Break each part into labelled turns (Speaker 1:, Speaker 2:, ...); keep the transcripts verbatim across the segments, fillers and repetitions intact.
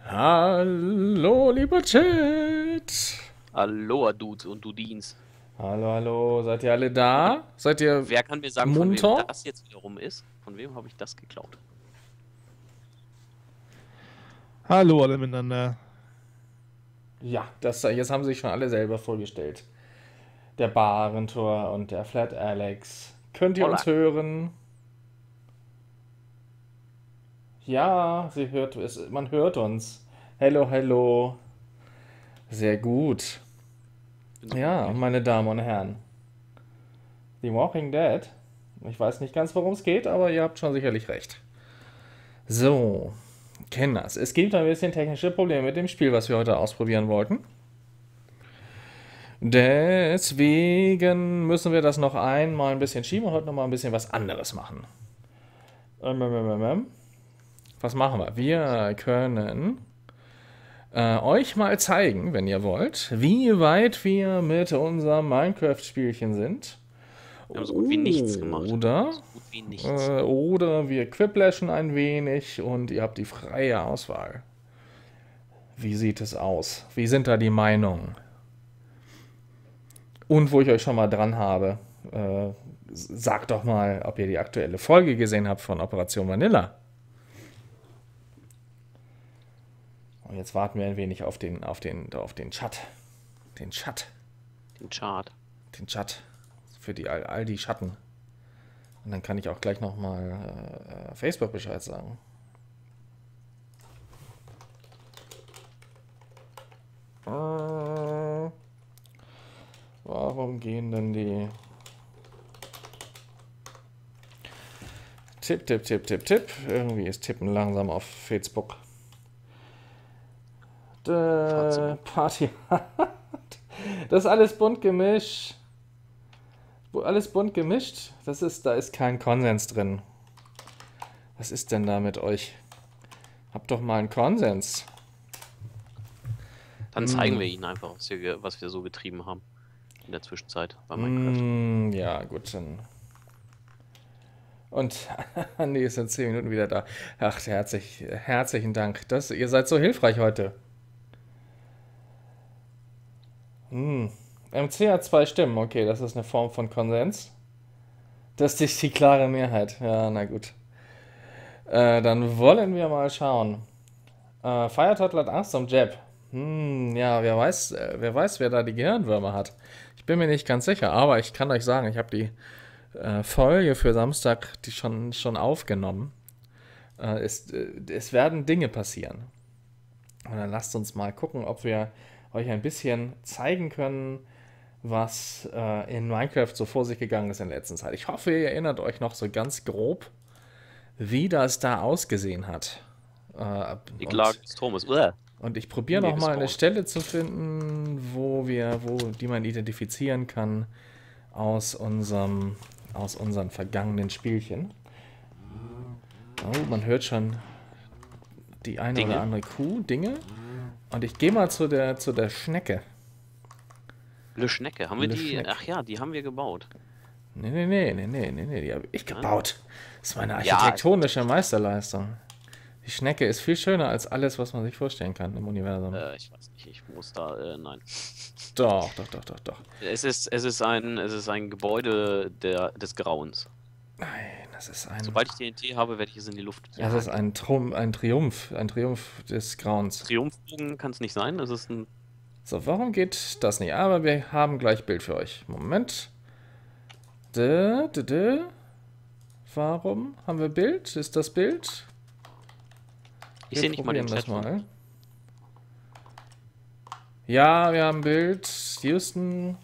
Speaker 1: Hallo, lieber Chat.
Speaker 2: Aloha, Dudes und Dudins.
Speaker 1: Hallo, hallo. Seid ihr alle da? Seid ihr
Speaker 2: Wer kann mir sagen, von wem
Speaker 1: munter?
Speaker 2: das jetzt wiederum ist? Von wem habe ich das geklaut?
Speaker 3: Hallo alle miteinander.
Speaker 1: Ja, das, jetzt haben sich schon alle selber vorgestellt. Der Barentor und der Flat Alex. Könnt ihr
Speaker 2: Holla.
Speaker 1: uns hören? Ja, sie hört, es, man hört uns. Hello, hello. Sehr gut.
Speaker 2: Bin so
Speaker 1: Ja,
Speaker 2: glücklich.
Speaker 1: meine Damen und Herren. The Walking Dead. Ich weiß nicht ganz, worum es geht, aber ihr habt schon sicherlich recht. So, kennen das. Es gibt ein bisschen technische Probleme mit dem Spiel, was wir heute ausprobieren wollten. Deswegen müssen wir das noch einmal ein bisschen schieben und heute noch mal ein bisschen was anderes machen. Ähm, ähm, ähm, ähm. Was machen wir? Wir können äh, euch mal zeigen, wenn ihr wollt, wie weit wir mit unserem Minecraft-Spielchen sind.
Speaker 2: Wir haben so gut wie nichts gemacht.
Speaker 1: Oder,
Speaker 2: So gut wie nichts.
Speaker 1: äh, oder wir quiplashen ein wenig und ihr habt die freie Auswahl. Wie sieht es aus? Wie sind da die Meinungen? Und wo ich euch schon mal dran habe, äh, sagt doch mal, ob ihr die aktuelle Folge gesehen habt von Operation Vanilla. Und jetzt warten wir ein wenig auf den, auf den, auf den Chat. Den Chat.
Speaker 2: Den Chart.
Speaker 1: Den Chat. Für die, all, all die Schatten. Und dann kann ich auch gleich nochmal äh, Facebook Bescheid sagen. Äh, warum gehen denn die... Tipp, Tipp, Tipp, Tipp, Tipp. Irgendwie ist Tippen langsam auf Facebook. Äh, Party. Das ist alles bunt gemischt. Alles bunt gemischt. Das ist, da ist kein Konsens drin. Was ist denn da mit euch? Habt doch mal einen Konsens.
Speaker 2: Dann zeigen wir ihnen einfach, was wir, was wir so getrieben haben. In der Zwischenzeit bei Minecraft.
Speaker 1: Mm, ja, gut, dann. Und Andi ist in zehn Minuten wieder da. Ach, herzlich, herzlichen Dank. Das, ihr seid so hilfreich heute. Hm. M C hat zwei Stimmen. Okay, das ist eine Form von Konsens. Das ist die klare Mehrheit. Ja, na gut. Äh, dann wollen wir mal schauen. Äh, Firetoddler hat Angst um Jeb. Hm, ja, wer weiß, äh, wer weiß, wer da die Gehirnwürmer hat. Ich bin mir nicht ganz sicher, aber ich kann euch sagen, ich habe die äh, Folge für Samstag die schon, schon aufgenommen. Äh, es, äh, es werden Dinge passieren. Und dann lasst uns mal gucken, ob wir euch ein bisschen zeigen können, was äh, in Minecraft so vor sich gegangen ist in letzter Zeit. Ich hoffe, ihr erinnert euch noch so ganz grob, wie das da ausgesehen hat. Äh,
Speaker 2: Die
Speaker 1: und,
Speaker 2: Klage des Turmes. Uah.
Speaker 1: und ich probiere
Speaker 2: Nee,
Speaker 1: noch mal eine
Speaker 2: gespawnt.
Speaker 1: Stelle zu finden, wo wir, wo die man identifizieren kann aus unserem, aus unseren vergangenen Spielchen. Oh, man hört schon die eine
Speaker 2: Dinge.
Speaker 1: oder andere Kuh, Dinge. Und ich gehe mal zu der, zu der Schnecke.
Speaker 2: Le Schnecke. Haben wir
Speaker 1: Le
Speaker 2: die?
Speaker 1: Schneck.
Speaker 2: Ach ja, die haben wir gebaut.
Speaker 1: Nee, nee, nee, nee, nee, nee, nee, die habe ich gebaut. Das ist meine
Speaker 2: Ja,
Speaker 1: architektonische Meisterleistung. Die Schnecke ist viel schöner als alles, was man sich vorstellen kann im Universum.
Speaker 2: Äh, ich weiß nicht, ich muss da, äh, nein.
Speaker 1: Doch, doch, doch, doch, doch.
Speaker 2: Es ist, es ist ein, es ist ein Gebäude der, des Grauens.
Speaker 1: Nein, das ist ein,
Speaker 2: Sobald ich T N T habe, werde ich es in die Luft
Speaker 1: das ist
Speaker 2: jagen.
Speaker 1: ein, Trum, ein Triumph, ein Triumph des Grauens.
Speaker 2: Triumphbogen kann es nicht sein. Es ist ein.
Speaker 1: So, warum geht das nicht? Aber wir haben gleich Bild für euch. Moment. Dä, dä, dä. Warum haben wir Bild? Ist das Bild?
Speaker 2: Ich sehe nicht mal den
Speaker 1: probieren
Speaker 2: Chat.
Speaker 1: das mal. Ja, wir haben Bild. Houston.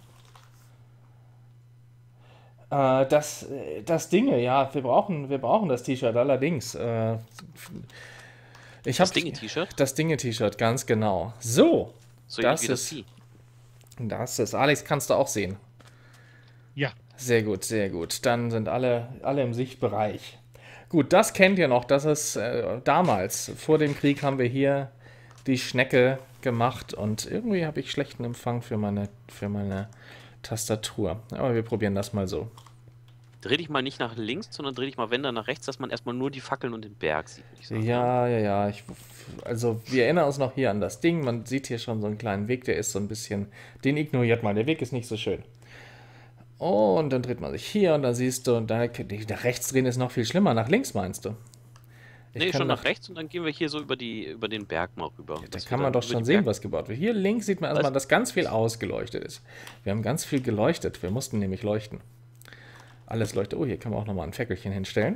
Speaker 1: Äh, das, äh, das Dinge, ja, wir brauchen, wir brauchen das T-Shirt allerdings. Äh, ich
Speaker 2: Das
Speaker 1: hab-
Speaker 2: Dinge-T-Shirt.
Speaker 1: Das Dinge-T-Shirt, ganz genau. So,
Speaker 2: So
Speaker 1: das
Speaker 2: ähnlich wie das
Speaker 1: ist-
Speaker 2: Vieh.
Speaker 1: das ist. Alex, kannst du auch sehen.
Speaker 3: Ja.
Speaker 1: Sehr gut, sehr gut. Dann sind alle, alle im Sichtbereich. Gut, das kennt ihr noch. Das ist äh, damals, vor dem Krieg haben wir hier die Schnecke gemacht und irgendwie habe ich schlechten Empfang für meine, für meine Tastatur. Aber wir probieren das mal so.
Speaker 2: Dreh dich mal nicht nach links, sondern dreh dich mal, wenn dann nach rechts, dass man erstmal nur die Fackeln und den Berg sieht. würde ich sagen.
Speaker 1: Ja, ja, ja. Ich, also wir erinnern uns noch hier an das Ding. Man sieht hier schon so einen kleinen Weg, der ist so ein bisschen... Den ignoriert mal, der Weg ist nicht so schön. Und dann dreht man sich hier und dann siehst du, und da, nach rechts drehen ist noch viel schlimmer. Nach links meinst du? Ich
Speaker 2: Nee,
Speaker 1: kann
Speaker 2: schon
Speaker 1: nach-
Speaker 2: nach rechts und dann gehen wir hier so über, die, über den Berg mal rüber.
Speaker 1: Da
Speaker 2: Dass wir
Speaker 1: kann man
Speaker 2: dann
Speaker 1: doch
Speaker 2: über
Speaker 1: schon
Speaker 2: die
Speaker 1: sehen,
Speaker 2: Berg-
Speaker 1: was gebaut wird. Hier links sieht man erstmal,
Speaker 2: Was?
Speaker 1: dass ganz viel ausgeleuchtet ist. Wir haben ganz viel geleuchtet. Wir mussten nämlich leuchten. Alles leuchtet. Oh, hier kann man auch nochmal ein Fäckelchen hinstellen.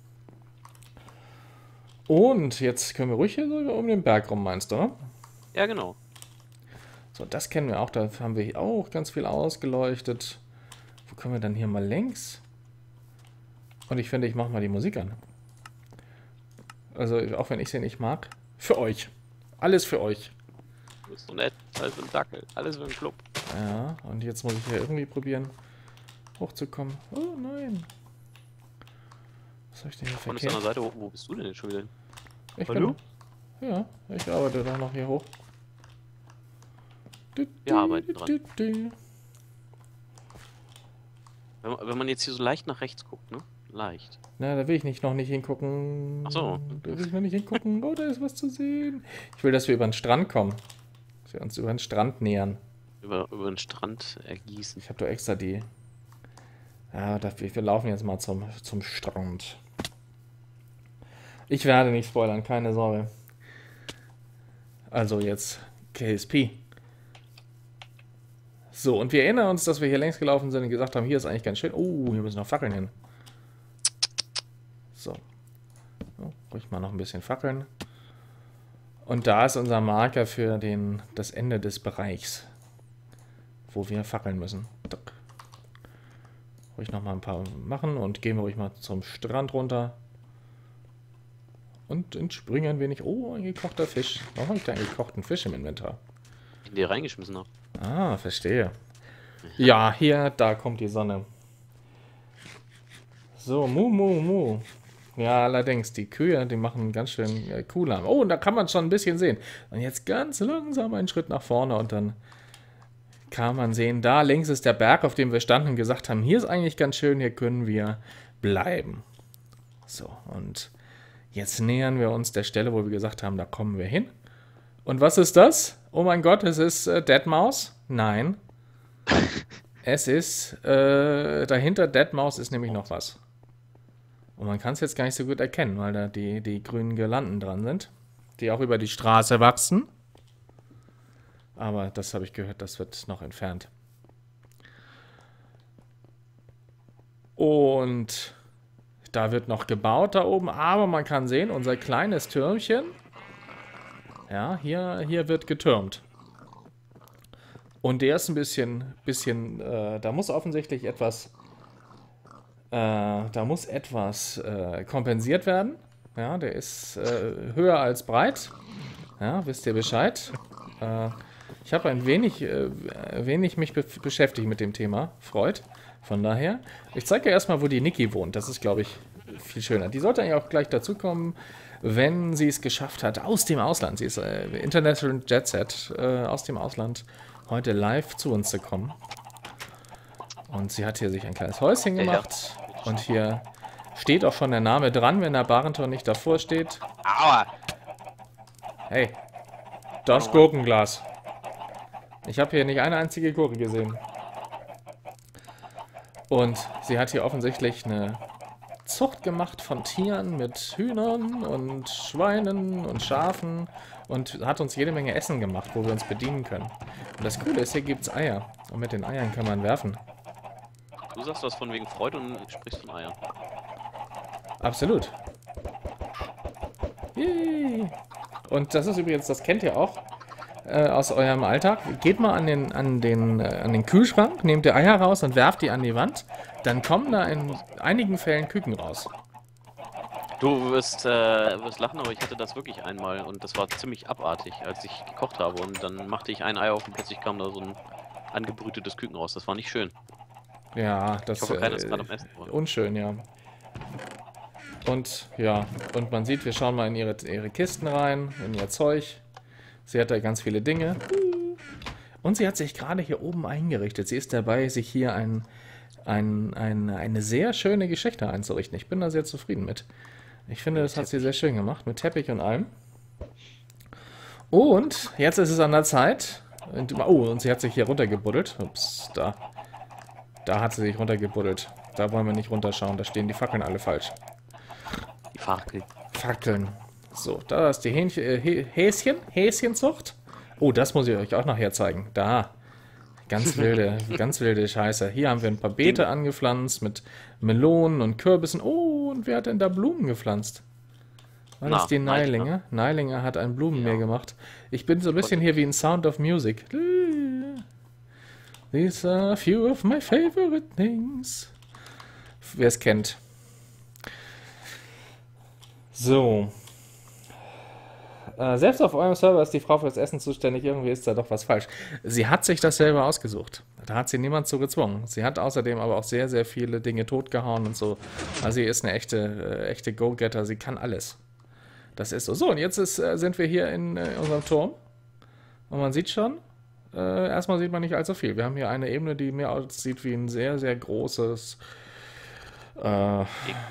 Speaker 1: Und jetzt können wir ruhig hier so um den Berg rum, meinst du, ne?
Speaker 2: Ja, genau.
Speaker 1: So, das kennen wir auch. Da haben wir hier auch ganz viel ausgeleuchtet. Wo können wir dann hier mal längs? Und ich finde, ich mache mal die Musik an. Also, auch wenn ich sie nicht mag. Für euch. Alles für euch.
Speaker 2: Du bist so nett. Alles für einen Dackel. Alles für einen Club.
Speaker 1: Ja, und jetzt muss ich hier irgendwie probieren, hochzukommen. Oh nein. Was habe ich denn hier
Speaker 2: Von der
Speaker 1: verkehrt?
Speaker 2: Seite, wo, wo bist du denn jetzt schon wieder hin?
Speaker 1: Ich
Speaker 2: Hallo?
Speaker 1: Bin, ja, ich arbeite da noch hier hoch. Du,
Speaker 2: Wir arbeiten dran.
Speaker 1: du, du.
Speaker 2: Wenn, man- wenn man jetzt hier so leicht nach rechts guckt, ne? Leicht.
Speaker 1: Na, da will ich nicht noch nicht hingucken.
Speaker 2: Ach so.
Speaker 1: Da will ich noch nicht hingucken. Oh, da ist was zu sehen. Ich will, dass wir über den Strand kommen. Dass wir uns über den Strand nähern.
Speaker 2: Über, über den Strand ergießen.
Speaker 1: Ich habe doch extra die... Ja, da, wir wir laufen jetzt mal zum, zum Strand. Ich werde nicht spoilern, keine Sorge. Also jetzt K S P. So, und wir erinnern uns, dass wir hier längs gelaufen sind und gesagt haben, hier ist eigentlich ganz schön. Oh, hier müssen noch Fackeln hin. So. So, ruhig mal noch ein bisschen Fackeln. Und da ist unser Marker für den, das Ende des Bereichs, wo wir fackeln müssen. Tuck. Ruhig noch mal ein paar machen und gehen wir ruhig mal zum Strand runter. Und entspringen ein wenig. Oh, ein gekochter Fisch. Warum habe ich da einen gekochten Fisch im Inventar?
Speaker 2: Den dir reingeschmissen habe.
Speaker 1: Ah, verstehe. Ja, hier, da kommt die Sonne. So, mu, mu, mu. Ja, allerdings, die Kühe, die machen ganz schön äh, cool an. Oh, und da kann man schon ein bisschen sehen. Und jetzt ganz langsam einen Schritt nach vorne und dann kann man sehen, da links ist der Berg, auf dem wir standen und gesagt haben, hier ist eigentlich ganz schön, hier können wir bleiben. So, und jetzt nähern wir uns der Stelle, wo wir gesagt haben, da kommen wir hin. Und was ist das? Oh mein Gott, es ist äh, Deadmau5? Nein. Es ist, äh, dahinter Deadmau5 ist nämlich noch was. Und man kann es jetzt gar nicht so gut erkennen, weil da die, die grünen Girlanden dran sind, die auch über die Straße wachsen. Aber das habe ich gehört, das wird noch entfernt. Und da wird noch gebaut da oben, aber man kann sehen, unser kleines Türmchen, ja, hier, hier wird getürmt. Und der ist ein bisschen, bisschen äh, da muss offensichtlich etwas, äh, da muss etwas äh, kompensiert werden. Ja, der ist äh, höher als breit. Ja, wisst ihr Bescheid? Äh, ich habe ein wenig, äh, wenig mich be beschäftigt mit dem Thema, Freud. Von daher, ich zeige ja erstmal, wo die Niki wohnt. Das ist, glaube ich, viel schöner. Die sollte eigentlich auch gleich dazukommen, wenn sie es geschafft hat, aus dem Ausland. Sie ist äh, International Jet Set, äh, aus dem Ausland, heute live zu uns zu kommen. Und sie hat hier sich ein kleines Häuschen gemacht. Und hier steht auch schon der Name dran, wenn der Barentor nicht davor steht.
Speaker 2: Aua!
Speaker 1: Hey, das Gurkenglas. Ich habe hier nicht eine einzige Gurke gesehen. Und sie hat hier offensichtlich eine Zucht gemacht von Tieren mit Hühnern und Schweinen und Schafen und hat uns jede Menge Essen gemacht, wo wir uns bedienen können. Und das Coole ist, hier gibt es Eier. Und mit den Eiern kann man werfen.
Speaker 2: Du sagst was von wegen Freude und sprichst von Eiern.
Speaker 1: Absolut. Yay. Und das ist übrigens, das kennt ihr auch äh, aus eurem Alltag. Geht mal an den, an, den, äh, an den Kühlschrank, nehmt ihr Eier raus und werft die an die Wand. Dann kommen da in einigen Fällen Küken raus.
Speaker 2: Du wirst, äh, wirst lachen, aber ich hatte das wirklich einmal und das war ziemlich abartig, als ich gekocht habe. Und dann machte ich ein Ei auf und plötzlich kam da so ein angebrütetes Küken raus. Das war nicht schön.
Speaker 1: Ja, das
Speaker 2: Ich hoffe, keiner ist
Speaker 1: äh,
Speaker 2: gerade am Essen.
Speaker 1: unschön, ja. Und ja, und man sieht, wir schauen mal in ihre, ihre Kisten rein, in ihr Zeug. Sie hat da ganz viele Dinge. Und sie hat sich gerade hier oben eingerichtet. Sie ist dabei, sich hier ein ein, ein, eine sehr schöne Geschichte einzurichten. Ich bin da sehr zufrieden mit. Ich finde, das hat sie sehr schön gemacht, mit Teppich und allem. Und jetzt ist es an der Zeit. Und, oh, und sie hat sich hier runtergebuddelt. Ups, da. Da hat sie sich runtergebuddelt. Da wollen wir nicht runterschauen, da stehen die Fackeln alle falsch.
Speaker 2: Die Fackeln.
Speaker 1: Fackeln. So, da ist die Hähnchen, äh, Häschen, Häschenzucht. Oh, das muss ich euch auch nachher zeigen. Da. Ganz wilde, ganz wilde Scheiße. Hier haben wir ein paar Beete angepflanzt mit Melonen und Kürbissen. Oh, und wer hat denn da Blumen gepflanzt? War das
Speaker 2: Na,
Speaker 1: die
Speaker 2: Neilinger.
Speaker 1: Neilinger? Neilinger hat ein Blumenmeer
Speaker 2: Ja.
Speaker 1: gemacht. Ich bin so ein bisschen hier wie in Sound of Music. These are a few of my favorite things. Wer es kennt. So. Äh, selbst auf eurem Server ist die Frau fürs Essen zuständig. Irgendwie ist da doch was falsch. Sie hat sich das selber ausgesucht. Da hat sie niemand zu gezwungen. Sie hat außerdem aber auch sehr, sehr viele Dinge totgehauen und so. Also sie ist eine echte, äh, echte Go-Getter. Sie kann alles. Das ist so. So, und jetzt ist, äh, sind wir hier in äh, unserem Turm. Und man sieht schon, äh, erstmal sieht man nicht allzu viel. Wir haben hier eine Ebene, die mir aussieht wie ein sehr, sehr großes, äh, ja,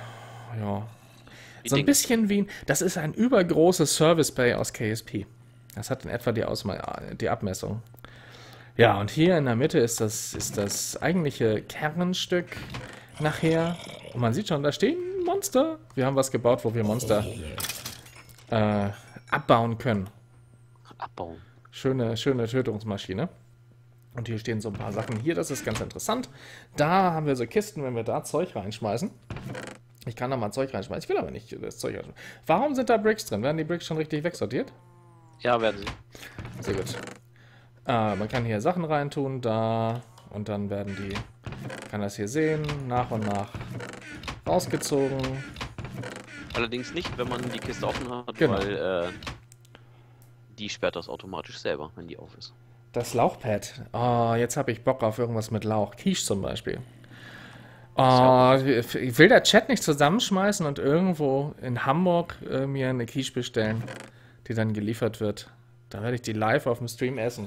Speaker 2: Wie
Speaker 1: so ein
Speaker 2: Ding.
Speaker 1: bisschen wie ein, das ist ein übergroßes Service Bay aus K S P. Das hat in etwa die, Ausma die Abmessung. Ja, und hier in der Mitte ist das, ist das eigentliche Kernstück nachher. Und man sieht schon, da stehen Monster. Wir haben was gebaut, wo wir Monster äh, abbauen können.
Speaker 2: Abbauen.
Speaker 1: Schöne, schöne Tötungsmaschine. Und hier stehen so ein paar Sachen. Hier, das ist ganz interessant. Da haben wir so Kisten, wenn wir da Zeug reinschmeißen. Ich kann da mal Zeug reinschmeißen. Ich will aber nicht das Zeug reinschmeißen. Warum sind da Bricks drin? Werden die Bricks schon richtig wegsortiert?
Speaker 2: Ja, werden sie.
Speaker 1: Sehr gut. Äh, man kann hier Sachen reintun, da. Und dann werden die, kann das hier sehen, nach und nach rausgezogen.
Speaker 2: Allerdings nicht, wenn man die Kiste offen hat,
Speaker 1: Genau.
Speaker 2: weil äh, die sperrt das automatisch selber, wenn die auf ist.
Speaker 1: Das Lauchpad. Oh, jetzt habe ich Bock auf irgendwas mit Lauch. Quiche zum Beispiel. Oh, ich will der Chat nicht zusammenschmeißen und irgendwo in Hamburg äh, mir eine Quiche bestellen, die dann geliefert wird. Da werde ich die live auf dem Stream essen.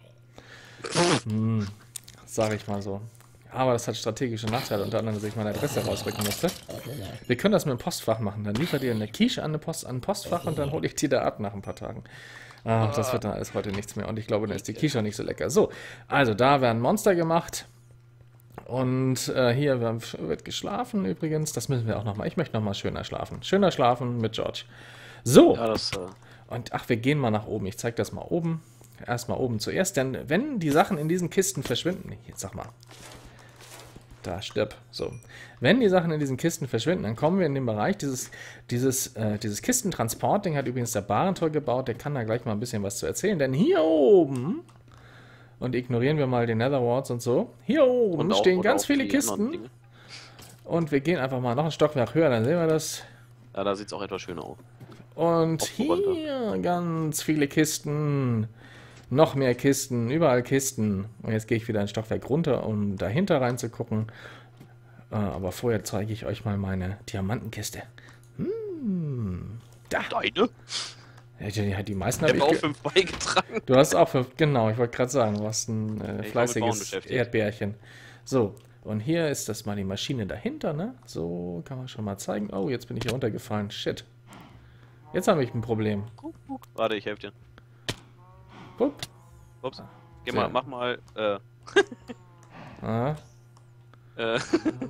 Speaker 1: Hm, sag ich mal so. Aber das hat strategische Nachteile, unter anderem, dass ich meine Adresse rausrücken musste. Wir können das mit dem Postfach machen. Dann liefert ihr eine Quiche an, eine Post, an ein Postfach und dann hole ich die da ab nach ein paar Tagen. Ach, das wird dann alles heute nichts mehr. Und ich glaube, dann ist die Quiche auch nicht so lecker. So, also da werden Monster gemacht. Und äh, hier wird geschlafen übrigens. Das müssen wir auch nochmal. Ich möchte nochmal schöner schlafen. Schöner schlafen mit George. So.
Speaker 2: Ja, das, äh,
Speaker 1: Und ach, wir gehen mal nach oben. Ich zeige das mal oben. Erstmal oben zuerst. Denn wenn die Sachen in diesen Kisten verschwinden. Jetzt sag mal. Da, stirb. So. Wenn die Sachen in diesen Kisten verschwinden, dann kommen wir in den Bereich dieses, dieses, äh, dieses Kistentransport-Ding hat übrigens der Barentor gebaut. Der kann da gleich mal ein bisschen was zu erzählen. Denn hier oben, und ignorieren wir mal den Netherwarts und so, hier oben
Speaker 2: und auch-
Speaker 1: stehen
Speaker 2: und
Speaker 1: ganz
Speaker 2: auch
Speaker 1: viele
Speaker 2: die anderen
Speaker 1: Kisten.
Speaker 2: Dinge.
Speaker 1: Und wir gehen einfach mal noch ein Stockwerk höher, dann sehen wir das.
Speaker 2: Ja, da sieht es auch etwas schöner aus.
Speaker 1: Und
Speaker 2: Auf runter.
Speaker 1: hier ganz viele Kisten. Noch mehr Kisten, überall Kisten. Und jetzt gehe ich wieder ein Stockwerk runter, um dahinter reinzugucken. Äh, aber vorher zeige ich euch mal meine Diamantenkiste. Hm, da.
Speaker 2: Deine?
Speaker 1: Ja, die, die, die meisten
Speaker 2: Ich
Speaker 1: habe
Speaker 2: habe
Speaker 1: ich.
Speaker 2: auch
Speaker 1: ge-
Speaker 2: fünf beigetragen.
Speaker 1: Du hast auch fünf. Genau, ich wollte gerade sagen, du hast ein äh,
Speaker 2: Ich war mit Bauen
Speaker 1: fleißiges
Speaker 2: beschäftigt.
Speaker 1: Erdbärchen. So, und hier ist das mal die Maschine dahinter, ne? So, kann man schon mal zeigen. Oh, jetzt bin ich hier runtergefallen. Shit. Jetzt habe ich ein Problem.
Speaker 2: Warte, ich helfe dir.
Speaker 1: Bup.
Speaker 2: Ups. Geh
Speaker 1: Sehr.
Speaker 2: mal, mach mal, äh,
Speaker 1: Ah.
Speaker 2: äh.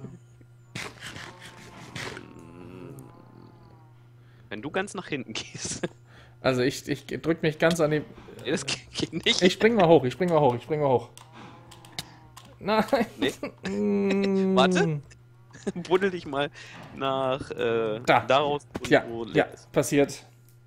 Speaker 2: Wenn du ganz nach hinten gehst.
Speaker 1: Also ich, ich drück mich ganz an die...
Speaker 2: Nee, das geht geht nicht.
Speaker 1: Ich spring mal hoch, ich spring mal hoch, ich spring mal hoch. Nein.
Speaker 2: Nee.
Speaker 1: Mm.
Speaker 2: Warte. Buddel dich mal nach, äh,
Speaker 1: Da.
Speaker 2: daraus,
Speaker 1: Ja,
Speaker 2: wo
Speaker 1: ja,
Speaker 2: leer ist.
Speaker 1: passiert.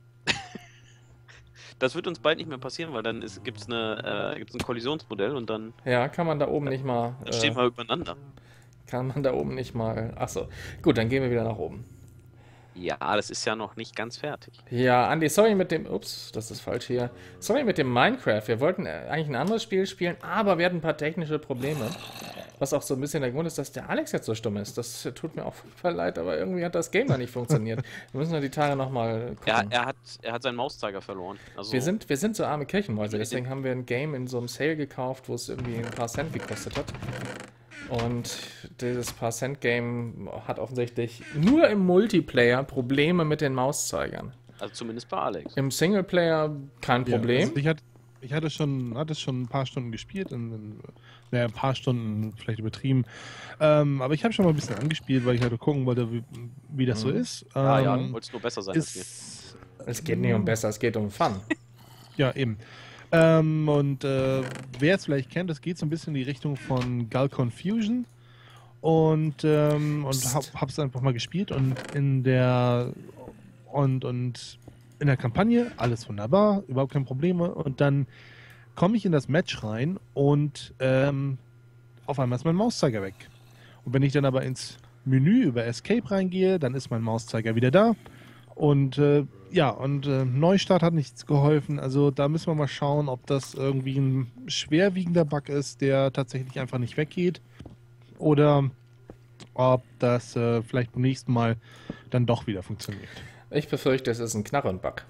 Speaker 2: Das wird uns bald nicht mehr passieren, weil dann gibt es eine, äh, gibt's ein Kollisionsmodell und dann,
Speaker 1: Ja, kann man da oben nicht mal...
Speaker 2: dann stehen
Speaker 1: Äh,
Speaker 2: wir übereinander.
Speaker 1: kann man da oben nicht mal... Achso. Gut, dann gehen wir wieder nach oben.
Speaker 2: Ja, das ist ja noch nicht ganz fertig.
Speaker 1: Ja, Andi, sorry mit dem... Ups, das ist falsch hier. Sorry mit dem Minecraft. Wir wollten äh, eigentlich ein anderes Spiel spielen, aber wir hatten ein paar technische Probleme. Was auch so ein bisschen der Grund ist, dass der Alex jetzt so stumm ist. Das tut mir auch voll leid, aber irgendwie hat das Game da nicht funktioniert. Wir müssen ja die Tage nochmal
Speaker 2: Er,
Speaker 1: gucken.
Speaker 2: er, hat, er hat seinen Mauszeiger verloren. Also,
Speaker 1: Wir sind, wir sind so arme Kirchenmäuse, deswegen haben wir ein Game in so einem Sale gekauft, wo es irgendwie ein paar Cent gekostet hat. Und dieses Paar-Cent-Game hat offensichtlich nur im Multiplayer Probleme mit den Mauszeigern.
Speaker 2: Also zumindest bei Alex.
Speaker 1: Im Singleplayer kein
Speaker 3: Ja,
Speaker 1: Problem.
Speaker 3: also ich hatte, ich hatte schon, hatte schon ein paar Stunden gespielt, in, in, naja, ein paar Stunden vielleicht übertrieben. Ähm, aber ich habe schon mal ein bisschen angespielt, weil ich halt gucken wollte, wie, wie das so
Speaker 1: Mhm.
Speaker 3: ist.
Speaker 2: Ja, ja,
Speaker 3: Ähm,
Speaker 2: du wolltest nur besser sein als wir.
Speaker 3: ist,
Speaker 1: Es geht nicht um besser, es geht um Fun.
Speaker 3: Ja, eben. Ähm, und äh, wer es vielleicht kennt, das geht so ein bisschen in die Richtung von Gull Confusion. Und, ähm, und hab,
Speaker 1: Psst.
Speaker 3: hab's einfach mal gespielt und in der und, und in der Kampagne alles wunderbar, überhaupt keine Probleme. Und dann komme ich in das Match rein und ähm, auf einmal ist mein Mauszeiger weg. Und wenn ich dann aber ins Menü über Escape reingehe, dann ist mein Mauszeiger wieder da. Und äh, ja, und äh, Neustart hat nichts geholfen. Also da müssen wir mal schauen, ob das irgendwie ein schwerwiegender Bug ist, der tatsächlich einfach nicht weggeht. Oder ob das äh, vielleicht beim nächsten Mal dann doch wieder funktioniert.
Speaker 1: Ich befürchte, es ist ein Knarrenbug.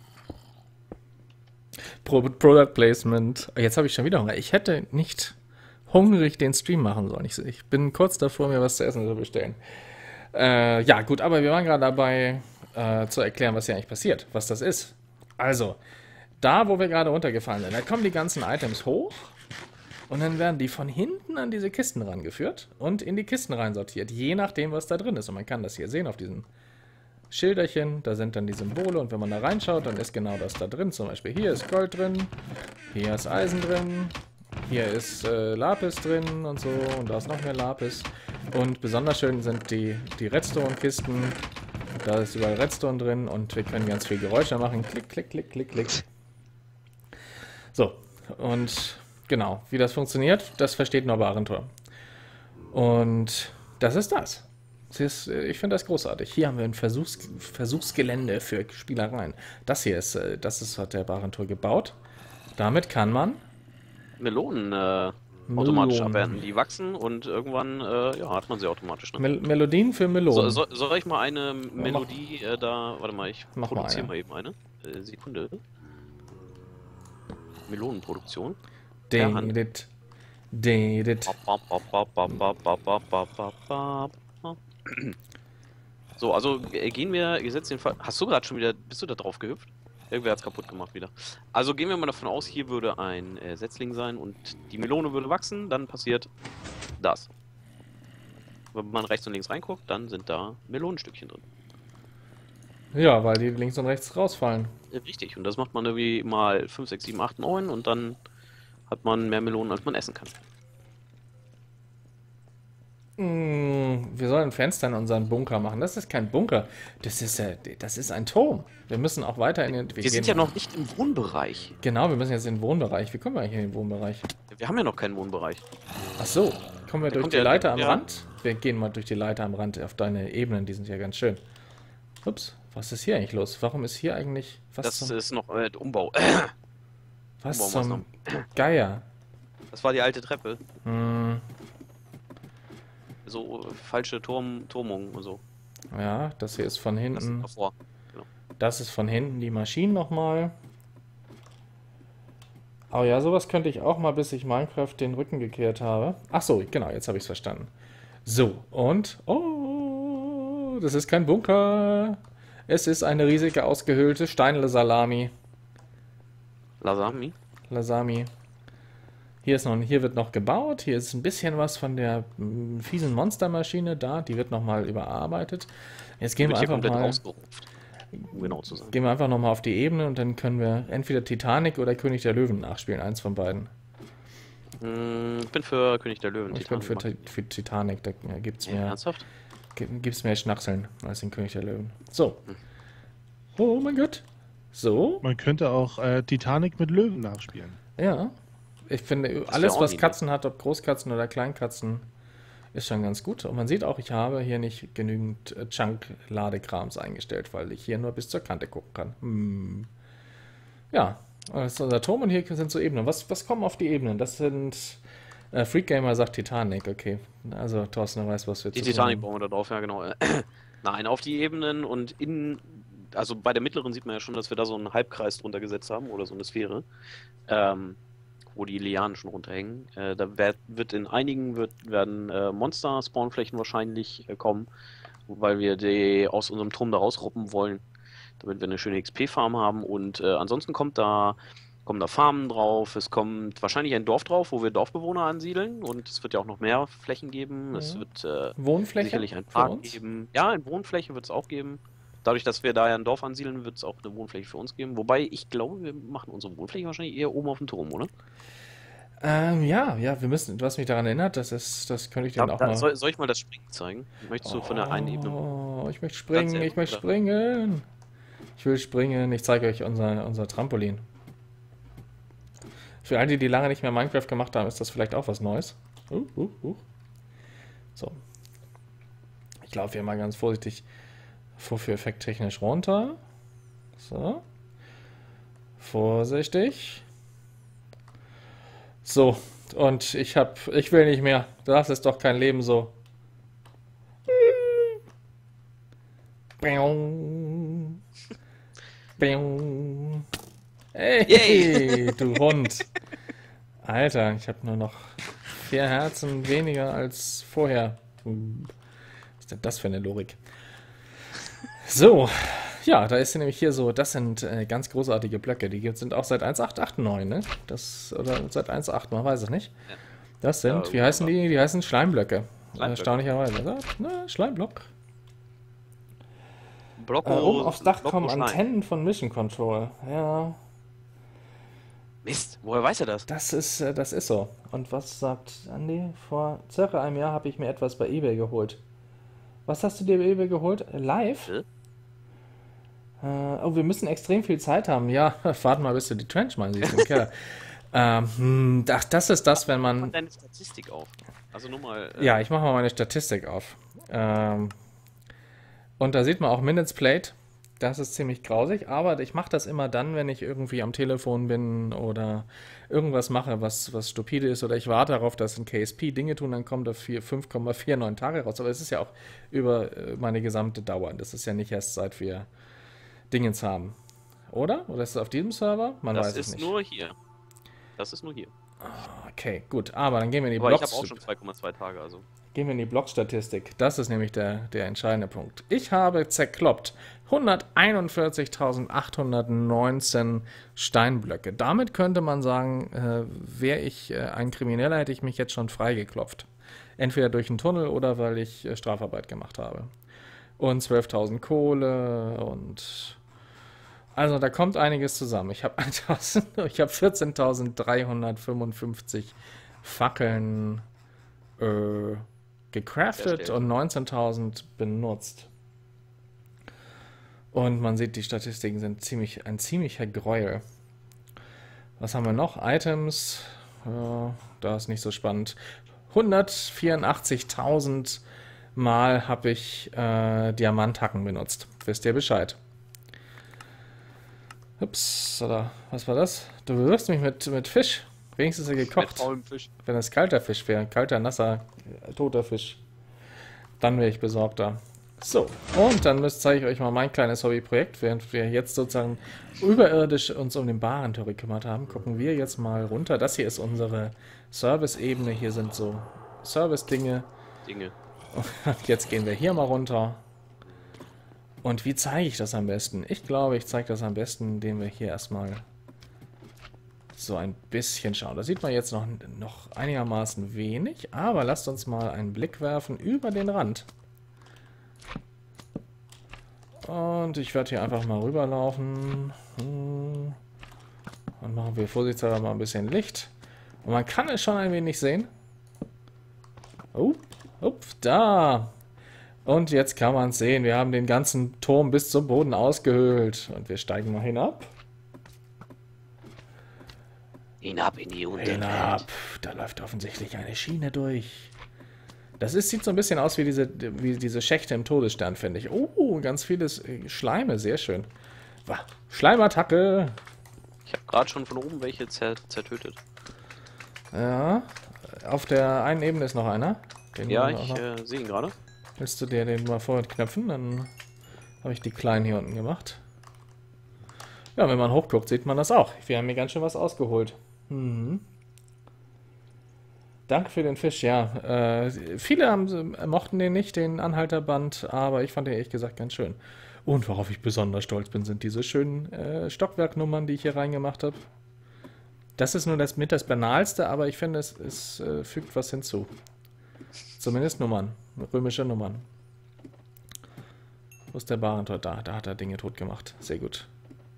Speaker 1: Pro Product Placement. Jetzt habe ich schon wieder Hunger. Ich hätte nicht hungrig den Stream machen sollen. Ich, ich bin kurz davor, mir was zu essen zu bestellen. Äh, ja, gut, aber wir waren gerade dabei, äh, zu erklären, was hier eigentlich passiert, was das ist. Also, da, wo wir gerade runtergefallen sind, da kommen die ganzen Items hoch und dann werden die von hinten an diese Kisten rangeführt und in die Kisten reinsortiert, je nachdem, was da drin ist. Und man kann das hier sehen auf diesen Schilderchen, da sind dann die Symbole und wenn man da reinschaut, dann ist genau das da drin. Zum Beispiel hier ist Gold drin, hier ist Eisen drin, hier ist äh, Lapis drin und so und da ist noch mehr Lapis. Und besonders schön sind die, die Redstone-Kisten. Da ist überall Redstone drin und wir können ganz viel Geräusche machen. Klick, klick, klick, klick, klick. So, und genau, wie das funktioniert, das versteht nur Warentor. Und das ist das. Das ist, ich finde das großartig. Hier haben wir ein Versuchs Versuchsgelände für Spielereien. Das hier ist, äh, das ist, hat der Warentor gebaut. Damit kann man
Speaker 2: Melonen äh, automatisch
Speaker 1: Melonen.
Speaker 2: abernten. Die wachsen und irgendwann äh, ja, hat man sie automatisch. Ne?
Speaker 1: Mel Melodien für Melonen.
Speaker 2: So, so, soll ich mal eine Melodie äh, da. Warte mal, ich
Speaker 1: Mach mal
Speaker 2: produziere
Speaker 1: eine.
Speaker 2: mal, eben eine. Äh, Sekunde. Melonenproduktion. Per Hand.
Speaker 1: Dedit. Dedit.
Speaker 2: So, also äh, gehen wir, ihr setzt den Fall. Hast du gerade schon wieder, bist du da drauf gehüpft? Irgendwer hat's kaputt gemacht wieder. Also gehen wir mal davon aus, hier würde ein äh, Setzling sein und die Melone würde wachsen, dann passiert das. Wenn man rechts und links reinguckt, dann sind da Melonenstückchen drin.
Speaker 1: Ja, weil die links und rechts rausfallen.
Speaker 2: Ja, richtig, und das macht man irgendwie mal fünf, sechs, sieben, acht, neun und dann hat man mehr Melonen, als man essen kann.
Speaker 1: Mm, wir sollen ein Fenster in unseren Bunker machen. Das ist kein Bunker. Das ist, äh, das ist ein Turm. Wir müssen auch weiter in den...
Speaker 2: Wir, wir sind ja noch nicht im Wohnbereich.
Speaker 1: Genau, wir müssen jetzt in den Wohnbereich. Wie kommen wir eigentlich in den Wohnbereich?
Speaker 2: Wir haben ja noch keinen Wohnbereich.
Speaker 1: Ach so, kommen wir
Speaker 2: Da
Speaker 1: durch
Speaker 2: kommt
Speaker 1: die
Speaker 2: ja-
Speaker 1: Leiter am
Speaker 2: ja.
Speaker 1: Rand? Wir gehen mal durch die Leiter am Rand auf deine Ebenen. Die sind ja ganz schön. Ups, was ist hier eigentlich los? Warum ist hier eigentlich... Was
Speaker 2: Das
Speaker 1: zum,
Speaker 2: ist noch äh, Umbau.
Speaker 1: was zum
Speaker 2: Umbaumaßnahmen.
Speaker 1: Geier?
Speaker 2: Das war die alte Treppe.
Speaker 1: Hm,
Speaker 2: So äh, falsche Turm, Turmung und so.
Speaker 1: ja, das hier ist von
Speaker 2: Das ist
Speaker 1: hinten...
Speaker 2: davor.
Speaker 1: Das ist von hinten die Maschinen nochmal. Aber ja, sowas könnte ich auch mal, bis ich Minecraft den Rücken gekehrt habe. Ach so, genau, jetzt habe ich es verstanden. So, und... Oh, das ist kein Bunker. Es ist eine riesige, ausgehöhlte Steinsalami.
Speaker 2: Lasami.
Speaker 1: Lasami. Hier, ist noch, hier wird noch gebaut. Hier ist ein bisschen was von der mm, fiesen Monstermaschine da. Die wird nochmal überarbeitet. Jetzt gehen
Speaker 2: Wird
Speaker 1: wir
Speaker 2: hier
Speaker 1: einfach
Speaker 2: komplett
Speaker 1: mal...
Speaker 2: ausgerupft. Um genau zu sein.
Speaker 1: Gehen wir einfach nochmal auf die Ebene und dann können wir entweder Titanic oder König der Löwen nachspielen. Eins von beiden.
Speaker 2: Mm, Ich bin für König der Löwen.
Speaker 1: Ich bin für,
Speaker 2: Titanic.
Speaker 1: Ti- für Titanic. Da ja, gibt es
Speaker 2: Ja,
Speaker 1: mehr,
Speaker 2: ernsthaft?
Speaker 1: gi- gibt's mehr Schnackseln als in König der Löwen. So. Oh mein Gott. So.
Speaker 3: Man könnte auch äh, Titanic mit Löwen nachspielen.
Speaker 1: Ja. Ich finde,
Speaker 2: wär
Speaker 1: alles,
Speaker 2: auch
Speaker 1: was
Speaker 2: eine
Speaker 1: Katzen hat, ob Großkatzen oder Kleinkatzen, ist schon ganz gut. Und man sieht auch, ich habe hier nicht genügend äh, Chunk-Ladekrams eingestellt, weil ich hier nur bis zur Kante gucken kann. Hm. Ja, das ist unser Turm und hier sind so Ebenen. Was, was kommen auf die Ebenen? Das sind... Äh, Freak Gamer sagt Titanic, okay. Also Thorsten weiß, was wir
Speaker 2: Die
Speaker 1: zu tun
Speaker 2: Titanic
Speaker 1: haben.
Speaker 2: bauen wir da drauf, ja genau. Nein, auf die Ebenen und in, also bei der mittleren sieht man ja schon, dass wir da so einen Halbkreis drunter gesetzt haben oder so eine Sphäre. Ähm, wo die Lianen schon runterhängen. Äh, da werd, wird in einigen wird, werden äh, Monster-Spawnflächen wahrscheinlich äh, kommen, weil wir die aus unserem Turm da rausruppen wollen, damit wir eine schöne X P-Farm haben. Und äh, ansonsten kommt da, kommen da Farmen drauf, es kommt wahrscheinlich ein Dorf drauf, wo wir Dorfbewohner ansiedeln, und es wird ja auch noch mehr Flächen geben.
Speaker 1: Ja.
Speaker 2: Es wird äh,
Speaker 1: Wohnfläche
Speaker 2: sicherlich ein
Speaker 1: für
Speaker 2: Park
Speaker 1: uns?
Speaker 2: geben. Ja, eine Wohnfläche wird es auch geben. Dadurch, dass wir da ja ein Dorf ansiedeln, wird es auch eine Wohnfläche für uns geben. Wobei, ich glaube, wir machen unsere Wohnfläche wahrscheinlich eher oben auf dem Turm, oder?
Speaker 1: Ähm, ja, ja, wir müssen, du hast mich daran erinnert, das ist, das könnte ich dir
Speaker 2: Da,
Speaker 1: auch
Speaker 2: da,
Speaker 1: mal...
Speaker 2: soll, soll ich mal das Springen zeigen? Möchtest du von der einen Ebene...
Speaker 1: Oh, ich möchte
Speaker 2: Ganz
Speaker 1: springen,
Speaker 2: ehrlich,
Speaker 1: ich möchte
Speaker 2: oder?
Speaker 1: springen. Ich will springen, ich zeige euch unser, unser Trampolin. Für all die, die lange nicht mehr Minecraft gemacht haben, ist das vielleicht auch was Neues. Uh, uh, uh. So. Ich laufe hier mal ganz vorsichtig vorführeffekttechnisch runter. So. Vorsichtig. So. Und ich hab, ich will nicht mehr. Das ist doch kein Leben so. Beong. Beong. Hey, du Hund. Alter, ich habe nur noch vier Herzen weniger als vorher. Was ist denn das für eine Logik? So, ja, da ist sie nämlich hier so, das sind äh, ganz großartige Blöcke, die sind auch seit eins Punkt acht Punkt achtundneunzig, ne? Das, oder seit eins Punkt acht, man weiß es nicht.
Speaker 2: Ja.
Speaker 1: Das sind,
Speaker 2: Ja,
Speaker 1: wie heißen die? Die heißen Schleimblöcke.
Speaker 2: Schleimblöcke.
Speaker 1: Erstaunlicherweise. Ja, na, Schleimblock.
Speaker 2: Blocko,
Speaker 1: Äh, oben aufs Dach
Speaker 2: Blocko
Speaker 1: kommen
Speaker 2: Schleim.
Speaker 1: Antennen von Mission Control. Ja,
Speaker 2: Mist, woher weiß er das?
Speaker 1: das ist, äh, das ist so. Und was sagt Andi? Vor circa einem Jahr habe ich mir etwas bei eBay geholt. Was hast du dir bei eBay geholt? Äh, Live?
Speaker 2: Hä?
Speaker 1: Äh, oh, wir müssen extrem viel Zeit haben. Ja, warten mal, bis du die Trench mal siehst im Keller. ähm, hm, ach, das ist das, wenn
Speaker 2: Mach
Speaker 1: man...
Speaker 2: deine Statistik auf. Also nur mal... Äh,
Speaker 1: Ja, ich mache mal meine Statistik auf. Ähm, und da sieht man auch Minutes Played. Das ist ziemlich grausig, aber ich mache das immer dann, wenn ich irgendwie am Telefon bin oder irgendwas mache, was, was stupide ist, oder ich warte darauf, dass ein K S P Dinge tun, dann kommt da fünf Komma neunundvierzig Tage raus. Aber es ist ja auch über äh, meine gesamte Dauer. Das ist ja nicht erst seit wir Dingens haben. Oder? Oder ist es auf diesem Server? Man
Speaker 2: das
Speaker 1: weiß es
Speaker 2: ist
Speaker 1: nicht.
Speaker 2: nur hier. Das ist nur hier.
Speaker 1: Okay, gut. Aber dann gehen wir in die
Speaker 2: Aber ich
Speaker 1: Blogs.
Speaker 2: habe auch schon zwei Komma zwei Tage, also.
Speaker 1: Gehen wir in die Blogstatistik. Das ist nämlich der, der entscheidende Punkt. Ich habe zerkloppt hunderteinundvierzigtausendachthundertneunzehn Steinblöcke. Damit könnte man sagen, äh, wäre ich äh, ein Krimineller, hätte ich mich jetzt schon freigeklopft. Entweder durch einen Tunnel oder weil ich äh, Strafarbeit gemacht habe. Und zwölftausend Kohle und... Also da kommt einiges zusammen. Ich habe ich habe vierzehntausenddreihundertfünfundfünfzig Fackeln äh, gecraftet
Speaker 2: Erstellt.
Speaker 1: und neunzehntausend benutzt. Und man sieht, die Statistiken sind ziemlich, ein ziemlicher Gräuel. Was haben wir noch? Items. Ja, da ist nicht so spannend. hundertvierundachtzigtausend Mal habe ich äh, Diamanthacken benutzt. Wisst ihr Bescheid? Ups, oder was war das? Du berührst mich mit, mit Fisch. Wenigstens ist er gekocht.
Speaker 2: Fisch.
Speaker 1: Wenn das kalter Fisch wäre, kalter, nasser, äh, toter Fisch, dann wäre ich besorgter. So, und dann müsst, zeige ich euch mal mein kleines Hobbyprojekt. Während wir jetzt sozusagen überirdisch uns um den Barentor gekümmert haben, gucken wir jetzt mal runter. Das hier ist unsere Service-Ebene. Hier sind so Service-Dinge.
Speaker 2: Dinge.
Speaker 1: Jetzt gehen wir hier mal runter. Und wie zeige ich das am besten? Ich glaube, ich zeige das am besten, indem wir hier erstmal so ein bisschen schauen. Da sieht man jetzt noch, noch einigermaßen wenig, aber lasst uns mal einen Blick werfen über den Rand. Und ich werde hier einfach mal rüberlaufen. Und machen wir vorsichtshalber mal ein bisschen Licht. Und man kann es schon ein wenig sehen. Oh, up, da. Und jetzt kann man es sehen. Wir haben den ganzen Turm bis zum Boden ausgehöhlt. Und wir steigen mal hinab.
Speaker 2: Hinab in die Unterwelt.
Speaker 1: Hinab. Da läuft offensichtlich eine Schiene durch. Das ist, sieht so ein bisschen aus wie diese, wie diese Schächte im Todesstern, finde ich. Oh, ganz vieles Schleime. Sehr schön. Wah, Schleimattacke.
Speaker 2: Ich habe gerade schon von oben welche zer zertötet.
Speaker 1: Ja. Auf der einen Ebene ist noch einer. Den
Speaker 2: Ja,
Speaker 1: wir auch
Speaker 2: ich
Speaker 1: noch-
Speaker 2: äh, sehe ihn gerade.
Speaker 1: Willst du dir den mal vorher knöpfen? Dann habe ich die kleinen hier unten gemacht. Ja, wenn man hochguckt, sieht man das auch. Wir haben hier ganz schön was ausgeholt. Mhm. Danke für den Fisch, ja. Äh, viele haben, mochten den nicht, den Anhalterband, aber ich fand den ehrlich gesagt ganz schön. Und worauf ich besonders stolz bin, sind diese schönen äh, Stockwerknummern, die ich hier reingemacht habe. Das ist nur das mit das Banalste, aber ich finde, es, es äh, fügt was hinzu. Zumindest Nummern, römische Nummern. Wo ist der Barentor? Da, da hat er Dinge tot gemacht. Sehr gut.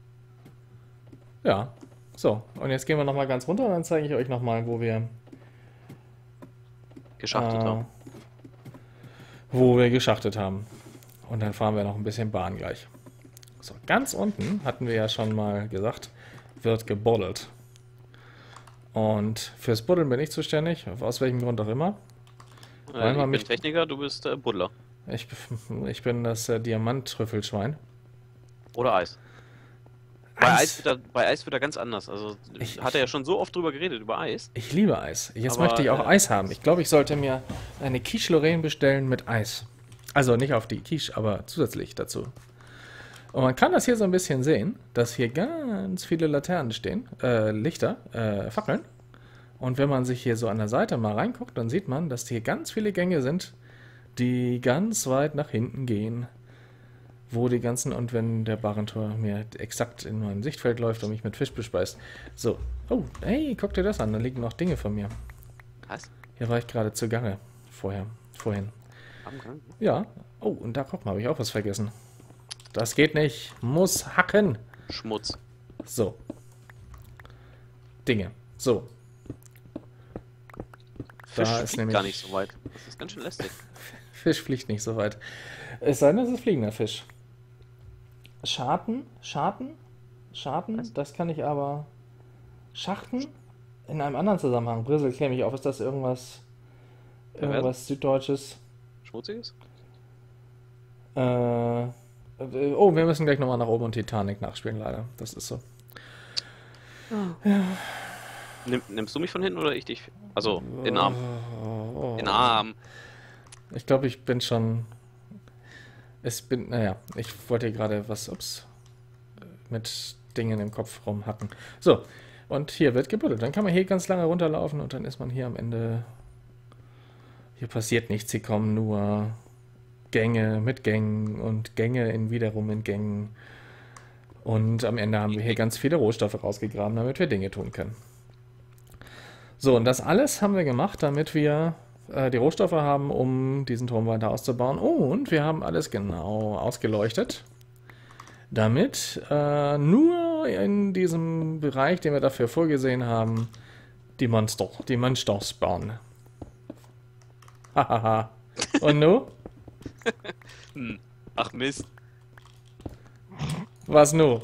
Speaker 1: Ja, so. Und jetzt gehen wir nochmal ganz runter und dann zeige ich euch nochmal, wo wir...
Speaker 2: Geschachtet
Speaker 1: äh,
Speaker 2: haben.
Speaker 1: Wo wir geschachtet haben. Und dann fahren wir noch ein bisschen Bahn gleich. So, ganz unten hatten wir ja schon mal gesagt, wird gebuddelt. Und fürs Buddeln bin ich zuständig, aus welchem Grund auch immer.
Speaker 2: Äh, ich bin
Speaker 1: mich-
Speaker 2: Techniker, du bist äh, Buddler.
Speaker 1: Ich, ich bin das äh, Diamant-Trüffelschwein.
Speaker 2: Oder Eis. Bei
Speaker 1: Eis.
Speaker 2: Eis, wird er, bei Eis wird er ganz anders. Also
Speaker 1: Ich-
Speaker 2: hat er ja schon so oft drüber geredet, über Eis.
Speaker 1: Ich liebe Eis. Jetzt
Speaker 2: Aber,
Speaker 1: möchte ich auch
Speaker 2: äh,
Speaker 1: Eis haben. Ich glaube, ich sollte mir eine Quiche Lorraine bestellen mit Eis. Also nicht auf die Quiche, aber zusätzlich dazu. Und man kann das hier so ein bisschen sehen, dass hier ganz viele Laternen stehen, äh, Lichter, äh, Fackeln. Und wenn man sich hier so an der Seite mal reinguckt, dann sieht man, dass hier ganz viele Gänge sind, die ganz weit nach hinten gehen. Wo die ganzen, und wenn der Barentor mir exakt in mein Sichtfeld läuft und mich mit Fisch bespeist. So, oh, hey, guck dir das an, da liegen noch Dinge von mir.
Speaker 2: Was?
Speaker 1: Hier war ich gerade zugange, vorher, vorhin.
Speaker 2: Am Gang?
Speaker 1: Ja, oh, und da, guck mal, habe ich auch was vergessen. Das geht nicht, muss hacken.
Speaker 2: Schmutz.
Speaker 1: So. Dinge, so.
Speaker 2: Fisch
Speaker 1: Da ist
Speaker 2: fliegt
Speaker 1: nämlich-
Speaker 2: gar nicht so weit. Das ist ganz schön lästig.
Speaker 1: Fisch fliegt nicht so weit. Es sei denn, es ist fliegender Fisch. Scharten, Scharten, Scharten,
Speaker 2: Was?
Speaker 1: das kann ich aber... Schachten? In einem anderen Zusammenhang. Brissel, klär mich auf, ist das irgendwas...
Speaker 2: Ja,
Speaker 1: Irgendwas Süddeutsches?
Speaker 2: Schmutziges?
Speaker 1: Äh, äh, oh, wir müssen gleich nochmal nach oben und Titanic nachspielen, leider. Das ist so.
Speaker 2: Nimm, nimmst du mich von hinten oder ich dich? Also, in den Arm. In den Arm.
Speaker 1: Ich glaube, ich bin schon. Es bin. Naja, ich wollte hier gerade was. Ups. Mit Dingen im Kopf rumhacken. So. Und hier wird gebuddelt. Dann kann man hier ganz lange runterlaufen und dann ist man hier am Ende. Hier passiert nichts. Hier kommen nur Gänge mit Gängen und Gänge in wiederum in Gängen. Und am Ende haben wir hier ganz viele Rohstoffe rausgegraben, damit wir Dinge tun können. So, und das alles haben wir gemacht, damit wir äh, die Rohstoffe haben, um diesen Turm weiter auszubauen. Und wir haben alles genau ausgeleuchtet, damit äh, nur in diesem Bereich, den wir dafür vorgesehen haben, die Monster, die Monster spawnen. Hahaha. Und nu?
Speaker 2: Hm. Ach Mist.
Speaker 1: Was nu?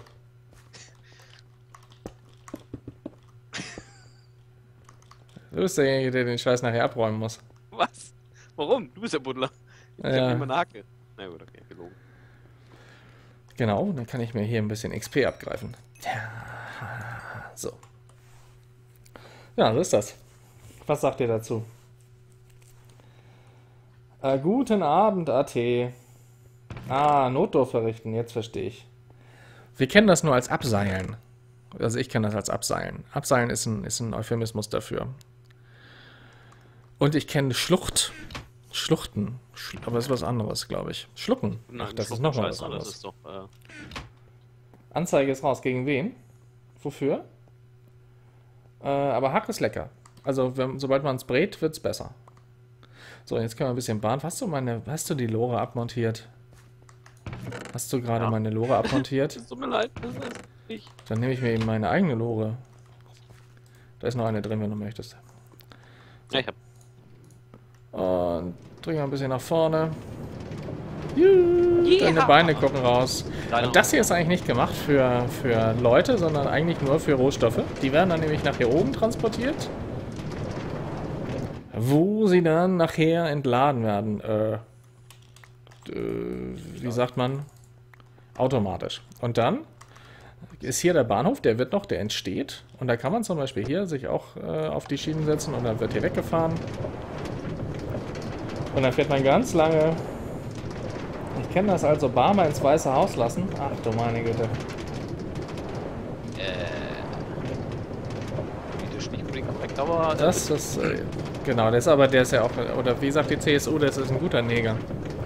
Speaker 1: Du bist derjenige, der den Scheiß nachher abräumen muss.
Speaker 2: Was? Warum? Du bist der Buddler. Ich
Speaker 1: Ja.
Speaker 2: hab nicht mal eine Hacke. Na gut, okay, gelogen.
Speaker 1: Genau, dann kann ich mir hier ein bisschen X P abgreifen. Ja, so. Ja, so ist das. Was sagt ihr dazu? Äh, guten Abend, A T. Ah, Notdurft verrichten, jetzt verstehe ich. Wir kennen das nur als Abseilen. Also ich kenne das als Abseilen. Abseilen ist ein, ist ein Euphemismus dafür. Und ich kenne Schlucht. Schluchten. Sch aber das ist was anderes, glaube ich. Schlucken. Ach, das ist nochmal was
Speaker 2: Scheiße,
Speaker 1: anderes.
Speaker 2: Das ist doch, äh,
Speaker 1: Anzeige ist raus. Gegen wen? Wofür? Äh, aber Hack ist lecker. Also, wenn, sobald man es brät, wird es besser. So, jetzt können wir ein bisschen Bahn. Hast du meine, hast du die Lore abmontiert? Hast du gerade
Speaker 2: Ja.
Speaker 1: meine Lore abmontiert?
Speaker 2: es tut mir leid, das ist ich.
Speaker 1: Dann nehme ich mir eben meine eigene Lore. Da ist noch eine drin, wenn du möchtest.
Speaker 2: Ja, ich hab.
Speaker 1: Und drücken wir ein bisschen nach vorne. Juhu,
Speaker 2: Yeah.
Speaker 1: deine Beine gucken raus.
Speaker 2: Deine
Speaker 1: Und das hier ist eigentlich nicht gemacht für, für Leute, sondern eigentlich nur für Rohstoffe. Die werden dann nämlich nach hier oben transportiert. Wo sie dann nachher entladen werden. Äh, äh, wie sagt man? Automatisch. Und dann ist hier der Bahnhof, der wird noch, der entsteht. Und da kann man zum Beispiel hier sich auch äh, auf die Schienen setzen und dann wird hier weggefahren. Und dann fährt man ganz lange. Ich kenne das als Obama ins Weiße Haus lassen. Ach du meine Güte.
Speaker 2: Äh. Politisch nicht unbedingt korrekt. Dauer.
Speaker 1: Das ist, äh, genau, der ist aber, der ist ja auch, oder wie sagt die C S U, das ist ein guter Neger.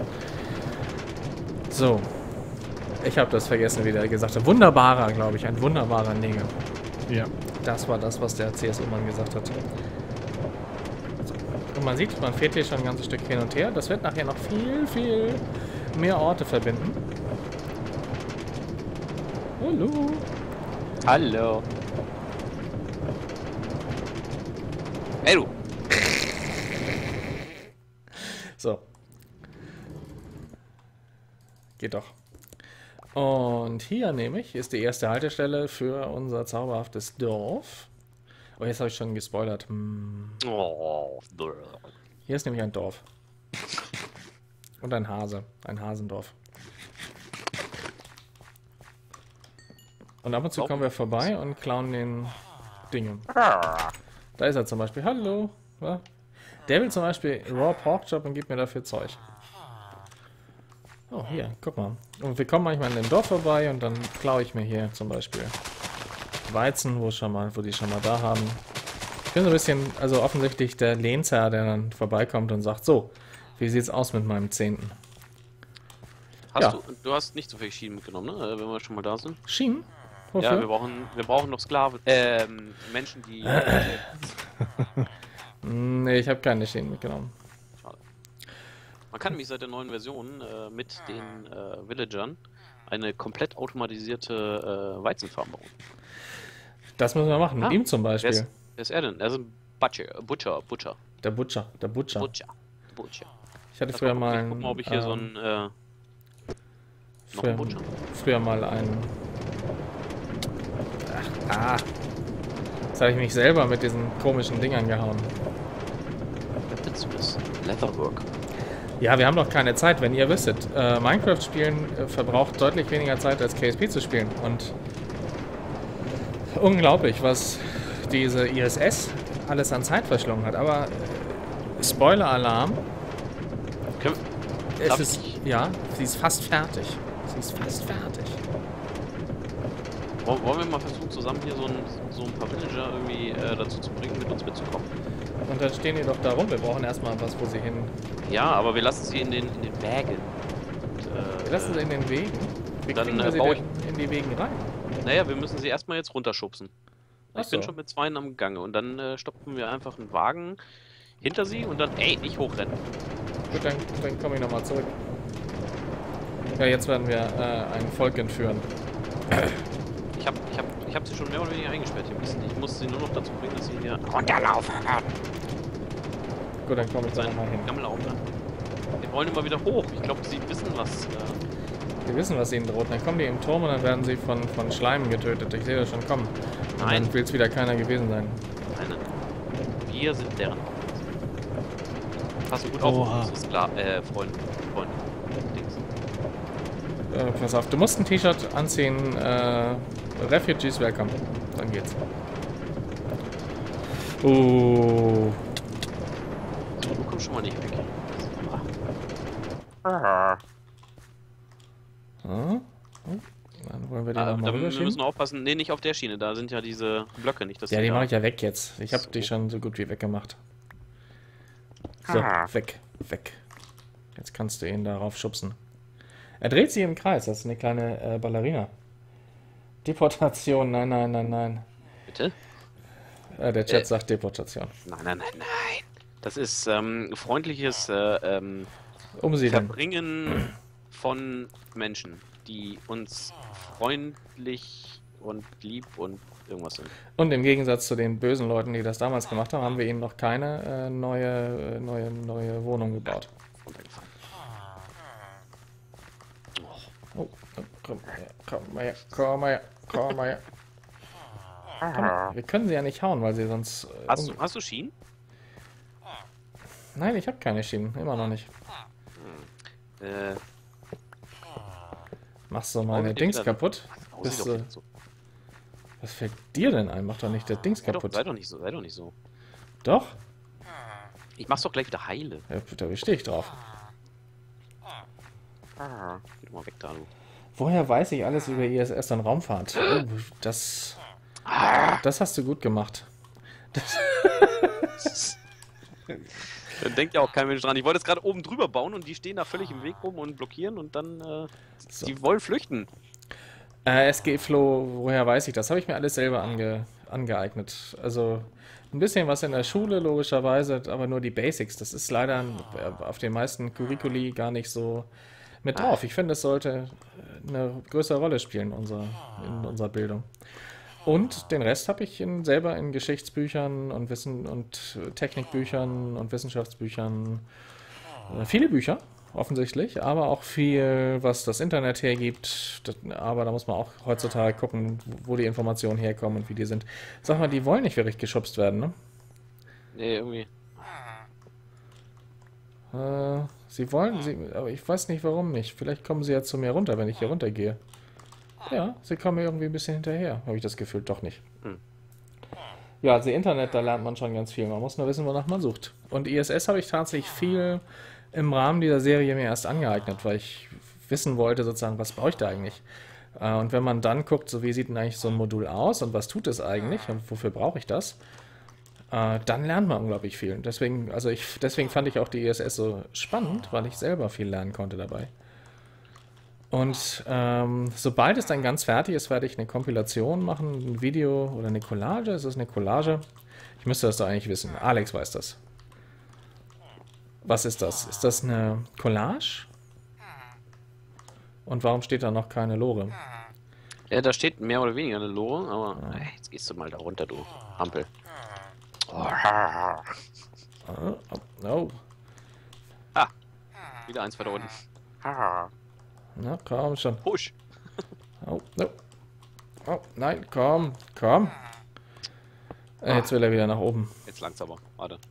Speaker 1: So. Ich habe das vergessen, wie der gesagt hat. Wunderbarer, glaube ich, ein wunderbarer Neger.
Speaker 3: Ja.
Speaker 1: Das war das, was der C S U-Mann gesagt hat. So. Und man sieht, man fährt hier schon ein ganzes Stück hin und her. Das wird nachher noch viel, viel mehr Orte verbinden. Hallo.
Speaker 2: Hallo. Ey, du.
Speaker 1: So. Geht doch. Und hier nämlich ist die erste Haltestelle für unser zauberhaftes Dorf. Oh, jetzt habe ich schon gespoilert. Hm.
Speaker 2: Oh.
Speaker 1: Hier ist nämlich ein Dorf. Und ein Hase. Ein Hasendorf. Und ab und zu kommen wir vorbei und klauen den Dingen. Da ist er zum Beispiel. Hallo. Ja. Der will zum Beispiel Raw Pork Chop und gibt mir dafür Zeug. Oh, hier, guck mal. Und wir kommen manchmal in dem Dorf vorbei und dann klaue ich mir hier zum Beispiel Weizen, wo schon mal, wo die schon mal da haben. Ich bin so ein bisschen, also offensichtlich der Lehnsherr, der dann vorbeikommt und sagt, so, wie sieht's aus mit meinem Zehnten?
Speaker 2: Hast
Speaker 1: Ja.
Speaker 2: du, du hast nicht so viel Schienen mitgenommen, ne? Wenn wir schon mal da sind.
Speaker 1: Schienen?
Speaker 2: Ja, wir
Speaker 1: Wofür?
Speaker 2: brauchen, wir brauchen noch Sklaven, ähm, Menschen, die...
Speaker 1: Nee, ich habe keine Schienen mitgenommen.
Speaker 2: Schade. Man kann nämlich seit der neuen Version äh, mit den äh, Villagern eine komplett automatisierte äh, Weizenfarm bauen.
Speaker 1: Das müssen wir machen, mit
Speaker 2: Ah,
Speaker 1: ihm zum
Speaker 2: Wer
Speaker 1: Beispiel.
Speaker 2: ist, wer ist er denn? Er ist ein Butcher, Butcher, Butcher,
Speaker 1: Der Butcher, der Butcher.
Speaker 2: Butcher, Butcher.
Speaker 1: Ich hatte
Speaker 2: Lass
Speaker 1: früher
Speaker 2: gucken,
Speaker 1: mal
Speaker 2: ich
Speaker 1: einen,
Speaker 2: guck mal, ob ich hier so
Speaker 1: ähm,
Speaker 2: ein, äh, noch
Speaker 1: früher,
Speaker 2: ein Butcher?
Speaker 1: früher mal einen... Ach, ah. Jetzt habe ich mich selber mit diesen komischen Dingern gehauen.
Speaker 2: Weaponsmith, Leatherwork.
Speaker 1: Ja, wir haben doch keine Zeit, wenn ihr wüsstet. Äh, Minecraft spielen äh, verbraucht deutlich weniger Zeit als K S P zu spielen. Und unglaublich, was diese I S S alles an Zeit verschlungen hat. Aber äh, Spoiler-Alarm,
Speaker 2: Können,
Speaker 1: es
Speaker 2: Darf
Speaker 1: ist,
Speaker 2: ich?
Speaker 1: ja, sie ist fast fertig. Sie ist fast fertig.
Speaker 2: wollen wollen wir mal versuchen, zusammen hier so ein, so ein paar Villager irgendwie äh, dazu zu bringen, mit uns mitzukommen?
Speaker 1: Und dann stehen die doch da rum. Wir brauchen erstmal was, wo sie hin.
Speaker 2: Ja, aber wir lassen sie in den, in den Wägen. Und, äh,
Speaker 1: Wir lassen sie in den Wegen. Wie
Speaker 2: Dann,
Speaker 1: kriegen wir
Speaker 2: äh,
Speaker 1: sie
Speaker 2: baue
Speaker 1: denn in die Wegen rein?
Speaker 2: Naja, wir müssen sie erstmal jetzt runterschubsen.
Speaker 1: Ach
Speaker 2: Ich bin
Speaker 1: so.
Speaker 2: schon mit zweien am Gange und dann äh, stopfen wir einfach einen Wagen hinter sie und dann, ey, nicht hochrennen.
Speaker 1: Gut, dann, dann komme ich nochmal zurück. Ja, jetzt werden wir äh, ein Volk entführen.
Speaker 2: Ich hab, ich hab, ich hab sie schon mehr oder weniger eingesperrt hier ein bisschen. Ich muss sie nur noch dazu bringen, dass sie hier runterlaufen.
Speaker 1: Gut, dann komme ich da
Speaker 2: Sein
Speaker 1: nochmal hin.
Speaker 2: Gammel auf, ne? Wir wollen immer wieder hoch. Ich glaube, sie wissen was. Äh,
Speaker 1: Die wissen, was ihnen droht. Dann kommen die im Turm und dann werden sie von, von Schleimen getötet. Ich sehe das schon kommen. Und
Speaker 2: Nein.
Speaker 1: dann will es wieder keiner gewesen sein.
Speaker 2: nein, nein. Wir sind deren. Pass gut
Speaker 3: Oha.
Speaker 2: auf, das ist klar. Äh, Freund. Freund. Dings.
Speaker 1: Äh, pass auf, du musst ein T-Shirt anziehen. Äh, Refugees welcome. Dann geht's. Oh.
Speaker 2: So, du kommst schon mal nicht weg. Ah.
Speaker 1: Hm? Hm? Dann wollen wir den
Speaker 2: Ah,
Speaker 1: nochmal
Speaker 2: da, wir
Speaker 1: rüberschieben.
Speaker 2: müssen aufpassen. Nee, nicht auf der Schiene. Da sind ja diese Blöcke, nicht dass
Speaker 1: Ja, die
Speaker 2: da-
Speaker 1: mache ich ja weg jetzt. Ich habe
Speaker 2: So.
Speaker 1: die schon so gut wie weggemacht. So,
Speaker 2: Ah.
Speaker 1: weg, weg. Jetzt kannst du ihn darauf schubsen. Er dreht sich im Kreis. Das ist eine kleine äh, Ballerina. Deportation, nein, nein, nein, nein.
Speaker 2: Bitte?
Speaker 1: Äh, der Chat
Speaker 2: Äh.
Speaker 1: sagt Deportation.
Speaker 2: Nein, nein, nein, nein. Das ist ähm, freundliches äh, ähm,
Speaker 1: Umsiedeln.
Speaker 2: Verbringen von Menschen, die uns freundlich und lieb und irgendwas sind.
Speaker 1: Und im Gegensatz zu den bösen Leuten, die das damals gemacht haben, haben wir ihnen noch keine äh, neue, äh, neue, neue Wohnung gebaut.
Speaker 2: Runtergefallen.
Speaker 1: Oh, oh, komm her, komm mal her, komm mal her, komm mal her. Komm, wir können sie ja nicht hauen, weil sie sonst... Äh,
Speaker 2: Hast du,
Speaker 1: um-
Speaker 2: hast du Schienen?
Speaker 1: Nein, ich habe keine Schienen, immer noch nicht.
Speaker 2: Äh,
Speaker 1: Machst du
Speaker 2: Bauen
Speaker 1: meine
Speaker 2: wir die
Speaker 1: Dings
Speaker 2: wieder-
Speaker 1: kaputt?
Speaker 2: hau
Speaker 1: Bist
Speaker 2: sie
Speaker 1: du,
Speaker 2: doch nicht so.
Speaker 1: was fällt dir denn ein? Mach doch nicht das Dings
Speaker 2: Sei doch,
Speaker 1: kaputt.
Speaker 2: sei doch nicht so, sei doch nicht so.
Speaker 1: Doch?
Speaker 2: Ich mach's doch gleich wieder heile.
Speaker 1: Ja, da stehe ich drauf.
Speaker 2: Geh doch mal weg da, du.
Speaker 1: Woher weiß ich alles über I S S und Raumfahrt? Oh, das, das hast du gut gemacht.
Speaker 2: Dann denkt ja auch kein Mensch dran. Ich wollte jetzt gerade oben drüber bauen und die stehen da völlig im Weg rum und blockieren und dann, äh,
Speaker 1: So.
Speaker 2: die wollen flüchten.
Speaker 1: Äh, S G Flow, woher weiß ich das? Habe ich mir alles selber ange, angeeignet. Also ein bisschen was in der Schule, logischerweise, aber nur die Basics. Das ist leider äh, auf den meisten Curriculi gar nicht so mit drauf. Ich finde, es sollte eine größere Rolle spielen in unserer, in unserer Bildung. Und den Rest habe ich in, selber in Geschichtsbüchern und Wissen und Technikbüchern und Wissenschaftsbüchern. Äh, viele Bücher, offensichtlich, aber auch viel, was das Internet hergibt. Das, aber da muss man auch heutzutage gucken, wo die Informationen herkommen und wie die sind. Sag mal, die wollen nicht wirklich geschubst werden, ne?
Speaker 2: Nee, irgendwie.
Speaker 1: Äh, sie wollen, sie, aber ich weiß nicht, warum nicht. Vielleicht kommen sie ja zu mir runter, wenn ich hier runtergehe. Ja, sie kommen mir irgendwie ein bisschen hinterher, habe ich das Gefühl, doch nicht.
Speaker 2: Hm.
Speaker 1: Ja, also Internet, da lernt man schon ganz viel. Man muss nur wissen, wonach man sucht. Und I S S habe ich tatsächlich viel im Rahmen dieser Serie mir erst angeeignet, weil ich wissen wollte, sozusagen, was brauche ich da eigentlich? Äh, und wenn man dann guckt, so wie sieht denn eigentlich so ein Modul aus und was tut es eigentlich und wofür brauche ich das? Äh, dann lernt man unglaublich viel. Und deswegen, also ich, deswegen fand ich auch die I S S so spannend, weil ich selber viel lernen konnte dabei. Und ähm, sobald es dann ganz fertig ist, werde ich eine Kompilation machen, ein Video oder eine Collage. Ist das eine Collage? Ich müsste das doch eigentlich wissen. Alex weiß das. Was ist das? Ist das eine Collage? Und warum steht da noch keine Lore?
Speaker 2: Ja, da steht mehr oder weniger eine Lore, aber ey, jetzt gehst du mal da runter, du Hampel.
Speaker 1: Oh, oh, oh.
Speaker 2: Ah, wieder eins weiter unten.
Speaker 1: Na, komm schon.
Speaker 2: Push.
Speaker 1: Oh, no. Oh, nein, komm, komm. Äh, jetzt will er wieder nach oben.
Speaker 2: Jetzt langt's aber. Warte.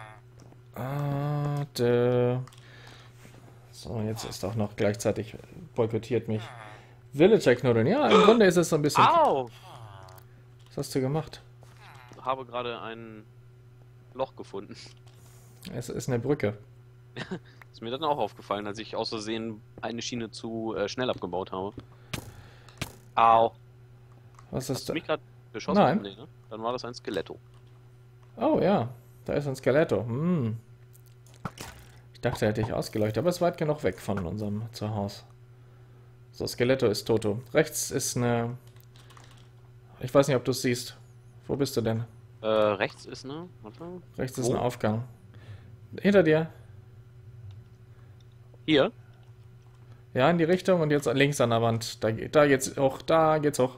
Speaker 1: Ah, dö. So, jetzt ist auch noch gleichzeitig boykottiert mich. Villager-Knuddeln. Ja, im Grunde ist es so ein bisschen...
Speaker 2: Au!
Speaker 1: Was hast du gemacht?
Speaker 2: Ich habe gerade ein Loch gefunden.
Speaker 1: Es ist eine Brücke.
Speaker 2: Ist mir dann auch aufgefallen, als ich aus Versehen eine Schiene zu äh, schnell abgebaut habe. Au.
Speaker 1: Was
Speaker 2: Hast
Speaker 1: ist
Speaker 2: du
Speaker 1: da?
Speaker 2: mich gerade beschossen?
Speaker 1: Nein.
Speaker 2: Nee, ne? Dann war das ein Skeletto.
Speaker 1: Oh ja, da ist ein Skeletto. Hm. Ich dachte, er hätte ich ausgeleuchtet, aber es ist weit genug weg von unserem Zuhause. So, Skeletto ist Toto. Rechts ist eine... Ich weiß nicht, ob du es siehst. Wo bist du denn?
Speaker 2: Äh, rechts ist ne? Warte.
Speaker 1: Rechts ist
Speaker 2: Wo?
Speaker 1: ein Aufgang. Hinter dir.
Speaker 2: Hier?
Speaker 1: Ja, in die Richtung und jetzt links an der Wand. Da, geht- da geht's hoch, da geht's hoch.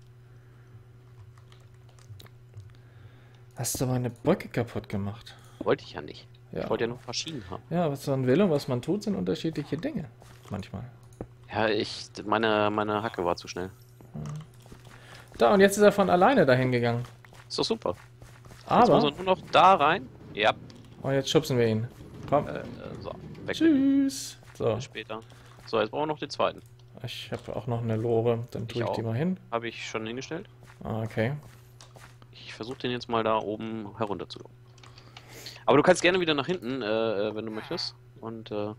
Speaker 1: Hast du meine Brücke kaputt gemacht?
Speaker 2: Wollte ich ja nicht.
Speaker 1: Ja.
Speaker 2: Ich wollte ja nur Maschinen haben.
Speaker 1: Ja, was man will und was man tut, sind unterschiedliche Dinge. Manchmal.
Speaker 2: Ja, ich. Meine, meine Hacke war zu schnell.
Speaker 1: Da, und jetzt ist er von alleine dahin gegangen.
Speaker 2: Ist doch super. Jetzt muss er
Speaker 1: Aber...
Speaker 2: nur noch da rein. Ja.
Speaker 1: Und jetzt schubsen wir ihn. Komm.
Speaker 2: Äh, äh, so. Weg.
Speaker 1: Tschüss. So,
Speaker 2: Bis später. So, jetzt brauchen wir noch den zweiten.
Speaker 1: ich habe auch noch eine Lore. Dann tue
Speaker 2: Ich
Speaker 1: ich die
Speaker 2: auch.
Speaker 1: mal hin.
Speaker 2: Habe ich schon hingestellt.
Speaker 1: Ah, okay.
Speaker 2: Ich versuche den jetzt mal da oben herunter zu locken. Aber du kannst gerne wieder nach hinten, äh, äh, wenn du möchtest. Und äh,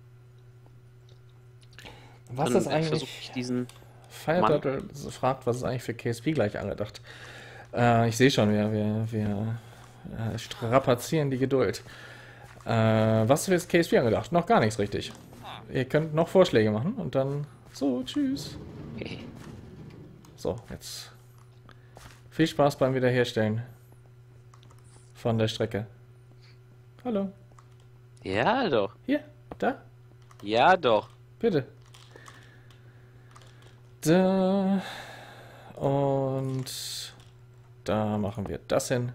Speaker 1: Was
Speaker 2: dann
Speaker 1: ist
Speaker 2: versuche
Speaker 1: eigentlich...
Speaker 2: ich diesen.
Speaker 1: Fireturtle fragt, was ist eigentlich für K S P gleich angedacht. Äh, ich sehe schon, wir, wir, wir äh, strapazieren die Geduld. Äh, was ist für K S P angedacht? Noch gar nichts richtig. Ihr könnt noch Vorschläge machen und dann... So, tschüss. So, jetzt... Viel Spaß beim Wiederherstellen. Von der Strecke. Hallo.
Speaker 2: Ja, doch.
Speaker 1: Hier, da,
Speaker 2: Ja, doch.
Speaker 1: bitte. Da. Und da machen wir das hin.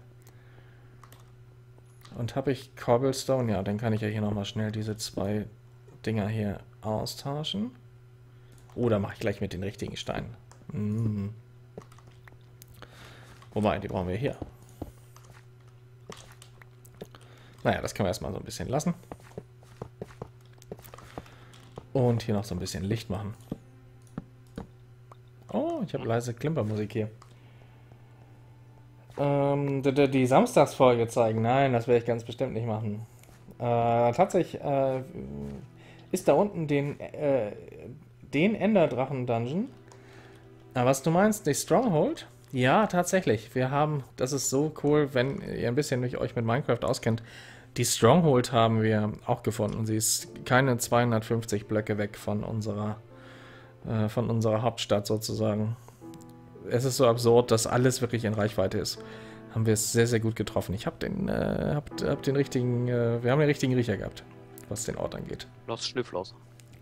Speaker 1: Und habe ich Cobblestone? Ja, dann kann ich ja hier nochmal schnell diese zwei Dinger hier austauschen. Oder mache ich gleich mit den richtigen Steinen. Mhm. Wobei, die brauchen wir hier. Naja, das können wir erstmal so ein bisschen lassen. Und hier noch so ein bisschen Licht machen. Oh, ich habe leise Klimpermusik hier. Ähm, die, die die Samstagsfolge zeigen. Nein, das werde ich ganz bestimmt nicht machen. Äh, tatsächlich äh, ist da unten den, äh, den Enderdrachen-Dungeon. Äh, was du meinst, die Stronghold? Ja, tatsächlich. Wir haben, das ist so cool, wenn ihr ein bisschen mit euch mit Minecraft auskennt. Die Stronghold haben wir auch gefunden. Sie ist keine zweihundertfünfzig Blöcke weg von unserer, äh, von unserer Hauptstadt sozusagen. Es ist so absurd, dass alles wirklich in Reichweite ist. Haben wir es sehr, sehr gut getroffen. Ich habe den, äh, hab, hab den richtigen, äh, wir haben den richtigen Riecher gehabt, was den Ort angeht.
Speaker 2: Los Schnüfflos.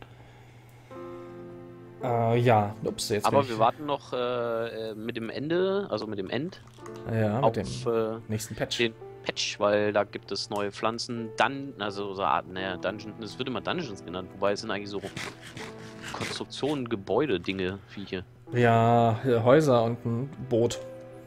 Speaker 1: Äh, ja, ups, jetzt bin
Speaker 2: Aber
Speaker 1: ich,
Speaker 2: wir warten noch äh, äh, mit dem Ende, also mit dem End,
Speaker 1: ja,
Speaker 2: auf
Speaker 1: mit dem
Speaker 2: äh,
Speaker 1: nächsten Patch.
Speaker 2: den Patch, weil da gibt es neue Pflanzen, dann, also so Arten, naja, Dungeon, es wird immer Dungeons genannt, wobei es sind eigentlich so Konstruktionen, Gebäude, Dinge, Viecher.
Speaker 1: Ja, Häuser und ein Boot.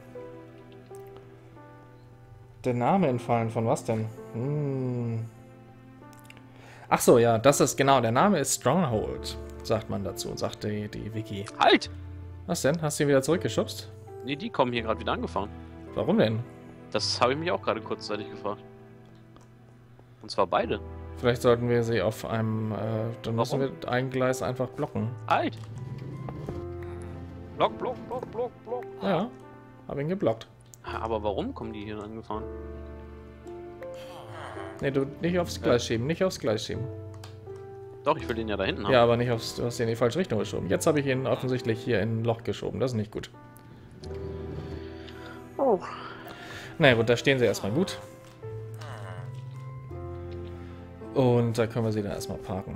Speaker 1: Der Name entfallen, von was denn? Hm. Ach so, ja, das ist genau, der Name ist Stronghold, sagt man dazu, sagt die, die Wiki.
Speaker 2: Halt!
Speaker 1: Was denn? Hast du ihn wieder zurückgeschubst?
Speaker 2: Nee, die kommen hier gerade wieder angefahren.
Speaker 1: Warum denn?
Speaker 2: Das habe ich mich auch gerade kurzzeitig gefragt. Und zwar beide.
Speaker 1: Vielleicht sollten wir sie auf einem, äh, dann müssen
Speaker 2: Warum?
Speaker 1: wir ein Gleis einfach blocken.
Speaker 2: Halt! Block, block, block, block, block.
Speaker 1: Ja, hab ihn geblockt.
Speaker 2: Aber warum kommen die hier angefahren?
Speaker 1: Nee, du nicht aufs Gleis schieben, nicht aufs Gleis schieben.
Speaker 2: Doch, ich will den ja da hinten haben.
Speaker 1: Ja, aber nicht aufs, du hast ihn in die falsche Richtung geschoben. Jetzt habe ich ihn offensichtlich hier in ein Loch geschoben, das ist nicht gut.
Speaker 2: Oh.
Speaker 1: Na ja, gut, da stehen sie erstmal gut. Und da können wir sie dann erstmal parken.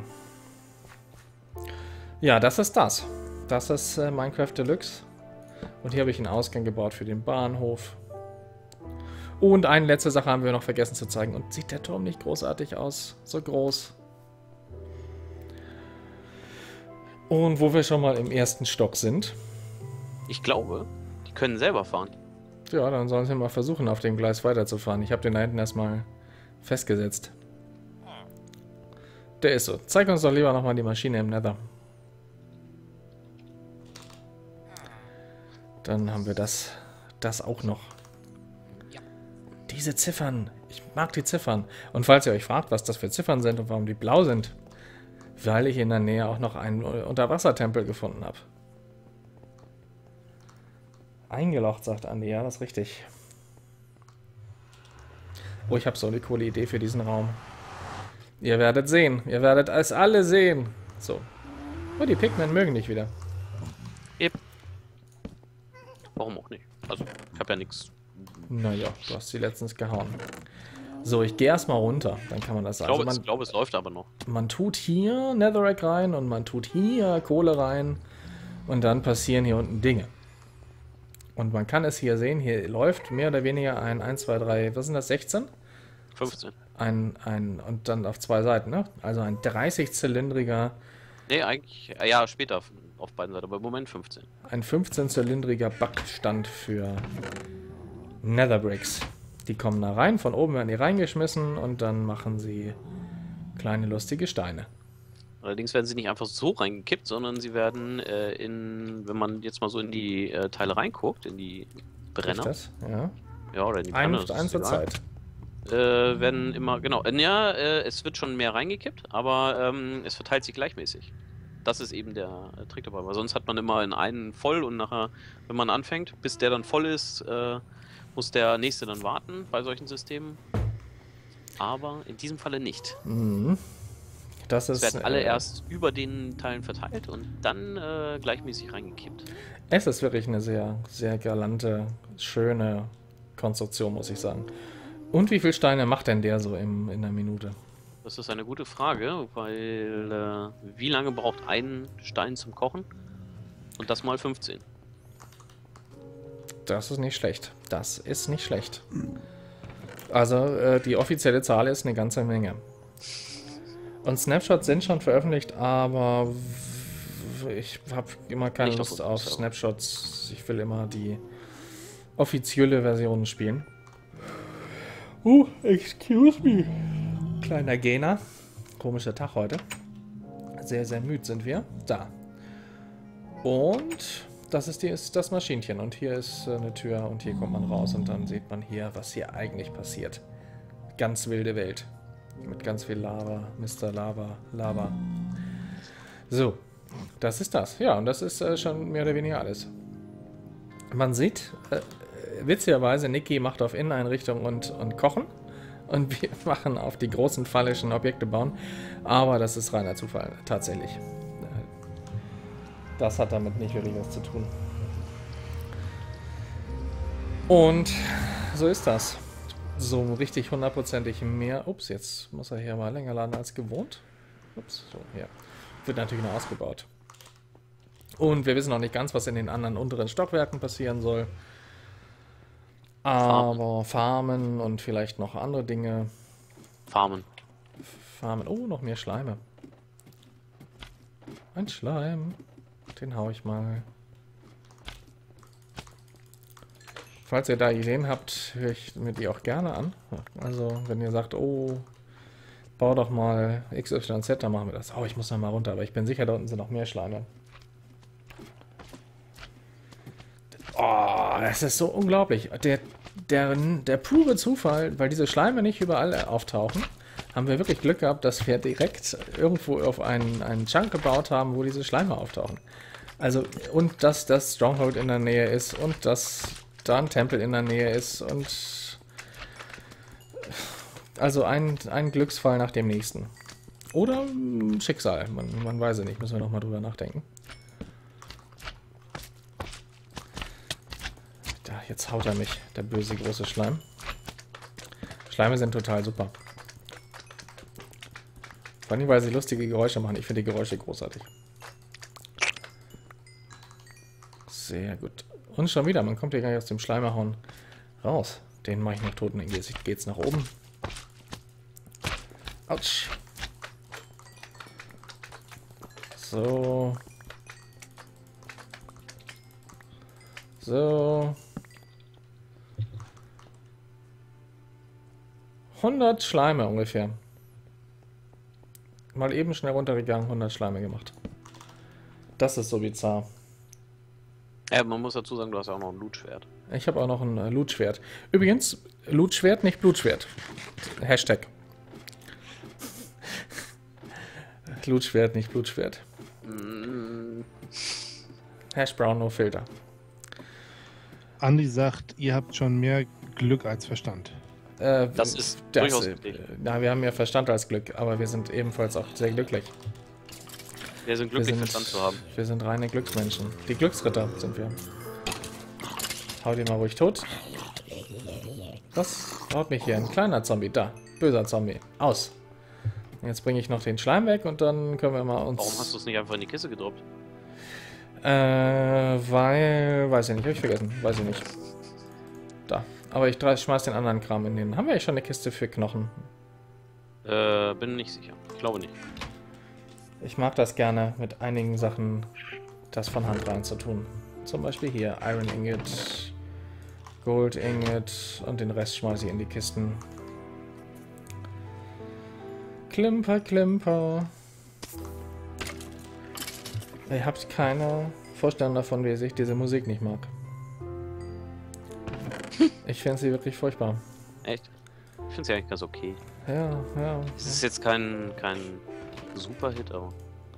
Speaker 1: Ja, das ist das. Das ist äh, Minecraft Deluxe. Und hier habe ich einen Ausgang gebaut für den Bahnhof. Und eine letzte Sache haben wir noch vergessen zu zeigen. Und sieht der Turm nicht großartig aus? So groß. Und wo wir schon mal im ersten Stock sind.
Speaker 2: Ich glaube, die können selber fahren.
Speaker 1: Ja, dann sollen sie mal versuchen, auf dem Gleis weiterzufahren. Ich habe den da hinten erstmal festgesetzt. Der ist so. Zeig uns doch lieber nochmal die Maschine im Nether. Dann haben wir das, das auch noch.
Speaker 2: Ja.
Speaker 1: Diese Ziffern. Ich mag die Ziffern. Und falls ihr euch fragt, was das für Ziffern sind und warum die blau sind, weil ich in der Nähe auch noch einen Unterwassertempel gefunden habe. Eingelocht, sagt Andi. Ja, das ist richtig. Oh, ich habe so eine coole Idee für diesen Raum. Ihr werdet sehen. Ihr werdet es alle sehen. So. Oh, die Pigmen mögen dich wieder.
Speaker 2: Yep. Warum auch nicht? Also, ich habe ja nichts.
Speaker 1: Naja, du hast sie letztens gehauen. So, ich gehe erstmal runter. Dann kann man das
Speaker 2: Ich
Speaker 1: sagen.
Speaker 2: glaube,
Speaker 1: Also
Speaker 2: es,
Speaker 1: man,
Speaker 2: glaube, es läuft aber noch.
Speaker 1: man tut hier Netherrack rein und man tut hier Kohle rein. Und dann passieren hier unten Dinge. Und man kann es hier sehen, hier läuft mehr oder weniger ein eins, zwei, drei, was sind das, sechzehn?
Speaker 2: fünfzehn.
Speaker 1: Ein, ein, und dann auf zwei Seiten, ne? Also ein dreißig-zylindriger,
Speaker 2: Nee, eigentlich. äh, Ja, später auf beiden Seiten, aber im Moment fünfzehn.
Speaker 1: ein fünfzehn-zylindriger Backstand für Netherbricks. Die kommen da rein, von oben werden die reingeschmissen und dann machen sie kleine lustige Steine.
Speaker 2: Allerdings werden sie nicht einfach so reingekippt, sondern sie werden äh, in, wenn man jetzt mal so in die äh, Teile reinguckt, in die Brenner.
Speaker 1: Ist das? Ja.
Speaker 2: Ja, oder in die
Speaker 1: Ein,
Speaker 2: Brenner. das
Speaker 1: ein
Speaker 2: ist
Speaker 1: zur
Speaker 2: egal.
Speaker 1: Zeit.
Speaker 2: Äh, werden immer, genau. Äh, ja, äh, es wird schon mehr reingekippt, aber ähm, es verteilt sich gleichmäßig. Das ist eben der äh, Trick dabei, weil sonst hat man immer in einen voll und nachher, wenn man anfängt, bis der dann voll ist, äh, muss der nächste dann warten bei solchen Systemen. Aber in diesem Falle nicht.
Speaker 1: Mhm. Das
Speaker 2: Es
Speaker 1: ist,
Speaker 2: werden alle
Speaker 1: äh,
Speaker 2: erst über den Teilen verteilt und dann äh, gleichmäßig reingekippt.
Speaker 1: es ist wirklich eine sehr, sehr galante, schöne Konstruktion, muss ich sagen. Und wie viele Steine macht denn der so im, in der Minute?
Speaker 2: Das ist eine gute Frage, weil äh, wie lange braucht ein Stein zum Kochen? Und das mal fünfzehn.
Speaker 1: Das ist nicht schlecht. Das ist nicht schlecht. Also äh, die offizielle Zahl ist eine ganze Menge. Und Snapshots sind schon veröffentlicht, aber w- ich habe immer keine
Speaker 2: Nicht auf
Speaker 1: Lust
Speaker 2: unserem
Speaker 1: auf
Speaker 2: Server.
Speaker 1: Snapshots. Ich will immer die offizielle Version spielen. Uh, excuse me. Kleiner Gainer. Komischer Tag heute. Sehr, sehr müde sind wir. Da. Und das ist, die, ist das Maschinchen. Und hier ist äh, eine Tür und hier kommt man raus und dann sieht man hier, was hier eigentlich passiert. Ganz wilde Welt. Mit ganz viel Lava, Mister Lava, Lava. So, das ist das. Ja, und das ist äh, schon mehr oder weniger alles. Man sieht, äh, witzigerweise, Niki macht auf Inneneinrichtung und, und Kochen. Und wir machen auf die großen phallischen Objekte bauen. Aber das ist reiner Zufall, tatsächlich. Das hat damit nicht wirklich was zu tun. Und so ist das. So richtig hundertprozentig mehr. Ups, jetzt muss er hier mal länger laden als gewohnt. Ups, so, hier. Wird natürlich noch ausgebaut. Und wir wissen noch nicht ganz, was in den anderen unteren Stockwerken passieren soll. Aber Farmen und vielleicht noch andere Dinge.
Speaker 2: Farmen.
Speaker 1: Farmen. Oh, noch mehr Schleime. Ein Schleim. Den hau ich mal. Falls ihr da Ideen habt, höre ich mir die auch gerne an. Also, wenn ihr sagt, oh, bau doch mal X Y Z, dann machen wir das. Oh, ich muss noch mal runter, aber ich bin sicher, da unten sind noch mehr Schleime. Oh, das ist so unglaublich. Der, der, der pure Zufall, weil diese Schleime nicht überall auftauchen, haben wir wirklich Glück gehabt, dass wir direkt irgendwo auf einen, einen Chunk gebaut haben, wo diese Schleime auftauchen. Also, und dass das Stronghold in der Nähe ist und dass da ein Tempel in der Nähe ist und also ein, ein Glücksfall nach dem nächsten. Oder ein Schicksal, man, man weiß es nicht, müssen wir noch mal drüber nachdenken. Da, jetzt haut er mich, der böse große Schleim. Schleime sind total super. Vor allem, weil sie lustige Geräusche machen. Ich finde die Geräusche großartig. Sehr gut. Und schon wieder, man kommt hier gar nicht aus dem Schleimerhauen raus. Den mache ich noch tot und dann geht's nach oben. Autsch. So. So. hundert Schleime ungefähr. Mal eben schnell runtergegangen, hundert Schleime gemacht. Das ist so bizarr.
Speaker 2: Ja, man muss dazu sagen, du hast ja auch noch ein Loot-Schwert.
Speaker 1: Ich habe auch noch ein äh, Loot-Schwert. Übrigens, Loot-Schwert, nicht Blutschwert. Hashtag. Loot-Schwert, nicht Blutschwert.
Speaker 2: Mm.
Speaker 1: Hash Brown, no Filter.
Speaker 3: Andi sagt, ihr habt schon mehr Glück als Verstand.
Speaker 1: Äh,
Speaker 2: Das ist
Speaker 1: das,
Speaker 2: durchaus
Speaker 1: äh,
Speaker 2: richtig.
Speaker 1: Na, wir haben ja Verstand als Glück, aber wir sind ebenfalls auch sehr glücklich.
Speaker 2: Wir sind glücklich,
Speaker 1: wir sind,
Speaker 2: Verstand zu haben.
Speaker 1: Wir sind reine Glücksmenschen. Die Glücksritter sind wir. Hau den mal ruhig tot. Was haut mich hier? Ein kleiner Zombie. Da. Böser Zombie. Aus. Jetzt bringe ich noch den Schleim weg und dann können wir mal uns...
Speaker 2: Warum hast du es nicht einfach in die Kiste gedroppt?
Speaker 1: Äh, weil... Weiß ich nicht. Hab ich vergessen. Weiß ich nicht. Da. Aber ich schmeiß den anderen Kram in den... Haben wir eigentlich schon eine Kiste für Knochen?
Speaker 2: Äh, bin nicht sicher. Ich glaube nicht.
Speaker 1: Ich mag das gerne, mit einigen Sachen das von Hand rein zu tun. Zum Beispiel hier Iron Ingot, Gold Ingot und den Rest schmeiße ich in die Kisten. Klimper, Klimper. Ihr habt keine Vorstellung davon, wie ich diese Musik nicht mag. Ich finde sie wirklich furchtbar.
Speaker 2: Echt? Ich finde sie eigentlich ganz okay.
Speaker 1: Ja, ja.
Speaker 2: Es ist jetzt kein, kein Super-Hit, aber...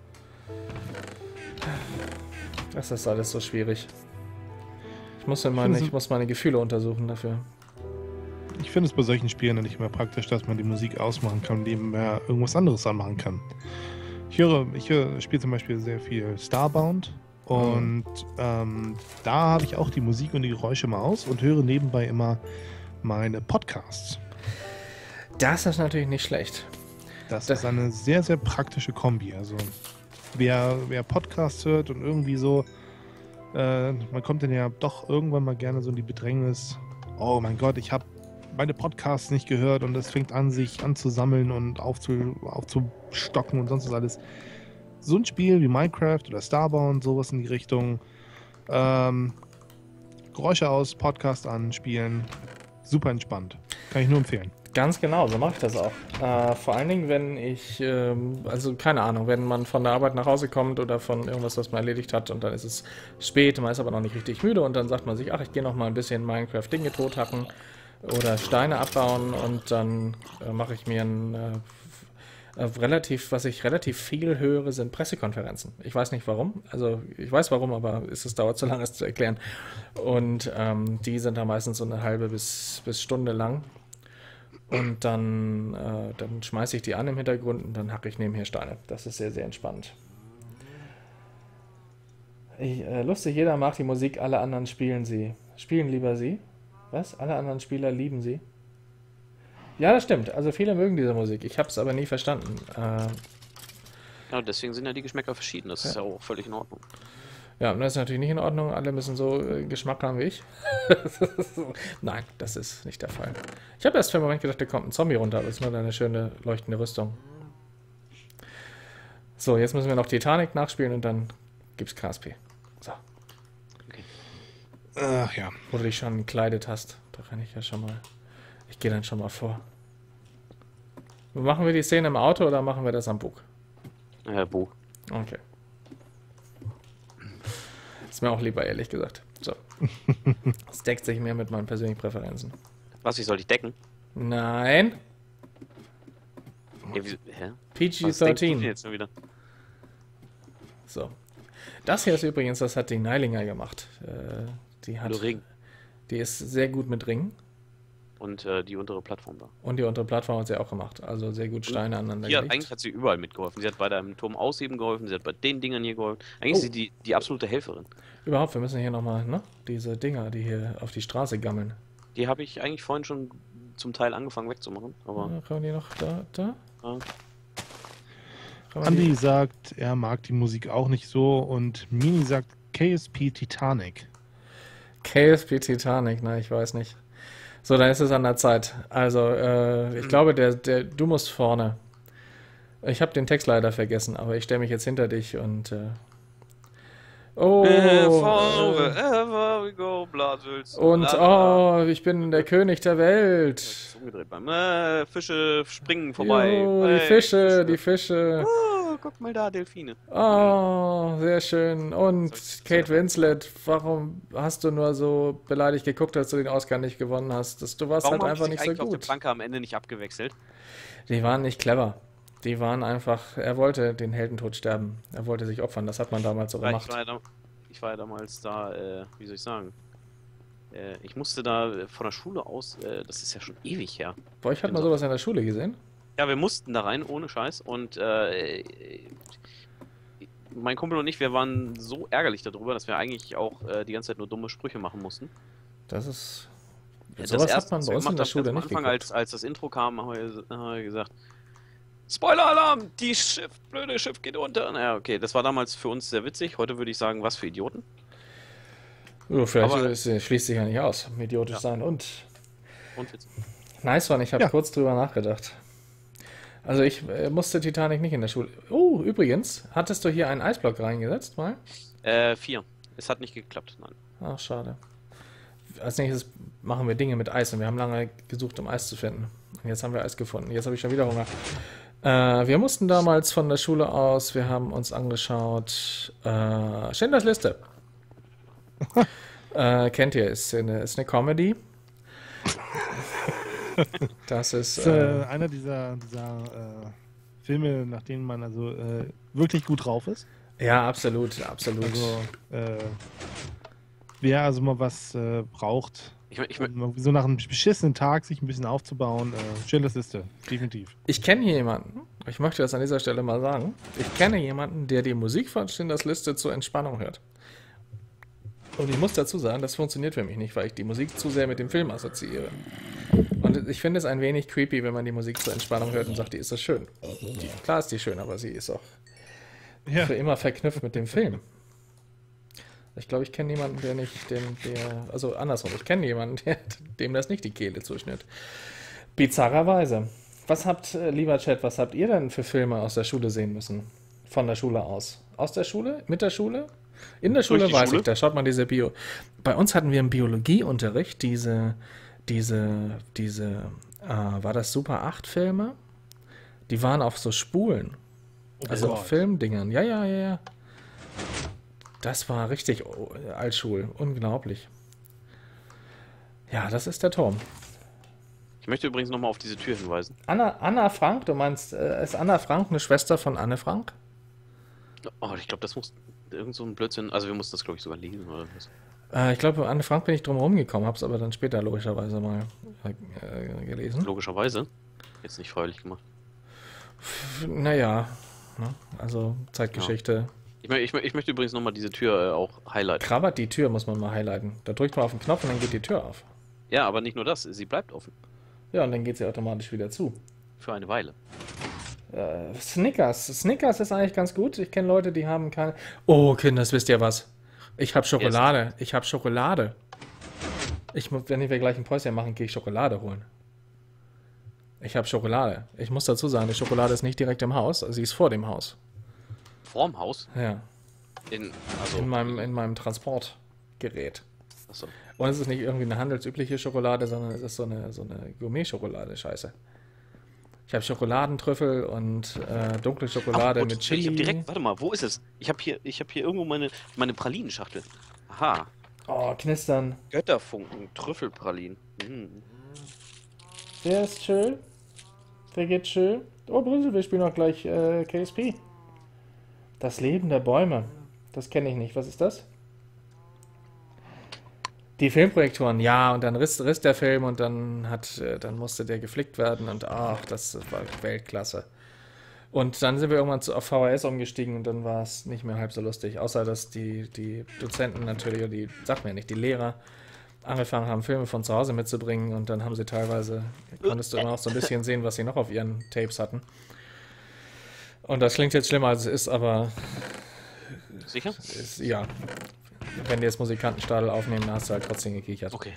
Speaker 1: Das ist alles so schwierig. Ich muss, ja meine, ich muss meine Gefühle untersuchen dafür.
Speaker 3: Ich finde es bei solchen Spielen dann nicht mehr praktisch, dass man die Musik ausmachen kann und nebenher irgendwas anderes anmachen kann. Ich höre, ich höre, spiele zum Beispiel sehr viel Starbound und mhm. ähm, da habe ich auch die Musik und die Geräusche mal aus und höre nebenbei immer meine Podcasts.
Speaker 1: Das ist natürlich nicht schlecht.
Speaker 3: Das, das ist eine sehr, sehr praktische Kombi. Also wer, wer Podcasts hört und irgendwie so, äh, man kommt dann ja doch irgendwann mal gerne so in die Bedrängnis, oh mein Gott, ich habe meine Podcasts nicht gehört und das fängt an, sich anzusammeln und aufzu, aufzustocken und sonst was alles. So ein Spiel wie Minecraft oder Starbound, sowas in die Richtung, ähm, Geräusche aus, Podcast an, spielen, super entspannt. Kann ich nur empfehlen.
Speaker 1: Ganz genau, so mache ich das auch. Äh, vor allen Dingen, wenn ich, ähm, also keine Ahnung, wenn man von der Arbeit nach Hause kommt oder von irgendwas, was man erledigt hat und dann ist es spät, man ist aber noch nicht richtig müde und dann sagt man sich, ach, ich gehe noch mal ein bisschen Minecraft-Dinge tothacken oder Steine abbauen und dann äh, mache ich mir ein, äh, Äh, relativ, was ich relativ viel höre, sind Pressekonferenzen. Ich weiß nicht warum. Also ich weiß warum, aber es, es dauert zu lange, es zu erklären. Und ähm, die sind da meistens so eine halbe bis, bis Stunde lang. Und dann, äh, dann schmeiße ich die an im Hintergrund und dann hacke ich nebenher Steine. Das ist sehr, sehr entspannt. Ich, äh, lustig, jeder mag die Musik, alle anderen spielen sie. Spielen lieber sie? Was? Alle anderen Spieler lieben sie? Ja, das stimmt. Also viele mögen diese Musik. Ich habe es aber nie verstanden. Äh,
Speaker 2: Ja, deswegen sind ja die Geschmäcker verschieden. Das ist ja
Speaker 1: ja.
Speaker 2: auch völlig in Ordnung.
Speaker 1: Ja, und das ist natürlich nicht in Ordnung. Alle müssen so äh, Geschmack haben wie ich. Nein, das ist nicht der Fall. Ich habe erst für einen Moment gedacht, da kommt ein Zombie runter, aber es ist nur eine schöne leuchtende Rüstung. So, jetzt müssen wir noch Titanic nachspielen und dann gibt's K S P. So.
Speaker 3: Ach ja.
Speaker 1: Wo du dich schon gekleidet hast. Da kann ich ja schon mal. Ich gehe dann schon mal vor. Machen wir die Szene im Auto oder machen wir das am Bug?
Speaker 2: Äh, Buch.
Speaker 1: Okay. Ist mir auch lieber, ehrlich gesagt. So. Das deckt sich mehr mit meinen persönlichen Präferenzen.
Speaker 2: Was, ich soll dich decken?
Speaker 1: Nein.
Speaker 2: Ja, wieso, hä?
Speaker 1: P G
Speaker 2: Was denkst du
Speaker 1: dreizehn.
Speaker 2: denn jetzt schon wieder?
Speaker 1: So. Das hier ist übrigens, das hat die Neilinger gemacht. Äh, die hat,
Speaker 2: Nur Ring.
Speaker 1: die ist sehr gut mit Ringen.
Speaker 2: Und äh, die untere Plattform da.
Speaker 1: Und die untere Plattform hat sie auch gemacht. Also sehr gut Steine aneinander
Speaker 2: Ja,
Speaker 1: gelegt.
Speaker 2: eigentlich hat sie überall mitgeholfen. Sie hat bei deinem Turm ausheben geholfen, sie hat bei den Dingern hier geholfen. Eigentlich
Speaker 1: Oh.
Speaker 2: ist sie die, die absolute Helferin.
Speaker 1: Überhaupt, wir müssen hier nochmal, ne? Diese Dinger, die hier auf die Straße gammeln.
Speaker 2: Die habe ich eigentlich vorhin schon zum Teil angefangen wegzumachen. Aber
Speaker 1: Ja, kann man die noch da? da?
Speaker 2: ja.
Speaker 1: Kann man
Speaker 3: Andi
Speaker 1: die?
Speaker 3: sagt, er mag die Musik auch nicht so und Mini sagt K S P Titanic.
Speaker 1: K S P Titanic, na, ich weiß nicht. So, dann ist es an der Zeit. Also, äh, ich glaube, der, der, du musst vorne. Ich habe den Text leider vergessen, aber ich stelle mich jetzt hinter dich und. Äh, oh!
Speaker 2: Wherever,
Speaker 1: Äh,
Speaker 2: wherever we go, Blasels.
Speaker 1: und
Speaker 2: Bla,
Speaker 1: oh, ich bin der König der Welt.
Speaker 2: ist umgedreht beim äh, Fische springen vorbei.
Speaker 1: Jo, die
Speaker 2: Hey,
Speaker 1: Fische, die Fische.
Speaker 2: Oh, guck mal da, Delfine.
Speaker 1: Oh, sehr schön. Und Kate Winslet, warum hast du nur so beleidigt geguckt, dass du den Oscar nicht gewonnen hast? Das, du warst
Speaker 2: Warum
Speaker 1: halt
Speaker 2: haben
Speaker 1: einfach
Speaker 2: die
Speaker 1: nicht
Speaker 2: sich
Speaker 1: so
Speaker 2: eigentlich auf der
Speaker 1: gut.
Speaker 2: Planke am Ende nicht abgewechselt?
Speaker 1: Die waren nicht clever. Die waren einfach, er wollte den Heldentod sterben. Er wollte sich opfern. Das hat man damals so
Speaker 2: Weil
Speaker 1: gemacht.
Speaker 2: Ich war, ja da, ich war ja damals da, äh, wie soll ich sagen? Äh, ich musste da äh, von der Schule aus, äh, das ist ja schon ewig her.
Speaker 1: Bei euch hat man sowas in der Schule gesehen?
Speaker 2: Ja, wir mussten da rein, ohne Scheiß. Und äh, mein Kumpel und ich, wir waren so ärgerlich darüber, dass wir eigentlich auch äh, die ganze Zeit nur dumme Sprüche machen mussten.
Speaker 1: Das ist.
Speaker 2: Das
Speaker 1: Sowas hat
Speaker 2: erste,
Speaker 1: man
Speaker 2: was
Speaker 1: bei
Speaker 2: wir
Speaker 1: uns in
Speaker 2: gemacht
Speaker 1: der
Speaker 2: haben,
Speaker 1: Schule
Speaker 2: ganz am
Speaker 1: nicht
Speaker 2: Anfang,
Speaker 1: geguckt.
Speaker 2: als, als das Intro kam, haben wir, haben wir gesagt, Spoiler-Alarm, die Schiff, blöde Schiff geht unter. Naja, okay, das war damals für uns sehr witzig. Heute würde ich sagen, was für Idioten.
Speaker 1: Oh, vielleicht
Speaker 2: Aber-
Speaker 1: ist, äh, schließt sich ja nicht aus. Idiotisch
Speaker 2: Ja.
Speaker 1: sein und.
Speaker 2: Und witzig.
Speaker 1: Nice one, ich habe
Speaker 3: Ja.
Speaker 1: kurz drüber nachgedacht. Also ich äh, musste Titanic nicht in der Schule. Oh, übrigens, hattest du hier einen Eisblock reingesetzt mal?
Speaker 2: Äh, vier. Es hat nicht geklappt, nein.
Speaker 1: Ach, schade. Als nächstes machen wir Dinge mit Eis und wir haben lange gesucht, um Eis zu finden. Und jetzt haben wir Eis gefunden. Jetzt habe ich schon wieder Hunger. Äh, wir mussten damals von der Schule aus, wir haben uns angeschaut, äh, Schindlers Liste. äh, kennt ihr, ist eine, ist eine Comedy. Das ist,
Speaker 3: Das ist äh,
Speaker 1: äh,
Speaker 3: einer dieser, dieser äh, Filme, nach denen man also äh, wirklich gut drauf ist.
Speaker 1: ja, absolut, absolut.
Speaker 3: Also, äh, wer also mal was äh, braucht,
Speaker 2: Ich, mein- ich, mein-
Speaker 3: um so nach einem beschissenen Tag sich ein bisschen aufzubauen, äh, Schindlers Liste, definitiv.
Speaker 1: Ich kenne hier jemanden, ich möchte das an dieser Stelle mal sagen, ich kenne jemanden, der die Musik von Schindlers Liste zur Entspannung hört. Und ich muss dazu sagen, das funktioniert für mich nicht, weil ich die Musik zu sehr mit dem Film assoziiere. Und ich finde es ein wenig creepy, wenn man die Musik zur Entspannung hört und sagt, die ist so schön. Die, klar ist die schön, aber sie ist auch
Speaker 3: Ja.
Speaker 1: für immer verknüpft mit dem Film. Ich glaube, ich kenne jemanden, der nicht, dem, der, also andersrum, ich kenne jemanden, der, dem das nicht die Kehle zuschnitt. Bizarrerweise. Was habt, äh, lieber Chat, was habt ihr denn für Filme aus der Schule sehen müssen? Von der Schule aus? Aus der Schule? Mit der Schule? In der Schule
Speaker 2: die
Speaker 1: weiß
Speaker 2: Schule?
Speaker 1: ich, da schaut man diese Bio. Bei uns hatten wir im Biologieunterricht diese, diese, diese, äh, war das Super acht Filme? Die waren auf so Spulen. Also auf
Speaker 3: Gott.
Speaker 1: Filmdingern. Ja, ja, ja, ja. Das war richtig oh, Altschul. Unglaublich. Ja, das ist der Turm.
Speaker 2: Ich möchte übrigens nochmal auf diese Tür hinweisen.
Speaker 1: Anna, Anna Frank, du meinst, äh, ist Anna Frank eine Schwester von Anne Frank?
Speaker 2: Oh, ich glaube, das muss irgend so ein Blödsinn. Also wir mussten das, glaube ich, sogar lesen oder was.
Speaker 1: Äh, ich glaube, Anne Frank bin ich drum rumgekommen, hab's aber dann später logischerweise mal äh, gelesen.
Speaker 2: Logischerweise. Jetzt nicht freiwillig gemacht.
Speaker 1: Naja, ne? Also Zeitgeschichte.
Speaker 2: Ich, mö- ich, mö- ich möchte übrigens nochmal diese Tür äh, auch highlighten.
Speaker 1: Krabbert die Tür, muss man mal highlighten. Da drückt man auf den Knopf und dann geht die Tür auf.
Speaker 2: Ja, aber nicht nur das, sie bleibt offen.
Speaker 1: Ja, und dann geht sie automatisch wieder zu.
Speaker 2: Für eine Weile.
Speaker 1: Äh, Snickers. Snickers ist eigentlich ganz gut. Ich kenne Leute, die haben keine... Oh, Kinders, wisst ihr was? Ich habe Schokolade. Ich habe Schokolade. Ich, mu- wenn wir gleich ein Päuschen machen, gehe ich Schokolade holen. Ich habe Schokolade. Ich muss dazu sagen, die Schokolade ist nicht direkt im Haus, sie ist vor dem Haus.
Speaker 2: Vorm Haus?
Speaker 1: Ja,
Speaker 2: In, also,
Speaker 1: in meinem, in meinem Transportgerät.
Speaker 2: achso.
Speaker 1: Und es ist nicht irgendwie eine handelsübliche Schokolade, sondern es ist so eine, so eine Gourmet-Schokolade, scheiße. Ich habe Schokoladentrüffel und äh, dunkle Schokolade
Speaker 2: Ach,
Speaker 1: mit
Speaker 2: gut,
Speaker 1: Chili.
Speaker 2: Ich hab direkt, warte mal, wo ist es? Ich habe hier, ich habe hier irgendwo meine, meine Pralinenschachtel. Aha.
Speaker 1: Oh, knistern.
Speaker 2: Götterfunken, Trüffelpralinen. Hm.
Speaker 1: Der ist schön. Der geht schön. Oh, Brüssel, wir spielen auch gleich äh, K S P. Das Leben der Bäume. Das kenne ich nicht. Was ist das? Die Filmprojektoren, ja, und dann riss, riss der Film und dann hat, äh, dann musste der geflickt werden und ach, das war Weltklasse. Und dann sind wir irgendwann zu, auf V H S umgestiegen und dann war es nicht mehr halb so lustig. Außer, dass die, die Dozenten natürlich, oder die, sagt mir nicht, die Lehrer angefangen haben, Filme von zu Hause mitzubringen und dann haben sie teilweise, konntest du immer noch so ein bisschen sehen, was sie noch auf ihren Tapes hatten. Und das klingt jetzt schlimmer, als es ist, aber
Speaker 2: Sicher?
Speaker 1: ist, ja, wenn die jetzt Musikantenstadel aufnehmen, hast du halt trotzdem gekichert.
Speaker 2: Okay.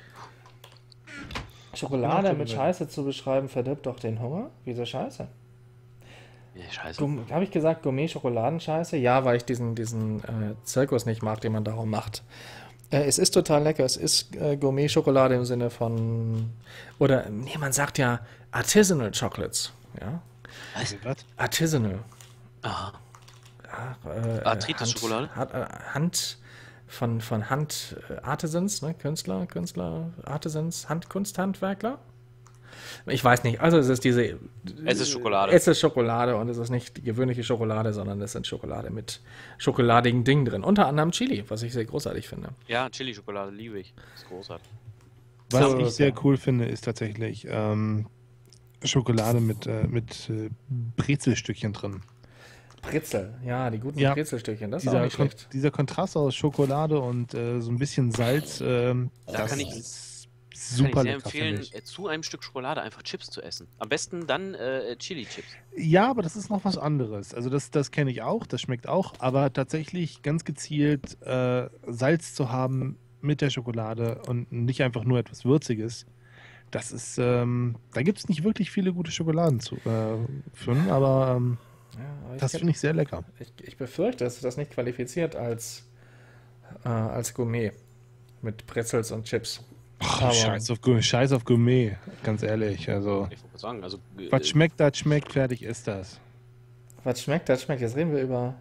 Speaker 1: Schokolade
Speaker 3: Genau,
Speaker 1: mit Scheiße zu beschreiben, verdirbt doch den Hunger? Wieso Scheiße?
Speaker 2: Ja, scheiße.
Speaker 1: Habe ich gesagt Gourmet-Schokoladenscheiße? Ja, weil ich diesen, diesen äh, Zirkus nicht mag, den man darum macht. Äh, es ist total lecker. Es ist äh, Gourmet-Schokolade im Sinne von... Oder, nee, man sagt ja Artisanal Chocolates. Ja?
Speaker 2: Was?
Speaker 3: Was?
Speaker 1: Artisanal.
Speaker 2: Aha.
Speaker 1: Ja, äh,
Speaker 2: Arthritis-Schokolade?
Speaker 1: Hand, Hand, äh, Hand von, von Hand äh, Artisans, ne? Künstler, Künstler, Artisans, Handkunsthandwerkler. Ich weiß nicht, also es ist diese...
Speaker 2: Es ist Schokolade.
Speaker 1: Es ist Schokolade und es ist nicht die gewöhnliche Schokolade, sondern es sind Schokolade mit schokoladigen Dingen drin. Unter anderem Chili, was ich sehr großartig finde.
Speaker 2: Ja, Chili-Schokolade liebe ich. Ist großartig.
Speaker 3: Was
Speaker 1: So,
Speaker 3: ich
Speaker 1: so.
Speaker 3: sehr cool finde, ist tatsächlich ähm, Schokolade mit, äh, mit äh, Brezelstückchen drin.
Speaker 1: Brezel, ja, die guten
Speaker 3: Ja.
Speaker 1: Brezelstückchen, das ist auch
Speaker 3: Dieser,
Speaker 1: nicht
Speaker 3: Kon
Speaker 1: schlecht.
Speaker 3: dieser Kontrast aus Schokolade und äh, so ein bisschen Salz, ähm,
Speaker 2: Da
Speaker 3: das
Speaker 2: kann ich-
Speaker 3: ist
Speaker 2: Kann
Speaker 3: super
Speaker 2: ich sehr
Speaker 3: lecker, finde
Speaker 2: empfehlen,
Speaker 3: ich.
Speaker 2: äh, zu einem Stück Schokolade einfach Chips zu essen. Am besten dann äh, Chili-Chips.
Speaker 3: Ja, aber das ist noch was anderes. Also das, das kenne ich auch, das schmeckt auch, aber tatsächlich ganz gezielt äh, Salz zu haben mit der Schokolade und nicht einfach nur etwas Würziges, das ist, ähm, da gibt es nicht wirklich viele gute Schokoladen zu äh, finden, aber ähm,
Speaker 1: Ja, aber ich
Speaker 3: das
Speaker 1: kenn-
Speaker 3: finde ich sehr lecker.
Speaker 1: Ich, ich befürchte, dass das nicht qualifiziert als, äh, als Gourmet mit Brezels und Chips. Aber-
Speaker 3: Scheiß auf, Gourmet, Scheiß auf Gourmet, ganz ehrlich. Also,
Speaker 2: Ich wollte sagen, also. äh,
Speaker 3: was schmeckt, das schmeckt, fertig ist das.
Speaker 1: Was schmeckt, das schmeckt. Jetzt reden wir über.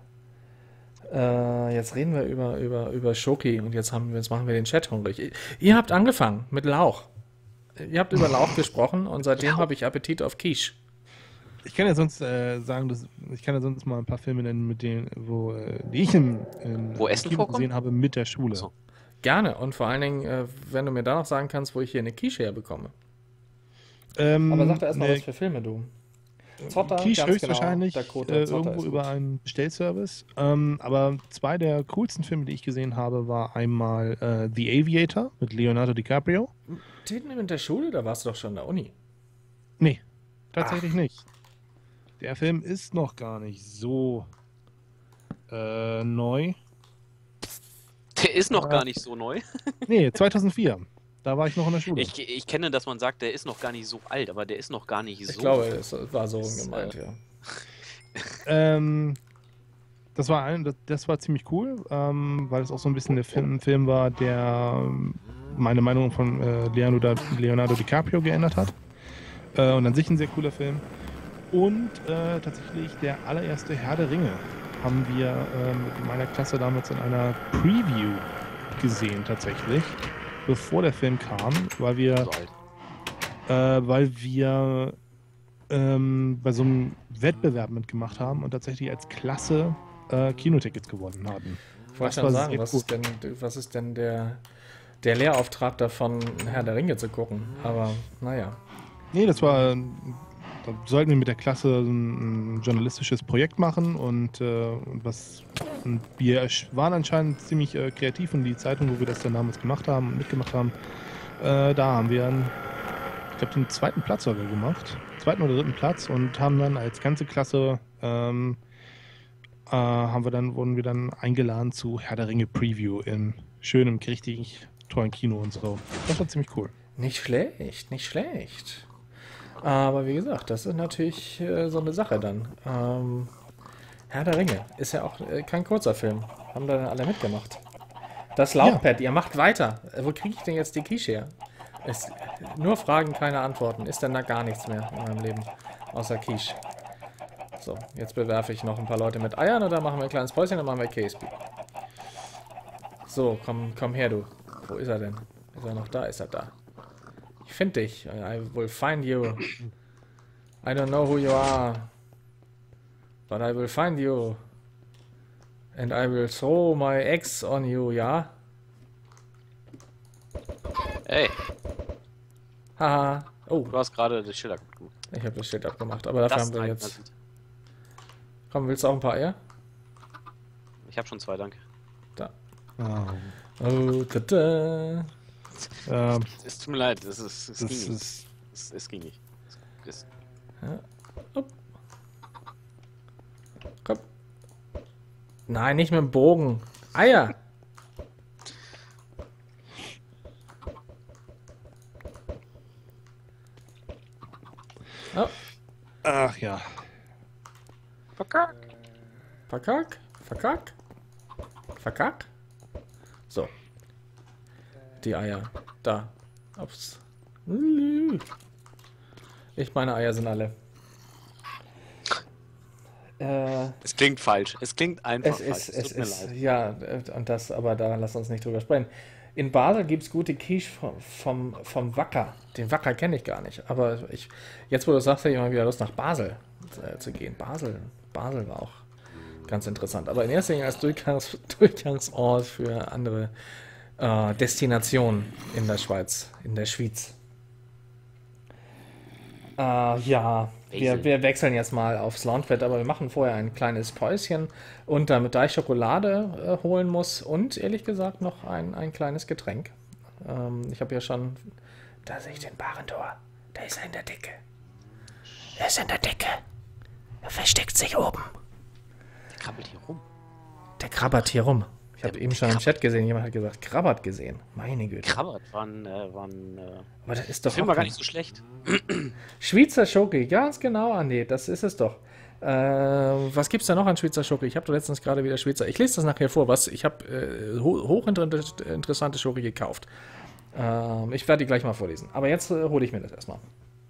Speaker 1: Äh, jetzt reden wir über, über, über Schoki und jetzt, haben wir, jetzt machen wir den Chat hungrig. Ihr, ihr habt angefangen mit Lauch. Ihr habt über Lauch gesprochen und seitdem habe ich Appetit auf Quiche.
Speaker 3: Ich kann ja sonst äh, sagen, dass ich kann ja sonst mal ein paar Filme nennen, mit denen, wo äh, die ich in, in
Speaker 2: Wo
Speaker 3: im
Speaker 2: Essen
Speaker 3: Kino
Speaker 2: vorkommt?
Speaker 3: gesehen habe mit der Schule.
Speaker 2: So.
Speaker 1: Gerne und vor allen Dingen, äh, wenn du mir da noch sagen kannst, wo ich hier eine Quiche herbekomme.
Speaker 3: Ähm,
Speaker 1: Aber sag doch erstmal,
Speaker 3: ne,
Speaker 1: was für Filme du. Zotter,
Speaker 3: Quiche
Speaker 1: ganz
Speaker 3: höchstwahrscheinlich
Speaker 1: genau. Dakota,
Speaker 3: äh,
Speaker 1: Zotter
Speaker 3: irgendwo
Speaker 1: ist
Speaker 3: über
Speaker 1: gut.
Speaker 3: einen Bestellservice. Ähm, aber zwei der coolsten Filme, die ich gesehen habe, war einmal äh, The Aviator mit Leonardo DiCaprio.
Speaker 1: Den mit der Schule, da warst du doch schon in der Uni.
Speaker 3: Nee, tatsächlich nicht. Der Film ist noch gar nicht so äh, neu.
Speaker 2: Der ist noch
Speaker 3: Ja.
Speaker 2: gar nicht so neu.
Speaker 3: Nee, zweitausendvier. Da war ich noch in der Schule.
Speaker 2: Ich, ich kenne, dass man sagt, der ist noch gar nicht so alt, aber der ist noch gar nicht so.
Speaker 1: Ich glaube, es war so
Speaker 2: Das,
Speaker 1: gemeint,
Speaker 2: äh,
Speaker 1: ja.
Speaker 3: Ähm, das war ein, das, das war ziemlich cool, ähm, weil es auch so ein bisschen der Film, ein Film war, der ähm, meine Meinung von äh, Leonardo, Leonardo DiCaprio geändert hat. Äh, und an sich ein sehr cooler Film. Und äh, tatsächlich der allererste Herr der Ringe haben wir äh, mit meiner Klasse damals in einer Preview gesehen tatsächlich, bevor der Film kam, weil wir
Speaker 2: so alt.
Speaker 3: äh, weil wir ähm, bei so einem Wettbewerb mitgemacht haben und tatsächlich als Klasse äh, Kinotickets gewonnen hatten.
Speaker 1: Ich wollte schon sagen, was ist denn, was ist denn der, der Lehrauftrag davon, Herr der Ringe zu gucken? Aber naja.
Speaker 3: Nee, das war, da sollten wir mit der Klasse ein, ein journalistisches Projekt machen und, äh, und was und wir waren anscheinend ziemlich äh, kreativ und die Zeitung, wo wir das dann damals gemacht haben und mitgemacht haben, äh, da haben wir einen, ich glaube, den zweiten Platz sogar gemacht, zweiten oder dritten Platz und haben dann als ganze Klasse ähm, äh, haben wir dann, wurden wir dann eingeladen zu Herr der Ringe Preview in schönem, richtig tollen Kino und so. Das war ziemlich cool.
Speaker 1: Nicht schlecht, nicht schlecht. Aber wie gesagt, das ist natürlich äh, so eine Sache dann. Ähm, Herr der Ringe ist ja auch äh, kein kurzer Film. Haben da dann alle mitgemacht. Das Laufpad, ja. Ihr macht weiter. Wo kriege ich denn jetzt die Quiche her? Es, nur Fragen, keine Antworten. Ist denn da gar nichts mehr in meinem Leben? Außer Quiche. So, jetzt bewerfe ich noch ein paar Leute mit Eiern und dann machen wir ein kleines Päuschen und dann machen wir K S P. So, komm, komm her, du. Wo ist er denn? Ist er noch da? Ist er da? Ich finde dich. I will find you. I don't know who you are. But I will find you. And I will throw my eggs on you, ja?
Speaker 2: Ey,
Speaker 1: Haha. Oh,
Speaker 2: du hast gerade das Schild abgemacht.
Speaker 1: ich habe das Schild abgemacht, aber dafür
Speaker 2: Das
Speaker 1: haben wir
Speaker 2: reicht
Speaker 1: jetzt...
Speaker 2: natürlich.
Speaker 1: Komm, willst du auch ein paar Eier?
Speaker 2: Ich habe schon zwei, danke.
Speaker 1: Da.
Speaker 3: Oh.
Speaker 1: Oh, tada.
Speaker 3: Ähm,
Speaker 2: Es tut mir leid, es, ist, es,
Speaker 3: das
Speaker 2: ging, nicht.
Speaker 3: ist,
Speaker 2: Es, es ging nicht. Es, es,
Speaker 1: Komm. Nein, nicht mit dem Bogen. Eier. Oh,
Speaker 3: ach ja.
Speaker 2: Verkack.
Speaker 1: verkack, verkack, verkack. So. Die Eier. Da. Ups. Ich meine Eier sind alle. Äh,
Speaker 2: Es klingt falsch. Es klingt einfach
Speaker 1: es
Speaker 2: falsch.
Speaker 1: ist, es
Speaker 2: tut mir
Speaker 1: ist,
Speaker 2: leid.
Speaker 1: ja, äh, und das, aber da lass uns nicht drüber sprechen. In Basel gibt es gute Quiche vom, vom, vom Wacker. Den Wacker kenne ich gar nicht. Aber ich, jetzt wo du sagst, habe ich mal wieder Lust nach Basel äh, zu gehen. Basel, Basel war auch ganz interessant. Aber in erster Linie als Durchgangs, Durchgangsort für andere äh, Destinationen in der Schweiz, in der Schweiz. Äh, ja, wir,
Speaker 2: Wechseln.
Speaker 1: wir wechseln jetzt mal aufs Launchpad, aber wir machen vorher ein kleines Päuschen. Und damit da ich Schokolade äh, holen muss und ehrlich gesagt noch ein, ein kleines Getränk. Ähm, ich habe ja schon. Da sehe ich den Barentor. Der ist in der Decke. Er ist in der Decke. Er versteckt sich oben.
Speaker 2: Der krabbelt hier rum.
Speaker 1: Der krabbert hier rum. Ich habe
Speaker 2: Der-
Speaker 1: eben
Speaker 2: der
Speaker 1: schon im
Speaker 2: krabbert.
Speaker 1: Chat gesehen, jemand hat gesagt, krabbert gesehen. Meine Güte.
Speaker 2: Krabbert war ein, äh, war ein äh,
Speaker 1: Aber das ist
Speaker 2: der
Speaker 1: doch
Speaker 2: Film
Speaker 1: auch
Speaker 2: war gar
Speaker 1: kein-
Speaker 2: nicht so schlecht.
Speaker 1: Schweizer Schoki, ganz genau, Andi, das ist es doch. Äh, was gibt's da noch an Schweizer Schoki? Ich habe doch letztens gerade wieder Schweizer. Ich lese das nachher vor, was ich habe äh, ho hochinteressante Schoki gekauft. Ähm, ich werde die gleich mal vorlesen. Aber jetzt äh, hole ich mir das erstmal.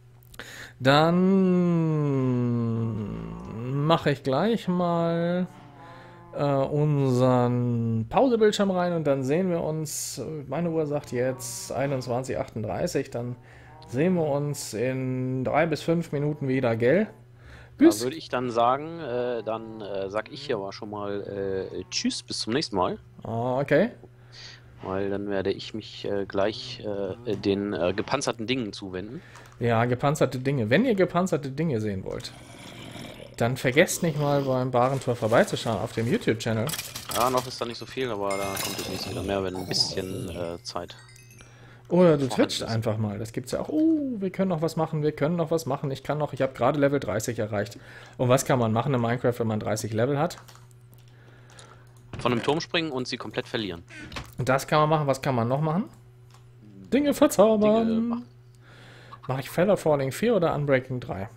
Speaker 1: Dann mache ich gleich mal äh, unseren Pausebildschirm rein und dann sehen wir uns, meine Uhr sagt jetzt einundzwanzig Uhr achtunddreißig, dann sehen wir uns in drei bis fünf Minuten wieder, gell?
Speaker 2: Da
Speaker 1: Bis.
Speaker 2: würde ich dann sagen, äh, dann äh, sag ich hier aber schon mal äh, Tschüss, bis zum nächsten Mal.
Speaker 1: Ah, okay.
Speaker 2: Weil dann werde ich mich äh, gleich äh, den äh, gepanzerten Dingen zuwenden.
Speaker 1: Ja, gepanzerte Dinge. Wenn ihr gepanzerte Dinge sehen wollt, dann vergesst nicht mal beim Barentor vorbeizuschauen auf dem YouTube-Channel.
Speaker 2: Ja, noch ist da nicht so viel, aber da kommt demnächst wieder mehr, wenn ein bisschen äh, Zeit.
Speaker 1: Oder du
Speaker 2: Vorhanden
Speaker 1: twitcht
Speaker 2: ist.
Speaker 1: einfach mal. Das gibt's ja auch. Oh, wir können noch was machen, wir können noch was machen. Ich kann noch, ich habe gerade Level dreißig erreicht. Und was kann man machen in Minecraft, wenn man dreißig Level hat?
Speaker 2: Von einem Turm springen und sie komplett verlieren.
Speaker 1: Und das kann man machen. Was kann man noch machen? Dinge
Speaker 2: Dinge
Speaker 1: verzaubern.
Speaker 2: machen.
Speaker 1: Mache ich Feather Falling vier oder Unbreaking drei?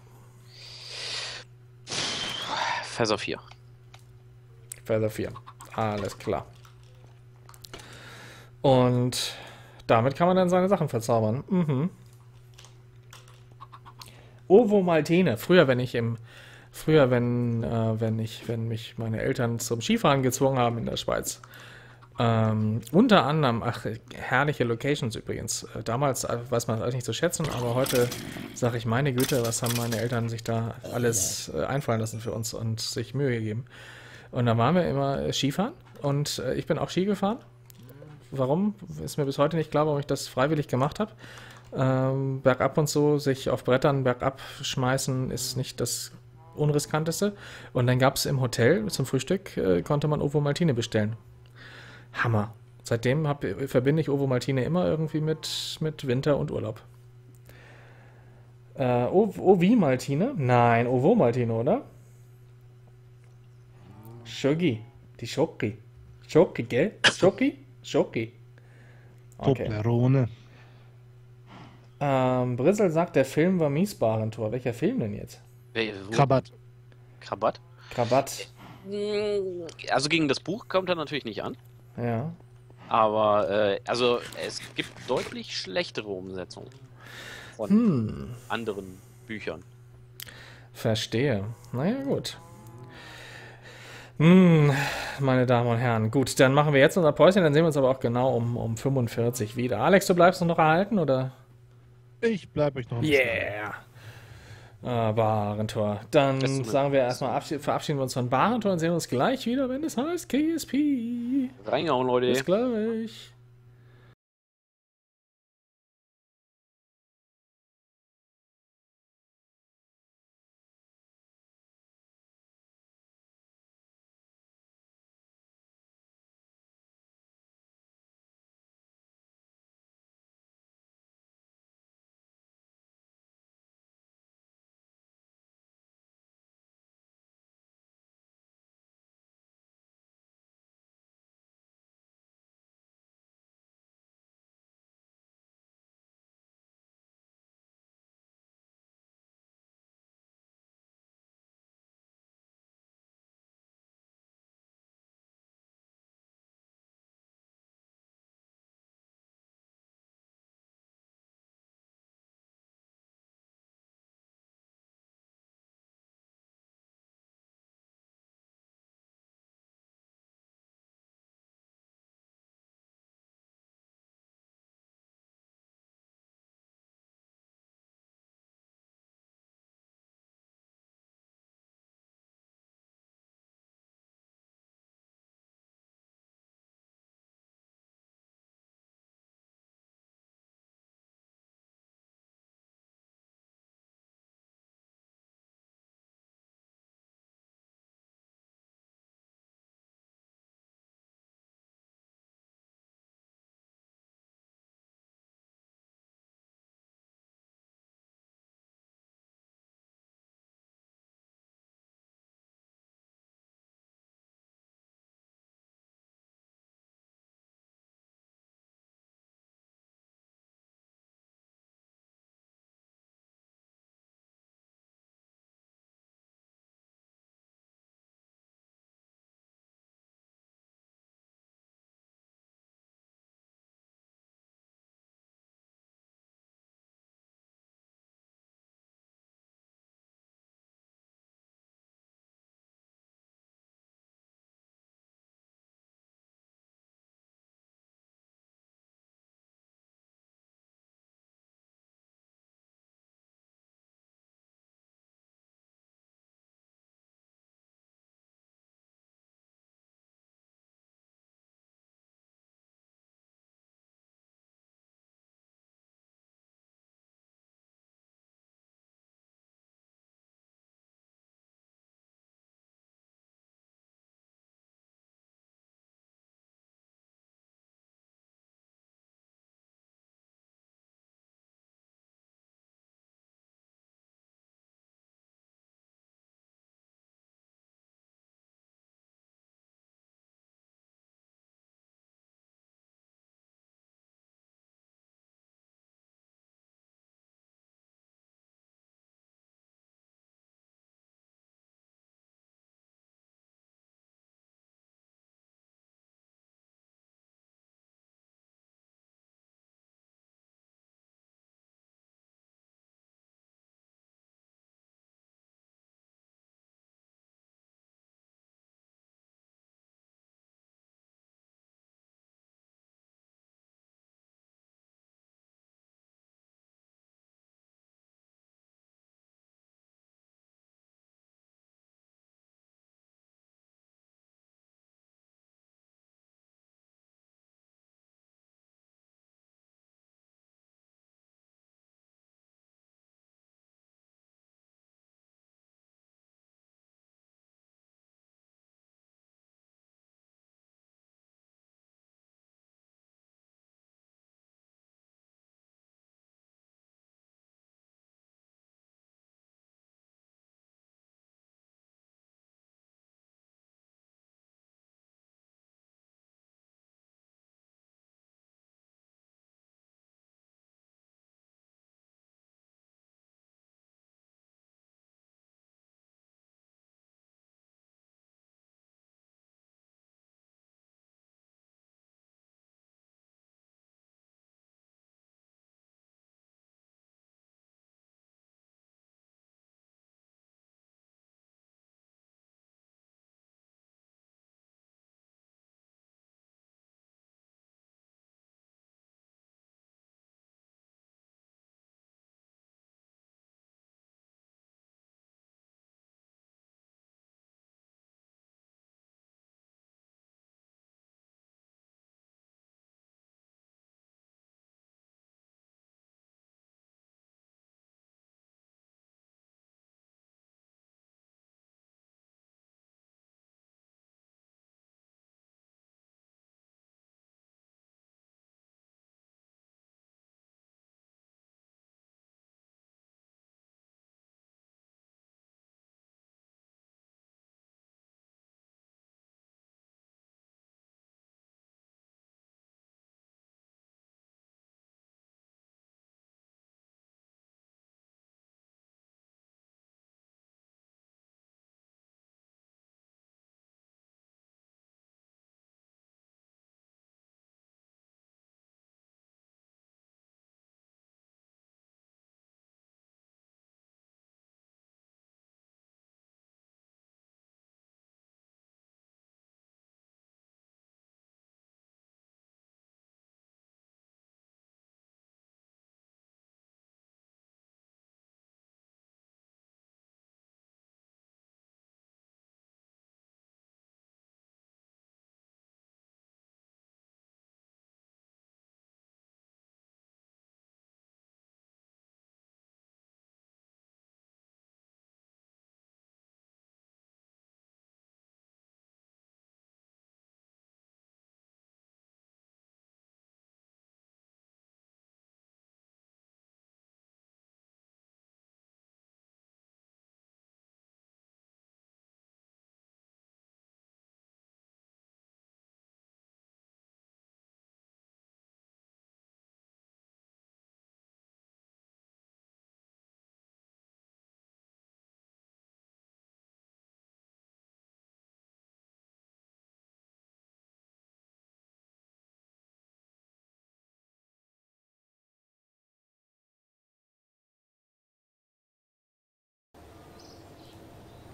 Speaker 2: Feather vier.
Speaker 1: Feather vier. Alles klar. Und damit kann man dann seine Sachen verzaubern. Mhm. Ovo Maltene. Früher, wenn ich im Früher, wenn, äh, wenn ich, wenn mich meine Eltern zum Skifahren gezwungen haben in der Schweiz, Ähm, unter anderem, ach, herrliche Locations übrigens. Äh, Damals äh, weiß man das alles nicht zu schätzen, aber heute sage ich, meine Güte, was haben meine Eltern sich da alles äh, einfallen lassen für uns und sich Mühe gegeben. Und da waren wir immer äh, Skifahren und äh, ich bin auch Ski gefahren. Warum? Ist mir bis heute nicht klar, warum ich das freiwillig gemacht habe. Ähm, bergab und so, sich auf Brettern bergab schmeißen, ist nicht das Unriskanteste. Und dann gab es im Hotel zum Frühstück, äh, konnte man Ovo Maltine bestellen. Hammer. Seitdem hab, verbinde ich Ovo Maltine immer irgendwie mit, mit Winter und Urlaub. Äh, Ovi Maltine? Nein, Ovo Maltine, oder? Schoki. Die Schoki. Schoki, gell? Schoki? Schoki. Okay.
Speaker 3: Toblerone.
Speaker 1: Ähm, Brissel sagt, der Film war Miesbarentor. Welcher Film denn jetzt?
Speaker 2: Wer- wo-
Speaker 3: Krabat.
Speaker 2: Krabat?
Speaker 1: Krabat.
Speaker 2: Also gegen das Buch kommt er natürlich nicht an.
Speaker 1: Ja.
Speaker 2: Aber äh, also es gibt deutlich schlechtere Umsetzungen von
Speaker 1: Hm.
Speaker 2: anderen Büchern.
Speaker 1: Verstehe. Naja, gut. Hm, meine Damen und Herren. Gut, dann machen wir jetzt unser Päuschen, dann sehen wir uns aber auch genau um, um fünfundvierzig wieder. Alex, du bleibst noch erhalten, oder?
Speaker 3: Ich bleibe euch noch ein bisschen.
Speaker 1: Yeah! Ah, Barentor. Dann
Speaker 2: Das ist
Speaker 1: sagen wir erstmal, abschied- verabschieden wir uns von Barentor und sehen uns gleich wieder, wenn es heißt K S P.
Speaker 2: Reingehauen, Leute.
Speaker 1: Bis gleich.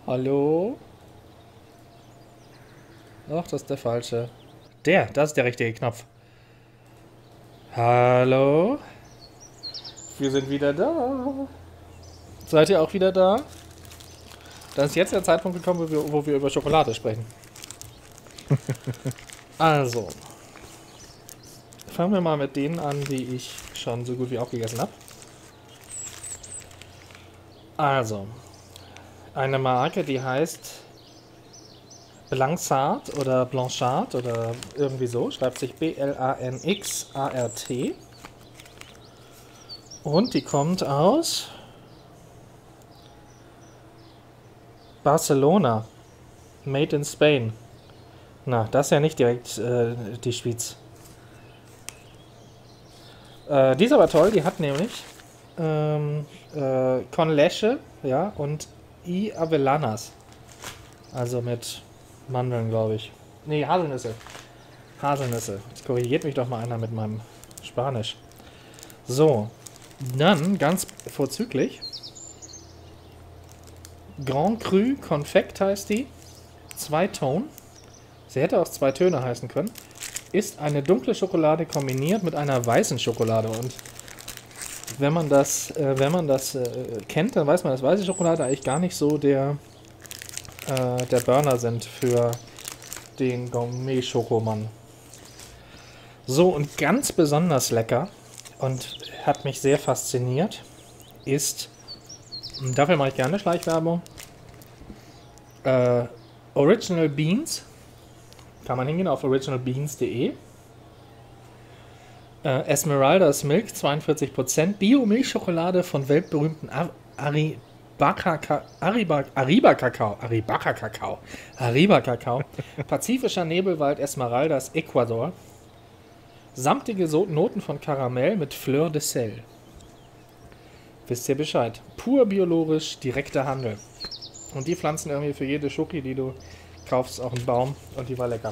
Speaker 1: Hallo? Ach, das ist der falsche. Der, das ist der richtige Knopf. Hallo? Wir sind wieder da. Seid ihr auch wieder da? Dann ist jetzt der Zeitpunkt gekommen, wo wir, wo wir über Schokolade sprechen. Also. Fangen wir mal mit denen an, die ich schon so gut wie aufgegessen habe. Also. Eine Marke, die heißt Blanxart oder Blanchard oder irgendwie so. Schreibt sich B L A N X A R T. Und die kommt aus Barcelona. Made in Spain. Na, das ist ja nicht direkt äh, die Schweiz. Äh, die ist aber toll. Die hat nämlich ähm, äh, Con Leche, ja, und I Avellanas. Also mit Mandeln, glaube ich. Nee, Haselnüsse. Haselnüsse. Jetzt korrigiert mich doch mal einer mit meinem Spanisch. So. Dann, ganz vorzüglich, Grand Cru Confect heißt die. Zwei-Tone. Sie hätte auch zwei Töne heißen können. Ist eine dunkle Schokolade kombiniert mit einer weißen Schokolade. Und wenn man das, äh, wenn man das äh, kennt, dann weiß man, dass weiße Schokolade eigentlich gar nicht so der, äh, der Burner sind für den Gourmet-Schokomann. So, und ganz besonders lecker und hat mich sehr fasziniert, ist, dafür mache ich gerne Schleichwerbung, äh, Original Beans. Kann man hingehen auf original beans punkt de. Äh, Esmeralda's Milk, zweiundvierzig Prozent. Bio-Milchschokolade von weltberühmten Arriba-Kakao. Arriba-Kakao. Arriba-Kakao. Arriba-Kakao. Pazifischer Nebelwald Esmeraldas Ecuador. Samtige So- Noten von Karamell mit Fleur de Sel. Wisst ihr Bescheid. Pur biologisch, direkter Handel. Und die pflanzen irgendwie für jede Schoki, die du kaufst, auch einen Baum. Und die war lecker.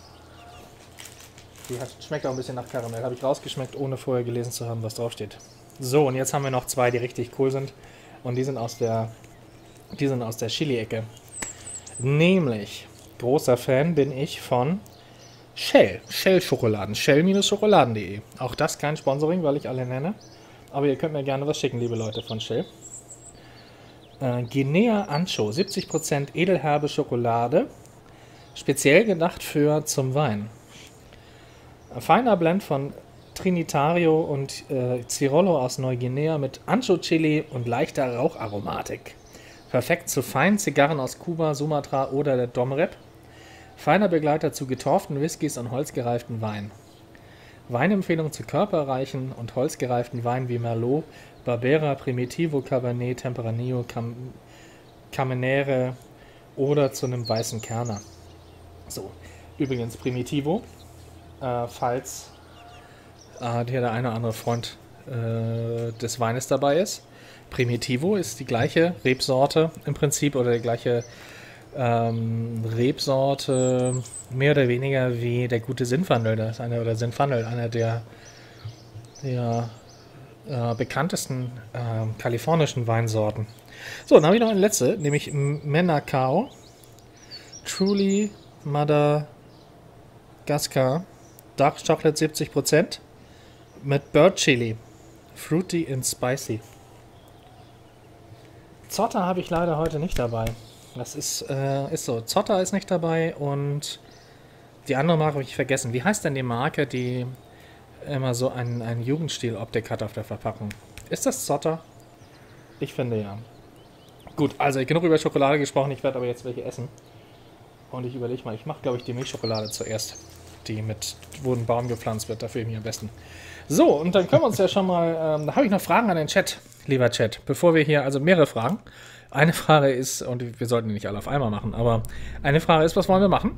Speaker 1: Die hat, schmeckt auch ein bisschen nach Karamell. Habe ich rausgeschmeckt, ohne vorher gelesen zu haben, was draufsteht. So, und jetzt haben wir noch zwei, die richtig cool sind. Und die sind aus der, die sind aus der Chili-Ecke. Nämlich, großer Fan bin ich von Shell. Shell-Schokoladen. Shell-Schokoladen punkt de. Auch das kein Sponsoring, weil ich alle nenne. Aber ihr könnt mir gerne was schicken, liebe Leute von Shell. Äh, Guinea Ancho. siebzig Prozent edelherbe Schokolade. Speziell gedacht für zum Wein. Ein feiner Blend von Trinitario und äh, Cirolo aus Neuguinea mit Ancho-Chili und leichter Raucharomatik. Perfekt zu feinen Zigarren aus Kuba, Sumatra oder der Domrep. Feiner Begleiter zu getorften Whiskys und holzgereiften Wein. Weinempfehlung zu körperreichen und holzgereiften Weinen wie Merlot, Barbera, Primitivo, Cabernet, Tempranillo, Cam Carmenere oder zu einem weißen Kerner. So, übrigens Primitivo, äh, falls äh, hier der eine oder andere Freund äh, des Weines dabei ist. Primitivo ist die gleiche Rebsorte im Prinzip oder die gleiche ähm, Rebsorte mehr oder weniger wie der gute Zinfandel. Das ist eine, oder Zinfandel, einer der, der äh, bekanntesten äh, kalifornischen Weinsorten. So, dann habe ich noch eine letzte, nämlich Menacao Truly Madagascar Dark Chocolate siebzig Prozent mit Bird Chili. Fruity and Spicy. Zotter habe ich leider heute nicht dabei. Das ist, äh, ist so. Zotter ist nicht dabei und die andere Marke habe ich vergessen. Wie heißt denn die Marke, die immer so einen, einen Jugendstil-Optik hat auf der Verpackung? Ist das Zotter? Ich finde ja. Gut, also genug über Schokolade gesprochen. Ich werde aber jetzt welche essen. Und ich überlege mal, ich mache glaube ich die Milchschokolade zuerst. Die mit, wo ein Baum gepflanzt wird. Dafür mir am besten. So, und dann können wir uns ja schon mal, ähm, da habe ich noch Fragen an den Chat, lieber Chat. Bevor wir hier, also mehrere Fragen. Eine Frage ist, und wir sollten die nicht alle auf einmal machen, aber eine Frage ist, was wollen wir machen?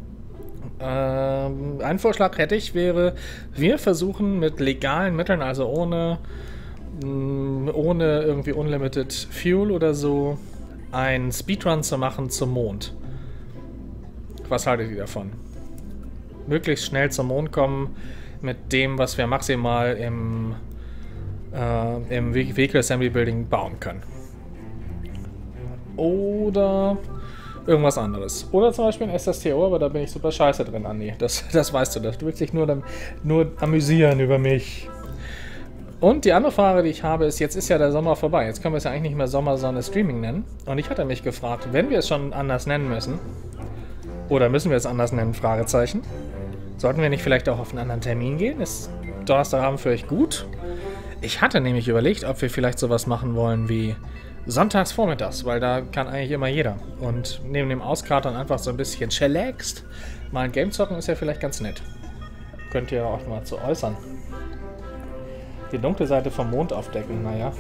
Speaker 1: Ähm, ein Vorschlag hätte ich, wäre, wir versuchen mit legalen Mitteln, also ohne, mh, ohne irgendwie Unlimited Fuel oder so, einen Speedrun zu machen zum Mond. Was haltet ihr davon? Möglichst schnell zum Mond kommen mit dem, was wir maximal im, äh, im Vehicle Assembly Building bauen können. oder irgendwas anderes. Oder zum Beispiel ein S S T O, aber da bin ich super scheiße drin, Andi. Das, das weißt du, du willst dich nur, dann, nur amüsieren über mich. Und die andere Frage, die ich habe, ist, jetzt ist ja der Sommer vorbei. Jetzt können wir es ja eigentlich nicht mehr Sommersonne Streaming nennen. Und ich hatte mich gefragt, wenn wir es schon anders nennen müssen, oder müssen wir es anders nennen, Fragezeichen, sollten wir nicht vielleicht auch auf einen anderen Termin gehen? Ist Donnerstagabend für euch gut? Ich hatte nämlich überlegt, ob wir vielleicht sowas machen wollen wie sonntags vormittags, weil da kann eigentlich immer jeder. Und neben dem Auskatern einfach so ein bisschen chillaxt. Mal ein Game zocken ist ja vielleicht ganz nett. Könnt ihr auch mal zu äußern. Die dunkle Seite vom Mond aufdecken, naja.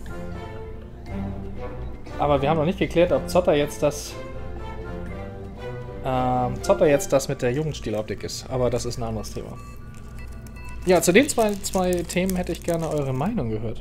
Speaker 1: Aber wir haben noch nicht geklärt, ob Zotter jetzt das ähm, Zotter jetzt das mit der Jugendstiloptik ist. Aber das ist ein anderes Thema. Ja, zu den zwei, zwei Themen hätte ich gerne eure Meinung gehört.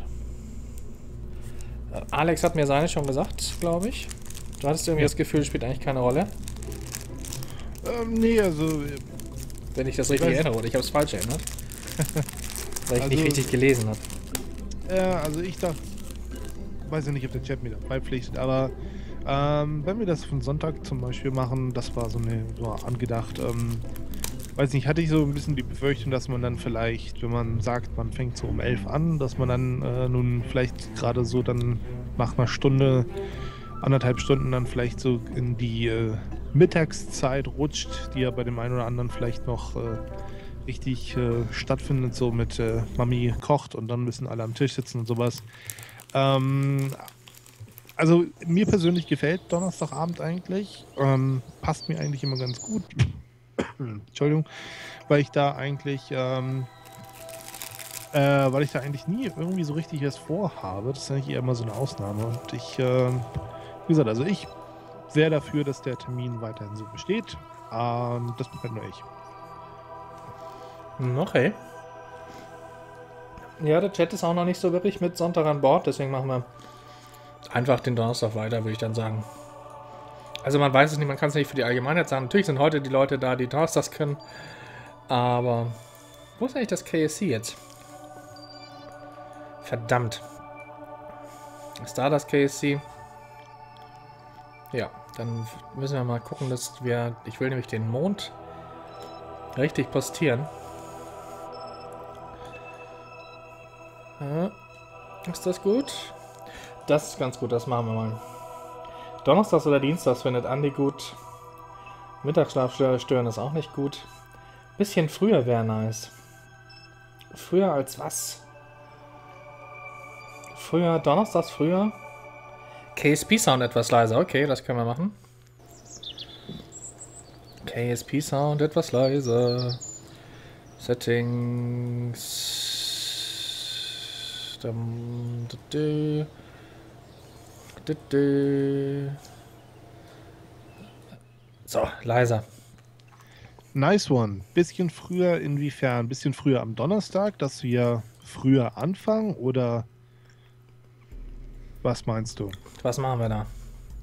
Speaker 1: Alex hat mir seine schon gesagt, glaube ich. Du hattest irgendwie ja. das Gefühl, spielt eigentlich keine Rolle.
Speaker 3: Ähm, nee, also...
Speaker 1: Wenn ich das richtig ich erinnere, oder ich habe es falsch erinnert. Weil ich
Speaker 3: also,
Speaker 1: nicht richtig gelesen habe.
Speaker 3: Ja, also ich dachte... Weiß ja nicht, ob der Chat mir da beipflichtet, aber... Ähm, wenn wir das von Sonntag zum Beispiel machen, das war so eine... so angedacht, ähm... Weiß nicht, hatte ich so ein bisschen die Befürchtung, dass man dann vielleicht, wenn man sagt, man fängt so um elf an, dass man dann äh, nun vielleicht gerade so dann nach einer Stunde, anderthalb Stunden dann vielleicht so in die äh, Mittagszeit rutscht, die ja bei dem einen oder anderen vielleicht noch äh, richtig äh, stattfindet, so mit äh, Mami kocht und dann müssen alle am Tisch sitzen und sowas. Ähm, also mir persönlich gefällt Donnerstagabend eigentlich, ähm, passt mir eigentlich immer ganz gut. Entschuldigung, weil ich da eigentlich, ähm, äh, weil ich da eigentlich nie irgendwie so richtig was vorhabe. Das ist eigentlich eher immer so eine Ausnahme. Und ich, äh, wie gesagt, also ich wäre dafür, dass der Termin weiterhin so besteht. Ähm, das bin nur ich.
Speaker 1: Okay. Ja, der Chat ist auch noch nicht so wirklich mit Sonntag an Bord, deswegen machen wir einfach den Donnerstag weiter, würde ich dann sagen. Also man weiß es nicht, man kann es nicht für die Allgemeinheit sagen. Natürlich sind heute die Leute da, die Donnerstags können. Aber wo ist eigentlich das K S C jetzt? Verdammt. Ist da das K S C? Ja, dann müssen wir mal gucken, dass wir... Ich will nämlich den Mond richtig postieren. Ja, ist das gut? Das ist ganz gut, das machen wir mal. Donnerstags oder Dienstags findet Andi gut. Mittagsschlaf stören ist auch nicht gut. Bisschen früher wäre nice. Früher als was? Früher, Donnerstags früher? K S P-Sound etwas leiser. Okay, das können wir machen. K S P-Sound etwas leiser. Settings. Dum, du, du. So, leiser.
Speaker 3: Nice one. Bisschen früher inwiefern? Bisschen früher am Donnerstag, dass wir früher anfangen oder was meinst du?
Speaker 1: Was machen wir da?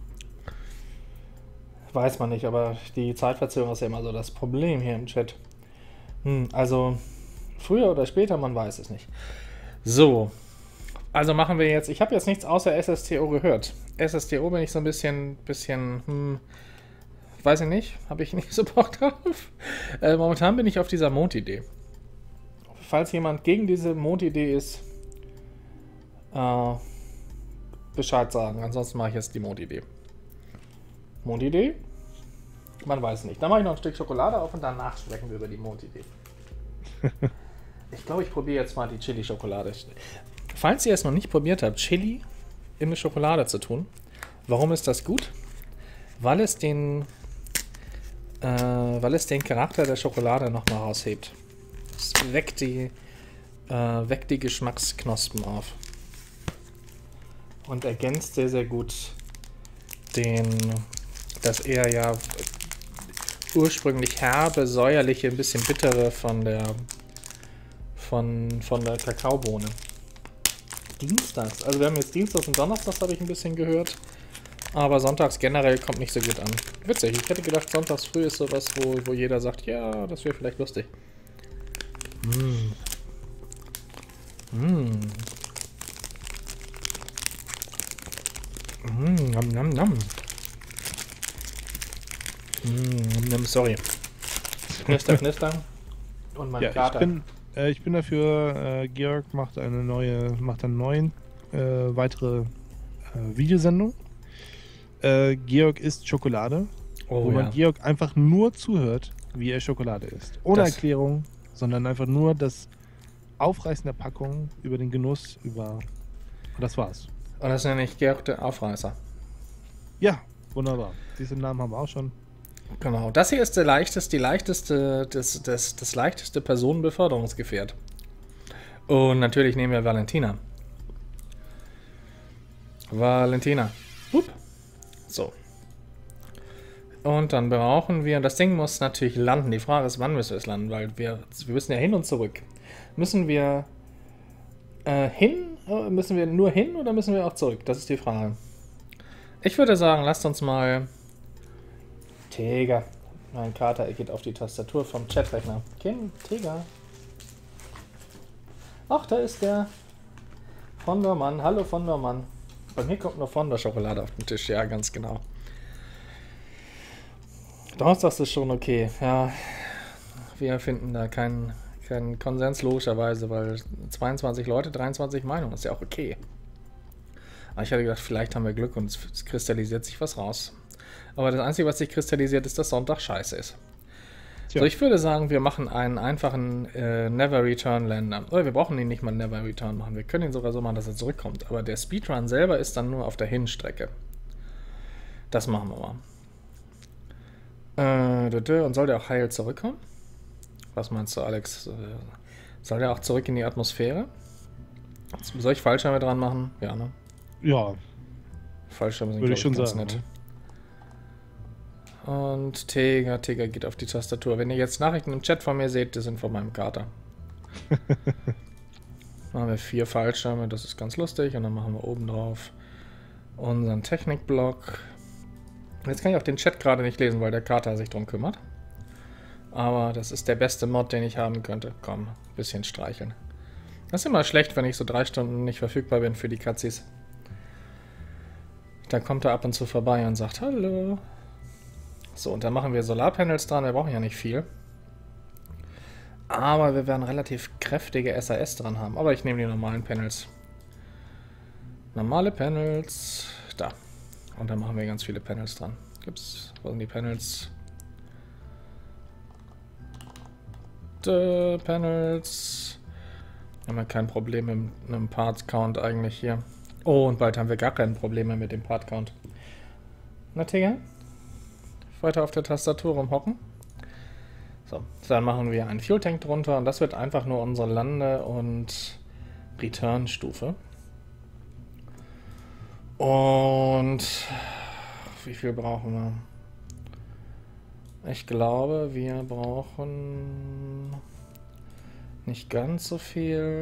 Speaker 1: Weiß man nicht, aber die Zeitverzögerung ist ja immer so das Problem hier im Chat. Hm, also früher oder später, man weiß es nicht. So. Also machen wir jetzt, ich habe jetzt nichts außer S S T O gehört. S S T O bin ich so ein bisschen, bisschen, hm, weiß ich nicht, habe ich nicht so Bock drauf. Äh, momentan bin ich auf dieser Mondidee. Falls jemand gegen diese Mondidee ist, äh, Bescheid sagen, ansonsten mache ich jetzt die Mondidee. Mondidee? Man weiß nicht. Dann mache ich noch ein Stück Schokolade auf und danach sprechen wir über die Mondidee. Ich glaube, ich probiere jetzt mal die Chili-Schokolade. Falls ihr es noch nicht probiert habt, Chili in eine Schokolade zu tun, warum ist das gut? Weil es den, äh, weil es den Charakter der Schokolade nochmal raushebt. Es weckt die, äh, weckt die Geschmacksknospen auf. Und ergänzt sehr, sehr gut den, das eher ja ursprünglich herbe, säuerliche, ein bisschen bittere von der, von, von der Kakaobohne. Dienstags. Also wir haben jetzt Dienstags und Donnerstags, habe ich ein bisschen gehört. Aber sonntags generell kommt nicht so gut an. Witzig, ich hätte gedacht, sonntags früh ist sowas, wo, wo jeder sagt, ja, das wäre vielleicht lustig. Mm. Mm. Mm, nam, nam, nam. Mm, nam, sorry. Knister, knister. Und mein
Speaker 3: Ja,
Speaker 1: Kater.
Speaker 3: ich bin, äh, ich bin dafür, äh, Georg macht eine neue, macht einen neuen, äh, weitere äh, Videosendung. Äh, Georg isst Schokolade,
Speaker 1: Oh,
Speaker 3: wo
Speaker 1: ja.
Speaker 3: man Georg einfach nur zuhört, wie er Schokolade isst. Ohne
Speaker 1: Das-
Speaker 3: Erklärung, sondern einfach nur das Aufreißen der Packung über den Genuss, über. Und das war's.
Speaker 1: Und das nenne ich Georg der Aufreißer.
Speaker 3: Ja, wunderbar. Diesen Namen haben wir auch schon.
Speaker 1: Genau. Das hier ist der leichteste, die leichteste, das, das, das leichteste Personenbeförderungsgefährt. Und natürlich nehmen wir Valentina. Valentina. Hup. So. Und dann brauchen wir, das Ding muss natürlich landen. Die Frage ist, wann müssen wir es landen, weil wir, wir müssen ja hin und zurück. Müssen wir äh, hin, äh, müssen wir nur hin oder müssen wir auch zurück? Das ist die Frage. Ich würde sagen, lasst uns mal... Tiger. Mein Kater geht auf die Tastatur vom Chatrechner. Kim, Tiger. Ach, da ist der Fondermann. Hallo Fondermann. Bei mir kommt nur Fonder-Schokolade auf den Tisch. Ja, ganz genau. Donnerstag ist schon okay. Ja, wir finden da keinen keinen Konsens, logischerweise, weil zweiundzwanzig Leute, dreiundzwanzig Meinungen, ist ja auch okay. Aber ich hatte gedacht, vielleicht haben wir Glück und es, es kristallisiert sich was raus. Aber das Einzige, was sich kristallisiert, ist, dass Sonntag scheiße ist.
Speaker 3: Tja.
Speaker 1: So, ich würde sagen, wir machen einen einfachen äh, Never Return Länder. Oder wir brauchen ihn nicht mal Never Return machen. Wir können ihn sogar so machen, dass er zurückkommt. Aber der Speedrun selber ist dann nur auf der Hinstrecke. Das machen wir mal. Äh, und soll der auch heil zurückkommen? Was meinst du, Alex? Äh, Soll der auch zurück in die Atmosphäre? Soll ich Fallschirme dran machen? Ja, ne?
Speaker 3: Ja,
Speaker 1: Fallschirme sind,
Speaker 3: würde
Speaker 1: glaub
Speaker 3: ich schon
Speaker 1: ganz
Speaker 3: sagen.
Speaker 1: nett.
Speaker 3: ne?
Speaker 1: Und Tiger, Tiger geht auf die Tastatur. Wenn ihr jetzt Nachrichten im Chat von mir seht, die sind von meinem Kater. Machen wir vier Fallschirme, das ist ganz lustig. Und dann machen wir oben drauf unseren Technikblock. Jetzt kann ich auch den Chat gerade nicht lesen, weil der Kater sich drum kümmert. Aber das ist der beste Mod, den ich haben könnte. Komm, ein bisschen streicheln. Das ist immer schlecht, wenn ich so drei Stunden nicht verfügbar bin für die Katzis. Dann kommt er ab und zu vorbei und sagt Hallo. So, und dann machen wir Solarpanels dran. Wir brauchen ja nicht viel. Aber wir werden relativ kräftige S A S dran haben. Aber ich nehme die normalen Panels. Normale Panels. Da. Und dann machen wir ganz viele Panels dran. Gibt's, wo sind die Panels? The Panels. Haben wir kein Problem mit einem Part-Count eigentlich hier. Oh, und bald haben wir gar keine Probleme mit dem Part-Count. Na, Tiger? Weiter auf der Tastatur rumhocken. So, dann machen wir einen Fuel-Tank drunter und das wird einfach nur unsere Lande- und Return-Stufe. Und wie viel brauchen wir? Ich glaube, wir brauchen nicht ganz so viel.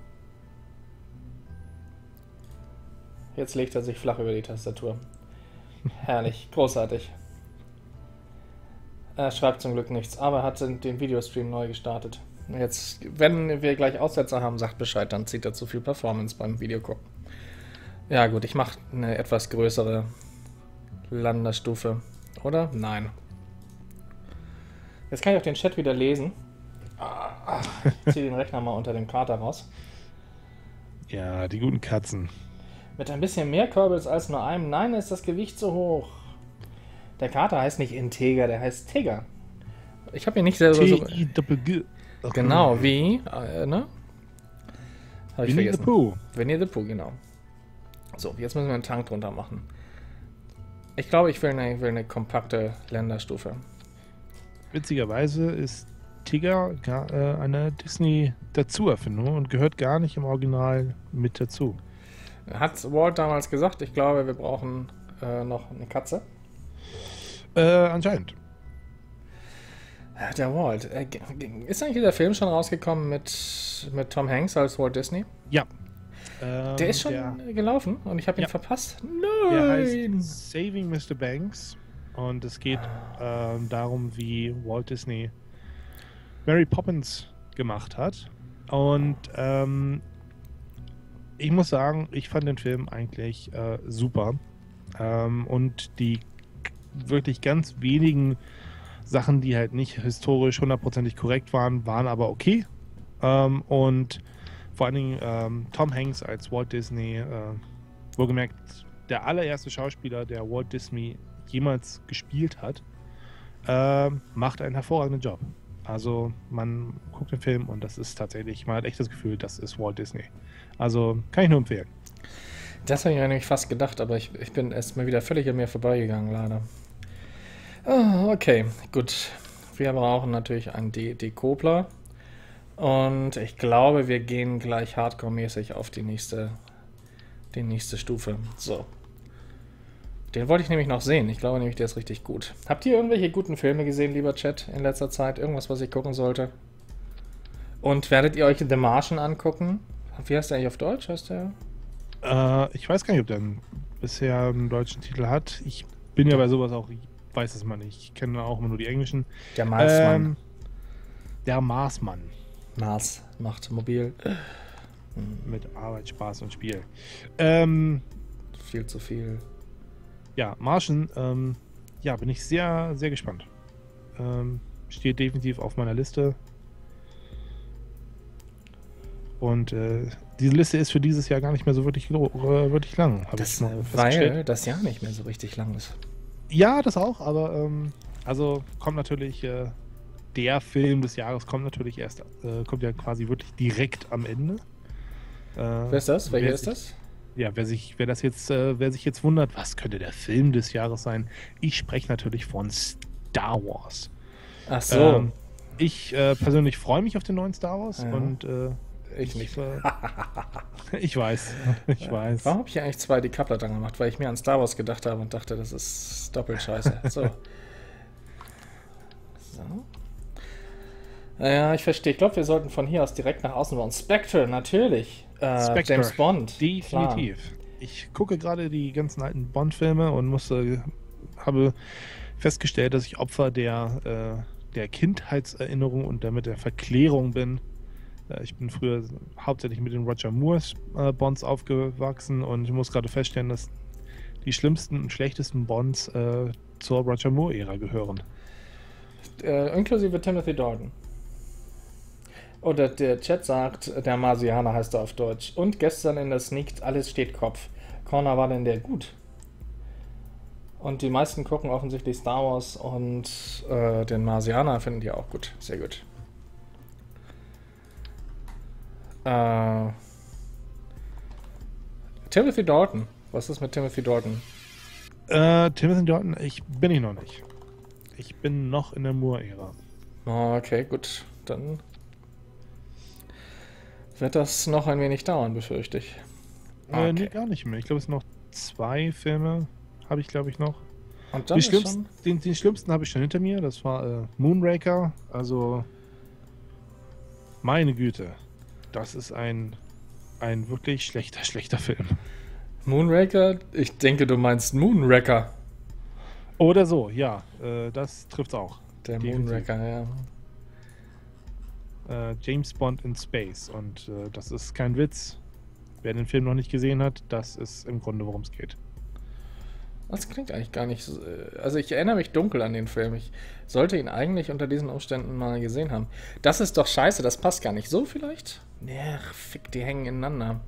Speaker 1: Jetzt legt er sich flach über die Tastatur. Herrlich, großartig. Er schreibt zum Glück nichts, aber hat den Videostream neu gestartet. Jetzt, wenn wir gleich Aussetzer haben, sagt Bescheid, dann zieht er zu viel Performance beim Videogucken. Ja gut, ich mache eine etwas größere Landerstufe, oder? Nein. Jetzt kann ich auch den Chat wieder lesen. Ich ziehe den Rechner mal unter dem Kater raus.
Speaker 3: Ja, die guten Katzen.
Speaker 1: Mit ein bisschen mehr Kerbals als nur einem. Nein, ist das Gewicht zu hoch. Der Kater heißt nicht Integer, der heißt Tiger. Ich habe ihn nicht selber so...
Speaker 3: T I G G.
Speaker 1: Genau, wie, äh, ne? Hab ich
Speaker 3: Winnie the
Speaker 1: vergessen.
Speaker 3: Pooh.
Speaker 1: Winnie the Pooh, genau. So, jetzt müssen wir einen Tank drunter machen. Ich glaube, ich will eine, ich will eine kompakte Länderstufe.
Speaker 3: Witzigerweise ist Tiger gar, äh, eine Disney-Dazu-Erfindung und gehört gar nicht im Original mit dazu.
Speaker 1: Hat Walt damals gesagt, ich glaube, wir brauchen äh, noch eine Katze.
Speaker 3: Äh, anscheinend.
Speaker 1: Ja, der Walt. Äh, ist eigentlich dieser Film schon rausgekommen mit, mit Tom Hanks als Walt Disney?
Speaker 3: Ja. Ähm,
Speaker 1: Der ist schon
Speaker 3: Der,
Speaker 1: gelaufen und ich habe ihn
Speaker 3: Ja.
Speaker 1: verpasst.
Speaker 3: der
Speaker 1: Nein!
Speaker 3: heißt Saving Mister Banks und es geht ähm, darum, wie Walt Disney Mary Poppins gemacht hat. Und ähm, ich muss sagen, ich fand den Film eigentlich äh, super. Ähm, und die wirklich ganz wenigen Sachen, die halt nicht historisch hundertprozentig korrekt waren, waren aber okay. Ähm, und vor allen Dingen ähm, Tom Hanks als Walt Disney, äh, wohlgemerkt der allererste Schauspieler, der Walt Disney jemals gespielt hat, äh, macht einen hervorragenden Job. Also man guckt den Film und das ist tatsächlich, man hat echt das Gefühl, das ist Walt Disney. Also kann ich nur empfehlen.
Speaker 1: Das habe ich mir nämlich fast gedacht, aber ich, ich bin erst mal wieder völlig an mir vorbeigegangen, leider. Ah, okay, gut. Wir brauchen natürlich einen De Dekopler. Und ich glaube, wir gehen gleich hardcore-mäßig auf die nächste, die nächste Stufe. So. Den wollte ich nämlich noch sehen. Ich glaube nämlich, der ist richtig gut. Habt ihr irgendwelche guten Filme gesehen, lieber Chat, in letzter Zeit? Irgendwas, was ich gucken sollte? Und werdet ihr euch The Martian angucken? Wie heißt der eigentlich auf Deutsch? Heißt der?
Speaker 3: Äh, ich weiß gar nicht, ob der bisher einen deutschen Titel hat. Ich bin ja bei sowas auch, ich weiß es mal nicht. Ich kenne auch immer nur die englischen.
Speaker 1: Der Marsmann.
Speaker 3: Ähm, der Marsmann.
Speaker 1: Mars macht mobil.
Speaker 3: Mit Arbeit, Spaß und Spiel. Ähm,
Speaker 1: Viel zu viel.
Speaker 3: ja, Martian, ähm, ja, bin ich sehr, sehr gespannt. Ähm, steht definitiv auf meiner Liste. Und äh, diese Liste ist für dieses Jahr gar nicht mehr so wirklich, lo- äh, wirklich lang. hab
Speaker 1: Das,
Speaker 3: ich mal
Speaker 1: weil
Speaker 3: festgestellt.
Speaker 1: das Jahr nicht mehr so richtig lang ist.
Speaker 3: Ja, das auch, aber ähm, also kommt natürlich äh, der Film des Jahres kommt natürlich erst, äh, kommt ja quasi wirklich direkt am Ende. Äh,
Speaker 1: Wer ist das? Welcher
Speaker 3: wer
Speaker 1: ist
Speaker 3: sich-
Speaker 1: das?
Speaker 3: Ja, wer sich, wer das jetzt, äh, wer sich jetzt wundert, was könnte der Film des Jahres sein? Ich spreche natürlich von Star Wars.
Speaker 1: Ach so.
Speaker 3: Ähm, ich äh, persönlich freue mich auf den neuen Star Wars
Speaker 1: Ja.
Speaker 3: und äh,
Speaker 1: ich nicht.
Speaker 3: Äh, ich weiß, ich weiß.
Speaker 1: Warum habe ich eigentlich zwei Decoupler dran gemacht? Weil ich mir an Star Wars gedacht habe und dachte, das ist doppelt scheiße. So. So. Naja, ich verstehe. Ich glaube, wir sollten von hier aus direkt nach außen bauen. Spectre, natürlich. Äh,
Speaker 3: Spectre,
Speaker 1: James Bond.
Speaker 3: Definitiv. Ich gucke gerade die ganzen alten Bond-Filme und musste, habe festgestellt, dass ich Opfer der, äh, der Kindheitserinnerung und damit der Verklärung bin. Äh, ich bin früher hauptsächlich mit den Roger Moores äh, Bonds aufgewachsen und ich muss gerade feststellen, dass die schlimmsten und schlechtesten Bonds äh, zur Roger Moore-Ära gehören.
Speaker 1: Klar. Äh, inklusive Timothy Dalton. Oder der Chat sagt, der Marsianer heißt er auf Deutsch. Und gestern in der Sneak, alles steht Kopf. Connor war denn der gut? Und die meisten gucken offensichtlich Star Wars und äh, den Marsianer finden die auch gut. Sehr gut. Äh, Timothy Dalton. Was ist mit Timothy Dalton?
Speaker 3: Äh, Timothy Dalton, ich bin ich noch nicht. Ich bin noch in der Moore-Ära.
Speaker 1: Okay, gut. Dann wird das noch ein wenig dauern, befürchte ich.
Speaker 3: Äh, nee,
Speaker 1: Okay.
Speaker 3: gar nicht mehr. Ich glaube, es sind noch zwei Filme, habe ich, glaube ich, noch.
Speaker 1: Und dann
Speaker 3: Die
Speaker 1: ist
Speaker 3: schlimmsten,
Speaker 1: schon...
Speaker 3: den, den schlimmsten habe ich schon hinter mir. Das war äh, Moonraker. Also, meine Güte. Das ist ein, ein wirklich schlechter, schlechter Film.
Speaker 1: Moonraker? Ich denke, du meinst Moonraker.
Speaker 3: Oder so, ja. Äh, das trifft auch.
Speaker 1: Der
Speaker 3: Definitiv.
Speaker 1: Moonraker, ja.
Speaker 3: Äh, James Bond in Space. Und äh, das ist kein Witz. Wer den Film noch nicht gesehen hat, das ist im Grunde, worum es geht.
Speaker 1: Das klingt eigentlich gar nicht so... äh, Also ich erinnere mich dunkel an den Film. Ich sollte ihn eigentlich unter diesen Umständen mal gesehen haben. Das ist doch scheiße, das passt gar nicht. So vielleicht? Ja, fick, die hängen ineinander.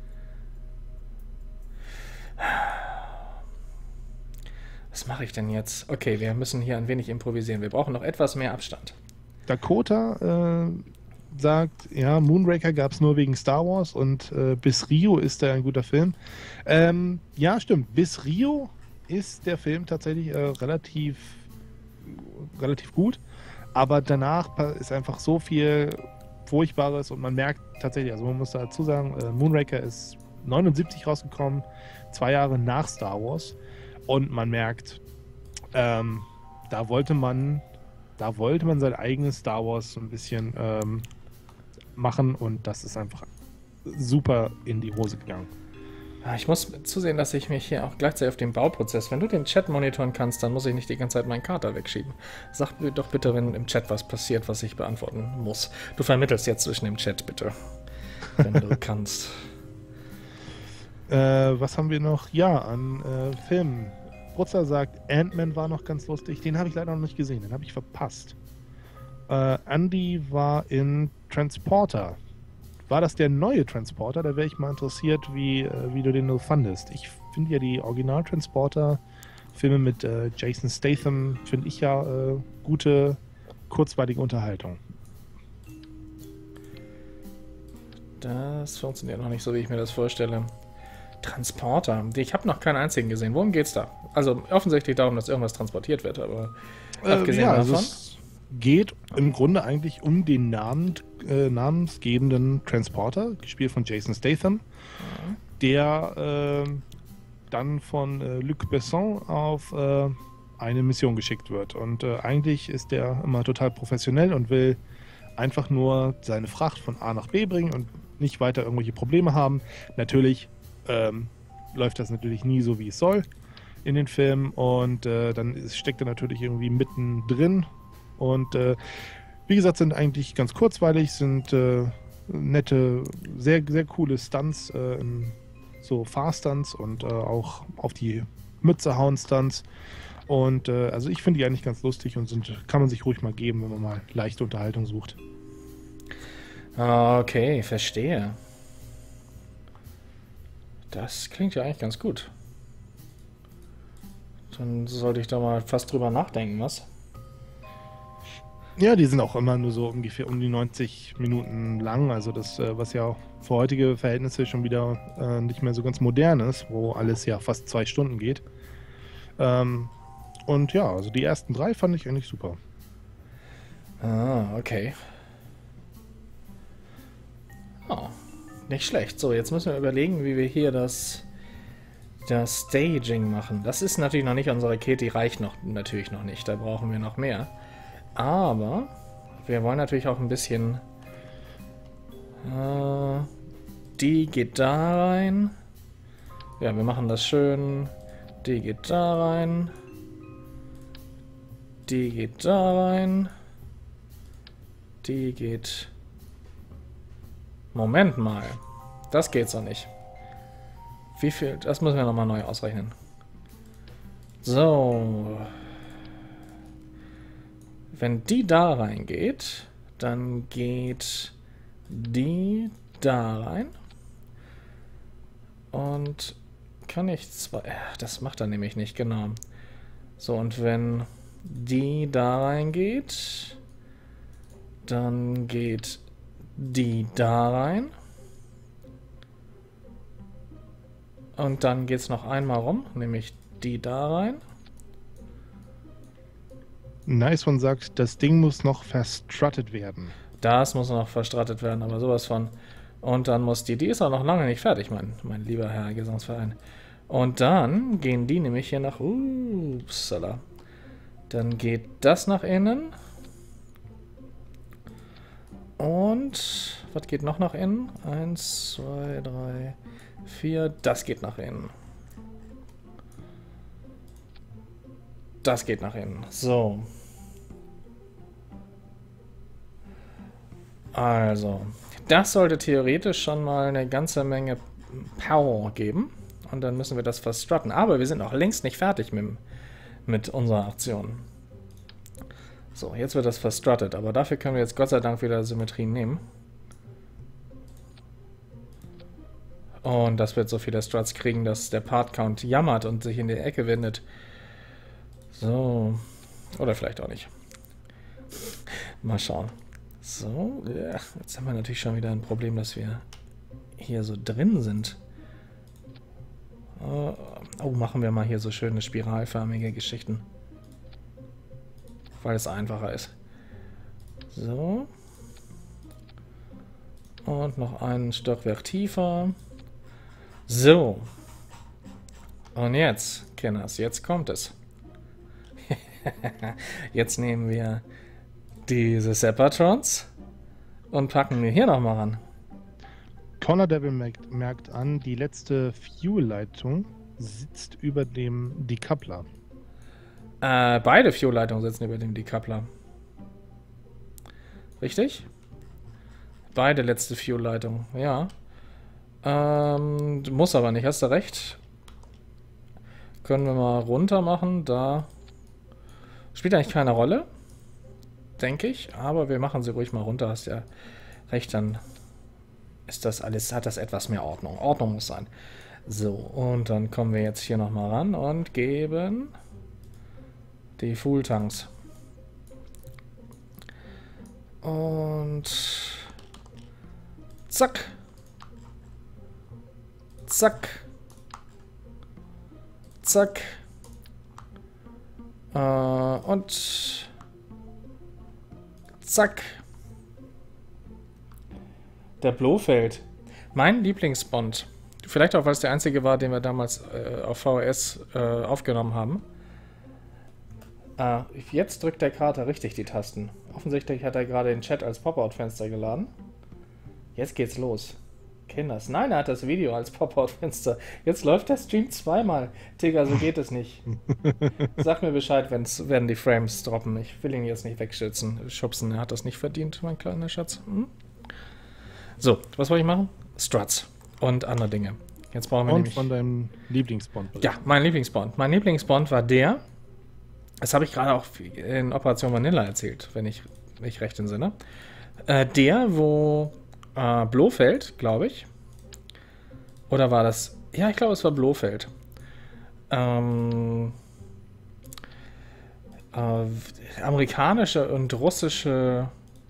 Speaker 1: Was mache ich denn jetzt? Okay, wir müssen hier ein wenig improvisieren. Wir brauchen noch etwas mehr Abstand.
Speaker 3: Dakota äh, sagt, ja, Moonraker gab es nur wegen Star Wars und äh, Bis Rio ist da ein guter Film. Ähm, ja, stimmt. Bis Rio ist der Film tatsächlich äh, relativ, relativ gut, aber danach pa- ist einfach so viel Furchtbares und man merkt tatsächlich, also man muss dazu sagen, äh, Moonraker ist neunundsiebzig rausgekommen, zwei Jahre nach Star Wars und man merkt, ähm, da wollte man Da wollte man sein eigenes Star Wars so ein bisschen ähm, machen und das ist einfach super in die Hose gegangen.
Speaker 1: Ah, Ich muss zusehen, dass ich mich hier auch gleichzeitig auf den Bauprozess... Wenn du den Chat monitoren kannst, dann muss ich nicht die ganze Zeit meinen Kater wegschieben. Sag mir doch bitte, wenn im Chat was passiert, was ich beantworten muss. Du vermittelst jetzt zwischen dem Chat, bitte. Wenn du kannst.
Speaker 3: Äh, was haben wir noch? Ja, an äh, Filmen. Brutzer sagt, Ant-Man war noch ganz lustig. Den habe ich leider noch nicht gesehen. Den habe ich verpasst. Äh, Andy war in Transporter. War das der neue Transporter? Da wäre ich mal interessiert, wie, äh, wie du den nur fandest. Ich finde ja die Original-Transporter-Filme mit äh, Jason Statham, finde ich ja äh, gute, kurzweilige Unterhaltung.
Speaker 1: Das funktioniert noch nicht so, wie ich mir das vorstelle. Transporter. Ich habe noch keinen einzigen gesehen. Worum geht's da? Also offensichtlich darum, dass irgendwas transportiert wird, aber
Speaker 3: Äh,
Speaker 1: abgesehen
Speaker 3: ja, also
Speaker 1: davon.
Speaker 3: es geht im Grunde eigentlich um den Namen, äh, namensgebenden Transporter, gespielt von Jason Statham, der äh, dann von äh, Luc Besson auf äh, eine Mission geschickt wird. Und äh, eigentlich ist der immer total professionell und will einfach nur seine Fracht von A nach B bringen und nicht weiter irgendwelche Probleme haben. Natürlich ähm, läuft das natürlich nie so, wie es soll in den Filmen, und äh, dann ist, steckt er natürlich irgendwie mittendrin. Und äh, wie gesagt, sind eigentlich ganz kurzweilig, sind äh, nette, sehr, sehr coole Stunts, äh, in, so Fahrstunts und äh, auch auf die Mütze hauen Stunts. Und äh, also ich finde die eigentlich ganz lustig und sind, kann man sich ruhig mal geben, wenn man mal leichte Unterhaltung sucht.
Speaker 1: Okay, verstehe. Das klingt ja eigentlich ganz gut. Dann sollte ich da mal fast drüber nachdenken, was?
Speaker 3: Ja, die sind auch immer nur so ungefähr um die neunzig Minuten lang, also das, äh, was ja für heutige Verhältnisse schon wieder äh, nicht mehr so ganz modern ist, wo alles ja fast zwei Stunden geht. Ähm, und ja, also die ersten drei fand ich eigentlich super.
Speaker 1: Ah, okay. Oh, nicht schlecht. So, jetzt müssen wir überlegen, wie wir hier das, das Staging machen. Das ist natürlich noch nicht unsere Rakete, die reicht noch, natürlich noch nicht. Da brauchen wir noch mehr. Aber wir wollen natürlich auch ein bisschen... Äh, die geht da rein. Ja, wir machen das schön. Die geht da rein. Die geht da rein. Die geht... Moment mal. Das geht so nicht. Wie viel... Das müssen wir nochmal neu ausrechnen. So... Wenn die da reingeht, dann geht die da rein. Und kann ich zwei... Das macht er nämlich nicht, genau. So, und wenn die da reingeht, dann geht die da rein. Und dann geht es noch einmal rum, nämlich die da rein.
Speaker 3: Nice One sagt, das Ding muss noch verstruttet werden.
Speaker 1: Das muss noch verstrattet werden, aber sowas von. Und dann muss die, die ist auch noch lange nicht fertig, mein, mein lieber Herr Gesangsverein. Und dann gehen die nämlich hier nach... Upsala. Dann geht das nach innen. Und was geht noch nach innen? Eins, zwei, drei, vier. Das geht nach innen. Das geht nach innen. So. Also, das sollte theoretisch schon mal eine ganze Menge Power geben. Und dann müssen wir das verstrutten. Aber wir sind noch längst nicht fertig mit, mit unserer Aktion. So, jetzt wird das verstruttet. Aber dafür können wir jetzt Gott sei Dank wieder Symmetrien nehmen. Und dass wir jetzt so viele Struts kriegen, dass der Part-Count jammert und sich in die Ecke wendet. So. Oder vielleicht auch nicht. Mal schauen. So. Ja. Jetzt haben wir natürlich schon wieder ein Problem, dass wir hier so drin sind. Oh, machen wir mal hier so schöne spiralförmige Geschichten. Weil es einfacher ist. So. Und noch ein Stockwerk tiefer. So. Und jetzt, Kenners, jetzt kommt es. Jetzt nehmen wir diese Sepatrons und packen wir hier nochmal ran.
Speaker 3: Connor Devil merkt, merkt an, die letzte Fuel-Leitung sitzt über dem Decoupler.
Speaker 1: Äh, beide Fuel-Leitungen sitzen über dem Decoupler. Richtig? Beide letzte Fuel-Leitungen, ja. Ähm, muss aber nicht, hast du recht. Können wir mal runter machen, da spielt eigentlich keine Rolle, denke ich, aber wir machen sie ruhig mal runter, hast ja recht, dann ist das alles, hat das etwas mehr Ordnung. Ordnung muss sein. So, und dann kommen wir jetzt hier nochmal ran und geben die Full-Tanks. Und zack. Zack. Zack. Äh, und zack. Der Blofeld. Mein Lieblingsbond. Vielleicht auch, weil es der einzige war, den wir damals äh, auf V H S äh, aufgenommen haben. Äh, jetzt drückt der Kater richtig die Tasten. Offensichtlich hat er gerade den Chat als Pop-Out-Fenster geladen. Jetzt geht's los. Kinders. Nein, er hat das Video als Pop-Out-Fenster. Jetzt läuft der Stream zweimal. Digga, so geht es nicht. Sag mir Bescheid, wenn's, werden die Frames droppen. Ich will ihn jetzt nicht wegschützen. Schubsen, er hat das nicht verdient, mein kleiner Schatz. Hm? So, was wollte ich machen? Struts und andere Dinge. Jetzt brauchen wir
Speaker 3: Und
Speaker 1: nämlich...
Speaker 3: von deinem Lieblingsbond.
Speaker 1: Ja, mein Lieblingsbond. Mein Lieblingsbond war der, das habe ich gerade auch in Operation Vanilla erzählt, wenn ich mich recht entsinne. Äh, der, wo äh, Blofeld, glaube ich, oder war das... Ja, ich glaube, es war Blofeld. Ähm, äh, amerikanische und russische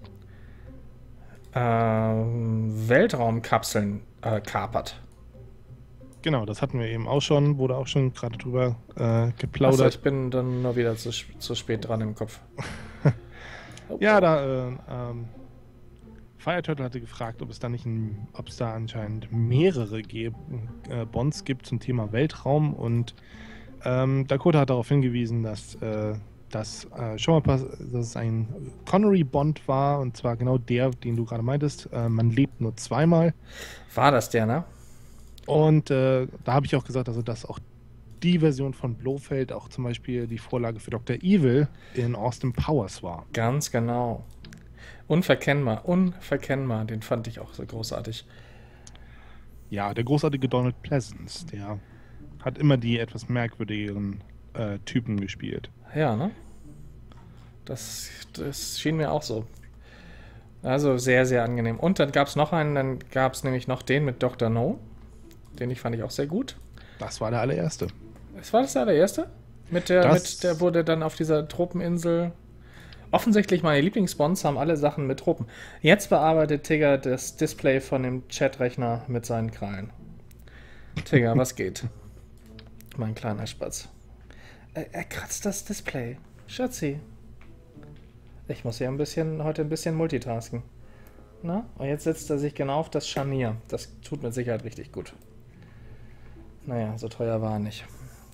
Speaker 1: ähm, Weltraumkapseln äh, kapert.
Speaker 3: Genau, das hatten wir eben auch schon, wurde auch schon gerade drüber äh, geplaudert.
Speaker 1: Achso, ich bin dann nur wieder zu, zu spät dran im Kopf. Oh.
Speaker 3: Ja, da äh, ähm, Fire Turtle hatte gefragt, ob es da nicht ein, ob es da anscheinend mehrere Ge äh, Bonds gibt zum Thema Weltraum, und ähm, Dakota hat darauf hingewiesen, dass äh, das äh, schon mal pass dass es ein Connery-Bond war, und zwar genau der, den du gerade meintest. Äh, man lebt nur zweimal.
Speaker 1: War das der, ne?
Speaker 3: Und äh, da habe ich auch gesagt, also dass auch die Version von Blofeld auch zum Beispiel die Vorlage für Doktor Evil in Austin Powers war.
Speaker 1: Ganz genau. Unverkennbar, unverkennbar. Den fand ich auch so großartig.
Speaker 3: Ja, der großartige Donald Pleasence, der hat immer die etwas merkwürdigeren äh, Typen gespielt.
Speaker 1: Ja, ne? Das, das schien mir auch so. Also sehr, sehr angenehm. Und dann gab es noch einen, dann gab es nämlich noch den mit Doktor No. Den ich fand ich auch sehr gut.
Speaker 3: Das war der allererste.
Speaker 1: Es war das der allererste? Mit der,
Speaker 3: Das-
Speaker 1: mit der wurde dann auf dieser Tropeninsel. Offensichtlich meine Lieblingsbonds haben alle Sachen mit Tropen. Jetzt bearbeitet Tigger das Display von dem Chatrechner mit seinen Krallen. Tigger, was geht? Mein kleiner Spatz. Er, er kratzt das Display. Schatzi. Ich muss ja ein bisschen, heute ein bisschen multitasken. Na? Und jetzt setzt er sich genau auf das Scharnier. Das tut mit Sicherheit richtig gut. Naja, so teuer war er nicht.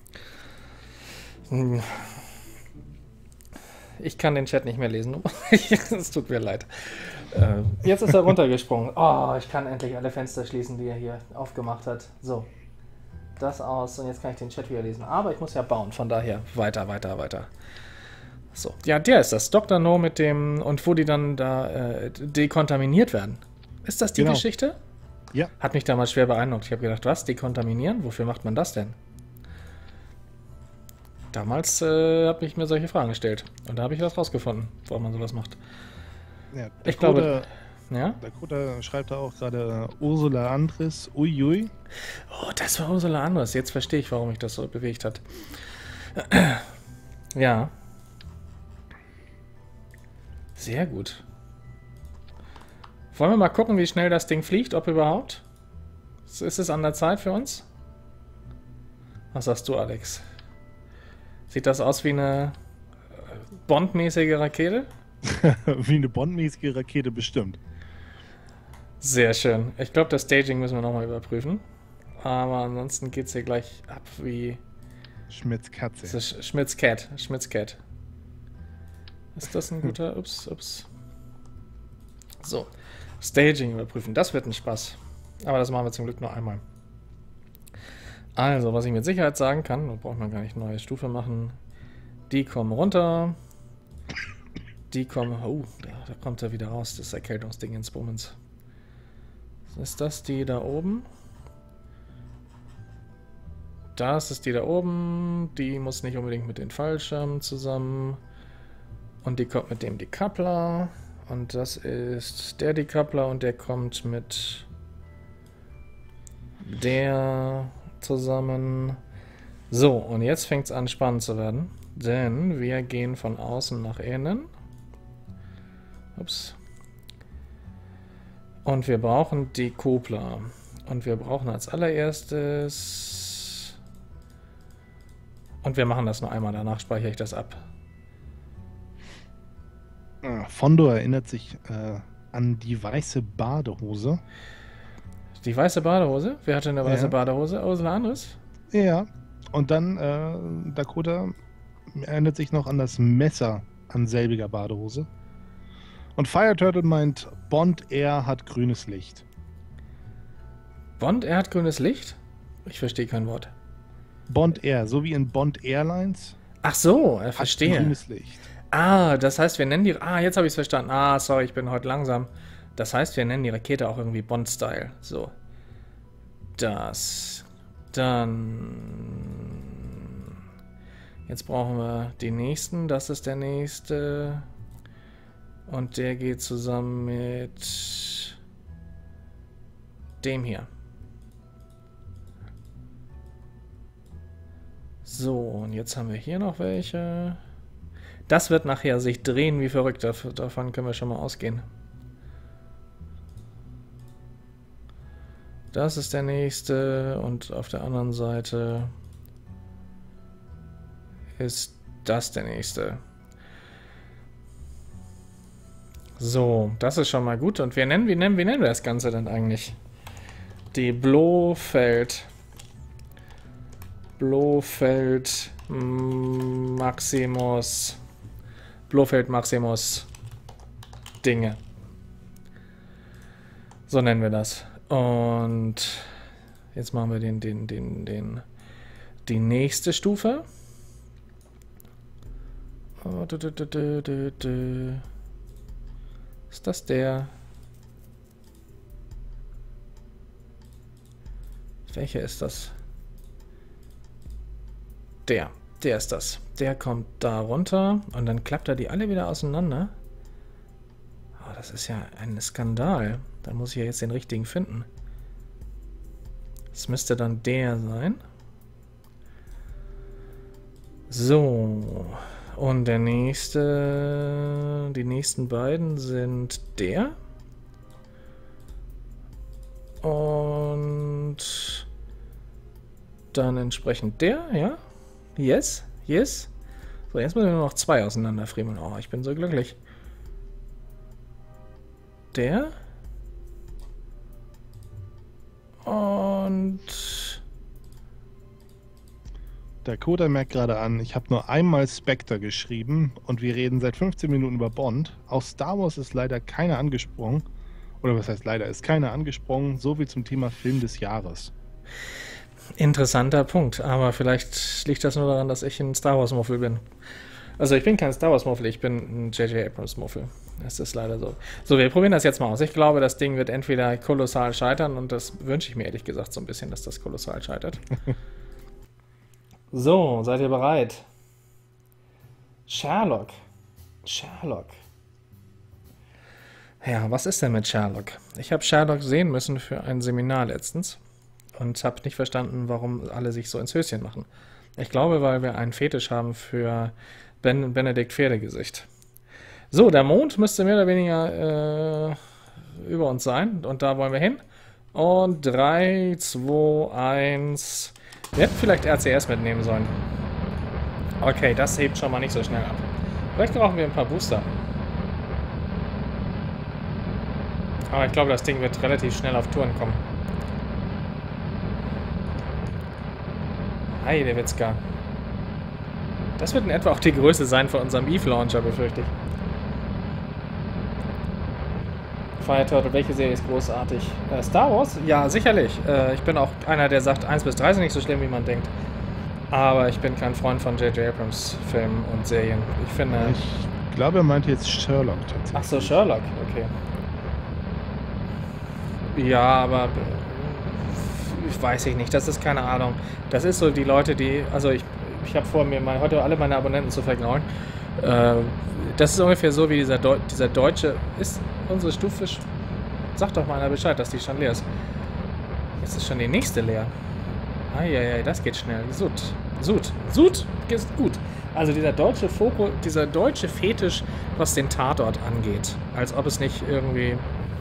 Speaker 1: Hm. Ich kann den Chat nicht mehr lesen. Es tut mir leid. Äh, jetzt ist er runtergesprungen. Oh, ich kann endlich alle Fenster schließen, die er hier aufgemacht hat. So. Das aus, und jetzt kann ich den Chat wieder lesen. Aber ich muss ja bauen, von daher weiter, weiter, weiter. So. Ja, der ist das. Doktor No mit dem, und wo die dann da äh, dekontaminiert werden. Ist das die
Speaker 3: Genau.
Speaker 1: Geschichte?
Speaker 3: Ja.
Speaker 1: Hat mich damals schwer beeindruckt. Ich habe gedacht, was? Dekontaminieren? Wofür macht man das denn? Damals äh, habe ich mir solche Fragen gestellt. Und da habe ich was rausgefunden, warum man sowas macht.
Speaker 3: Ja,
Speaker 1: Ich
Speaker 3: Dakota,
Speaker 1: glaube- Ja?
Speaker 3: Dakota schreibt da auch gerade äh, Ursula Andres, uiui.
Speaker 1: Oh, das war Ursula Andres. Jetzt verstehe ich, warum mich das so bewegt hat. Ja. Sehr gut. Wollen wir mal gucken, wie schnell das Ding fliegt, ob überhaupt? Ist es an der Zeit für uns? Was sagst du, Alex? Sieht das aus wie eine Bond-mäßige Rakete?
Speaker 3: Wie eine Bond-mäßige Rakete bestimmt.
Speaker 1: Sehr schön. Ich glaube, das Staging müssen wir nochmal überprüfen. Aber ansonsten geht es hier gleich ab wie...
Speaker 3: Schmitz
Speaker 1: Das
Speaker 3: Katze.
Speaker 1: ist Schmitz Cat. Schmitz Cat. Ist das ein guter... Ups, ups. So. Staging überprüfen. Das wird ein Spaß. Aber das machen wir zum Glück nur einmal. Also, was ich mit Sicherheit sagen kann, da braucht man gar nicht eine neue Stufe machen. Die kommen runter. Die kommen... Oh, da, da kommt er wieder raus, das Erkältungsding ins Bummens. Ist das die da oben? das ist die da oben. Die muss nicht unbedingt mit den Fallschirmen zusammen. Und die kommt mit dem Decoupler. Und das ist der Decoupler und der kommt mit der zusammen. So, und jetzt fängt es an spannend zu werden. Denn wir gehen von außen nach innen. Ups. Und wir brauchen die Kupler. Und wir brauchen als allererstes... Und wir machen das nur einmal, danach speichere ich das ab.
Speaker 3: Fondo erinnert sich äh, an die weiße Badehose.
Speaker 1: Die weiße Badehose? Wer hatte eine weiße
Speaker 3: Ja.
Speaker 1: Badehose? Ursula Andres?
Speaker 3: Ja. Und dann äh, Dakota erinnert sich noch an das Messer an selbiger Badehose. Und Fire Turtle meint, Bond Air hat grünes Licht.
Speaker 1: Bond, er hat grünes Licht? Ich verstehe kein Wort.
Speaker 3: Bond Air, so wie in Bond Airlines,
Speaker 1: Ach so, er
Speaker 3: hat
Speaker 1: verstehe.
Speaker 3: grünes Licht.
Speaker 1: Ah, das heißt, wir nennen die... Ah, jetzt habe ich es verstanden. Ah, sorry, ich bin heute langsam. Das heißt, wir nennen die Rakete auch irgendwie Bond-Style. So. Das. Dann... Jetzt brauchen wir den nächsten. Das ist der nächste. Und der geht zusammen mit dem hier. So, und jetzt haben wir hier noch welche. Das wird nachher sich drehen wie verrückt. Davon können wir schon mal ausgehen. Das ist der nächste. Und auf der anderen Seite ist das der nächste. So, das ist schon mal gut. Und wir nennen, wie nennen, wie nennen wir das Ganze denn eigentlich? Die Blofeld. Blofeld Maximus. Blofeld Maximus Dinge. So nennen wir das. Und jetzt machen wir den, den, den, den, die nächste Stufe. Oh, du, du, du, du, du, du. Ist das der? Welcher ist das? Der. Der ist das. Der kommt da runter und dann klappt er die alle wieder auseinander. Oh, das ist ja ein Skandal. Da muss ich ja jetzt den richtigen finden. Das müsste dann der sein. So. Und der nächste... Die nächsten beiden sind der. Und... Dann entsprechend der, ja. Yes, yes. So, jetzt müssen wir nur noch zwei auseinanderfriemeln. Oh, ich bin so glücklich. Der. Und...
Speaker 3: Dakota merkt gerade an, ich habe nur einmal Spectre geschrieben und wir reden seit fünfzehn Minuten über Bond. Aus Star Wars ist leider keiner angesprungen. Oder was heißt leider, ist keiner angesprungen, so wie zum Thema Film des Jahres.
Speaker 1: Interessanter Punkt, aber vielleicht liegt das nur daran, dass ich ein Star Wars Muffel bin. Also ich bin kein Star Wars Muffel, ich bin ein J J Abrams Muffel. Das ist leider so. So, wir probieren das jetzt mal aus. Ich glaube, das Ding wird entweder kolossal scheitern und das wünsche ich mir ehrlich gesagt so ein bisschen, dass das kolossal scheitert. So, seid ihr bereit? Sherlock. Sherlock. Ja, was ist denn mit Sherlock? Ich habe Sherlock sehen müssen für ein Seminar letztens. Und habe nicht verstanden, warum alle sich so ins Höschen machen. Ich glaube, weil wir einen Fetisch haben für ben Benedikt Pferdegesicht. So, der Mond müsste mehr oder weniger äh, über uns sein. Und da wollen wir hin. Und drei, zwei, eins. Wir hätten vielleicht R C S mitnehmen sollen. Okay, das hebt schon mal nicht so schnell ab. Vielleicht brauchen wir ein paar Booster. Aber ich glaube, das Ding wird relativ schnell auf Touren kommen. Heidewitzka. Das wird in etwa auch die Größe sein von unserem Eve Launcher, befürchte ich. Fire Turtle, welche Serie ist großartig? Äh, Star Wars? Ja, sicherlich. Äh, ich bin auch einer, der sagt, eins bis drei sind nicht so schlimm, wie man denkt. Aber ich bin kein Freund von J J Abrams Filmen und Serien. Ich finde...
Speaker 3: Ich glaube, er meinte jetzt Sherlock tatsächlich.
Speaker 1: Ach so, Sherlock, okay. Ja, aber weiß ich nicht, das ist keine Ahnung. Das ist so die Leute, die, also ich, ich habe vor, mir mal heute alle meine Abonnenten zu vergnaulen. Äh, das ist ungefähr so wie dieser, Deu dieser deutsche, ist unsere Stufe, sag doch mal einer Bescheid, dass die schon leer ist. Jetzt ist schon die nächste leer. Eieiei, das geht schnell. Sud, Sud, Sud ist gut. Also dieser deutsche Fokus, dieser deutsche Fetisch, was den Tatort angeht. Als ob es nicht irgendwie...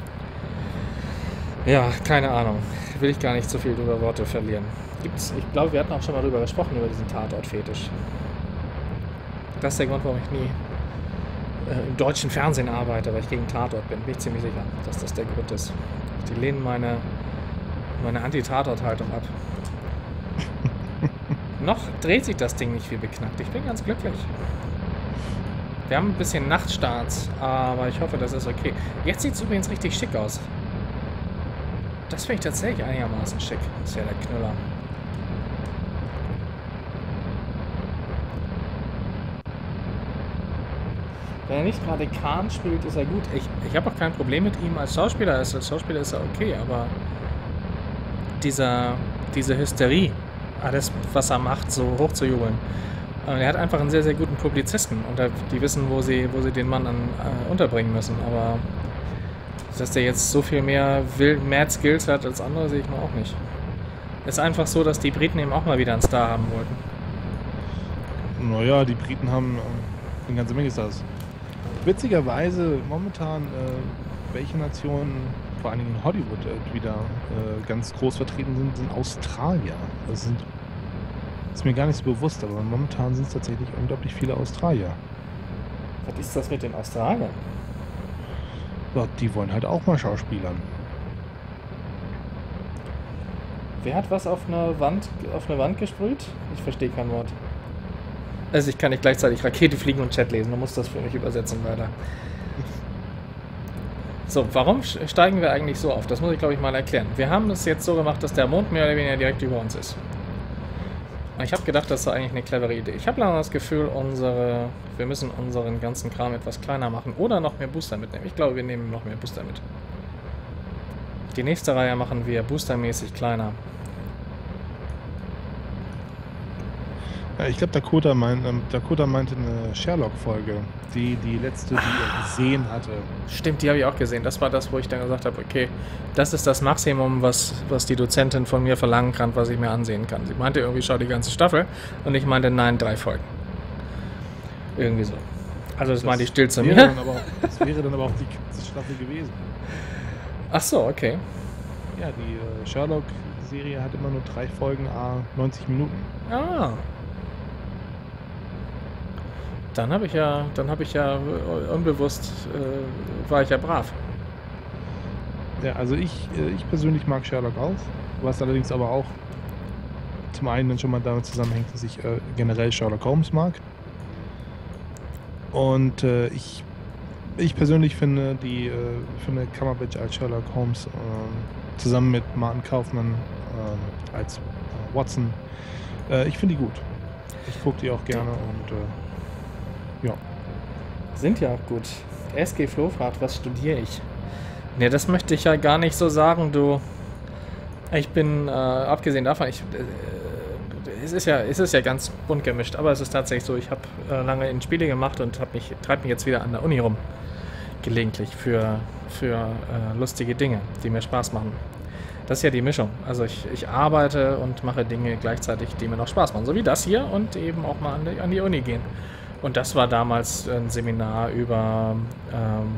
Speaker 1: Ja, keine Ahnung. Will ich gar nicht so viel über Worte verlieren. Gibt's, ich glaube, wir hatten auch schon mal darüber gesprochen, über diesen Tatort-Fetisch. Das ist der Grund, warum ich nie äh, im deutschen Fernsehen arbeite, weil ich gegen Tatort bin. Bin ich ziemlich sicher, dass das der Grund ist. Die lehnen meine, meine Anti-Tatort-Haltung ab. Noch dreht sich das Ding nicht wie beknackt. Ich bin ganz glücklich. Wir haben ein bisschen Nachtstarts, aber ich hoffe, das ist okay. Jetzt sieht es übrigens richtig schick aus. Das finde ich tatsächlich einigermaßen schick. Das ist ja der Knüller. Wenn er nicht gerade Khan spielt, ist er gut. Ich, ich habe auch kein Problem mit ihm als Schauspieler. Als Schauspieler ist er okay, aber dieser, diese Hysterie, alles, was er macht, so hoch zu jubeln. Er hat einfach einen sehr, sehr guten Publizisten und die wissen, wo sie, wo sie den Mann dann äh, unterbringen müssen. Aber dass der jetzt so viel mehr, will, mehr Skills hat als andere, sehe ich nur auch nicht. Ist einfach so, dass die Briten eben auch mal wieder einen Star haben wollten.
Speaker 3: Naja, die Briten haben äh, eine ganze Menge Stars. Witzigerweise momentan, äh, welche Nationen, vor allen Dingen in Hollywood, äh, wieder äh, ganz groß vertreten sind, sind Australier. Das sind, ist mir gar nicht so bewusst, aber momentan sind es tatsächlich unglaublich viele Australier.
Speaker 1: Was ist das mit den Australiern?
Speaker 3: Ja, die wollen halt auch mal schauspielern.
Speaker 1: Wer hat was auf eine Wand, auf eine Wand gesprüht? Ich verstehe kein Wort. Also ich kann nicht gleichzeitig Rakete fliegen und Chat lesen. Du musst das für mich übersetzen, weiter. So, warum steigen wir eigentlich so auf? Das muss ich, glaube ich, mal erklären. Wir haben es jetzt so gemacht, dass der Mond mehr oder weniger direkt über uns ist. Und ich habe gedacht, das ist eigentlich eine clevere Idee. Ich habe lange das Gefühl, unsere, wir müssen unseren ganzen Kram etwas kleiner machen oder noch mehr Booster mitnehmen. Ich glaube, wir nehmen noch mehr Booster mit. Die nächste Reihe machen wir boostermäßig kleiner.
Speaker 3: Ja, ich glaube, Dakota, mein, ähm, Dakota meinte eine Sherlock-Folge, die die letzte, die er gesehen hatte.
Speaker 1: Stimmt, die habe ich auch gesehen. Das war das, wo ich dann gesagt habe, okay, das ist das Maximum, was, was die Dozentin von mir verlangen kann, was ich mir ansehen kann. Sie meinte irgendwie, schau die ganze Staffel. Und ich meinte, nein, drei Folgen. Irgendwie so. Also das, das meinte ich still zu mir.
Speaker 3: Dann aber auch, das wäre dann aber auch die Staffel gewesen.
Speaker 1: Ach so, okay.
Speaker 3: Ja, die äh, Sherlock-Serie hat immer nur drei Folgen, a neunzig Minuten.
Speaker 1: Ah. Dann habe ich ja, dann habe ich ja unbewusst, äh, war ich ja brav.
Speaker 3: Ja, also ich, äh, ich persönlich mag Sherlock auch, was allerdings aber auch zum einen dann schon mal damit zusammenhängt, dass ich äh, generell Sherlock Holmes mag. Und äh, ich, ich persönlich finde die, äh, finde Cumberbatch als Sherlock Holmes äh, zusammen mit Martin Kaufmann äh, als äh, Watson, äh, ich finde die gut. Ich gucke die auch gerne und äh, ja.
Speaker 1: Sind ja auch gut. S G Flo fragt, was studiere ich? Ne, das möchte ich ja gar nicht so sagen, du. Ich bin, äh, abgesehen davon, ich, äh, es ist ja, es ist ja ganz bunt gemischt, aber es ist tatsächlich so, ich habe äh, lange in Spiele gemacht und habe mich, treibe mich jetzt wieder an der Uni rum. Gelegentlich für, für äh, lustige Dinge, die mir Spaß machen. Das ist ja die Mischung. Also ich, ich arbeite und mache Dinge gleichzeitig, die mir noch Spaß machen. So wie das hier und eben auch mal an die, an die Uni gehen. Und das war damals ein Seminar über, ähm,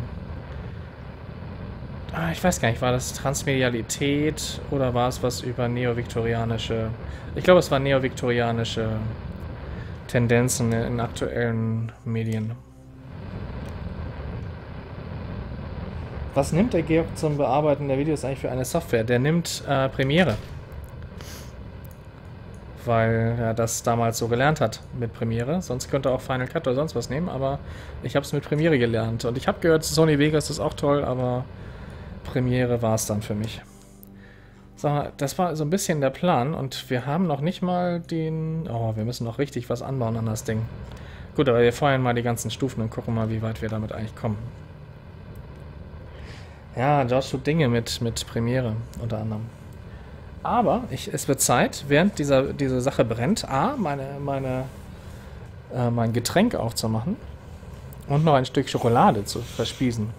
Speaker 1: ich weiß gar nicht, war das Transmedialität oder war es was über neoviktorianische, ich glaube es war neoviktorianische Tendenzen in aktuellen Medien. Was nimmt der Georg zum Bearbeiten der Videos eigentlich für eine Software? Der nimmt äh, Premiere. Weil er das damals so gelernt hat mit Premiere. Sonst könnte er auch Final Cut oder sonst was nehmen, aber ich habe es mit Premiere gelernt. Und ich habe gehört, Sony Vegas ist auch toll, aber Premiere war es dann für mich. So, das war so ein bisschen der Plan und wir haben noch nicht mal den... Oh, wir müssen noch richtig was anbauen an das Ding. Gut, aber wir feuern mal die ganzen Stufen und gucken mal, wie weit wir damit eigentlich kommen. Ja, Josh tut Dinge mit, mit Premiere unter anderem. Aber ich, es wird Zeit, während dieser, diese Sache brennt, A, meine, meine, äh, mein Getränk aufzumachen und noch ein Stück Schokolade zu verspießen.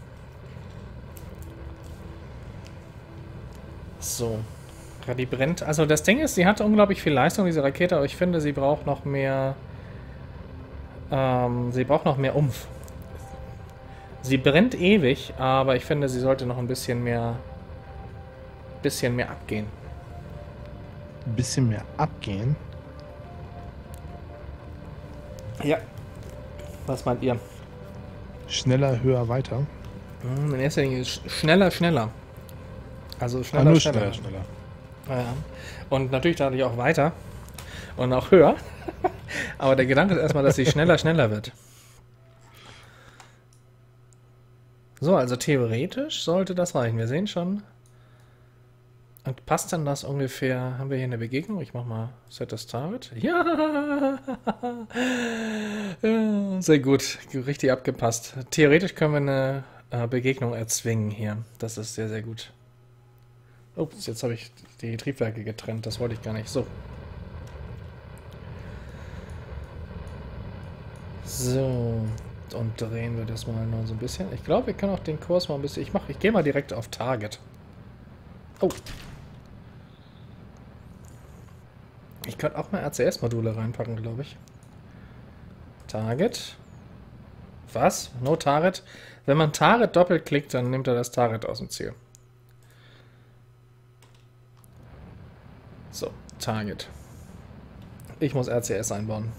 Speaker 1: So. Ja, die brennt. Also das Ding ist, sie hat unglaublich viel Leistung, diese Rakete, aber ich finde, sie braucht noch mehr. Ähm, sie braucht noch mehr Umf. Sie brennt ewig, aber ich finde, sie sollte noch ein bisschen mehr. bisschen mehr abgehen.
Speaker 3: Ein bisschen mehr abgehen.
Speaker 1: Ja. Was meint ihr?
Speaker 3: Schneller, höher, weiter.
Speaker 1: Hm, in erster Linie sch schneller, schneller. Also
Speaker 3: Ah,
Speaker 1: schneller,
Speaker 3: nur
Speaker 1: schneller.
Speaker 3: schneller, schneller.
Speaker 1: Ja. Und natürlich dadurch auch weiter. Und auch höher. Aber der Gedanke ist erstmal, dass sie schneller, schneller wird. So, also theoretisch sollte das reichen. Wir sehen schon. Und passt dann das ungefähr? Haben wir hier eine Begegnung? Ich mach mal Set as Target. Ja! Ja, sehr gut. Richtig abgepasst. Theoretisch können wir eine äh, Begegnung erzwingen hier. Das ist sehr, sehr gut. Ups, jetzt habe ich die Triebwerke getrennt. Das wollte ich gar nicht. So. So. Und drehen wir das mal noch so ein bisschen. Ich glaube, wir können auch den Kurs mal ein bisschen... Ich mache, ich gehe mal direkt auf Target. Oh. Ich könnte auch mal R C S-Module reinpacken, glaube ich. Target. Was? No Target? Wenn man Target doppelklickt, dann nimmt er das Target aus dem Ziel. So, Target. Ich muss R C S einbauen.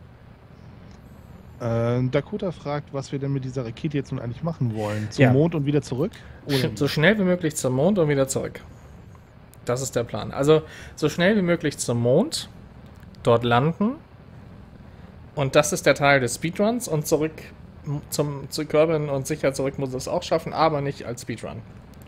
Speaker 3: Äh, Dakota fragt, was wir denn mit dieser Rakete jetzt nun eigentlich machen wollen. Zum
Speaker 1: Ja.
Speaker 3: Mond und wieder zurück? Oder
Speaker 1: So schnell wie möglich zum Mond und wieder zurück. Das ist der Plan. Also so schnell wie möglich zum Mond, dort landen. Und das ist der Teil des Speedruns. Und zurück zum, zu Kerbin und sicher zurück muss es auch schaffen, aber nicht als Speedrun.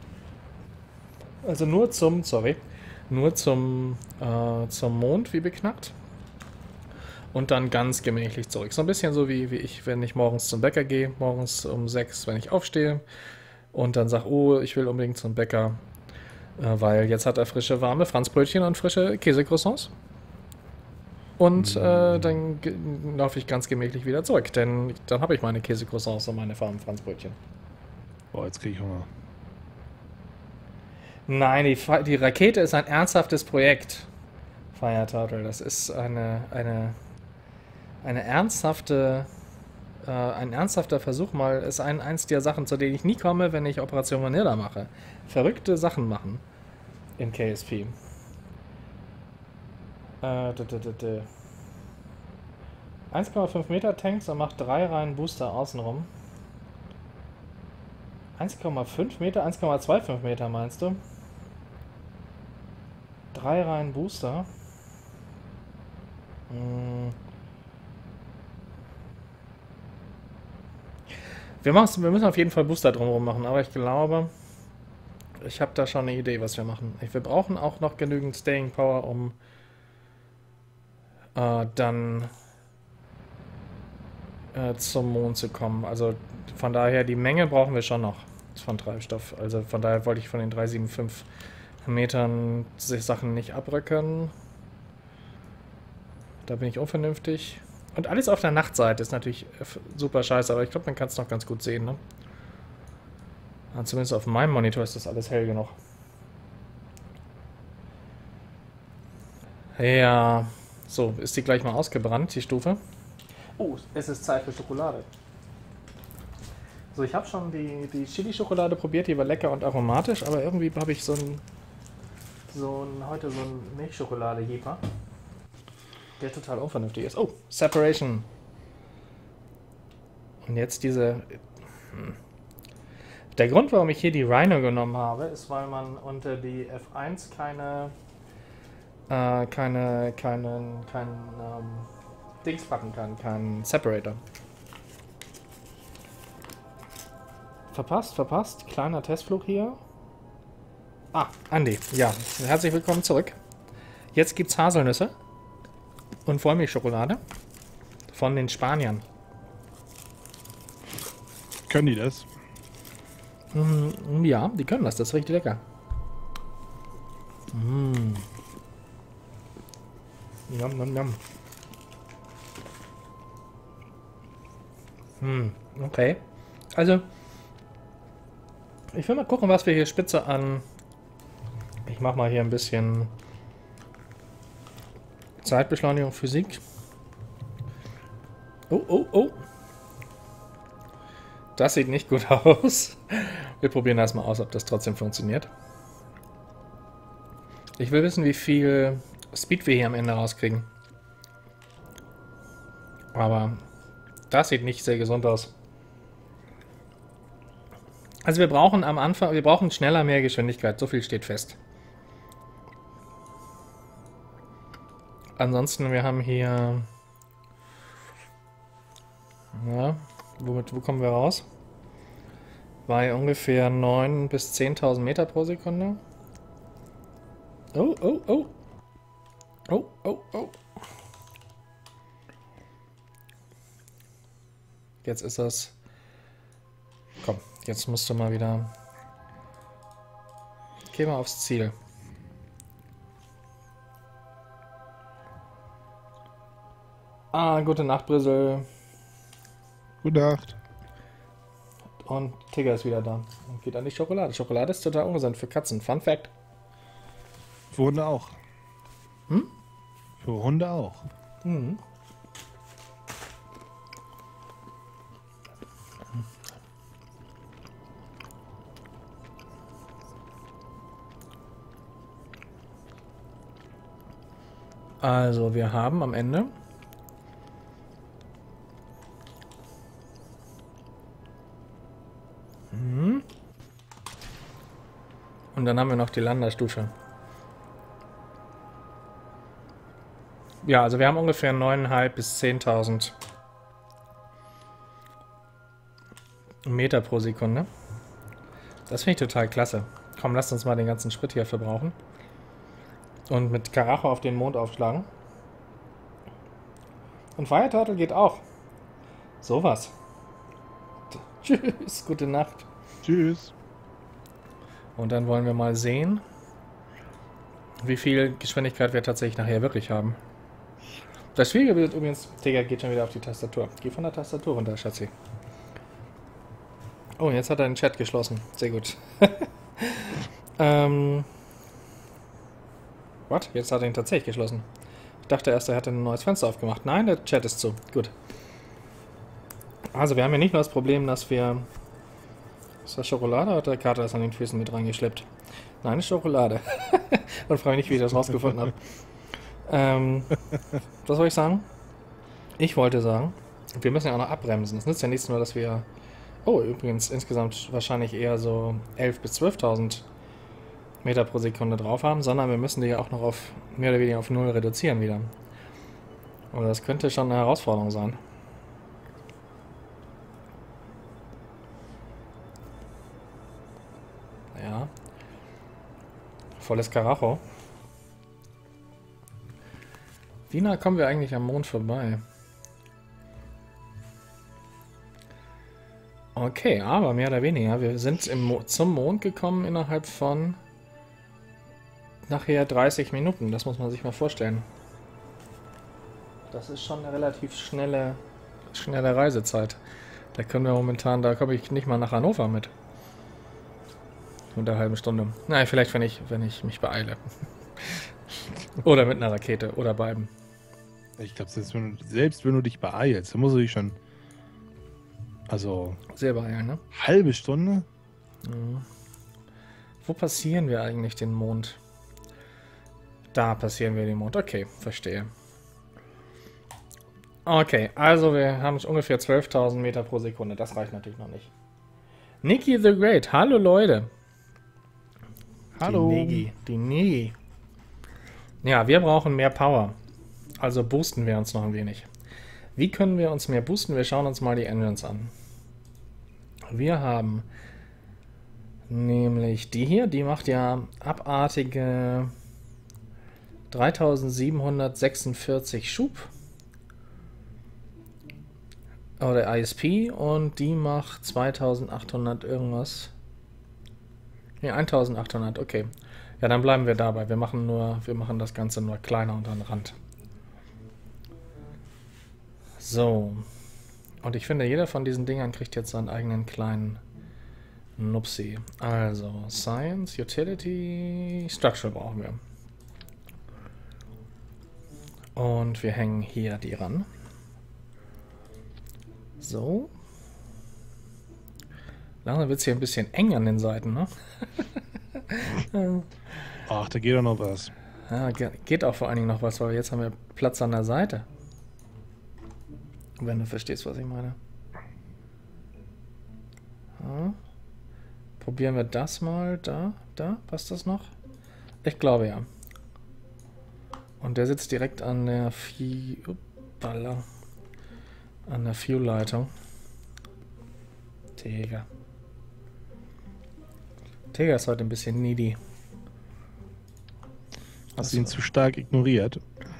Speaker 1: Also nur zum, sorry, nur zum, äh, zum Mond wie beknackt. Und dann ganz gemächlich zurück. So ein bisschen so wie, wie ich, wenn ich morgens zum Bäcker gehe, morgens um sechs, wenn ich aufstehe. Und dann sage, oh, ich will unbedingt zum Bäcker. Weil jetzt hat er frische, warme Franzbrötchen und frische Käsecroissants. Und äh, dann laufe ich ganz gemächlich wieder zurück. Denn dann habe ich meine Käsecroissants und meine warmen Franzbrötchen.
Speaker 3: Boah, jetzt kriege ich Hunger.
Speaker 1: Nein, die, Fa- die Rakete ist ein ernsthaftes Projekt. Fire Turtle, das ist eine, eine, eine ernsthafte, äh, ein ernsthafter Versuch mal, ist ein, eins der Sachen, zu denen ich nie komme, wenn ich Operation Vanilla mache. Verrückte Sachen machen in K S P. Äh, d -d -d -d. eins Komma fünf Meter Tanks und macht drei Reihen Booster außenrum. eins Komma fünf Meter, eins Komma fünfundzwanzig Meter meinst du? Drei Reihen Booster. Hm. Wir, machen's- wir müssen auf jeden Fall Booster drumherum machen, aber ich glaube, ich habe da schon eine Idee, was wir machen. Ich, wir brauchen auch noch genügend Staying Power, um äh, dann äh, zum Mond zu kommen. Also von daher, die Menge brauchen wir schon noch von Treibstoff. Also von daher wollte ich von den drei Komma fünfundsiebzig Metern sich Sachen nicht abrücken. Da bin ich unvernünftig. Und alles auf der Nachtseite ist natürlich super scheiße, aber ich glaube, man kann es noch ganz gut sehen, ne? Ja, zumindest auf meinem Monitor ist das alles hell genug. Ja, so, ist die gleich mal ausgebrannt, die Stufe. Oh, es ist Zeit für Schokolade. So, ich habe schon die, die Chili-Schokolade probiert, die war lecker und aromatisch, aber irgendwie habe ich so ein, so ein, heute so ein Milchschokolade-Jeper, der total unvernünftig ist. Oh, Separation. Und jetzt diese... Hm. Der Grund, warum ich hier die Rhino genommen habe, ist, weil man unter die F eins keine... Äh, keine... keinen... keinen... Ähm, Dings packen kann, keinen Separator. Verpasst, verpasst. Kleiner Testflug hier. Ah, Andi. Ja, herzlich willkommen zurück. Jetzt gibt's Haselnüsse und Vollmilchschokolade von den Spaniern.
Speaker 3: Können die das?
Speaker 1: Mm, ja, die können das. Das ist richtig lecker. Mm. Yum, yum, yum. Hm, okay. Also, ich will mal gucken, was wir hier spitze an... Ich mache mal hier ein bisschen Zeitbeschleunigung, Physik. Oh, oh, oh. Das sieht nicht gut aus. Wir probieren erstmal aus, ob das trotzdem funktioniert. Ich will wissen, wie viel Speed wir hier am Ende rauskriegen. Aber das sieht nicht sehr gesund aus. Also wir brauchen am Anfang, wir brauchen schneller mehr Geschwindigkeit. So viel steht fest. Ansonsten, wir haben hier... Ja, womit, wo kommen wir raus? Bei ungefähr neun bis zehntausend Meter pro Sekunde. Oh, oh, oh. Oh, oh, oh. Jetzt ist das... Komm, jetzt musst du mal wieder... Geh mal aufs Ziel. Ah, gute Nacht, Brissel.
Speaker 3: Gute Nacht.
Speaker 1: Und Tigger ist wieder da. Und geht an die Schokolade. Schokolade ist total ungesund für Katzen. Fun Fact.
Speaker 3: Für Hunde auch.
Speaker 1: Hm?
Speaker 3: Für Hunde auch.
Speaker 1: Mhm. Also, wir haben am Ende mhm. Und dann haben wir noch die Landerstufe. Ja, also wir haben ungefähr neuntausendfünfhundert bis zehntausend Meter pro Sekunde. Das finde ich total klasse. Komm, lasst uns mal den ganzen Sprit hier verbrauchen. Und mit Karacho auf den Mond aufschlagen. Und Fire Turtle geht auch. Sowas. Tschüss, gute Nacht.
Speaker 3: Tschüss.
Speaker 1: Und dann wollen wir mal sehen, wie viel Geschwindigkeit wir tatsächlich nachher wirklich haben. Das Schwierige wird übrigens... Digga, geht schon wieder auf die Tastatur. Geh von der Tastatur runter, Schatzi. Oh, jetzt hat er den Chat geschlossen. Sehr gut. ähm... Was? Jetzt hat er ihn tatsächlich geschlossen. Ich dachte erst, er hätte ein neues Fenster aufgemacht. Nein, der Chat ist zu. Gut. Also, wir haben ja nicht nur das Problem, dass wir... Ist das Schokolade oder hat der Kater das an den Füßen mit reingeschleppt? Nein, ist Schokolade. Und frage mich nicht, wie ich das rausgefunden habe. ähm, was soll ich sagen? Ich wollte sagen, wir müssen ja auch noch abbremsen. Es nützt ja nichts nur, dass wir... Oh, übrigens insgesamt wahrscheinlich eher so elftausend bis zwölftausend Meter pro Sekunde drauf haben, sondern wir müssen die ja auch noch auf mehr oder weniger auf null reduzieren wieder. Und das könnte schon eine Herausforderung sein. Ja. Volles Karacho. Wie nah kommen wir eigentlich am Mond vorbei? Okay, aber mehr oder weniger. Wir sind im Mo- zum Mond gekommen innerhalb von nachher dreißig Minuten. Das muss man sich mal vorstellen. Das ist schon eine relativ schnelle, schnelle Reisezeit. Da können wir momentan, da komme ich nicht mal nach Hannover mit. Mit einer halben Stunde. Nein, vielleicht wenn ich, wenn ich mich beeile. Oder mit einer Rakete oder beiden.
Speaker 3: Ich glaube, selbst, wenn du- selbst wenn du dich beeilst, dann musst du dich schon... Also,
Speaker 1: Sehr beeilen, ne?
Speaker 3: halbe Stunde?
Speaker 1: Mhm. Wo passieren wir eigentlich den Mond? Da passieren wir den Mond. Okay, verstehe. Okay, also wir haben ungefähr zwölftausend Meter pro Sekunde. Das reicht natürlich noch nicht. Nikki the Great. Hallo Leute.
Speaker 3: Hallo.
Speaker 1: Die Negi. Die Negi. Ja, wir brauchen mehr Power. Also boosten wir uns noch ein wenig. Wie können wir uns mehr boosten? Wir schauen uns mal die Engines an. Wir haben nämlich die hier, die macht ja abartige dreitausendsiebenhundertsechsundvierzig Schub. Oder I S P und die macht zweitausendachthundert irgendwas. Ne, eintausendachthundert, okay. Ja, dann bleiben wir dabei. Wir machen nur, wir machen das Ganze nur kleiner unter den Rand. So. Und ich finde, jeder von diesen Dingern kriegt jetzt seinen eigenen kleinen Nupsi. Also, Science, Utility, Structural brauchen wir. Und wir hängen hier die ran. So. Langsam wird es hier ein bisschen eng an den Seiten, ne?
Speaker 3: Ach, da geht doch noch was.
Speaker 1: Ja, geht auch vor allen Dingen noch was, weil jetzt haben wir Platz an der Seite. Wenn du verstehst, was ich meine. Ja. Probieren wir das mal. Da, da, passt das noch? Ich glaube ja. Und der sitzt direkt an der Vieh... Uppala. An der Fuel-Leitung. Tiger. Tiger ist heute ein bisschen needy.
Speaker 3: Hast du ihn zu stark ignoriert?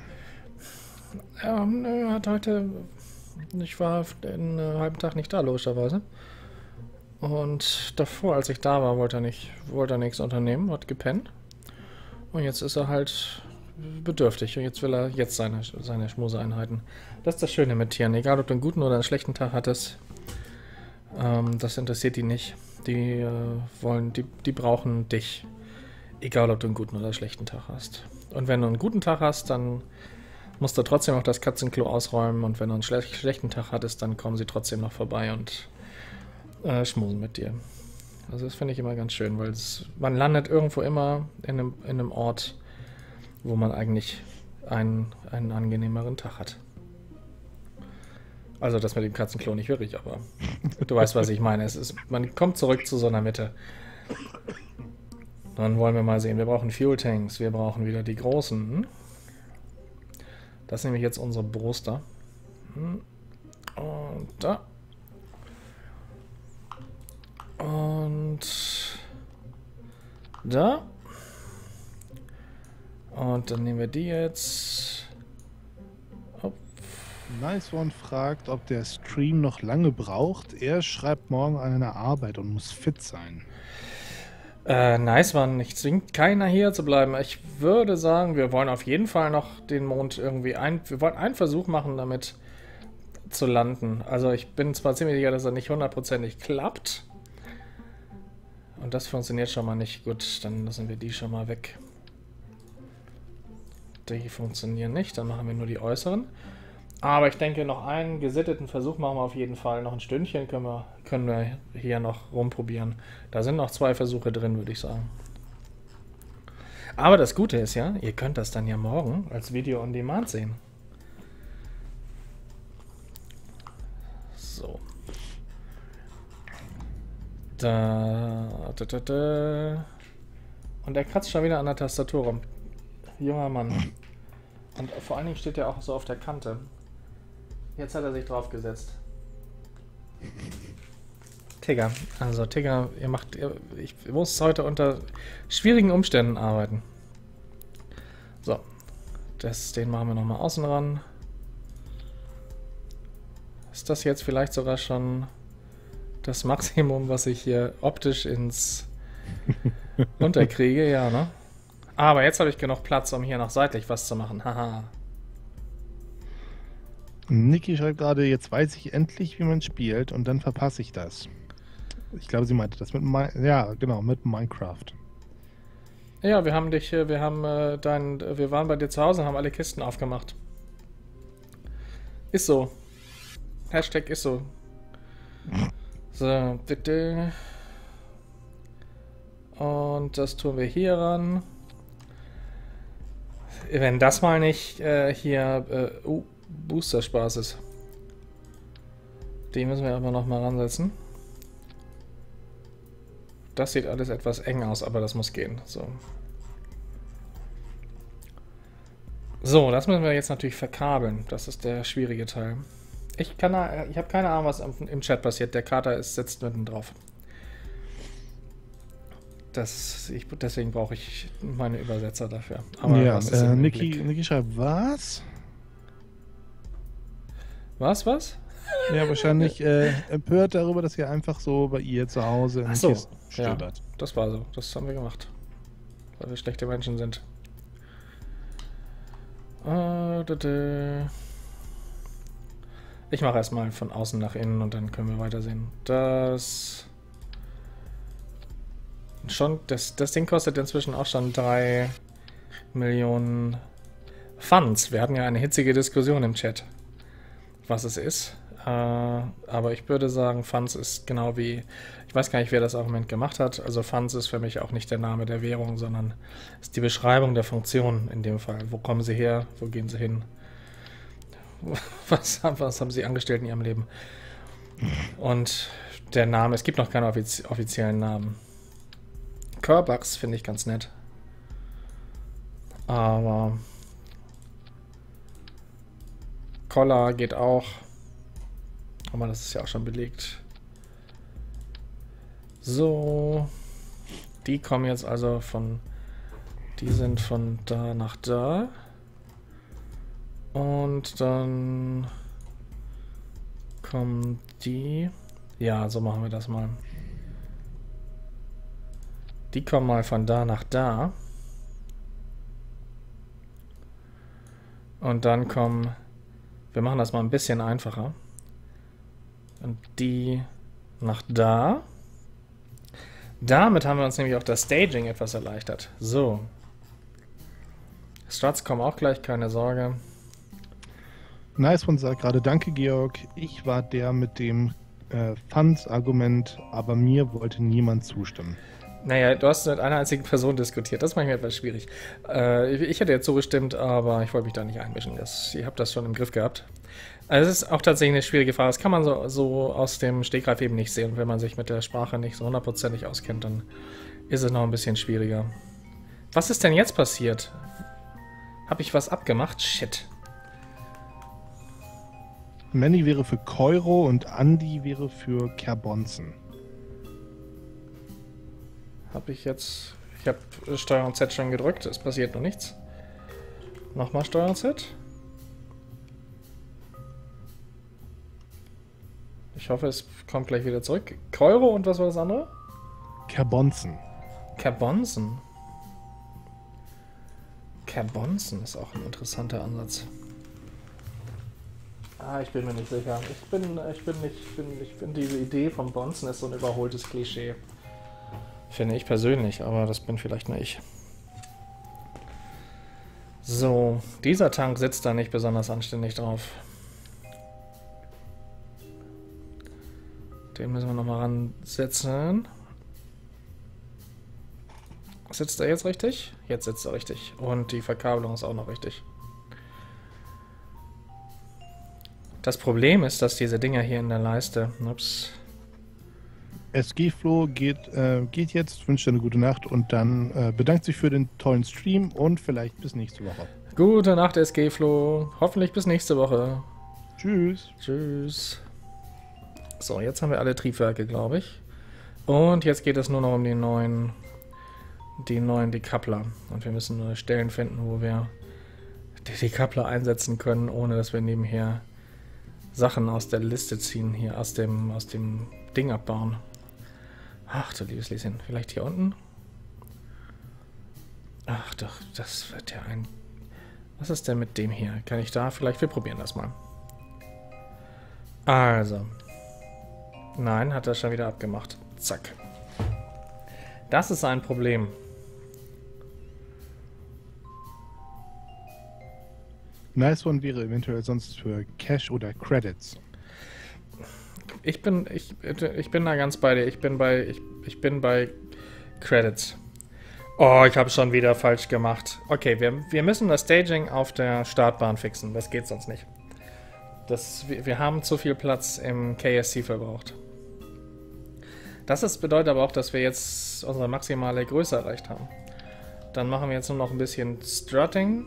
Speaker 1: Ja, nö, hat heute... Ich war den äh, halben Tag nicht da, logischerweise. Und davor, als ich da war, wollte er nicht, wollte er nichts unternehmen, hat gepennt. Und jetzt ist er halt bedürftig. Und jetzt will er jetzt seine, seine Schmuseeinheiten. Das ist das Schöne mit Tieren. Egal, ob du einen guten oder einen schlechten Tag hattest, ähm, das interessiert die nicht. Die äh, wollen, die, die brauchen dich. Egal, ob du einen guten oder einen schlechten Tag hast. Und wenn du einen guten Tag hast, dann musst du trotzdem auch das Katzenklo ausräumen. Und wenn du einen schle schlechten Tag hattest, dann kommen sie trotzdem noch vorbei und äh, schmusen mit dir. Also das finde ich immer ganz schön, weil es, man landet irgendwo immer in einem, in einem Ort, wo man eigentlich einen, einen angenehmeren Tag hat. Also das mit dem Katzenklo nicht wirklich, aber du weißt, was ich meine. Es ist, man kommt zurück zu so einer Mitte. Dann wollen wir mal sehen. Wir brauchen Fuel Tanks. Wir brauchen wieder die großen. Das ist nämlich jetzt unsere Bruster. Und da. Und da. Und dann nehmen wir die jetzt. Hopp.
Speaker 3: Nice One fragt, ob der Stream noch lange braucht. Er schreibt morgen an einer Arbeit und muss fit sein.
Speaker 1: Äh, nice One. Ich zwingt keiner hier zu bleiben. Ich würde sagen, wir wollen auf jeden Fall noch den Mond irgendwie ein... Wir wollen einen Versuch machen, damit zu landen. Also ich bin zwar ziemlich sicher, dass er nicht hundertprozentig klappt. Und das funktioniert schon mal nicht. Gut, dann lassen wir die schon mal weg. Die funktionieren nicht, dann machen wir nur die äußeren. Aber ich denke, noch einen gesitteten Versuch machen wir auf jeden Fall. Noch ein Stündchen können wir, können wir hier noch rumprobieren. Da sind noch zwei Versuche drin, würde ich sagen. Aber das Gute ist ja, ihr könnt das dann ja morgen als Video on Demand sehen. So. Da, da, da, da. Und er kratzt schon wieder an der Tastatur rum. Junger Mann. Und vor allen Dingen steht er auch so auf der Kante. Jetzt hat er sich drauf gesetzt. Tigger. Also Tigger, ihr macht... Ihr, ich muss heute unter schwierigen Umständen arbeiten. So. Das, den machen wir nochmal außen ran. Ist das jetzt vielleicht sogar schon das Maximum, was ich hier optisch ins unterkriege? Ja, ne? Aber jetzt habe ich genug Platz, um hier noch seitlich was zu machen. Haha.
Speaker 3: Niki schreibt gerade, jetzt weiß ich endlich, wie man spielt und dann verpasse ich das. Ich glaube, sie meinte das mit Mi ja, genau, mit Minecraft.
Speaker 1: Ja, wir haben dich, wir haben äh, dein, wir waren bei dir zu Hause und haben alle Kisten aufgemacht. Ist so. Hashtag ist so. So, bitte. Und das tun wir hier ran. Wenn das mal nicht äh, hier äh, uh, Booster-Spaß ist. Die müssen wir aber noch mal ransetzen. Das sieht alles etwas eng aus, aber das muss gehen. So, so das müssen wir jetzt natürlich verkabeln. Das ist der schwierige Teil. Ich kann, ich habe keine Ahnung, was im Chat passiert. Der Kater ist, sitzt mitten drauf. Das, ich, deswegen brauche ich meine Übersetzer dafür. Aber
Speaker 3: ja,
Speaker 1: was ist
Speaker 3: äh,
Speaker 1: im
Speaker 3: Niki,
Speaker 1: Blick?
Speaker 3: Niki schreibt, was?
Speaker 1: Was, was?
Speaker 3: Ja, wahrscheinlich äh, empört darüber, dass ihr einfach so bei ihr zu Hause in
Speaker 1: Ach
Speaker 3: den
Speaker 1: so,
Speaker 3: Kisten
Speaker 1: ja,
Speaker 3: stöbert.
Speaker 1: das war so. Das haben wir gemacht. weil wir schlechte Menschen sind. Äh, da, da. Ich mache erstmal von außen nach innen und dann können wir weitersehen. Das schon, das, das Ding kostet inzwischen auch schon drei Millionen Funds. Wir hatten ja eine hitzige Diskussion im Chat, was es ist. Äh, aber ich würde sagen, Funds ist genau wie, ich weiß gar nicht, wer das Argument gemacht hat. Also Funds ist für mich auch nicht der Name der Währung, sondern ist die Beschreibung der Funktion in dem Fall. Wo kommen sie her? Wo gehen sie hin? Was, was haben sie angestellt in ihrem Leben? Und der Name, es gibt noch keinen offiz offiziellen Namen. Curbucks finde ich ganz nett. Aber Collar geht auch. Aber das ist ja auch schon belegt. So. Die kommen jetzt also von... Die sind von da nach da. Und dann kommen die... Ja, so machen wir das mal. Die kommen mal von da nach da. Und dann kommen... Wir machen das mal ein bisschen einfacher. Und die nach da. Damit haben wir uns nämlich auch das Staging etwas erleichtert. So. Struts kommen auch gleich, keine Sorge.
Speaker 3: Nice One sagt gerade, danke Georg, ich war der mit dem äh, Funds-Argument, aber mir wollte niemand zustimmen.
Speaker 1: Naja, du hast mit einer einzigen Person diskutiert, das ist manchmal etwas schwierig. Äh, ich hätte jetzt zugestimmt, aber ich wollte mich da nicht einmischen. Das, ihr habt das schon im Griff gehabt. Also es ist auch tatsächlich eine schwierige Frage, das kann man so, so aus dem Stegreif eben nicht sehen. Und wenn man sich mit der Sprache nicht so hundertprozentig auskennt, dann ist es noch ein bisschen schwieriger. Was ist denn jetzt passiert? Habe ich was abgemacht? Shit.
Speaker 3: Manny wäre für Keuro und Andy wäre für Kerbonzen.
Speaker 1: Habe ich jetzt... Ich habe Steuerung Z schon gedrückt, es passiert noch nichts. Nochmal Steuerung Z. Ich hoffe, es kommt gleich wieder zurück. Keuro und was war das andere?
Speaker 3: Kerbonzen.
Speaker 1: Kerbonzen. Kerbonzen ist auch ein interessanter Ansatz. Ah, ich bin mir nicht sicher. Ich bin, ich bin nicht, ich bin, ich finde diese Idee vom Bonzen ist so ein überholtes Klischee. Finde ich persönlich, aber das bin vielleicht nur ich. So, dieser Tank sitzt da nicht besonders anständig drauf. Den müssen wir nochmal ransetzen. Sitzt er jetzt richtig? Jetzt sitzt er richtig. Und die Verkabelung ist auch noch richtig. Das Problem ist, dass diese Dinger hier in der Leiste... Ups.
Speaker 3: S G-Flo geht, äh, geht jetzt, wünscht dir eine gute Nacht und dann äh, bedankt sich für den tollen Stream und vielleicht bis nächste Woche.
Speaker 1: Gute Nacht, S G-Flo. Hoffentlich bis nächste Woche.
Speaker 3: Tschüss.
Speaker 1: Tschüss. So, jetzt haben wir alle Triebwerke, glaube ich. Und jetzt geht es nur noch um die neuen, die neuen Decoupler. Und wir müssen nur Stellen finden, wo wir die Decoupler einsetzen können, ohne dass wir nebenher Sachen aus der Liste ziehen, hier aus dem, aus dem Ding abbauen. Ach du liebes Lieschen, vielleicht hier unten? Ach doch, das wird ja ein... Was ist denn mit dem hier? Kann ich da vielleicht... Wir probieren das mal. Also. Nein, hat er schon wieder abgemacht. Zack. Das ist ein Problem.
Speaker 3: Nice One wäre eventuell sonst für Cash oder Credits.
Speaker 1: Ich bin, ich, ich bin da ganz bei dir. Ich bin bei, ich, ich bin bei Credits. Oh, ich habe schon wieder falsch gemacht. Okay, wir, wir müssen das Staging auf der Startbahn fixen. Das geht sonst nicht. Das, wir, wir haben zu viel Platz im K S C verbraucht. Das ist, bedeutet aber auch, dass wir jetzt unsere maximale Größe erreicht haben. Dann machen wir jetzt nur noch ein bisschen Strutting.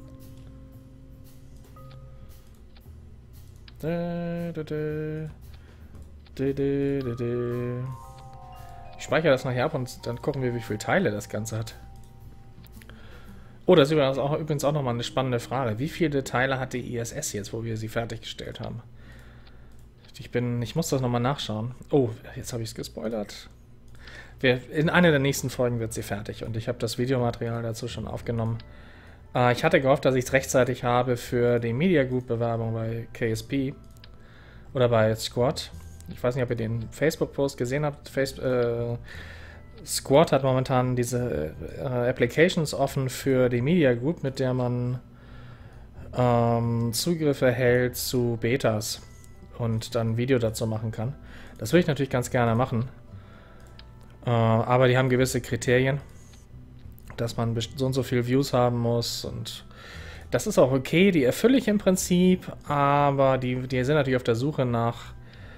Speaker 1: Da, da, da. Da, da, da, da. Ich speichere das nachher ab und dann gucken wir, wie viele Teile das Ganze hat. Oh, das ist übrigens auch, übrigens auch nochmal eine spannende Frage. Wie viele Teile hat die I S S jetzt, wo wir sie fertiggestellt haben? Ich bin, ich muss das nochmal nachschauen. Oh, jetzt habe ich es gespoilert. Wir, in einer der nächsten Folgen wird sie fertig und ich habe das Videomaterial dazu schon aufgenommen. Äh, ich hatte gehofft, dass ich es rechtzeitig habe für die Media Group Bewerbung bei K S P oder bei Squad. Ich weiß nicht, ob ihr den Facebook-Post gesehen habt. Face, äh, Squad hat momentan diese äh, Applications offen für die Media Group, mit der man ähm, Zugriff erhält zu Betas und dann ein Video dazu machen kann. Das würde ich natürlich ganz gerne machen. Äh, aber die haben gewisse Kriterien, dass man so und so viel Views haben muss und das ist auch okay, die erfülle ich im Prinzip, aber die, die sind natürlich auf der Suche nach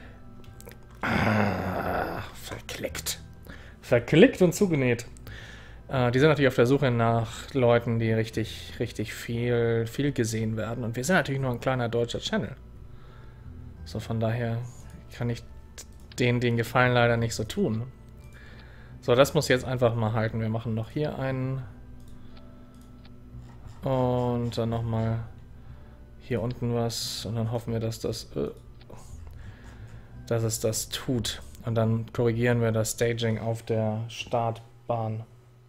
Speaker 1: ah, verklickt. Verklickt und zugenäht. Äh, die sind natürlich auf der Suche nach Leuten, die richtig, richtig viel, viel gesehen werden. Und wir sind natürlich nur ein kleiner deutscher Channel. So, von daher kann ich denen den Gefallen leider nicht so tun. So, das muss jetzt einfach mal halten. Wir machen noch hier einen. Und dann nochmal hier unten was. Und dann hoffen wir, dass das, äh, dass es das tut. Und dann korrigieren wir das Staging auf der Startbahn.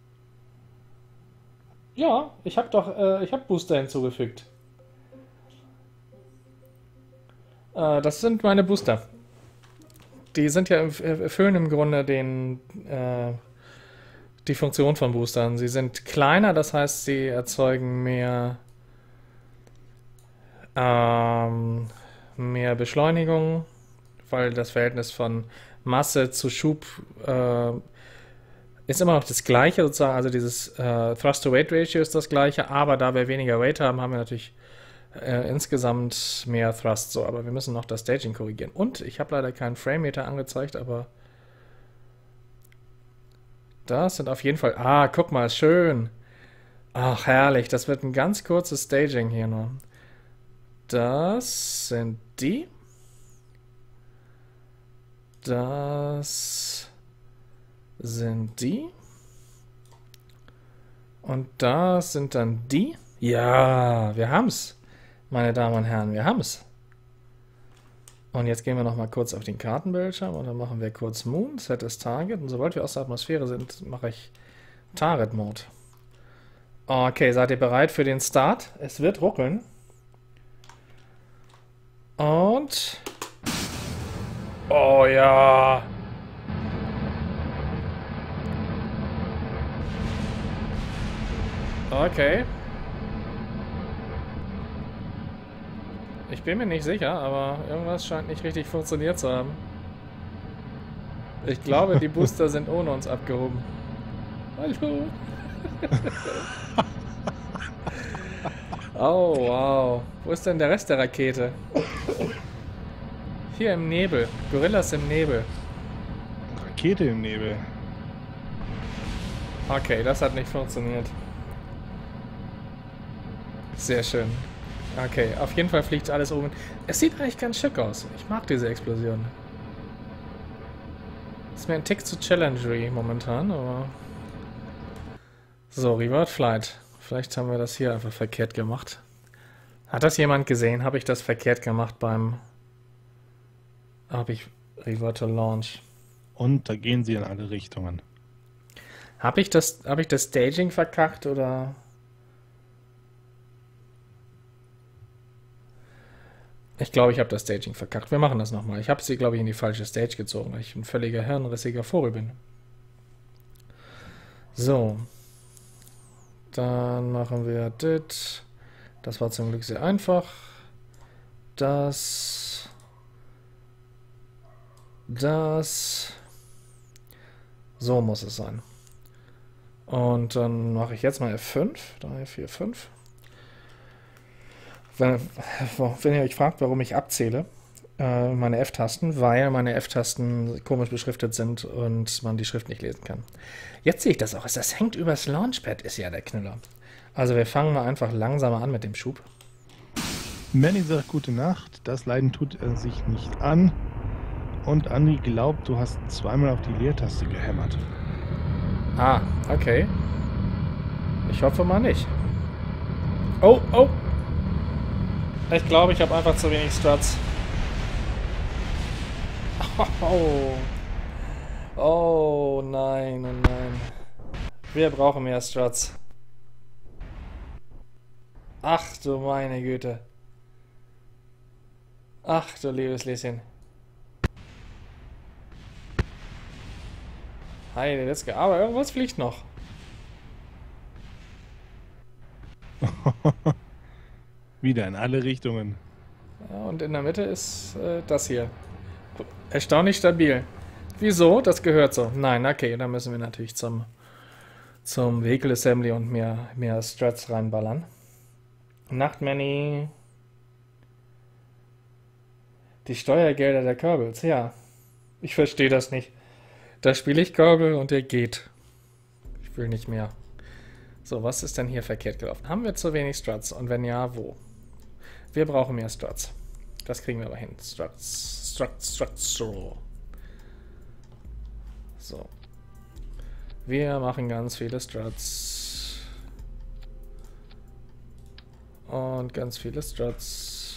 Speaker 1: Ja, ich habe doch, äh, ich habe Booster hinzugefügt. Äh, das sind meine Booster. Die sind ja, erfüllen im Grunde den, äh, die Funktion von Boostern. Sie sind kleiner, das heißt, sie erzeugen mehr, ähm, mehr Beschleunigung, weil das Verhältnis von Masse zu Schub äh, ist immer noch das gleiche, sozusagen. Also dieses äh, Thrust-to-Weight-Ratio ist das gleiche, aber da wir weniger Weight haben, haben wir natürlich äh, insgesamt mehr Thrust. So, aber wir müssen noch das Staging korrigieren. Und ich habe leider keinen Frame-Meter angezeigt, aber das sind auf jeden Fall... Ah, guck mal, schön. Ach, herrlich. Das wird ein ganz kurzes Staging hier nur. Das sind die. Das sind die. Und das sind dann die. Ja, wir haben's, meine Damen und Herren, wir haben's. Und jetzt gehen wir noch mal kurz auf den Kartenbildschirm und dann machen wir kurz Moon, Set as Target. Und sobald wir aus der Atmosphäre sind, mache ich Target Mode. Okay, seid ihr bereit für den Start? Es wird ruckeln. Und... Oh ja! Okay. Ich bin mir nicht sicher, aber irgendwas scheint nicht richtig funktioniert zu haben. Ich glaube, die Booster sind ohne uns abgehoben. Hallo. Oh, wow. Wo ist denn der Rest der Rakete? Hier im Nebel. Gorillas im Nebel.
Speaker 3: Rakete im Nebel.
Speaker 1: Okay, das hat nicht funktioniert. Sehr schön. Okay, auf jeden Fall fliegt alles oben. Es sieht eigentlich ganz schick aus. Ich mag diese Explosion. Ist mir ein Tick zu challengery momentan, aber... So, Revert Flight. Vielleicht haben wir das hier einfach verkehrt gemacht. Hat das jemand gesehen? Habe ich das verkehrt gemacht beim... Habe ich Revert to Launch.
Speaker 3: Und da gehen sie in alle Richtungen.
Speaker 1: Habe ich das, habe ich das Staging verkackt oder... Ich glaube, ich habe das Staging verkackt. Wir machen das nochmal. Ich habe sie, glaube ich, in die falsche Stage gezogen, weil ich ein völliger hirnrissiger Vogel bin. So. Dann machen wir das. Das war zum Glück sehr einfach. Das. Das. So muss es sein. Und dann mache ich jetzt mal F fünf. drei, vier, fünf. Wenn, wenn ihr euch fragt, warum ich abzähle, äh, meine F-Tasten, weil meine F-Tasten komisch beschriftet sind und man die Schrift nicht lesen kann. Jetzt sehe ich das auch. Das hängt übers Launchpad, ist ja der Knüller. Also wir fangen mal einfach langsamer an mit dem Schub.
Speaker 3: Manny sagt gute Nacht, das Leiden tut er sich nicht an. Und Andi glaubt, du hast zweimal auf die Leertaste gehämmert.
Speaker 1: Ah, okay. Ich hoffe mal nicht. Oh, oh! Ich glaube, ich habe einfach zu wenig Struts. Oh. Oh nein. Wir brauchen mehr Struts. Ach du meine Güte. Ach du liebes Lieschen. Heide Witzke. Aber irgendwas fliegt noch.
Speaker 3: Wieder in alle Richtungen.
Speaker 1: Ja, und in der Mitte ist äh, das hier. Erstaunlich stabil. Wieso? Das gehört so. Nein, okay, dann müssen wir natürlich zum, zum Vehicle Assembly und mehr, mehr Struts reinballern. Nachtmanny. Die Steuergelder der Kerbals, ja. Ich verstehe das nicht. Da spiele ich Kerbal und der geht. Ich will nicht mehr. So, was ist denn hier verkehrt gelaufen? Haben wir zu wenig Struts? Und wenn ja, wo? Wir brauchen mehr Struts. Das kriegen wir aber hin. Struts, Struts, Struts. So. Wir machen ganz viele Struts. Und ganz viele Struts.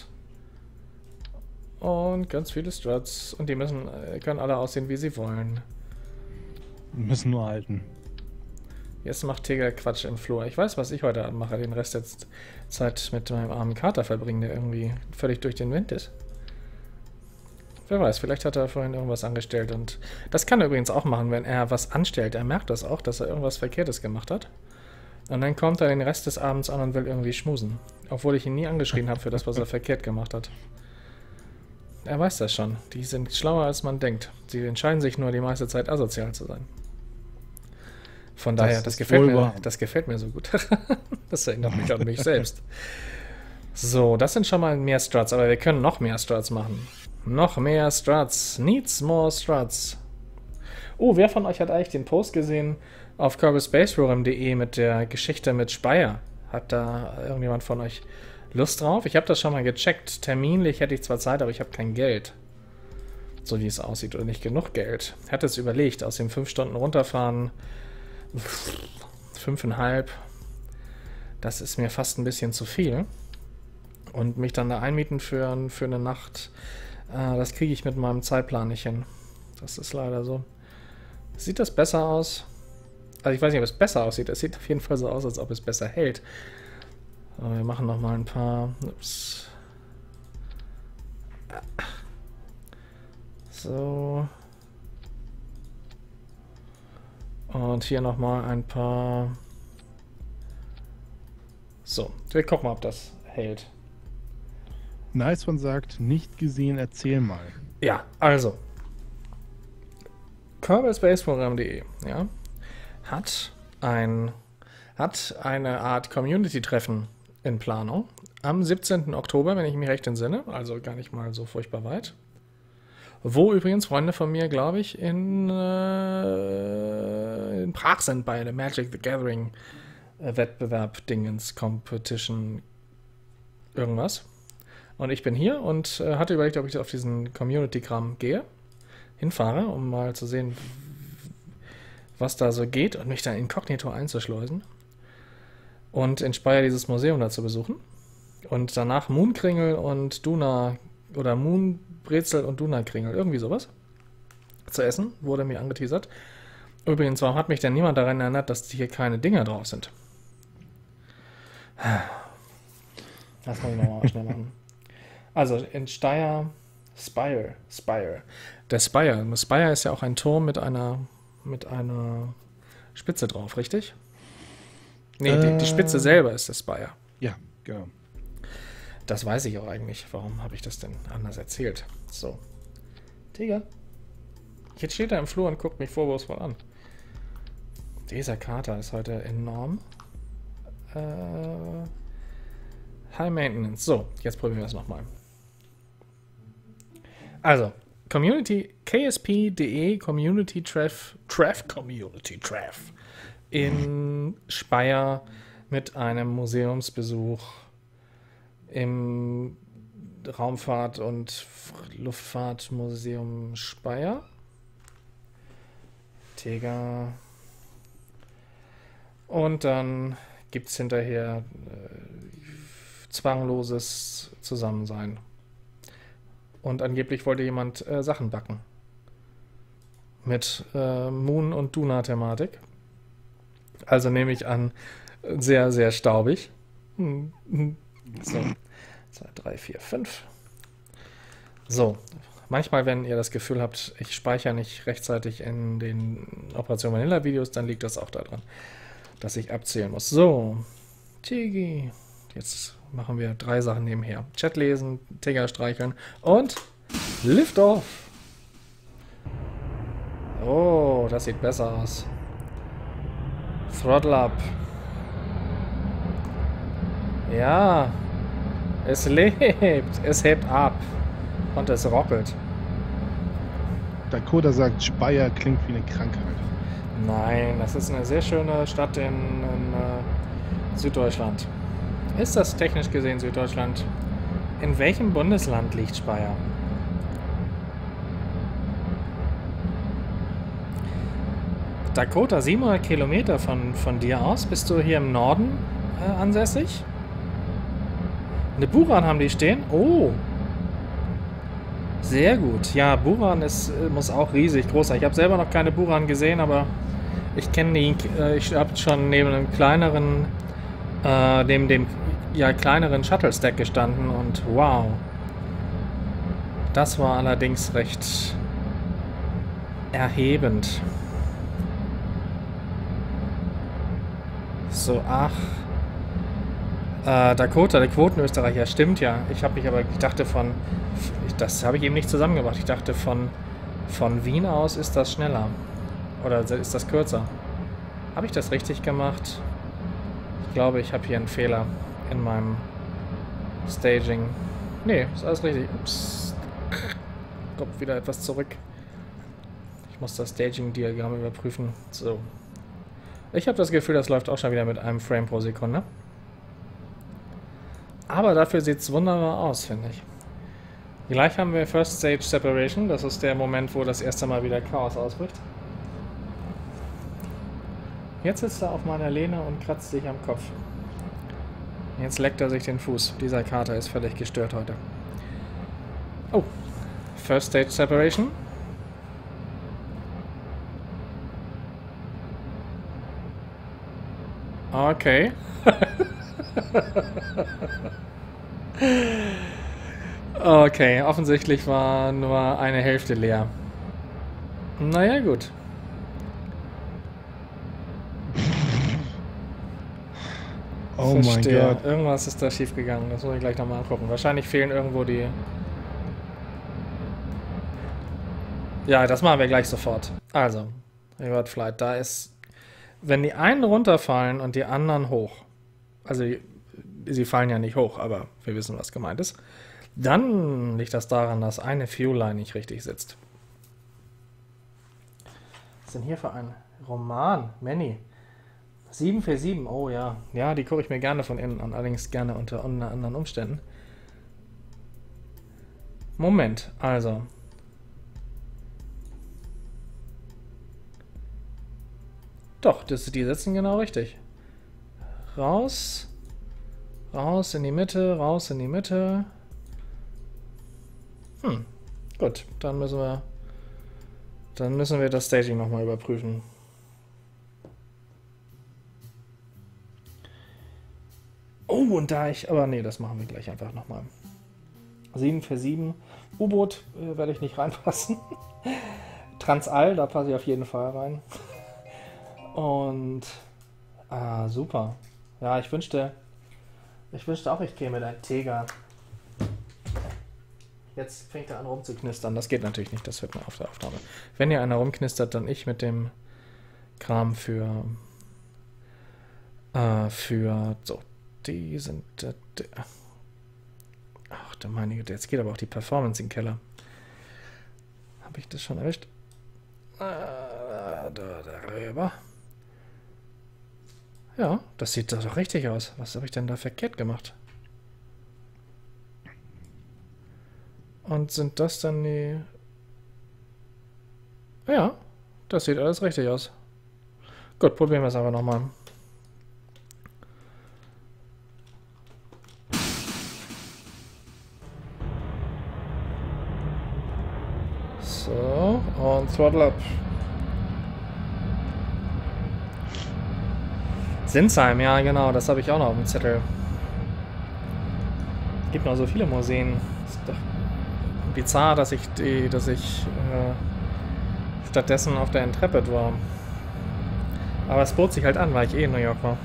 Speaker 1: Und ganz viele Struts. Und die müssen, können alle aussehen, wie sie wollen.
Speaker 3: Müssen nur halten.
Speaker 1: Jetzt macht Tiger Quatsch im Flur. Ich weiß, was ich heute Abend mache. Den Rest der Zeit mit meinem armen Kater verbringen, der irgendwie völlig durch den Wind ist. Wer weiß, vielleicht hat er vorhin irgendwas angestellt. Und das kann er übrigens auch machen, wenn er was anstellt. Er merkt das auch, dass er irgendwas Verkehrtes gemacht hat. Und dann kommt er den Rest des Abends an und will irgendwie schmusen. Obwohl ich ihn nie angeschrien habe für das, was er verkehrt gemacht hat. Er weiß das schon. Die sind schlauer, als man denkt. Sie entscheiden sich nur, die meiste Zeit asozial zu sein. Von daher, das, das, gefällt, mir, das gefällt mir so gut. Das erinnert mich an mich selbst. So, das sind schon mal mehr Struts, aber wir können noch mehr Struts machen. Noch mehr Struts. Needs more Struts. Oh, wer von euch hat eigentlich den Post gesehen auf kerbal space program punkt de mit der Geschichte mit Speyer? Hat da irgendjemand von euch Lust drauf? Ich habe das schon mal gecheckt. Terminlich hätte ich zwar Zeit, aber ich habe kein Geld. So wie es aussieht. Oder nicht genug Geld. Ich hatte es überlegt, aus dem fünf Stunden runterfahren. Fünfeinhalb. Das ist mir fast ein bisschen zu viel. Und mich dann da einmieten für, für eine Nacht, äh, das kriege ich mit meinem Zeitplan nicht hin. Das ist leider so. Sieht das besser aus? Also ich weiß nicht, ob es besser aussieht. Es sieht auf jeden Fall so aus, als ob es besser hält. Aber wir machen noch mal ein paar. Ups. So. Und hier noch mal ein paar. So, wir gucken mal, ob das hält.
Speaker 3: Nice One sagt, nicht gesehen, erzähl mal.
Speaker 1: Ja, also. kerbal space program punkt de, ja, hat ein hat eine Art Community-Treffen in Planung am siebzehnten Oktober, wenn ich mich recht entsinne, also gar nicht mal so furchtbar weit. Wo übrigens Freunde von mir, glaube ich, in, äh, in Prag sind bei der Magic the Gathering äh, Wettbewerb Dingens Competition irgendwas. Und ich bin hier und äh, hatte überlegt, ob ich auf diesen Community-Kram gehe, hinfahre, um mal zu sehen, was da so geht und mich dann inkognito einzuschleusen und in Speyer dieses Museum da zu besuchen und danach Moonkringel und Duna oder Moonbrezel und Duna-Kringel, irgendwie sowas zu essen, wurde mir angeteasert. Übrigens, warum hat mich denn niemand daran erinnert, dass hier keine Dinger drauf sind? Das kann ich nochmal schnell machen. Also in Steyr, Spire, Spire. Der Spire. Spire ist ja auch ein Turm mit einer mit einer Spitze drauf, richtig? Nee, äh, die, die Spitze selber ist der Spire.
Speaker 3: Ja, genau.
Speaker 1: Das weiß ich auch eigentlich. Warum habe ich das denn anders erzählt? So. Tiger. Jetzt steht er im Flur und guckt mich vorwurfsvoll an. Dieser Kater ist heute enorm. Äh, High Maintenance. So, jetzt probieren wir es nochmal. Also, Community, K S P punkt de, Community Treff, Treff, Community Treff in Speyer mit einem Museumsbesuch im Raumfahrt- und Luftfahrtmuseum Speyer. Tega. Und dann gibt es hinterher äh, zwangloses Zusammensein. Und angeblich wollte jemand äh, Sachen backen. Mit äh, Moon- und Duna-Thematik. Also nehme ich an, sehr, sehr staubig. Hm, hm. So, zwei, drei, vier, fünf. So, manchmal, wenn ihr das Gefühl habt, ich speichere nicht rechtzeitig in den Operation Vanilla Videos, dann liegt das auch daran, dass ich abzählen muss. So, Tigi. Jetzt machen wir drei Sachen nebenher. Chat lesen, Tiger streicheln und Lift off. Oh, das sieht besser aus. Throttle up. Ja, es lebt, es hebt ab und es rockelt.
Speaker 3: Dakota sagt, Speyer klingt wie eine Krankheit.
Speaker 1: Nein, das ist eine sehr schöne Stadt in, in äh, Süddeutschland. Ist das technisch gesehen Süddeutschland? In welchem Bundesland liegt Speyer? Dakota, siebenhundert Kilometer von, von dir aus. Bist du hier im Norden äh, ansässig? Eine Buran haben die stehen? Oh. Sehr gut. Ja, Buran ist, muss auch riesig groß sein. Ich habe selber noch keine Buran gesehen, aber ich kenne die. Äh, ich habe schon neben einem kleineren, äh, neben dem ja, kleineren Shuttle-Stack gestanden und wow. Das war allerdings recht erhebend. So, ach. Äh, Dakota, der Quotenösterreicher, stimmt ja. Ich habe mich aber, ich dachte von, ich, das habe ich eben nicht zusammengebracht. Ich dachte von, von Wien aus ist das schneller. Oder ist das kürzer? Habe ich das richtig gemacht? Ich glaube, ich habe hier einen Fehler in meinem Staging. Nee, ist alles richtig. Ups. Kommt wieder etwas zurück. Ich muss das Staging-Diagramm überprüfen. So. Ich habe das Gefühl, das läuft auch schon wieder mit einem Frame pro Sekunde. Aber dafür sieht es wunderbar aus, finde ich. Gleich haben wir First Stage Separation. Das ist der Moment, wo das erste Mal wieder Chaos ausbricht. Jetzt sitzt er auf meiner Lehne und kratzt sich am Kopf. Jetzt leckt er sich den Fuß. Dieser Kater ist völlig gestört heute. Oh. First Stage Separation. Okay. Okay, offensichtlich war nur eine Hälfte leer. Naja, gut.
Speaker 3: Oh mein Gott.
Speaker 1: Irgendwas ist da schief gegangen. Das muss ich gleich nochmal angucken. Wahrscheinlich fehlen irgendwo die... Ja, das machen wir gleich sofort. Also, Reward Flight, da ist... Wenn die einen runterfallen und die anderen hoch, also die, sie fallen ja nicht hoch, aber wir wissen, was gemeint ist, dann liegt das daran, dass eine Fuel-Line nicht richtig sitzt. Was ist denn hier für ein Roman? Manny. sieben vier sieben, oh ja. Ja, die gucke ich mir gerne von innen an, allerdings gerne unter anderen Umständen. Moment, also... Doch, das, die sitzen genau richtig. Raus. Raus in die Mitte, raus in die Mitte. Hm, gut, dann müssen wir... Dann müssen wir das Staging nochmal überprüfen. Oh, und da ich... Aber nee, das machen wir gleich einfach nochmal. sieben vier sieben. U-Boot äh, werde ich nicht reinpassen. Transall, da passe ich auf jeden Fall rein. Und... Ah, super. Ja, ich wünschte... Ich wünschte auch, ich käme mit einem Teger. Jetzt fängt er an rumzuknistern. Das geht natürlich nicht, das hört man auf der Aufnahme. Wenn hier einer rumknistert, dann ich mit dem Kram für... Äh, für... So, die sind... Äh, die, ach, der meine Güte, jetzt geht aber auch die Performance in den Keller. Habe ich das schon erwischt? Äh, da, darüber. Ja, das sieht doch richtig aus. Was habe ich denn da verkehrt gemacht? Und sind das dann die... Ja, das sieht alles richtig aus. Gut, probieren wir es aber nochmal. So, und Throttle up. Sinsheim, ja genau, das habe ich auch noch auf dem Zettel. Es gibt noch so viele Museen. Ist doch bizarr, dass ich die, dass ich äh, stattdessen auf der Intrepid war. Aber es bot sich halt an, weil ich eh in New York war.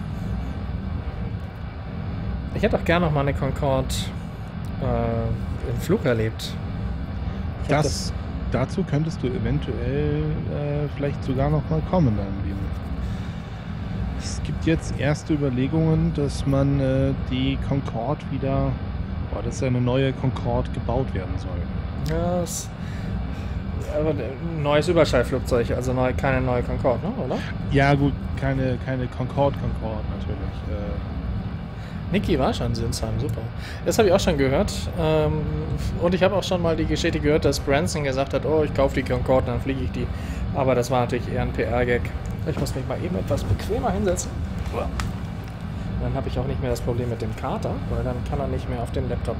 Speaker 1: Ich hätte auch gerne noch mal eine Concorde äh, im Flug erlebt. Ich hab
Speaker 3: Das, dazu könntest du eventuell äh, vielleicht sogar noch mal kommen in deinem Leben. Es gibt jetzt erste Überlegungen, dass man äh, die Concorde wieder, boah, dass eine neue Concorde gebaut werden soll.
Speaker 1: Ja, es, aber ein neues Überschallflugzeug, also neu, keine neue Concorde, ne? Oder?
Speaker 3: Ja gut, keine, keine Concorde Concorde natürlich. Äh,
Speaker 1: Niki war schon in Sinsheim, super. Das habe ich auch schon gehört. Ähm, und ich habe auch schon mal die Geschichte gehört, dass Branson gesagt hat, oh, ich kaufe die Concorde, dann fliege ich die. Aber das war natürlich eher ein P R-Gag. Ich muss mich mal eben etwas bequemer hinsetzen. Dann habe ich auch nicht mehr das Problem mit dem Kater, weil dann kann er nicht mehr auf den Laptop.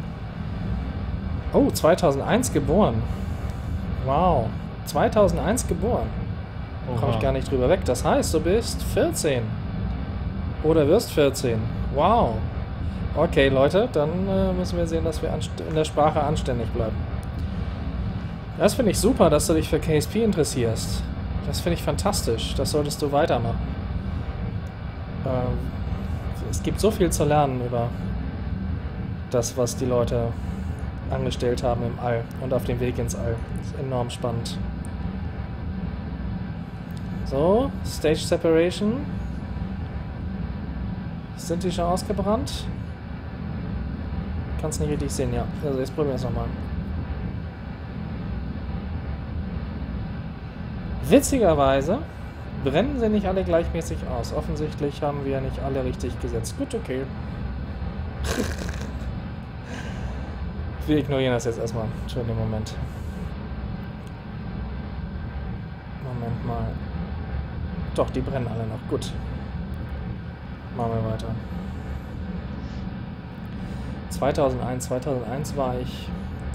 Speaker 1: Oh, zweitausendeins geboren. Wow, zweitausendeins geboren. Komme ich gar nicht drüber weg. Das heißt, du bist vierzehn. Oder wirst vierzehn. Wow. Okay, Leute, dann äh, müssen wir sehen, dass wir in der Sprache anständig bleiben. Das finde ich super, dass du dich für K S P interessierst. Das finde ich fantastisch. Das solltest du weitermachen. Ähm, es gibt so viel zu lernen über das, was die Leute angestellt haben im All und auf dem Weg ins All. Das ist enorm spannend. So, Stage Separation. Sind die schon ausgebrannt? Kannst nicht richtig sehen, ja. Also jetzt probieren wir es nochmal. Witzigerweise brennen sie nicht alle gleichmäßig aus. Offensichtlich haben wir nicht alle richtig gesetzt. Gut, okay. Wir ignorieren das jetzt erstmal. Entschuldigung, Moment. Moment mal. Doch, die brennen alle noch. Gut. Machen wir weiter. zweitausendeins, zweitausendeins war ich...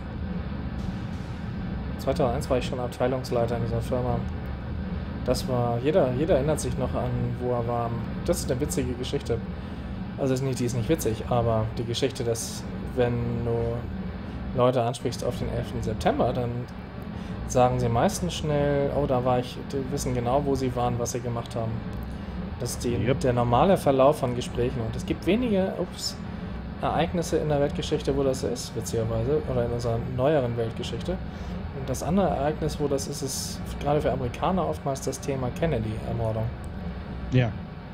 Speaker 1: zweitausendeins war ich schon Abteilungsleiter in dieser Firma. Das war... Jeder, jeder erinnert sich noch an, wo er war. Das ist eine witzige Geschichte. Also ist nicht, die ist nicht witzig, aber die Geschichte, dass wenn du Leute ansprichst auf den elften September, dann sagen sie meistens schnell, oh, da war ich, die wissen genau, wo sie waren, was sie gemacht haben. Das ist die, yep. der normale Verlauf von Gesprächen. Und es gibt wenige ups, Ereignisse in der Weltgeschichte, wo das so ist, witzigerweise, oder in unserer neueren Weltgeschichte. Und das andere Ereignis, wo das ist, ist gerade für Amerikaner oftmals das Thema Kennedy-Ermordung.
Speaker 3: Ja.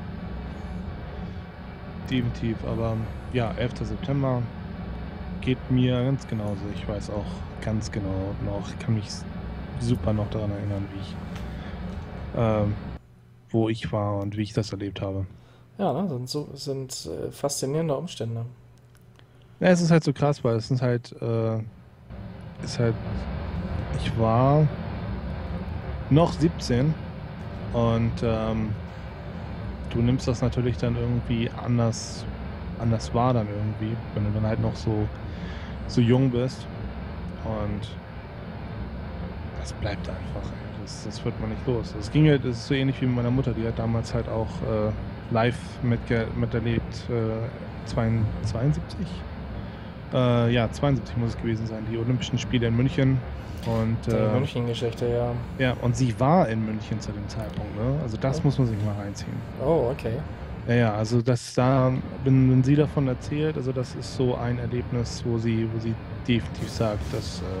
Speaker 3: Definitiv, aber ja, elfter September geht mir ganz genauso. Ich weiß auch ganz genau noch, ich kann mich super noch daran erinnern, wie ich ähm, wo ich war und wie ich das erlebt habe.
Speaker 1: Ja, ne, sind so sind äh, faszinierende Umstände.
Speaker 3: Ja, es ist halt so krass, weil es ist halt, äh, ist halt, ich war noch siebzehn und ähm, du nimmst das natürlich dann irgendwie anders, anders wahr dann irgendwie, wenn du dann halt noch so, so jung bist und das bleibt einfach. Das, das wird man nicht los. Das ging halt, das ist so ähnlich wie mit meiner Mutter, die hat damals halt auch äh, live mitge miterlebt, äh, zweiundsiebzig? Äh, ja, zweiundsiebzig muss es gewesen sein, die Olympischen Spiele in München. Und,
Speaker 1: die
Speaker 3: äh,
Speaker 1: München-Geschichte, ja.
Speaker 3: Ja, und sie war in München zu dem Zeitpunkt, ne? Also das
Speaker 1: okay.
Speaker 3: muss man sich mal reinziehen.
Speaker 1: Oh, okay.
Speaker 3: Ja, ja, also das da, wenn, wenn sie davon erzählt, also das ist so ein Erlebnis, wo sie, wo sie definitiv sagt, dass äh,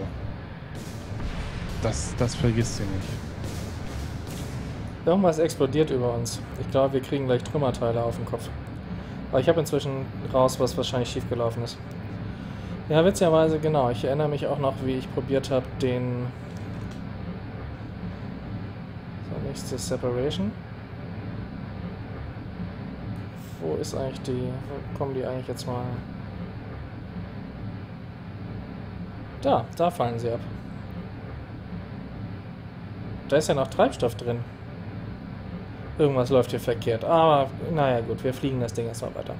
Speaker 3: das, das vergisst sie nicht.
Speaker 1: Irgendwas explodiert über uns. Ich glaube, wir kriegen gleich Trümmerteile auf den Kopf. Aber ich habe inzwischen raus, was wahrscheinlich schiefgelaufen ist. Ja, witzigerweise, genau. Ich erinnere mich auch noch, wie ich probiert habe, den... So, nächste Separation. Wo ist eigentlich die... Wo kommen die eigentlich jetzt mal... Da, da fallen sie ab. Da ist ja noch Treibstoff drin. Irgendwas läuft hier verkehrt. Aber, naja gut, wir fliegen das Ding erstmal weiter.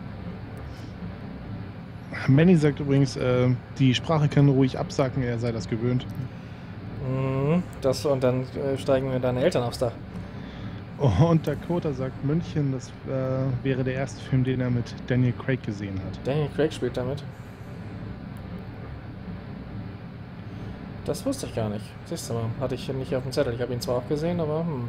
Speaker 3: Manny sagt übrigens, äh, die Sprache kann ruhig absacken, er sei das gewöhnt.
Speaker 1: Mhm, das, und dann äh, steigen wir deine Eltern aufs Dach.
Speaker 3: Und Dakota sagt, München, das äh, wäre der erste Film, den er mit Daniel Craig gesehen hat.
Speaker 1: Daniel Craig spielt damit. Das wusste ich gar nicht. Siehst du mal, hatte ich nicht auf dem Zettel. Ich habe ihn zwar auch gesehen, aber hm.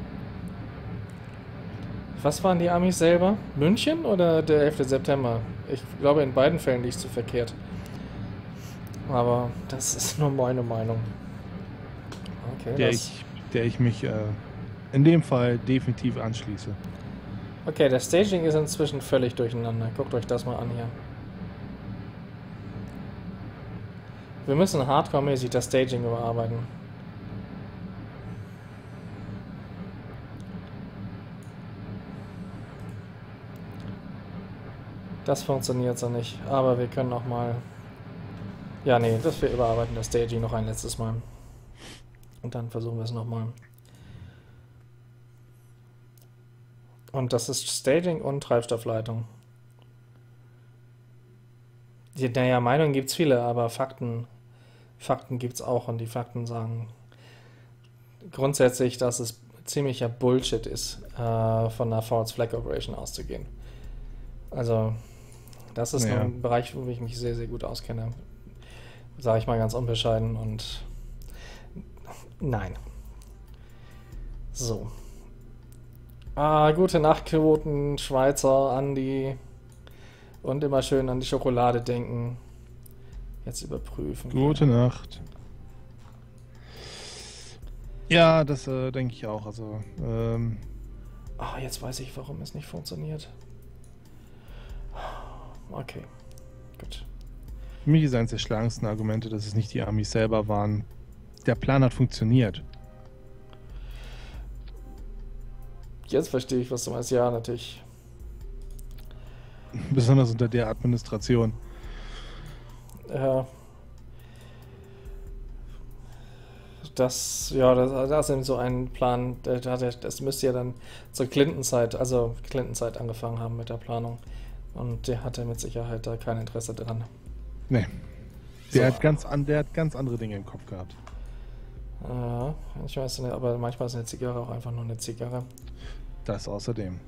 Speaker 1: Was waren die Amis selber? München oder der elfte September? Ich glaube, in beiden Fällen liegst du verkehrt. Aber das ist nur meine Meinung. Okay,
Speaker 3: Der
Speaker 1: das,
Speaker 3: ich, der ich mich äh, in dem Fall definitiv anschließe.
Speaker 1: okay, das Staging ist inzwischen völlig durcheinander. Guckt euch das mal an hier. Wir müssen hardcore-mäßig das Staging überarbeiten. Das funktioniert so nicht, aber wir können auch mal... Ja, nee, das wir überarbeiten das Staging noch ein letztes Mal. Und dann versuchen wir es nochmal. Und das ist Staging und Treibstoffleitung. Die, naja, Meinungen gibt es viele, aber Fakten, Fakten gibt es auch. Und die Fakten sagen grundsätzlich, dass es ziemlicher Bullshit ist, äh, von einer False Flag Operation auszugehen. Also, das ist
Speaker 3: Ja.
Speaker 1: ein Bereich, wo ich mich sehr, sehr gut auskenne. Sage ich mal ganz unbescheiden und nein. So. Ah, gute Nachtquoten, Schweizer, Andi. Und immer schön an die Schokolade denken. Jetzt überprüfen.
Speaker 3: Gute Nacht. Ja, das äh, denke ich auch. Also, ähm,
Speaker 1: Ah, jetzt weiß ich, warum es nicht funktioniert. Okay, gut.
Speaker 3: für mich ist eines der schlagendsten Argumente, dass es nicht die Amis selber waren. Der Plan hat funktioniert.
Speaker 1: Jetzt verstehe ich, was du meinst. Ja, natürlich.
Speaker 3: Besonders unter der Administration.
Speaker 1: Ja. Das, ja, das, das ist eben so ein Plan, der, der, das müsste ja dann zur Clinton-Zeit, also Clinton-Zeit angefangen haben mit der Planung. Und der hatte mit Sicherheit da kein Interesse dran.
Speaker 3: Nee. Der,
Speaker 1: So.
Speaker 3: hat ganz an, der hat ganz andere Dinge im Kopf gehabt.
Speaker 1: Ja, ich weiß nicht, aber manchmal ist eine Zigarre auch einfach nur eine Zigarre.
Speaker 3: Das außerdem.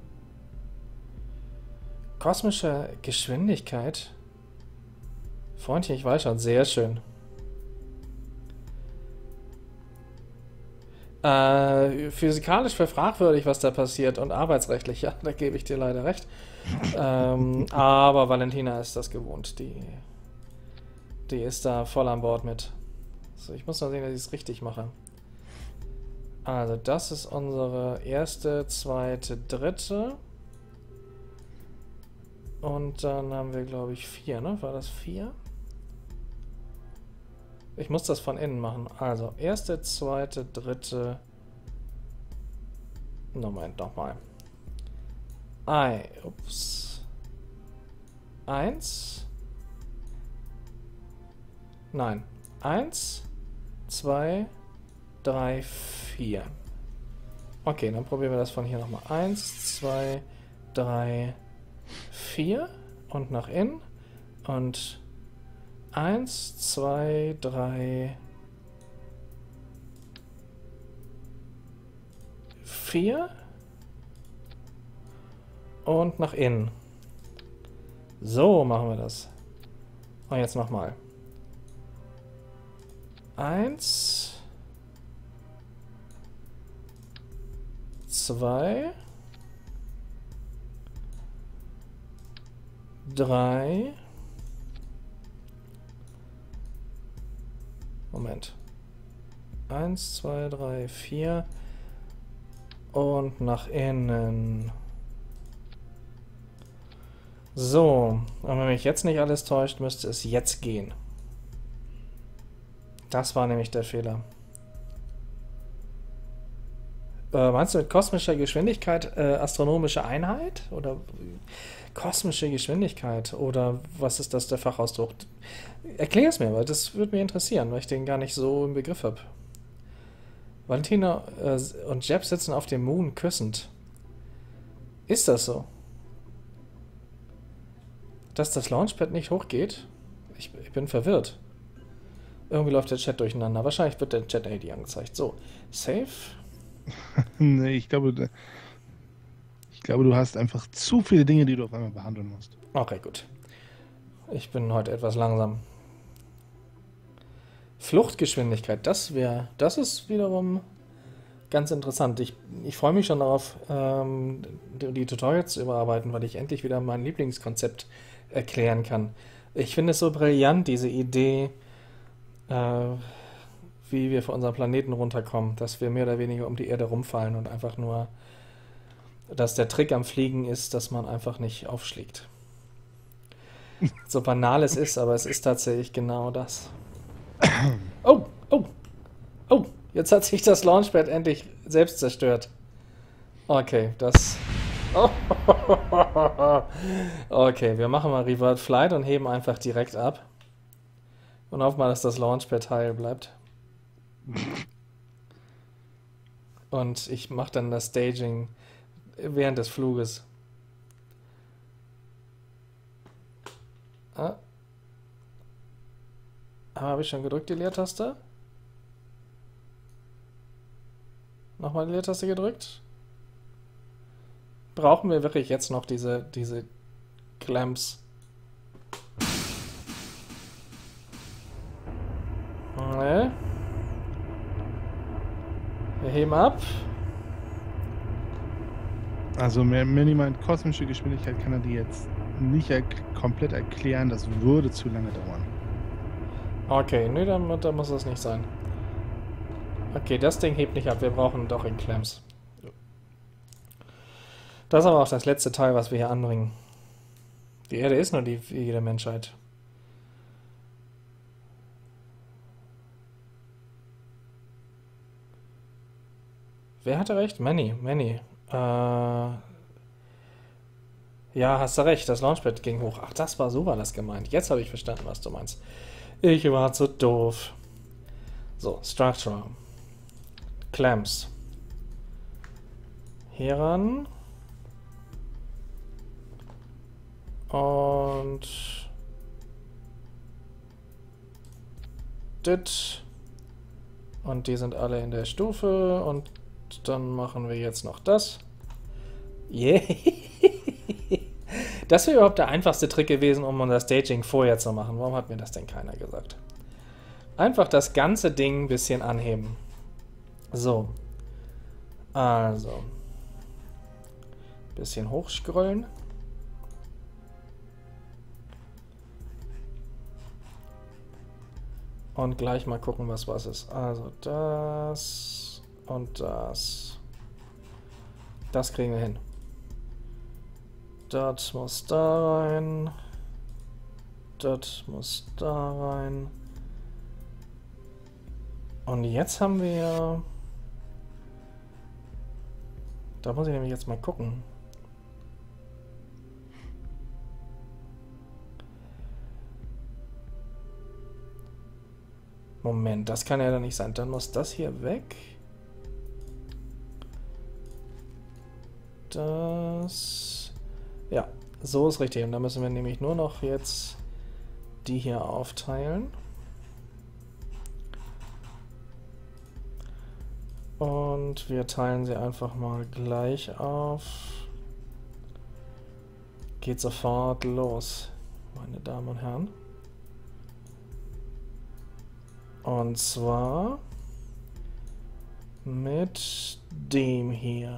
Speaker 1: Kosmische Geschwindigkeit. Freundchen, ich weiß schon, sehr schön. Äh, physikalisch für fragwürdig, was da passiert und arbeitsrechtlich, ja, da gebe ich dir leider recht. ähm, aber Valentina ist das gewohnt, die, die ist da voll an Bord mit. So, ich muss mal sehen, dass ich es richtig mache. Also, das ist unsere erste, zweite, dritte. Und dann haben wir, glaube ich, vier, ne? War das vier? Ich muss das von innen machen. Also, erste, zweite, dritte. Moment, nochmal. Ei, ups. Eins. Nein. Eins, zwei, drei, vier. Okay, dann probieren wir das von hier nochmal. Eins, zwei, drei, vier. Und nach innen. Und eins, zwei, drei, vier und nach innen. So machen wir das. Und jetzt nochmal. Eins, zwei, drei. Moment. Eins, zwei, drei, vier. Und nach innen. So. Und wenn mich jetzt nicht alles täuscht, müsste es jetzt gehen. Das war nämlich der Fehler. Äh, meinst du mit kosmischer Geschwindigkeit äh, astronomische Einheit? Oder kosmische Geschwindigkeit? Oder was ist das der Fachausdruck? Erklär es mir, weil das würde mich interessieren, weil ich den gar nicht so im Begriff habe. Valentina äh, und Jeb sitzen auf dem Moon küssend. Ist das so? Dass das Launchpad nicht hochgeht? Ich, ich bin verwirrt. Irgendwie läuft der Chat durcheinander. Wahrscheinlich wird der Chat A D angezeigt. So, Save.
Speaker 3: Nee, ich glaube, ich glaube, du hast einfach zu viele Dinge, die du auf einmal behandeln musst.
Speaker 1: Okay, gut. Ich bin heute etwas langsam. Fluchtgeschwindigkeit, das wäre, das ist wiederum ganz interessant. Ich, ich freue mich schon darauf, ähm, die, die Tutorials zu überarbeiten, weil ich endlich wieder mein Lieblingskonzept erklären kann. Ich finde es so brillant, diese Idee, äh, wie wir von unserem Planeten runterkommen, dass wir mehr oder weniger um die Erde rumfallen und einfach nur, dass der Trick am Fliegen ist, dass man einfach nicht aufschlägt. So banal es ist, aber es ist tatsächlich genau das. Oh, oh, oh, jetzt hat sich das Launchpad endlich selbst zerstört. Okay, das... Oh. Okay, wir machen mal Revert Flight und heben einfach direkt ab. Und hoffen mal, dass das Launchpad heil bleibt. Und ich mache dann das Staging während des Fluges. Ah. Habe ich schon gedrückt, die Leertaste? Nochmal die Leertaste gedrückt? Brauchen wir wirklich jetzt noch diese, diese Clamps? Nee. Wir heben ab.
Speaker 3: Also mehr Minimind kosmische Geschwindigkeit kann er dir jetzt nicht er komplett erklären, das würde zu lange dauern.
Speaker 1: Okay, nö, dann, dann muss das nicht sein. Okay, das Ding hebt nicht ab, wir brauchen doch in Clamps. Das ist aber auch das letzte Teil, was wir hier anbringen. Die Erde ist nur die jede Menschheit. Wer hatte recht? Manny, Manny. Äh, ja, hast du recht, das Launchpad ging hoch. Ach, das war, so war das gemeint. Jetzt habe ich verstanden, was du meinst. Ich war zu doof. So, Structure. Clamps. Hier ran. Und dit. Und die sind alle in der Stufe. Und dann machen wir jetzt noch das. Yeah. Das wäre überhaupt der einfachste Trick gewesen, um unser Staging vorher zu machen. Warum hat mir das denn keiner gesagt? Einfach das ganze Ding ein bisschen anheben. So. Also. Bisschen hochscrollen. Und gleich mal gucken, was was ist. Also das und das. Das kriegen wir hin. Das muss da rein. Das muss da rein. Und jetzt haben wir... Da muss ich nämlich jetzt mal gucken. Moment, das kann ja dann nicht sein. Dann muss das hier weg. Das... Ja, so ist richtig. Und da müssen wir nämlich nur noch jetzt die hier aufteilen. Und wir teilen sie einfach mal gleich auf. Geht sofort los, meine Damen und Herren. Und zwar mit dem hier.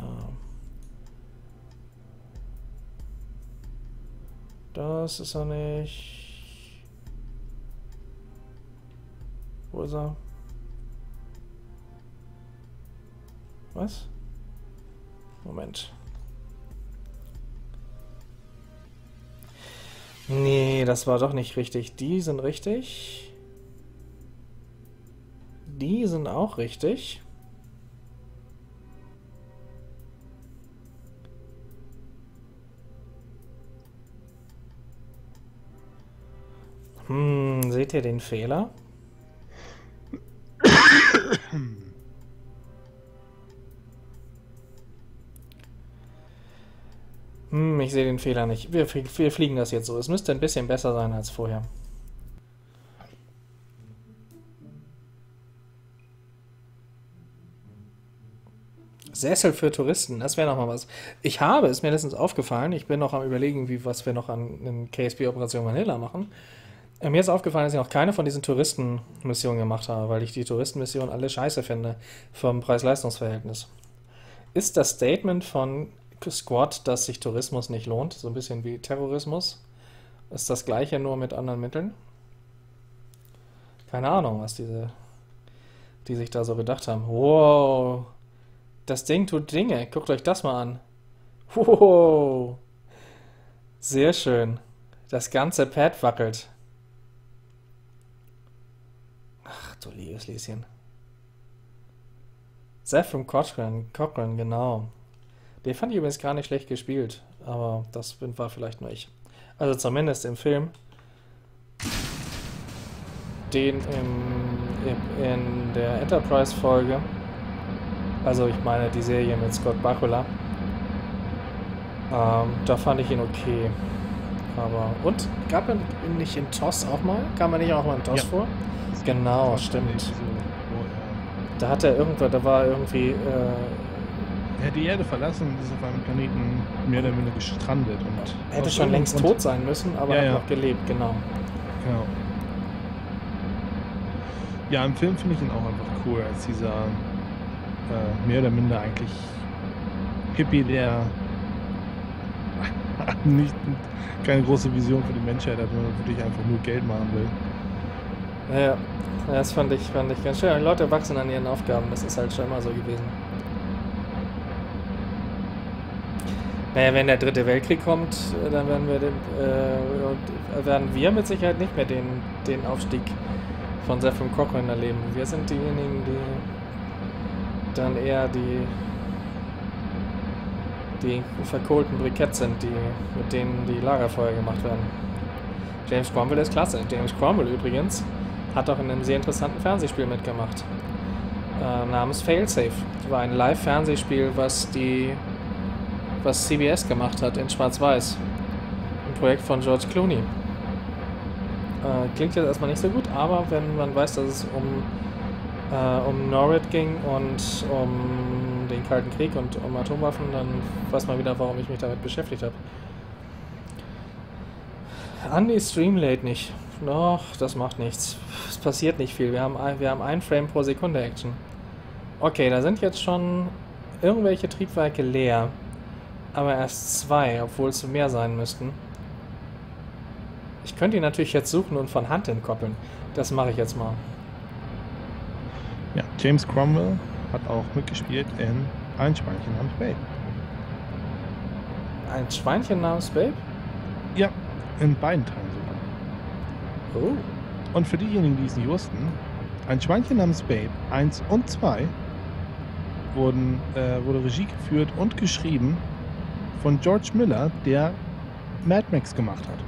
Speaker 1: Das ist er nicht. Wo ist er? Was? Moment. Nee, das war doch nicht richtig. Die sind richtig. Die sind auch richtig. Hm, seht ihr den Fehler? Hm, ich sehe den Fehler nicht. Wir, wir fliegen das jetzt so. Es müsste ein bisschen besser sein als vorher. Sessel für Touristen, das wäre noch mal was. Ich habe, ist mir letztens aufgefallen, ich bin noch am Überlegen, wie, was wir noch an, an K S P-Operation Vanilla machen. Äh, Mir ist aufgefallen, dass ich noch keine von diesen Touristenmissionen gemacht habe, weil ich die Touristenmissionen alle scheiße finde vom Preis-Leistungs-Verhältnis. Ist das Statement von Squad, dass sich Tourismus nicht lohnt, so ein bisschen wie Terrorismus? Ist das gleiche nur mit anderen Mitteln? Keine Ahnung, was diese, die sich da so gedacht haben. Wow, das Ding tut Dinge. Guckt euch das mal an. Wow, sehr schön. Das ganze Pad wackelt. Ach du liebes Lieschen. Zephyr Cochran, Cochran, genau. Den fand ich übrigens gar nicht schlecht gespielt, aber das war vielleicht nur ich. Also zumindest im Film. Den im, im, in der Enterprise-Folge. Also ich meine die Serie mit Scott Bakula. Ähm, da fand ich ihn okay. Aber. Und? Gab er nicht in T O S auch mal? Kam er nicht auch mal in T O S
Speaker 3: Ja.
Speaker 1: vor? Genau,
Speaker 3: Das war eine
Speaker 1: stimmt.
Speaker 3: Episode, wo
Speaker 1: Da hat er irgendwo, da war irgendwie. Äh,
Speaker 3: er, er hat die Erde verlassen und ist auf einem Planeten mehr oder weniger gestrandet. Und
Speaker 1: er hätte
Speaker 3: aus
Speaker 1: schon
Speaker 3: irgendeinem
Speaker 1: längst
Speaker 3: Grund-
Speaker 1: tot sein müssen, aber
Speaker 3: Ja,
Speaker 1: hat
Speaker 3: ja.
Speaker 1: noch gelebt, genau.
Speaker 3: Genau. Ja, im Film finde ich ihn auch einfach cool, als dieser äh, mehr oder minder eigentlich Hippie, der nicht keine große Vision für die Menschheit hat, sondern wirklich einfach nur Geld machen will.
Speaker 1: Ja, ja, das fand ich, fand ich ganz schön. Die Leute wachsen an ihren Aufgaben, das ist halt schon immer so gewesen. Naja, wenn der dritte Weltkrieg kommt, äh, dann werden wir, den, äh, und werden wir mit Sicherheit nicht mehr den, den Aufstieg von Zephyr Cochran erleben. Wir sind diejenigen, die dann eher die, die verkohlten Briketts sind, die, mit denen die Lagerfeuer gemacht werden. James Cromwell ist klasse. James Cromwell übrigens hat auch in einem sehr interessanten Fernsehspiel mitgemacht. Äh, namens Failsafe. Das war ein Live-Fernsehspiel, was die was C B S gemacht hat in Schwarz-Weiß. Ein Projekt von George Clooney. Äh, klingt jetzt erstmal nicht so gut, aber wenn man weiß, dass es um, äh, um Norrid ging und um den Kalten Krieg und um Atomwaffen, dann weiß man wieder, warum ich mich damit beschäftigt habe. Andy Streamlate nicht. Doch, das macht nichts. Es passiert nicht viel. Wir haben, ein, wir haben ein Frame pro Sekunde Action. Okay, da sind jetzt schon irgendwelche Triebwerke leer. Aber erst zwei, obwohl es mehr sein müssten. Ich könnte ihn natürlich jetzt suchen und von Hand entkoppeln. Das mache ich jetzt mal.
Speaker 3: Ja, James Cromwell hat auch mitgespielt in Ein Schweinchen namens Babe.
Speaker 1: Ein Schweinchen namens Babe?
Speaker 3: Ja, in beiden Teilen sogar.
Speaker 1: Oh.
Speaker 3: Und für diejenigen, die es nicht wussten, Ein Schweinchen namens Babe eins und zwei wurden, äh, wurde Regie geführt und geschrieben von George Miller, der Mad Max gemacht hat.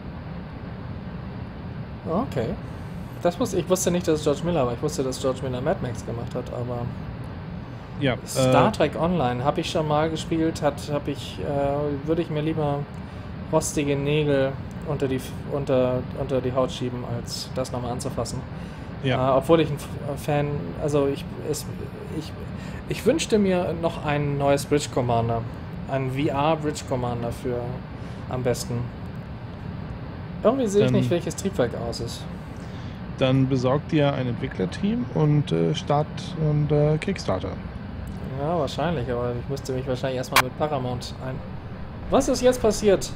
Speaker 1: Okay. Das wusste, ich wusste nicht, dass es George Miller war. Ich wusste, dass George Miller Mad Max gemacht hat, aber
Speaker 3: Ja,
Speaker 1: Star
Speaker 3: äh,
Speaker 1: Trek Online habe ich schon mal gespielt, hat, habe ich, äh, würde ich mir lieber rostige Nägel unter die, unter, unter die Haut schieben, als das nochmal anzufassen.
Speaker 3: ja.
Speaker 1: Äh, obwohl ich ein F- Fan, also ich, es, ich, ich wünschte mir noch ein neues Bridge Commander. Ein V R Bridge Commander für am besten. Irgendwie sehe ich
Speaker 3: Dann-
Speaker 1: nicht, welches Triebwerk aus ist.
Speaker 3: Dann besorgt ihr ein Entwicklerteam und äh, Start und äh, Kickstarter.
Speaker 1: Ja, wahrscheinlich, aber ich müsste mich wahrscheinlich erstmal mit Paramount ein. Was ist jetzt passiert?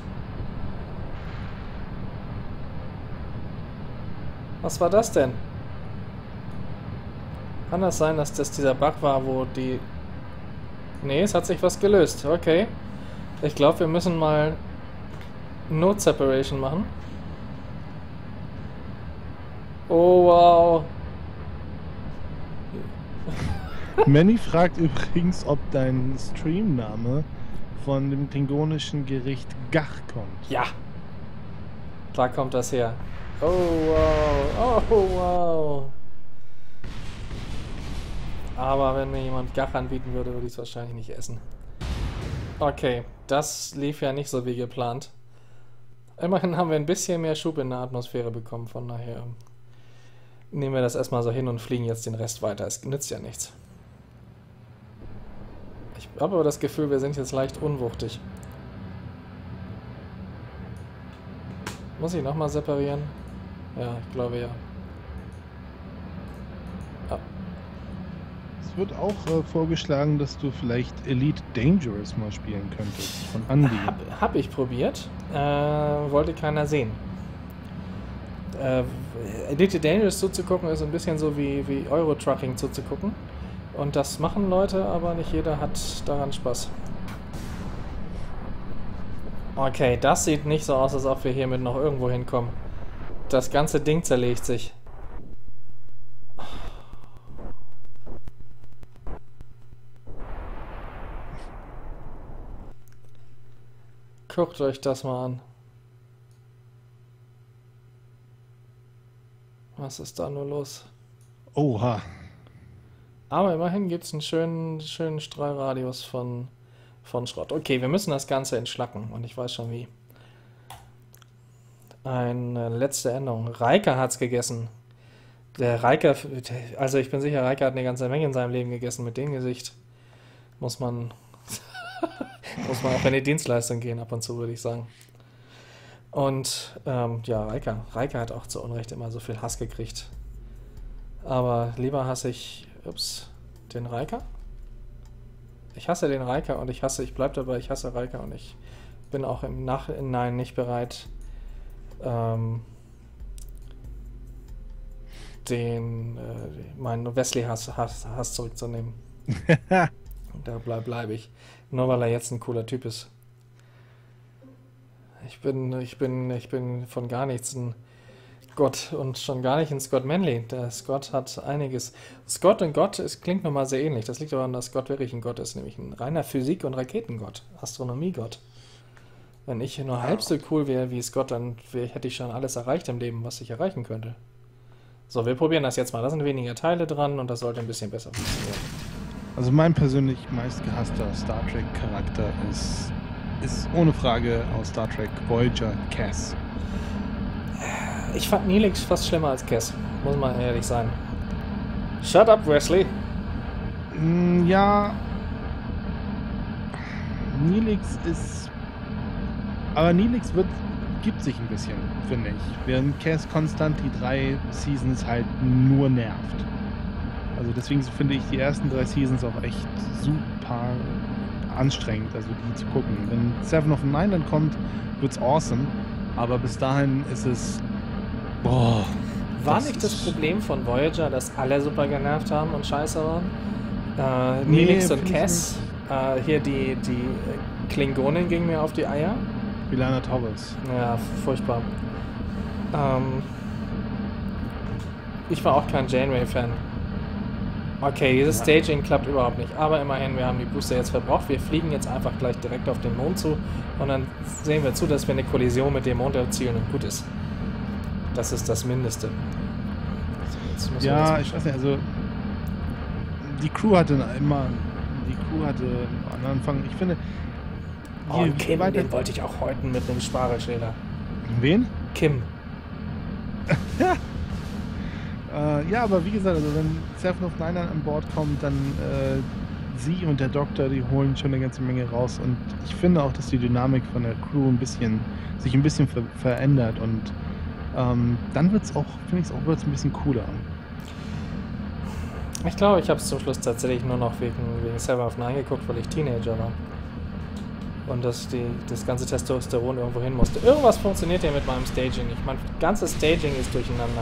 Speaker 1: Was war das denn? Kann das sein, dass das dieser Bug war, wo die... Nee, es hat sich was gelöst. Okay. Ich glaube, wir müssen mal Node Separation machen. Oh, wow.
Speaker 3: Manny fragt übrigens, ob dein Streamname von dem klingonischen Gericht Gach kommt.
Speaker 1: Ja. Da kommt das her. Oh, wow. Oh, wow. Aber wenn mir jemand Gach anbieten würde, würde ich es wahrscheinlich nicht essen. Okay, das lief ja nicht so wie geplant. Immerhin haben wir ein bisschen mehr Schub in der Atmosphäre bekommen, von daher nehmen wir das erstmal so hin und fliegen jetzt den Rest weiter. Es nützt ja nichts. Ich Ich habe aber das Gefühl, wir sind jetzt leicht unwuchtig. Muss ich nochmal separieren? Ja, ich glaube ja. Ah.
Speaker 3: Es wird auch äh, vorgeschlagen, dass du vielleicht Elite Dangerous mal spielen könntest. Von Andy.
Speaker 1: Hab, hab ich probiert. Äh, wollte keiner sehen. Äh, Elite Dangerous zuzugucken ist ein bisschen so wie, wie Euro-Trucking zuzugucken. Und das machen Leute, aber nicht jeder hat daran Spaß. Okay, das sieht nicht so aus, als ob wir hiermit noch irgendwo hinkommen. Das ganze Ding zerlegt sich. Guckt euch das mal an. Was ist da nur los?
Speaker 3: Oha.
Speaker 1: Aber immerhin gibt es einen schönen, schönen Strahlradius von, von Schrott. Okay, wir müssen das Ganze entschlacken und ich weiß schon wie. Eine letzte Änderung. Reika hat's gegessen. Der Reika, also ich bin sicher, Reika hat eine ganze Menge in seinem Leben gegessen. Mit dem Gesicht muss man, muss man auch in die Dienstleistung gehen, ab und zu, würde ich sagen. Und ähm, ja, Reika. Reika hat auch zu Unrecht immer so viel Hass gekriegt. Aber lieber hasse ich, ups, den Reika. Ich hasse den Reika und ich hasse, ich bleib dabei, ich hasse Reika und ich bin auch im Nachhinein nicht bereit, ähm, den, äh, meinen Wesley-Hass Hass, Hass zurückzunehmen. Da bleib, bleib ich. Nur weil er jetzt ein cooler Typ ist. Ich bin, ich bin, ich bin von gar nichts ein Gott und schon gar nicht ein Scott Manley. Der Scott hat einiges. Scott und Gott, es klingt nochmal sehr ähnlich. Das liegt daran, dass Scott wirklich ein Gott ist, nämlich ein reiner Physik- und Raketengott, Astronomiegott. Wenn ich nur halb so cool wäre wie Scott, dann wär, hätte ich schon alles erreicht im Leben, was ich erreichen könnte. So, wir probieren das jetzt mal. Da sind weniger Teile dran und das sollte ein bisschen besser funktionieren.
Speaker 3: Also mein persönlich meistgehasster Star Trek Charakter ist, ist ohne Frage aus Star Trek Voyager Cass.
Speaker 1: Ich fand Neelix fast schlimmer als Cass, muss man ehrlich sein. Shut up, Wesley.
Speaker 3: Mm, ja. Neelix ist. Aber Neelix wird, gibt sich ein bisschen, finde ich. Während Cass konstant die drei Seasons halt nur nervt. Also deswegen finde ich die ersten drei Seasons auch echt super anstrengend, also die zu gucken. Wenn Seven of Nine dann kommt, wird's awesome. Aber bis dahin ist es. Boah.
Speaker 1: War
Speaker 3: das
Speaker 1: nicht das
Speaker 3: ist-
Speaker 1: Problem von Voyager, dass alle super genervt haben und scheiße waren? Äh,
Speaker 3: Nee,
Speaker 1: Neelix und
Speaker 3: find ich
Speaker 1: Cass, äh, hier die, die äh, Klingonen gingen mir auf die Eier.
Speaker 3: Ilana Torres.
Speaker 1: Ja, furchtbar. Ähm, ich war auch kein Janeway-Fan. Okay, dieses Staging klappt überhaupt nicht. Aber immerhin, wir haben die Booster jetzt verbraucht. Wir fliegen jetzt einfach gleich direkt auf den Mond zu. Und dann sehen wir zu, dass wir eine Kollision mit dem Mond erzielen und gut ist. Das ist das Mindeste. Jetzt müssen wir
Speaker 3: Ja,
Speaker 1: das-
Speaker 3: ich weiß nicht, also die Crew hatte immer, die Crew hatte am Anfang, ich finde,
Speaker 1: Oh,
Speaker 3: je
Speaker 1: und Kim,
Speaker 3: weiter-
Speaker 1: den wollte ich auch häuten mit einem Spargelschäler.
Speaker 3: wen?
Speaker 1: Kim.
Speaker 3: Äh, ja, aber wie gesagt, also wenn Seven of Nine an Bord kommt, dann äh, sie und der Doktor, die holen schon eine ganze Menge raus und ich finde auch, dass die Dynamik von der Crew ein bisschen, sich ein bisschen ver verändert und ähm, dann wird es auch, finde ich es auch wird's ein bisschen cooler.
Speaker 1: Ich glaube, ich habe es zum Schluss tatsächlich nur noch wegen, wegen Seven of Nine geguckt, weil ich Teenager war. Und dass die, das ganze Testosteron irgendwo hin musste. Irgendwas funktioniert ja mit meinem Staging nicht. Mein ganzes Staging ist durcheinander.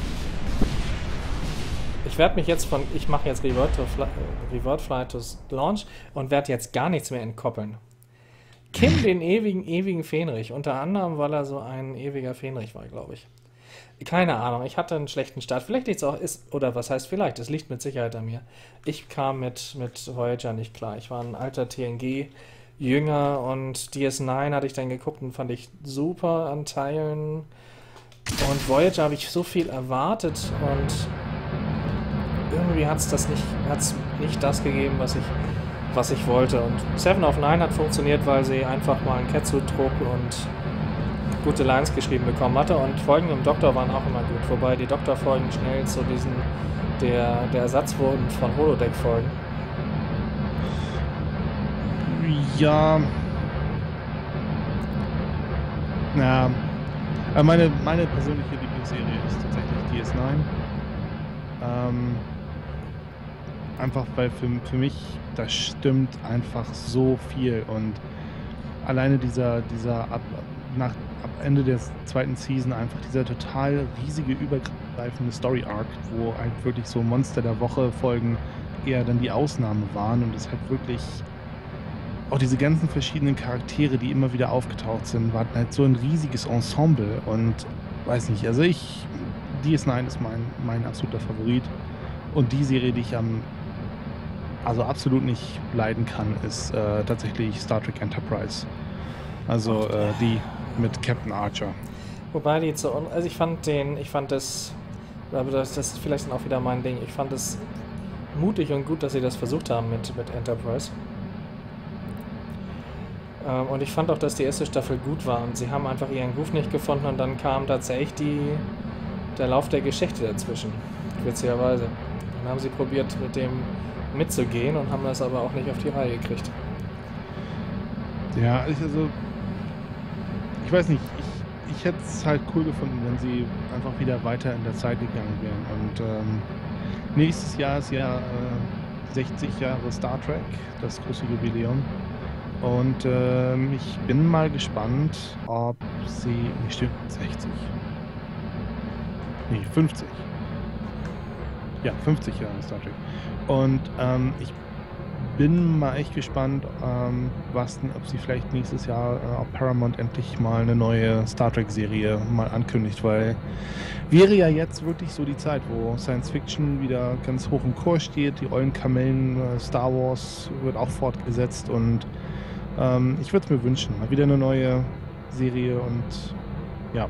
Speaker 1: Ich werde mich jetzt von, ich mache jetzt Revert to Fly, Revert Flight to Launch und werde jetzt gar nichts mehr entkoppeln. Kim, den ewigen, ewigen Fähnrich, unter anderem, weil er so ein ewiger Fähnrich war, glaube ich. Keine Ahnung, ich hatte einen schlechten Start. Vielleicht liegt es auch, ist, oder was heißt vielleicht, es liegt mit Sicherheit an mir. Ich kam mit, mit Voyager nicht klar. Ich war ein alter T N G-Jünger und D S neun hatte ich dann geguckt und fand ich super an Teilen. Und Voyager habe ich so viel erwartet und irgendwie hat es das nicht, hat's nicht das gegeben, was ich, was ich wollte. Und Seven of Nine hat funktioniert, weil sie einfach mal einen Catsuit trug und gute Lines geschrieben bekommen hatte. Und Folgen im Doktor waren auch immer gut. Wobei die Doktorfolgen schnell zu diesen, der, der Ersatz wurden von Holodeck-Folgen.
Speaker 3: Ja. Ja. Äh, Meine, meine persönliche Lieblingsserie ist tatsächlich D S neun. Ähm, einfach weil für, für mich, da stimmt einfach so viel. Und alleine dieser, dieser ab, nach, ab Ende der zweiten Season einfach dieser total riesige, übergreifende Story-Arc, wo halt wirklich so Monster der Woche Folgen eher dann die Ausnahme waren und es halt wirklich auch diese ganzen verschiedenen Charaktere, die immer wieder aufgetaucht sind, waren halt so ein riesiges Ensemble und weiß nicht, also ich, D S neun ist mein, mein absoluter Favorit und die Serie, die ich am also absolut nicht leiden kann, ist äh, tatsächlich Star Trek Enterprise. Also äh, die mit Captain Archer.
Speaker 1: Wobei die zu un also ich fand den, ich fand das, aber das, das ist vielleicht dann auch wieder mein Ding, ich fand es mutig und gut, dass sie das versucht haben mit, mit Enterprise. Ähm, und ich fand auch, dass die erste Staffel gut war und sie haben einfach ihren Groove nicht gefunden und dann kam tatsächlich die, der Lauf der Geschichte dazwischen, witzigerweise. Dann haben sie probiert, mit dem mitzugehen und haben das aber auch nicht auf die Reihe gekriegt.
Speaker 3: Ja, ich, also ich weiß nicht, ich, ich hätte es halt cool gefunden, wenn sie einfach wieder weiter in der Zeit gegangen wären. Und ähm, nächstes Jahr ist ja äh, sechzig Jahre Star Trek, das große Jubiläum. Und ähm, ich bin mal gespannt, ob sie, nee, stimmt, sechzig. Nee, fünfzig. Ja, fünfzig Jahre Star Trek. Und ähm, ich bin mal echt gespannt, ähm, was denn, ob sie vielleicht nächstes Jahr äh, auf Paramount endlich mal eine neue Star Trek-Serie mal ankündigt, weil wäre ja jetzt wirklich so die Zeit, wo Science Fiction wieder ganz hoch im Kurs steht, die ollen Kamellen, äh, Star Wars wird auch fortgesetzt und ähm, ich würde es mir wünschen, mal wieder eine neue Serie und ja.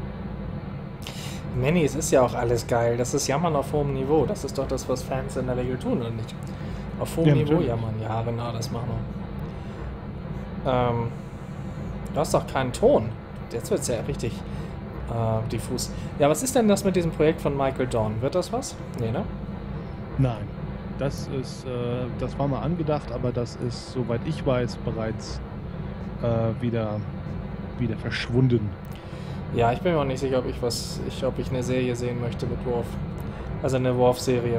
Speaker 1: Manny, es ist ja auch alles geil. Das ist Jammern auf hohem Niveau. Das ist doch das, was Fans in der Regel tun, oder nicht? Auf hohem
Speaker 3: Ja,
Speaker 1: Niveau
Speaker 3: natürlich.
Speaker 1: jammern. Ja, genau, das machen wir. Ähm, du hast doch keinen Ton. Jetzt wird es ja richtig äh, diffus. Ja, was ist denn das mit diesem Projekt von Michael Dorn? Wird das was? Nee, ne?
Speaker 3: Nein, das ist, äh, das war mal angedacht, aber das ist, soweit ich weiß, bereits äh, wieder, wieder verschwunden.
Speaker 1: Ja, ich bin mir auch nicht sicher, ob ich was, ich, ob ich eine Serie sehen möchte mit Worf. Also eine Worf-Serie.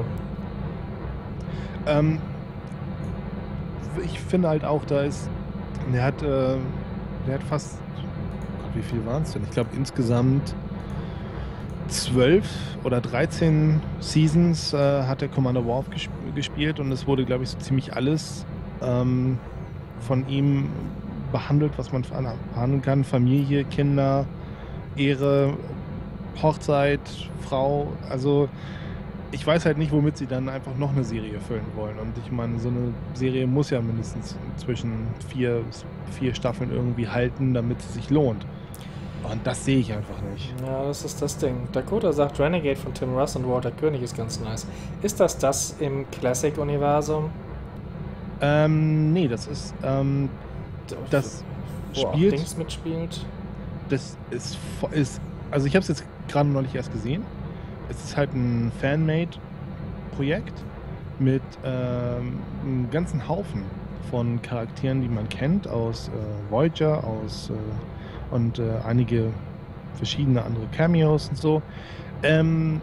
Speaker 3: Ähm, ich finde halt auch, da ist, der hat, äh, der hat fast, Gott, wie viel waren es denn? Ich glaube insgesamt zwölf oder dreizehn Seasons äh, hat der Commander Worf gesp gespielt und es wurde, glaube ich, so ziemlich alles ähm, von ihm behandelt, was man behandeln kann. Familie, Kinder, Ehre, Hochzeit, Frau, also ich weiß halt nicht, womit sie dann einfach noch eine Serie füllen wollen. Und ich meine, so eine Serie muss ja mindestens zwischen vier, vier Staffeln irgendwie halten, damit es sich lohnt. Und das sehe ich einfach nicht.
Speaker 1: Ja, das ist das Ding. Dakota sagt, Renegade von Tim Russ und Walter König ist ganz nice. Ist das das im Classic-Universum?
Speaker 3: Ähm, nee, das ist, ähm, das
Speaker 1: Wo auch
Speaker 3: spielt,
Speaker 1: Dings mitspielt?
Speaker 3: das ist, ist also ich habe es jetzt gerade neulich erst gesehen. Es ist halt ein Fan-Made-Projekt mit ähm, einem ganzen Haufen von Charakteren, die man kennt aus äh, Voyager, aus äh, und äh, einige verschiedene andere Cameos und so. Ähm,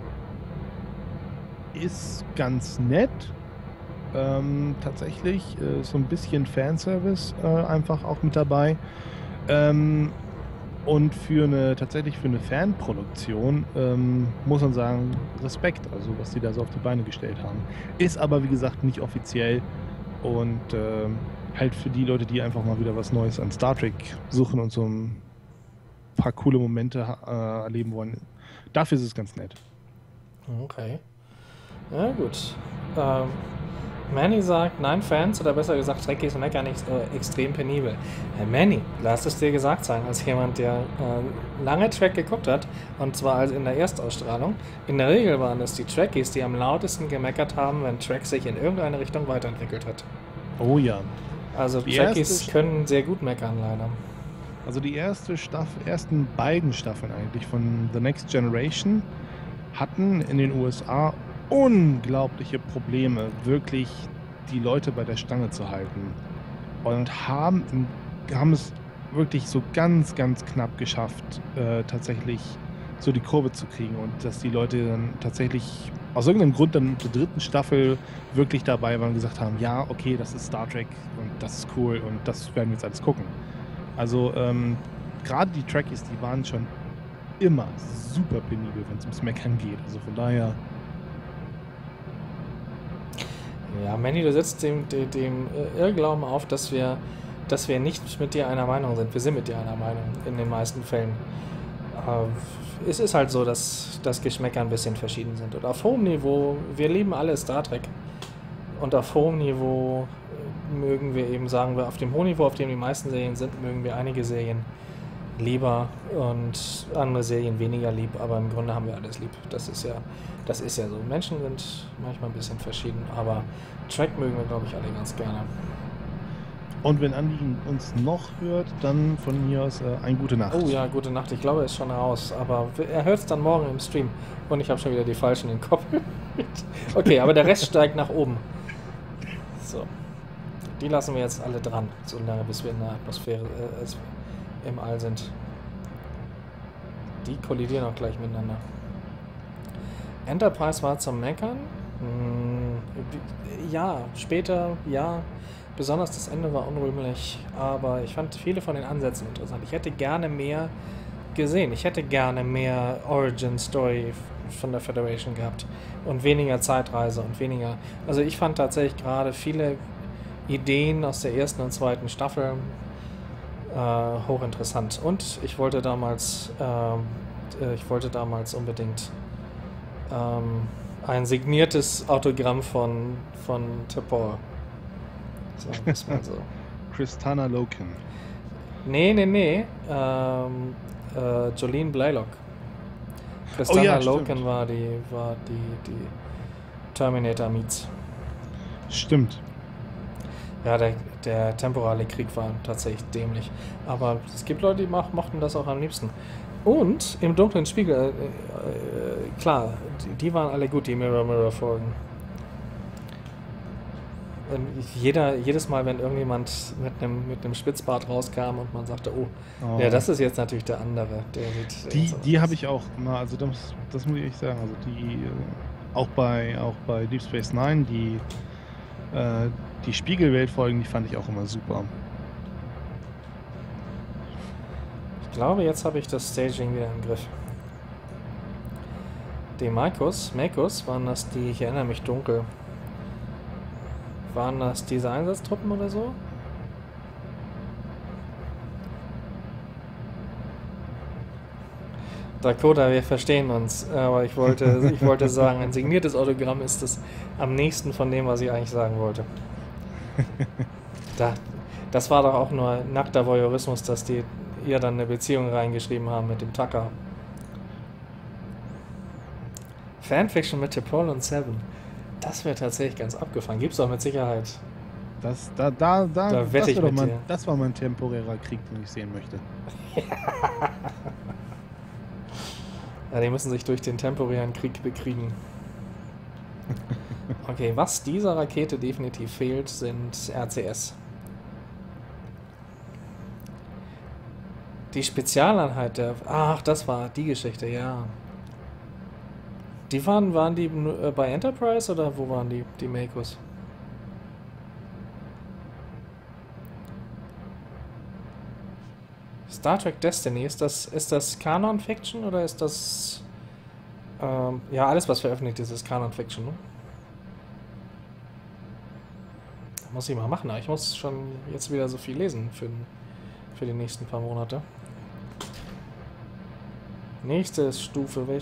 Speaker 3: ist ganz nett. Ähm, tatsächlich äh, so ein bisschen Fanservice äh, einfach auch mit dabei. Ähm, und für eine tatsächlich für eine Fanproduktion ähm, muss man sagen, Respekt, also was die da so auf die Beine gestellt haben. Ist aber wie gesagt nicht offiziell und ähm, halt für die Leute, die einfach mal wieder was Neues an Star Trek suchen und so ein paar coole Momente äh, erleben wollen. Dafür ist es ganz nett.
Speaker 1: Okay. Ja, gut. Ähm, Manny sagt, nein, Fans, oder besser gesagt, Trekkies meckern nicht äh, extrem penibel. Herr Manny, lass es dir gesagt sein, als jemand, der äh, lange Trek geguckt hat, und zwar also in der Erstausstrahlung. In der Regel waren es die Trekkies, die am lautesten gemeckert haben, wenn Trek sich in irgendeine Richtung weiterentwickelt hat.
Speaker 3: Oh ja.
Speaker 1: Also
Speaker 3: Die
Speaker 1: Trekkies
Speaker 3: erste-
Speaker 1: können sehr gut meckern, leider.
Speaker 3: Also die erste Staffel, ersten beiden Staffeln eigentlich von The Next Generation hatten in den U S A unglaubliche Probleme, wirklich die Leute bei der Stange zu halten. und haben, im- haben es wirklich so ganz, ganz knapp geschafft, äh, tatsächlich so die Kurve zu kriegen und dass die Leute dann tatsächlich aus irgendeinem Grund dann zur dritten Staffel wirklich dabei waren und gesagt haben, ja, okay, das ist Star Trek und das ist cool und das werden wir jetzt alles gucken. Also ähm, gerade die Trekkies, die waren schon immer super penibel, wenn es ums Meckern geht. Also von daher,
Speaker 1: Ja, Manny, du setzt dem, dem, dem äh, Irrglauben auf, dass wir, dass wir nicht mit dir einer Meinung sind. Wir sind mit dir einer Meinung in den meisten Fällen. Äh, es ist halt so, dass, dass Geschmäcker ein bisschen verschieden sind. Und auf hohem Niveau, wir lieben alle Star Trek. Und auf hohem Niveau äh, mögen wir eben, sagen wir, auf dem hohen Niveau, auf dem die meisten Serien sind, mögen wir einige Serien lieber und andere Serien weniger lieb, aber im Grunde haben wir alles lieb. Das ist ja, das ist ja so. Menschen sind manchmal ein bisschen verschieden, aber Track mögen wir, glaube ich, alle ganz gerne.
Speaker 3: und wenn Andi uns noch hört, dann von mir aus äh, eine gute Nacht.
Speaker 1: Oh ja, gute Nacht. Ich glaube, er ist schon raus, aber er hört es dann morgen im Stream und ich habe schon wieder die falschen im Kopf. Okay, aber der Rest steigt nach oben. So. Die lassen wir jetzt alle dran, so lange bis wir in der Atmosphäre äh, im All sind. Die kollidieren auch gleich miteinander. Enterprise war zum Meckern. Hm, ja, später, ja. Besonders das Ende war unrühmlich, aber ich fand viele von den Ansätzen interessant. Ich hätte gerne mehr gesehen. Ich hätte gerne mehr Origin Story von der Federation gehabt und weniger Zeitreise und weniger. Also ich fand tatsächlich gerade viele Ideen aus der ersten und zweiten Staffel äh, hochinteressant. Und ich wollte damals, äh, ich wollte damals unbedingt ähm, ein signiertes Autogramm von, von T'Pol. Sagen wir es mal so.
Speaker 3: Kristana Loken.
Speaker 1: Nee, nee, nee. Ähm, äh, Jolene Blaylock. Kristana
Speaker 3: Oh ja,
Speaker 1: Loken
Speaker 3: stimmt.
Speaker 1: war die, war die, die Terminator Meets.
Speaker 3: Stimmt.
Speaker 1: Ja, der, der temporale Krieg war tatsächlich dämlich. Aber es gibt Leute, die mach, mochten das auch am liebsten. Und im dunklen Spiegel, äh, äh, klar, die, die waren alle gut, die Mirror Mirror Folgen. Und jeder, jedes Mal, wenn irgendjemand mit einem mit einem Spitzbart rauskam und man sagte, oh,
Speaker 3: Oh.
Speaker 1: ja, das ist jetzt natürlich der andere. Der sieht,
Speaker 3: Die,
Speaker 1: der
Speaker 3: die habe ich auch mal, also das, das muss ich echt sagen, also die, äh, auch bei, auch bei Deep Space Nine, die, äh, die Spiegelwelt-Folgen, die fand ich auch immer super.
Speaker 1: Ich glaube, jetzt habe ich das Staging wieder im Griff. Die Maikos, Makos, waren das die, ich erinnere mich dunkel. Waren das diese Einsatztruppen oder so? Dakota, wir verstehen uns, aber ich wollte, ich wollte sagen, ein signiertes Autogramm ist das am nächsten von dem, was ich eigentlich sagen wollte. Da, das war doch auch nur nackter Voyeurismus, dass die ihr dann eine Beziehung reingeschrieben haben mit dem Tucker. Fanfiction mit T'Pol und Seven. Das wäre tatsächlich ganz abgefahren. Gibt's auch mit Sicherheit.
Speaker 3: Das, da, da, da,
Speaker 1: Da
Speaker 3: das,
Speaker 1: wette ich
Speaker 3: wär doch
Speaker 1: mit
Speaker 3: mal,
Speaker 1: dir.
Speaker 3: das war mein temporärer Krieg, den ich sehen möchte.
Speaker 1: Ja, die müssen sich durch den temporären Krieg bekriegen. Okay, was dieser Rakete definitiv fehlt, sind R C S. Die Spezialeinheit der... Ach, das war die Geschichte, ja. Die waren, waren die nur, äh, bei Enterprise oder wo waren die, die Makos? Star Trek Destiny, ist das, ist das Canon-Fiction oder ist das... Ähm, ja, alles was veröffentlicht ist, ist Canon-Fiction, ne? Muss ich mal machen, aber ich muss schon jetzt wieder so viel lesen für, für die nächsten paar Monate. Nächste Stufe weg.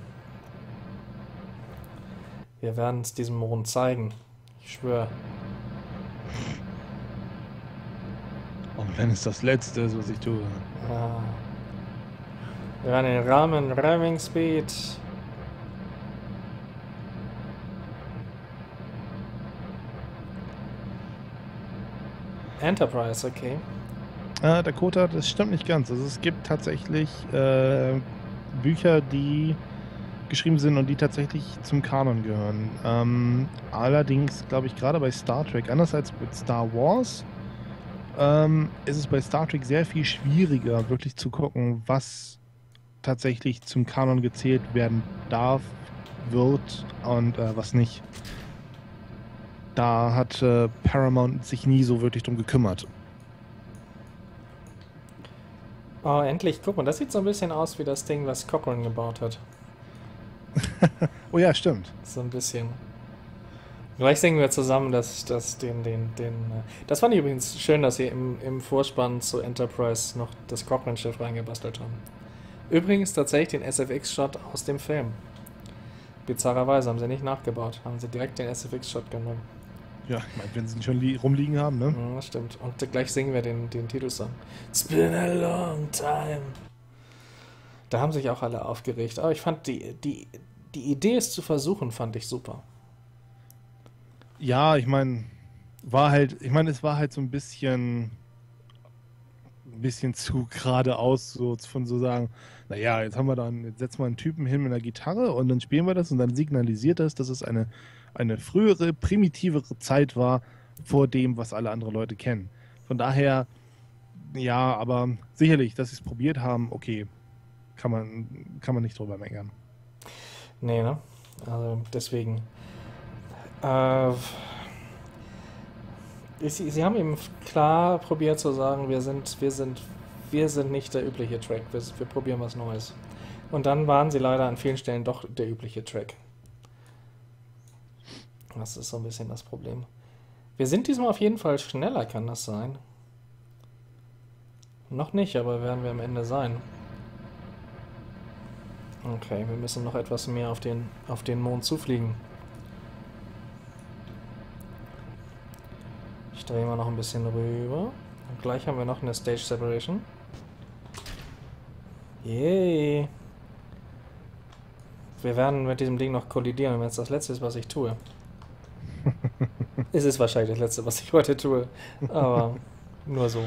Speaker 1: Wir werden es diesem Mond zeigen. Ich schwöre.
Speaker 3: Und wenn es das Letzte ist, was ich tue.
Speaker 1: Ah. Wir werden den Rahmen Ramming Speed. Enterprise, okay.
Speaker 3: Äh, Dakota, das stimmt nicht ganz. Also es gibt tatsächlich äh, Bücher, die geschrieben sind und die tatsächlich zum Kanon gehören. Ähm, allerdings glaube ich gerade bei Star Trek, anders als mit Star Wars, ähm, ist es bei Star Trek sehr viel schwieriger, wirklich zu gucken, was tatsächlich zum Kanon gezählt werden darf, wird und äh, was nicht. Da hat äh, Paramount sich nie so wirklich drum gekümmert.
Speaker 1: Oh, endlich. Guck mal, das sieht so ein bisschen aus wie das Ding, was Cochrane gebaut hat.
Speaker 3: Oh ja, stimmt.
Speaker 1: So ein bisschen. Gleich singen wir zusammen, dass das den, den, den. äh, Das fand ich übrigens schön, dass sie im, im Vorspann zu Enterprise noch das Cochrane-Schiff reingebastelt haben. Übrigens tatsächlich den S F X-Shot aus dem Film. Bizarrerweise haben sie nicht nachgebaut, haben sie direkt den S F X-Shot genommen.
Speaker 3: Ja, ich meine, wenn sie ihn schon li rumliegen haben, ne?
Speaker 1: Ja, das stimmt. Und gleich singen wir den, den Titelsong. It's been a long time. Da haben sich auch alle aufgeregt. Aber ich fand die, die, die Idee, es zu versuchen, fand ich super.
Speaker 3: Ja, ich meine, war halt, ich meine, es war halt so ein bisschen, ein bisschen zu geradeaus, so von so sagen, naja, jetzt haben wir dann, jetzt setzen wir einen Typen hin mit einer Gitarre und dann spielen wir das und dann signalisiert das, dass es eine, eine frühere, primitivere Zeit war vor dem, was alle anderen Leute kennen. Von daher, ja, aber sicherlich, dass sie es probiert haben, okay, kann man, kann man nicht drüber meckern.
Speaker 1: Nee, ne? Also deswegen. Äh, sie, sie haben eben klar probiert zu sagen, wir sind, wir sind, wir sind nicht der übliche Track, wir, wir probieren was Neues. Und dann waren sie leider an vielen Stellen doch der übliche Track. Das ist so ein bisschen das Problem. Wir sind diesmal auf jeden Fall schneller, kann das sein? Noch nicht, aber werden wir am Ende sein. Okay, wir müssen noch etwas mehr auf den, auf den Mond zufliegen. Ich drehe mal noch ein bisschen rüber. Und gleich haben wir noch eine Stage Separation. Yay! Wir werden mit diesem Ding noch kollidieren, wenn es das letzte ist, was ich tue. Es ist wahrscheinlich das letzte, was ich heute tue. Aber nur so.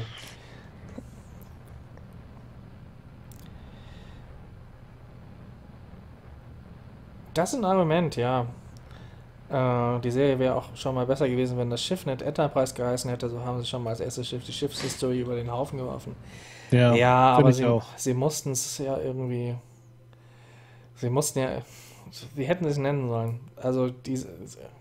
Speaker 1: Das ist ein Argument, ja. Äh, die Serie wäre auch schon mal besser gewesen, wenn das Schiff nicht Enterprise geheißen hätte. So haben sie schon mal als erstes Schiff die Schiffshistorie über den Haufen geworfen.
Speaker 3: Ja,
Speaker 1: Ja, aber
Speaker 3: ich
Speaker 1: sie,
Speaker 3: auch.
Speaker 1: sie mussten es ja irgendwie. Sie mussten ja. Wie hätten sie es nennen sollen? Also diese.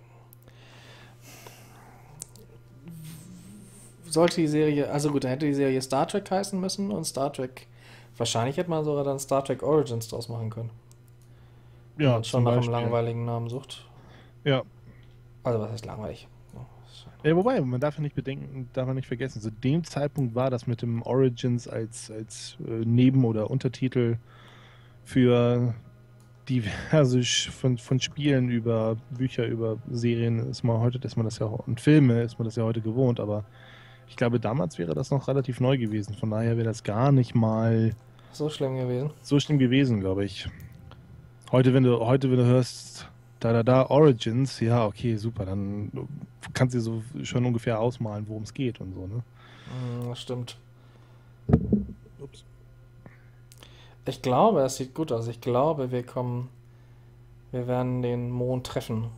Speaker 1: Sollte die Serie. Also gut, dann hätte die Serie Star Trek heißen müssen und Star Trek. Wahrscheinlich hätte man sogar dann Star Trek Origins draus machen können. Wenn
Speaker 3: Ja,
Speaker 1: man schon
Speaker 3: zum
Speaker 1: nach einem
Speaker 3: Beispiel.
Speaker 1: langweiligen Namen sucht.
Speaker 3: Ja.
Speaker 1: Also was heißt langweilig?
Speaker 3: Ja, wobei, man darf ja nicht bedenken, darf man nicht vergessen, zu dem Zeitpunkt war das mit dem Origins als, als äh, Neben- oder Untertitel für diverse Sch- von, von Spielen über Bücher, über Serien ist man heute, ist man das ja auch, und Filme ist man das ja heute gewohnt, aber ich glaube, damals wäre das noch relativ neu gewesen. Von daher wäre das gar nicht mal
Speaker 1: So schlimm gewesen.
Speaker 3: so schlimm gewesen, glaube ich. Heute, wenn du, heute, wenn du hörst, da, da, da, Origins, ja, okay, super, dann kannst du dir so schon ungefähr ausmalen, worum es geht und so, ne?
Speaker 1: Hm, das stimmt.
Speaker 3: Ups.
Speaker 1: Ich glaube, es sieht gut aus. Ich glaube, wir kommen. Wir werden den Mond treffen.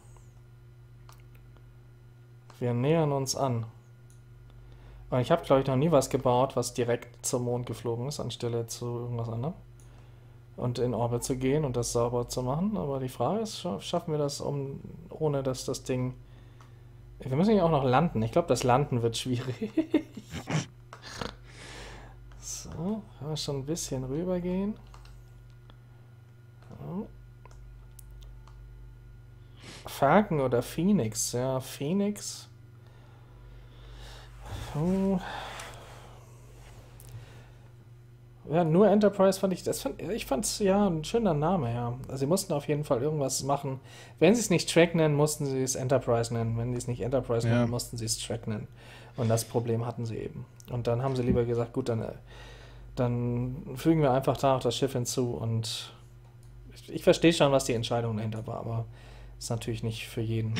Speaker 1: Wir nähern uns an. Und ich habe, glaube ich, noch nie was gebaut, was direkt zum Mond geflogen ist, anstelle zu irgendwas anderem. Und in Orbit zu gehen und das sauber zu machen. Aber die Frage ist, scha- schaffen wir das, um, ohne dass das Ding. Wir müssen ja auch noch landen. Ich glaube, das Landen wird schwierig. So, können wir schon ein bisschen rübergehen. So. Falcon oder Phoenix? Ja, Phoenix. Hm. Ja, nur Enterprise fand ich, das fand, ich fand's ja ein schöner Name, ja. Also sie mussten auf jeden Fall irgendwas machen. Wenn sie es nicht Track nennen, mussten sie es Enterprise nennen. Wenn sie es nicht Enterprise
Speaker 3: Ja.
Speaker 1: nennen, mussten sie es Track nennen. Und das Problem hatten sie eben. Und dann haben sie lieber gesagt, gut, dann, äh, dann fügen wir einfach da noch das Schiff hinzu. Und ich, ich verstehe schon, was die Entscheidung dahinter war, aber ist natürlich nicht für jeden.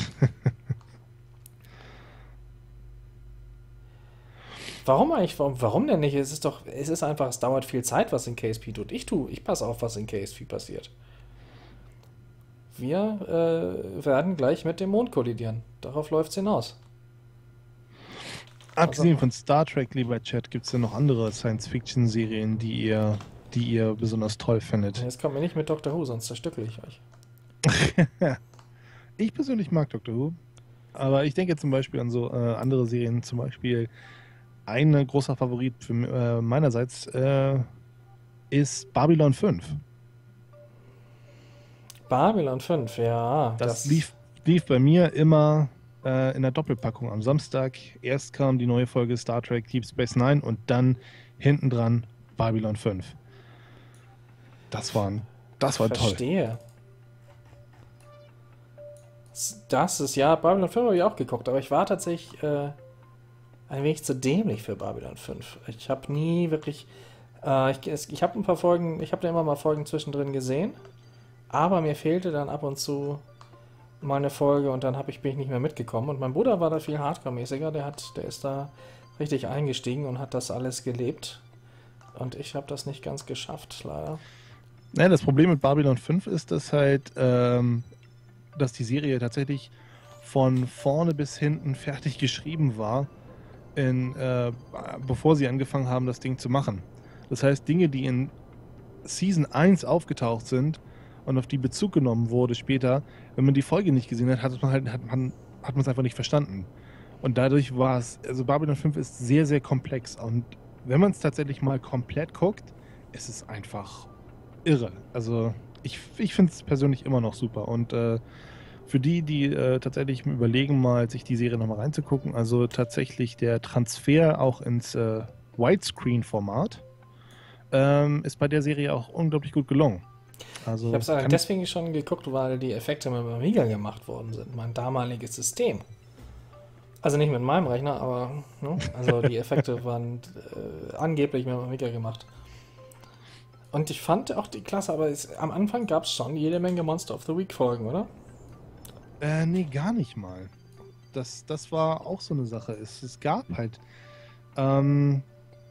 Speaker 1: Warum eigentlich? Warum, warum denn nicht? Es ist doch, es ist einfach, es dauert viel Zeit, was in K S P tut. Ich tue, ich passe auf, was in K S P passiert. Wir äh, werden gleich mit dem Mond kollidieren. Darauf läuft es hinaus.
Speaker 3: Abgesehen von Star Trek, lieber Chat, gibt es denn noch andere Science-Fiction-Serien, die ihr, die ihr besonders toll findet?
Speaker 1: Jetzt kommt mir nicht mit Doctor Who, sonst zerstückel ich euch.
Speaker 3: Ich persönlich mag Doctor Who, aber ich denke zum Beispiel an so äh, andere Serien, zum Beispiel ein großer Favorit für, äh, meinerseits äh, ist Babylon fünf.
Speaker 1: Babylon fünf, ja.
Speaker 3: Das, das lief, lief bei mir immer äh, in der Doppelpackung am Samstag. Erst kam die neue Folge Star Trek Deep Space Nine und dann hinten dran Babylon fünf. Das, waren, das war toll.
Speaker 1: Verstehe. Das ist, ja, Babylon fünf habe ich auch geguckt, aber ich war tatsächlich äh, ein wenig zu dämlich für Babylon fünf. Ich habe nie wirklich, äh, ich, ich habe ein paar Folgen, ich habe da immer mal Folgen zwischendrin gesehen, aber mir fehlte dann ab und zu mal eine Folge und dann hab ich, bin ich nicht mehr mitgekommen. Und mein Bruder war da viel Hardcore-mäßiger, der hat, der ist da richtig eingestiegen und hat das alles gelebt. Und ich habe das nicht ganz geschafft, leider.
Speaker 3: Naja, das Problem mit Babylon fünf ist, dass halt, ähm, dass die Serie tatsächlich von vorne bis hinten fertig geschrieben war, in, äh, bevor sie angefangen haben, das Ding zu machen. Das heißt, Dinge, die in Season eins aufgetaucht sind und auf die Bezug genommen wurde später, wenn man die Folge nicht gesehen hat, hat man halt, hat man, hat man es einfach nicht verstanden. Und dadurch war es, also Babylon fünf ist sehr, sehr komplex. Und wenn man es tatsächlich mal komplett guckt, ist es einfach irre. Also ich, ich finde es persönlich immer noch super. Und äh, für die, die äh, tatsächlich überlegen, mal sich die Serie nochmal reinzugucken, also tatsächlich der Transfer auch ins äh, Widescreen-Format ähm, ist bei der Serie auch unglaublich gut gelungen. Also
Speaker 1: ich habe es deswegen schon geguckt, weil die Effekte mit dem Amiga gemacht worden sind, mein damaliges System. Also nicht mit meinem Rechner, aber ne? Also die Effekte waren äh, angeblich mit dem Amiga gemacht. Und ich fand auch die klasse, aber es, am Anfang gab es schon jede Menge Monster of the Week Folgen, oder?
Speaker 3: Äh, nee, gar nicht mal. Das, das war auch so eine Sache. Es, es gab halt, ähm,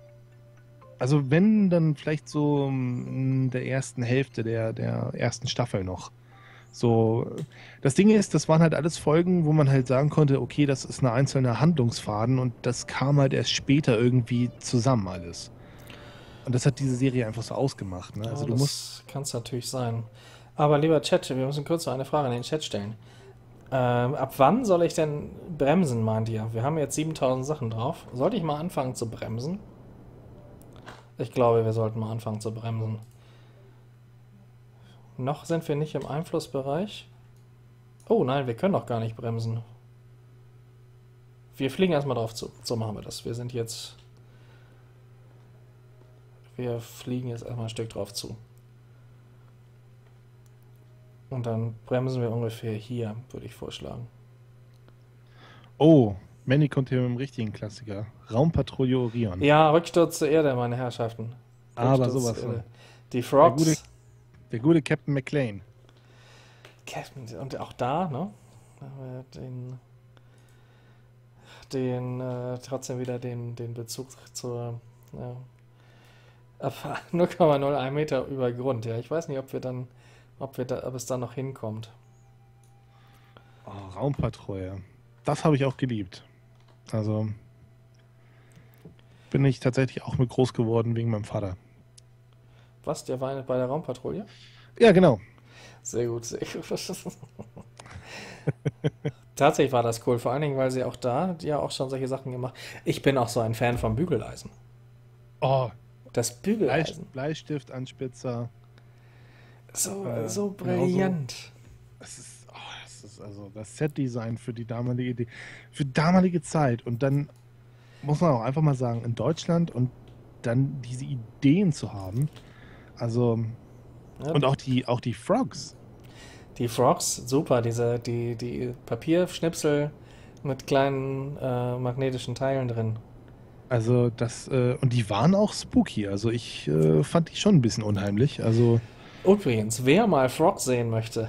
Speaker 3: also wenn, dann vielleicht so in der ersten Hälfte der, der ersten Staffel noch. So, das Ding ist, das waren halt alles Folgen, wo man halt sagen konnte, okay, das ist eine einzelne Handlungsfaden und das kam halt erst später irgendwie zusammen alles. Und das hat diese Serie einfach so ausgemacht. Ne? Also
Speaker 1: ja,
Speaker 3: du
Speaker 1: das
Speaker 3: musst.
Speaker 1: kann es natürlich sein. Aber lieber Chat, wir müssen kurz noch eine Frage in den Chat stellen. Ähm, ab wann soll ich denn bremsen, meint ihr? Wir haben jetzt siebentausend Sachen drauf. Sollte ich mal anfangen zu bremsen? Ich glaube, wir sollten mal anfangen zu bremsen. Noch sind wir nicht im Einflussbereich. Oh nein, wir können doch gar nicht bremsen. Wir fliegen erstmal drauf zu. So machen wir das. Wir sind jetzt... Wir fliegen jetzt erstmal ein Stück drauf zu. Und dann bremsen wir ungefähr hier, würde ich vorschlagen.
Speaker 3: Oh, Manny kommt hier mit dem richtigen Klassiker. Raumpatrouille Orion.
Speaker 1: Ja, Rücksturz zur Erde, meine Herrschaften.
Speaker 3: Aber
Speaker 1: Rücksturz
Speaker 3: sowas
Speaker 1: zur
Speaker 3: von.
Speaker 1: Erde. Die Frogs.
Speaker 3: Der gute, der gute Captain McLean.
Speaker 1: Captain, und auch da, ne? Den, den äh, trotzdem wieder den, den Bezug zur ja, null Komma null eins Meter über Grund. Ja, ich weiß nicht, ob wir dann, ob wir da, ob es dann noch hinkommt.
Speaker 3: Oh, Raumpatrouille. Das habe ich auch geliebt. Also bin ich tatsächlich auch mit groß geworden wegen meinem Vater.
Speaker 1: Was? Der war bei der Raumpatrouille?
Speaker 3: Ja, genau.
Speaker 1: Sehr gut, sehr gut. Tatsächlich war das cool, vor allen Dingen, weil sie auch da ja auch schon solche Sachen gemacht. Ich bin auch so ein Fan vom Bügeleisen.
Speaker 3: Oh,
Speaker 1: Das Bügeleisen.
Speaker 3: Bleistift, Anspitzer.
Speaker 1: So,
Speaker 3: Äh,
Speaker 1: so
Speaker 3: genauso.
Speaker 1: brillant.
Speaker 3: Das ist, oh, das ist also das Set-Design für die damalige Idee, für damalige Zeit. Und dann muss man auch einfach mal sagen, in Deutschland und dann diese Ideen zu haben. Also,
Speaker 1: Ja,
Speaker 3: und auch die, auch die Frogs.
Speaker 1: die Frogs, super, diese, die, die Papierschnipsel mit kleinen äh, magnetischen Teilen drin.
Speaker 3: Also das, äh, und die waren auch spooky. Also ich äh, fand die schon ein bisschen unheimlich. Also,
Speaker 1: Übrigens, wer mal Frogs sehen möchte,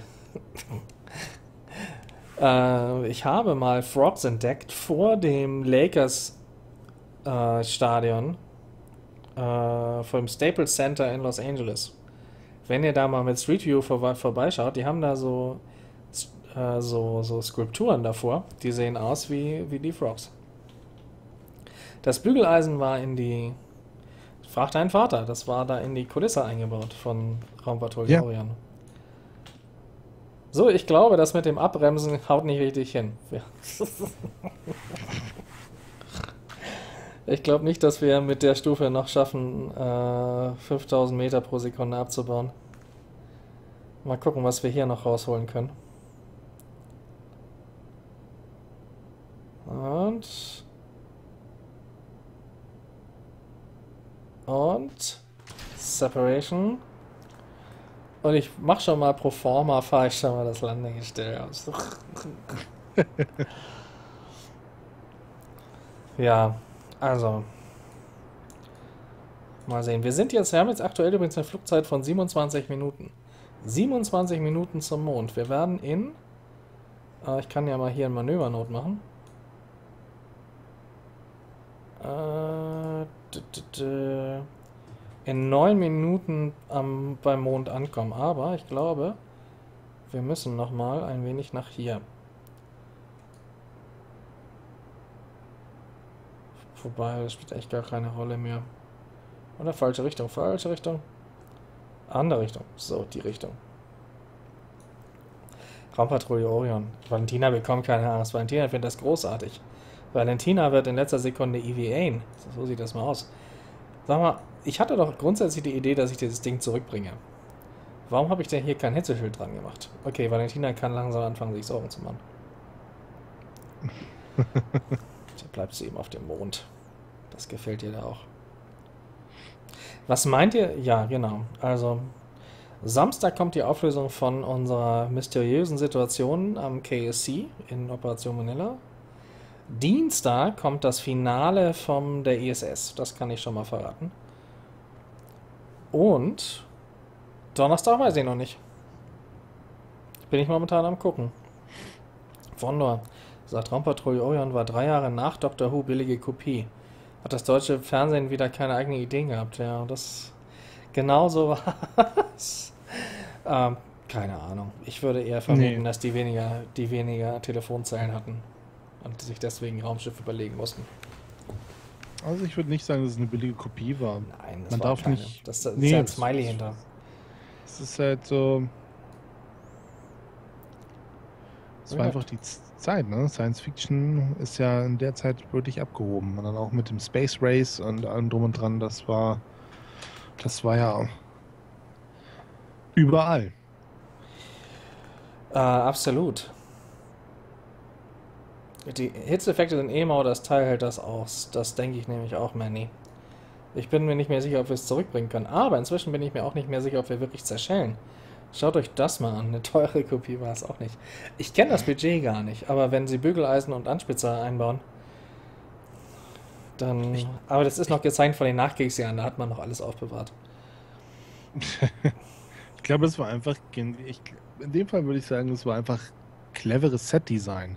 Speaker 1: äh, ich habe mal Frogs entdeckt vor dem Lakers äh, Stadion äh, vom Staples Center in Los Angeles. Wenn ihr da mal mit Street View vor, vorbeischaut, die haben da so, äh, so, so Skulpturen davor, die sehen aus wie, wie die Frogs. Das Bügeleisen war in die... Frag deinen Vater, das war da in die Kulisse eingebaut von Raumpatrouille
Speaker 3: Ja.
Speaker 1: Orion. So, ich glaube, das mit dem Abbremsen haut nicht richtig hin. Ja. Ich glaube nicht, dass wir mit der Stufe noch schaffen, äh, fünftausend Meter pro Sekunde abzubauen. Mal gucken, was wir hier noch rausholen können. Und... Und... Separation. Und ich mach schon mal pro forma, fahre ich schon mal das Landegestell aus. Ja, also. Mal sehen. Wir sind jetzt, wir haben jetzt aktuell übrigens eine Flugzeit von siebenundzwanzig Minuten. siebenundzwanzig Minuten zum Mond. Wir werden in... Äh, ich kann ja mal hier ein Manövernot machen. Äh, d -d -d in neun Minuten am, beim Mond ankommen. Aber ich glaube, wir müssen noch mal ein wenig nach hier. Wobei, das spielt echt gar keine Rolle mehr. Oder falsche Richtung, falsche Richtung. Andere Richtung. So, die Richtung. Raumpatrouille Orion. Valentina bekommt keine Angst. Valentina findet das großartig. Valentina wird in letzter Sekunde E V A. So sieht das mal aus. Sag mal, ich hatte doch grundsätzlich die Idee, dass ich dieses Ding zurückbringe. Warum habe ich denn hier kein Hitzeschild dran gemacht? Okay, Valentina kann langsam anfangen, sich Sorgen zu machen. Da bleibt sie eben auf dem Mond. Das gefällt ihr da auch. Was meint ihr? Ja, genau. Also, Samstag kommt die Auflösung von unserer mysteriösen Situation am K S C in Operation Manila. Dienstag kommt das Finale von der I S S. Das kann ich schon mal verraten. Und Donnerstag weiß ich noch nicht. Bin ich momentan am gucken. Vondor sagt, Raumpatrouille Orion war drei Jahre nach Doctor Who billige Kopie. Hat das deutsche Fernsehen wieder keine eigenen Ideen gehabt. Ja, das genau so war es. ähm, keine Ahnung. Ich würde eher vermuten,
Speaker 3: Nee.
Speaker 1: dass die weniger, die weniger Telefonzellen hatten und sich deswegen Raumschiff überlegen mussten.
Speaker 3: Also ich würde nicht sagen, dass es eine billige Kopie war.
Speaker 1: Nein, das
Speaker 3: Man
Speaker 1: war
Speaker 3: darf
Speaker 1: keine.
Speaker 3: nicht-
Speaker 1: Das, das ist
Speaker 3: Nee,
Speaker 1: ja ein
Speaker 3: das-
Speaker 1: Smiley hinter.
Speaker 3: Es ist halt so. Es war
Speaker 1: Ja.
Speaker 3: einfach die Z- Zeit, ne? Science Fiction ist ja in der Zeit wirklich abgehoben. Und dann auch mit dem Space Race und allem drum und dran, das war. Das war ja überall.
Speaker 1: Äh, absolut. Die Hitzeffekte sind eh mau, das Teil hält das aus. Das denke ich nämlich auch, Manny. Ich bin mir nicht mehr sicher, ob wir es zurückbringen können. Aber inzwischen bin ich mir auch nicht mehr sicher, ob wir wirklich zerschellen. Schaut euch das mal an. Eine teure Kopie war es auch nicht. Ich kenne das Budget gar nicht, aber wenn sie Bügeleisen und Anspitzer einbauen, dann...
Speaker 3: Ich-
Speaker 1: aber das ist noch gezeigt von den Nachkriegsjahren, da hat man noch alles aufbewahrt.
Speaker 3: Ich glaube, es war einfach. gen- Ich, in dem Fall würde ich sagen, es war einfach cleveres Set-Design.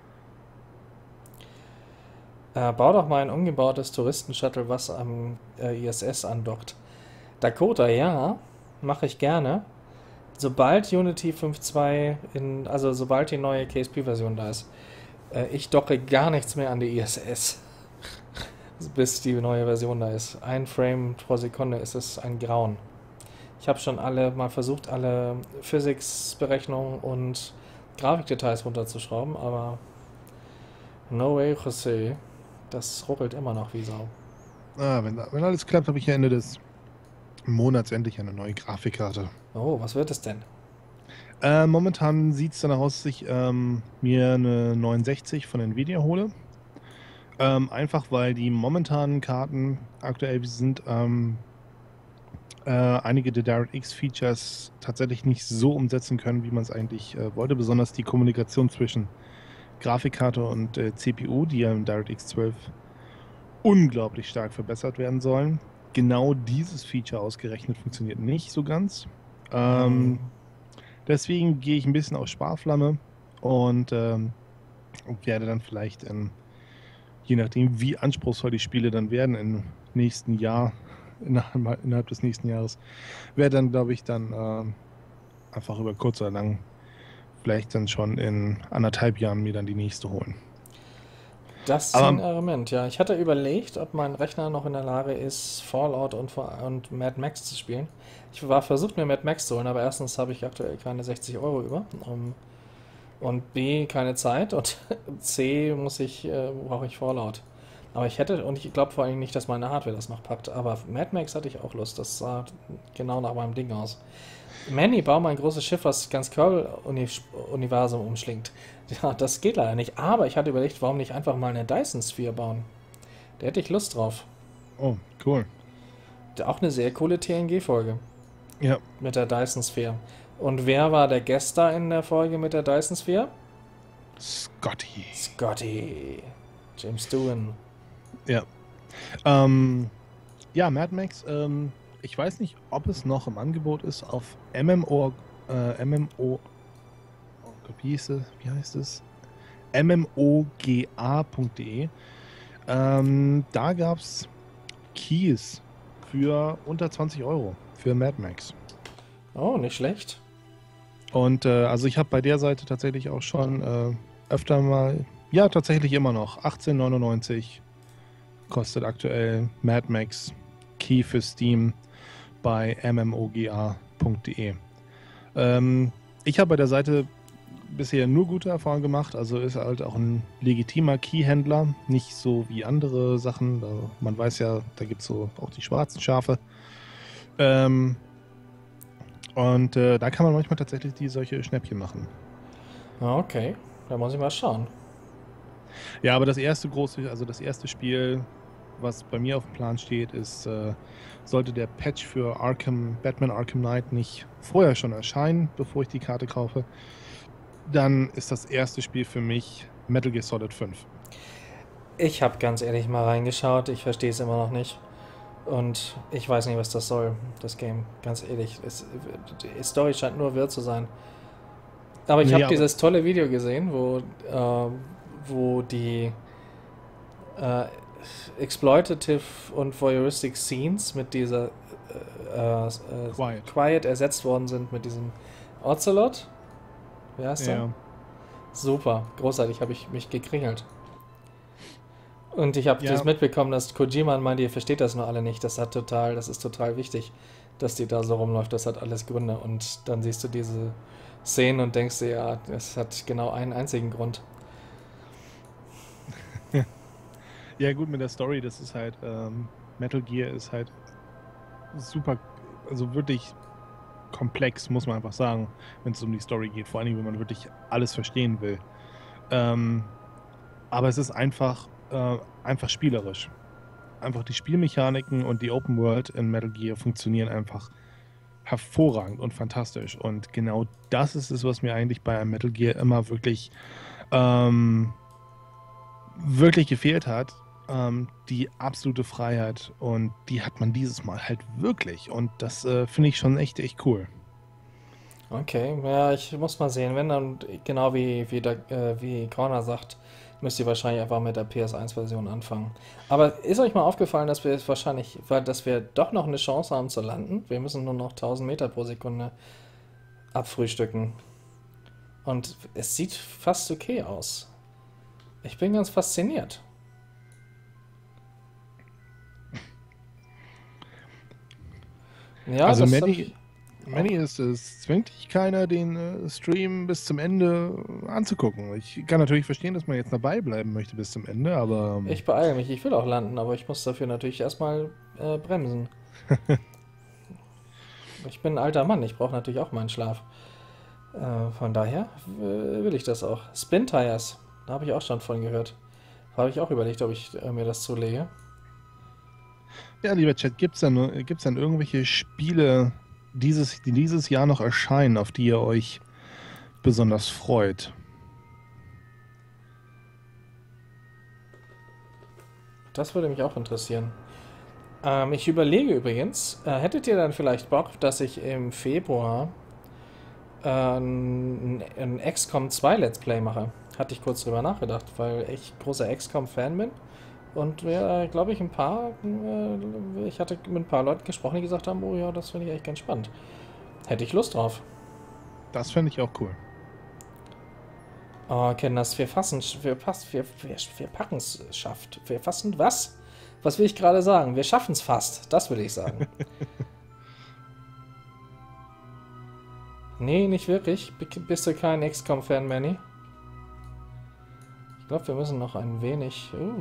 Speaker 1: Äh, bau doch mal ein umgebautes Touristenshuttle, was am äh, I S S andockt. Dakota, ja, mache ich gerne. Sobald Unity fünf Punkt zwei, in, also sobald die neue K S P-Version da ist. Äh, ich docke gar nichts mehr an die I S S. Bis die neue Version da ist. Ein Frame pro Sekunde ist es ein Grauen. Ich habe schon alle mal versucht, alle Physics-Berechnungen und Grafikdetails runterzuschrauben, aber no way, José. Das ruckelt immer noch wie Sau.
Speaker 3: Ah, wenn, wenn alles klappt, habe ich ja Ende des Monats endlich eine neue Grafikkarte.
Speaker 1: Oh, was wird es denn?
Speaker 3: Äh, momentan sieht es danach aus, dass ich ähm, mir eine neunundsechzig von Nvidia hole. Ähm, einfach weil die momentanen Karten aktuell sind ähm, äh, einige der DirectX-Features tatsächlich nicht so umsetzen können, wie man es eigentlich äh, wollte. Besonders die Kommunikation zwischen Grafikkarte und äh, C P U, die ja im DirectX zwölf unglaublich stark verbessert werden sollen. Genau dieses Feature ausgerechnet funktioniert nicht so ganz. Ähm, deswegen gehe ich ein bisschen auf Sparflamme und ähm, werde dann vielleicht, in, je nachdem wie anspruchsvoll die Spiele dann werden im nächsten Jahr, innerhalb, innerhalb des nächsten Jahres, werde dann, glaube ich, dann ähm, einfach über kurz oder lang vielleicht dann schon in anderthalb Jahren mir dann die nächste holen.
Speaker 1: Das ist ein
Speaker 3: Aber
Speaker 1: Argument, ja. Ich hatte überlegt, ob mein Rechner noch in der Lage ist, Fallout und, vor- und Mad Max zu spielen. Ich war versucht, mir Mad Max zu holen, aber erstens habe ich aktuell keine sechzig Euro über. Um, und B, keine Zeit. Und C, muss ich, äh, brauche ich Fallout. Aber ich hätte, und ich glaube vor allem nicht, dass meine Hardware das noch packt. Aber Mad Max hatte ich auch Lust. Das sah genau nach meinem Ding aus. Manny, bau mal ein großes Schiff, was ganz Kerbal-Universum umschlingt. Ja, das geht leider nicht. Aber ich hatte überlegt, warum nicht einfach mal eine Dyson Sphere bauen. Da hätte ich Lust drauf.
Speaker 3: oh, cool.
Speaker 1: Auch eine sehr coole T N G-Folge
Speaker 3: Ja,
Speaker 1: mit der Dyson Sphere. Und wer war der Guest da in der Folge mit der Dyson Sphere?
Speaker 3: Scotty.
Speaker 1: Scotty. James Doohan.
Speaker 3: Ja. Ähm, ja, Mad Max, ähm, ich weiß nicht, ob es noch im Angebot ist auf M M O, äh, M M O, oh Gott, wie, hieß es, wie heißt es? M M O G A punkt de. Ähm, da gab es Keys für unter zwanzig Euro für Mad Max.
Speaker 1: Oh, nicht schlecht.
Speaker 3: Und äh, also ich habe bei der Seite tatsächlich auch schon äh, öfter mal, ja tatsächlich immer noch, achtzehn neunundneunzig kostet aktuell Mad Max Key für Steam bei M M O G A punkt de. Ähm, ich habe bei der Seite bisher nur gute Erfahrungen gemacht, also ist halt auch ein legitimer Keyhändler, nicht so wie andere Sachen. Da, man weiß ja, da gibt es so auch die schwarzen Schafe. Ähm, und äh, da kann man manchmal tatsächlich die solche Schnäppchen machen.
Speaker 1: Ah, okay, da muss ich mal schauen.
Speaker 3: Ja, aber das erste große, also das erste Spiel, was bei mir auf dem Plan steht, ist, äh, sollte der Patch für Arkham, Batman Arkham Knight nicht vorher schon erscheinen, bevor ich die Karte kaufe, dann ist das erste Spiel für mich Metal Gear Solid fünf.
Speaker 1: Ich habe ganz ehrlich mal reingeschaut, ich verstehe es immer noch nicht. Und ich weiß nicht, was das soll, das Game. Ganz ehrlich, es, die Story scheint nur wirr zu sein. Aber ich
Speaker 3: Nee,
Speaker 1: habe
Speaker 3: aber-
Speaker 1: dieses tolle Video gesehen, wo, äh, wo die äh, exploitative und voyeuristic Scenes mit dieser äh, äh,
Speaker 3: Quiet.
Speaker 1: Quiet ersetzt worden sind mit diesem Ocelot. Wie heißt der?
Speaker 3: Ja.
Speaker 1: Super, großartig, habe ich mich gekringelt. Und ich habe
Speaker 3: Ja.
Speaker 1: das mitbekommen, dass Kojima meinte, ihr versteht das nur alle nicht. Das hat total, das ist total wichtig, dass die da so rumläuft. Das hat alles Gründe. Und dann siehst du diese Szenen und denkst dir, ja, das hat genau einen einzigen Grund.
Speaker 3: Ja, gut, mit der Story, das ist halt, ähm, Metal Gear ist halt super, also wirklich komplex, muss man einfach sagen, wenn es um die Story geht. Vor allem, wenn man wirklich alles verstehen will. Ähm, aber es ist einfach, äh, einfach spielerisch. Einfach die Spielmechaniken und die Open World in Metal Gear funktionieren einfach hervorragend und fantastisch. Und genau das ist es, was mir eigentlich bei einem Metal Gear immer wirklich, ähm, wirklich gefehlt hat. Ähm, die absolute Freiheit. Und die hat man dieses Mal halt wirklich. Und das äh, finde ich schon echt, echt cool.
Speaker 1: Okay, ja, ich muss mal sehen. Wenn dann, genau wie, wie, der, äh, wie Corner sagt, müsst ihr wahrscheinlich einfach mit der P S eins Version anfangen. Aber ist euch mal aufgefallen, dass wir jetzt wahrscheinlich, weil dass wir doch noch eine Chance haben zu landen? Wir müssen nur noch tausend Meter pro Sekunde abfrühstücken. Und es sieht fast okay aus. Ich bin ganz fasziniert. Ja,
Speaker 3: Also
Speaker 1: das
Speaker 3: Manny,
Speaker 1: hab ich-
Speaker 3: Manny ist es, zwingt dich keiner, den äh, Stream bis zum Ende anzugucken. Ich kann natürlich verstehen, dass man jetzt dabei bleiben möchte bis zum Ende, aber ähm,
Speaker 1: Ich beeile mich, ich will auch landen, aber ich muss dafür natürlich erstmal äh, bremsen. Ich bin ein alter Mann, ich brauche natürlich auch meinen Schlaf. Äh, von daher äh, will ich das auch. Spin Tires, da habe ich auch schon von gehört. Da habe ich auch überlegt, ob ich äh, mir das zulege.
Speaker 3: ja, lieber Chat, gibt es dann, gibt's dann irgendwelche Spiele, dieses, die dieses Jahr noch erscheinen, auf die ihr euch besonders freut?
Speaker 1: Das würde mich auch interessieren. Ähm, ich überlege übrigens, äh, hättet ihr dann vielleicht Bock, dass ich im Februar äh, ein, ein X COM zwei Let's Play mache? Hatte ich kurz drüber nachgedacht, weil ich großer X COM-Fan bin. Und wir, glaube ich, ein paar, äh, ich hatte mit ein paar Leuten gesprochen, die gesagt haben, oh ja, das finde ich echt ganz spannend. Hätte ich Lust drauf.
Speaker 3: Das fände ich auch cool.
Speaker 1: Oh, Kinders, wir fassen, wir, pass, wir, wir, wir packen es schafft. Wir fassen was? Was will ich gerade sagen? Wir schaffen es fast. Das will ich sagen. Nee, nicht wirklich. B- Bist du kein X COM-Fan, Manny? Ich glaube, wir müssen noch ein wenig... Uh,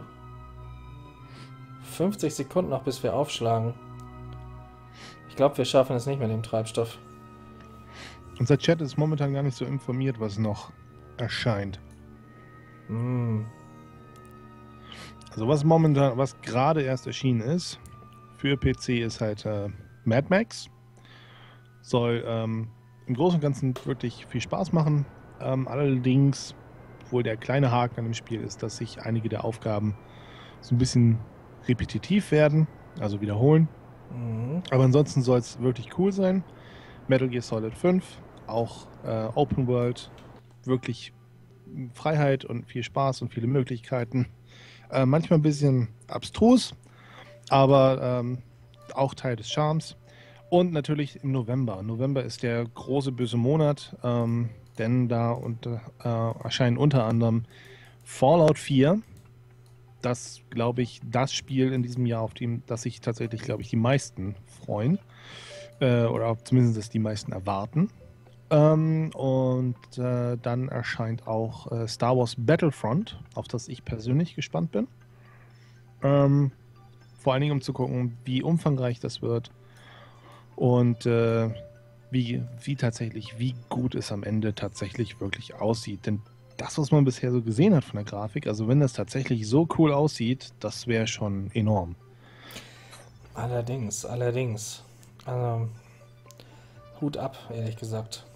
Speaker 1: fünfzig Sekunden noch, bis wir aufschlagen. Ich glaube, wir schaffen es nicht mit dem Treibstoff.
Speaker 3: Unser Chat ist momentan gar nicht so informiert, was noch erscheint.
Speaker 1: Mm.
Speaker 3: Also was momentan, was gerade erst erschienen ist, für P C ist halt äh, Mad Max. Soll ähm, im Großen und Ganzen wirklich viel Spaß machen. Ähm, allerdings, wohl der kleine Haken an dem Spiel ist, dass sich einige der Aufgaben so ein bisschen repetitiv werden, also wiederholen.
Speaker 1: Mhm.
Speaker 3: Aber ansonsten soll es wirklich cool sein. Metal Gear Solid fünf, auch äh, Open World, wirklich Freiheit und viel Spaß und viele Möglichkeiten. Äh, manchmal ein bisschen abstrus, aber ähm, auch Teil des Charmes. Und natürlich im November. November ist der große böse Monat, ähm, denn da unter, äh, erscheinen unter anderem Fallout vier. Das, glaube ich, das Spiel in diesem Jahr, auf dem, das sich tatsächlich, glaube ich, die meisten freuen. Äh, oder zumindest das die meisten erwarten. Ähm, und äh, dann erscheint auch äh, Star Wars Battlefront, auf das ich persönlich gespannt bin. Ähm, vor allen Dingen, um zu gucken, wie umfangreich das wird und äh, wie, wie tatsächlich, wie gut es am Ende tatsächlich wirklich aussieht. Denn das, was man bisher so gesehen hat von der Grafik, also wenn das tatsächlich so cool aussieht, das wäre schon enorm.
Speaker 1: Allerdings, allerdings. Also, Hut ab, ehrlich gesagt.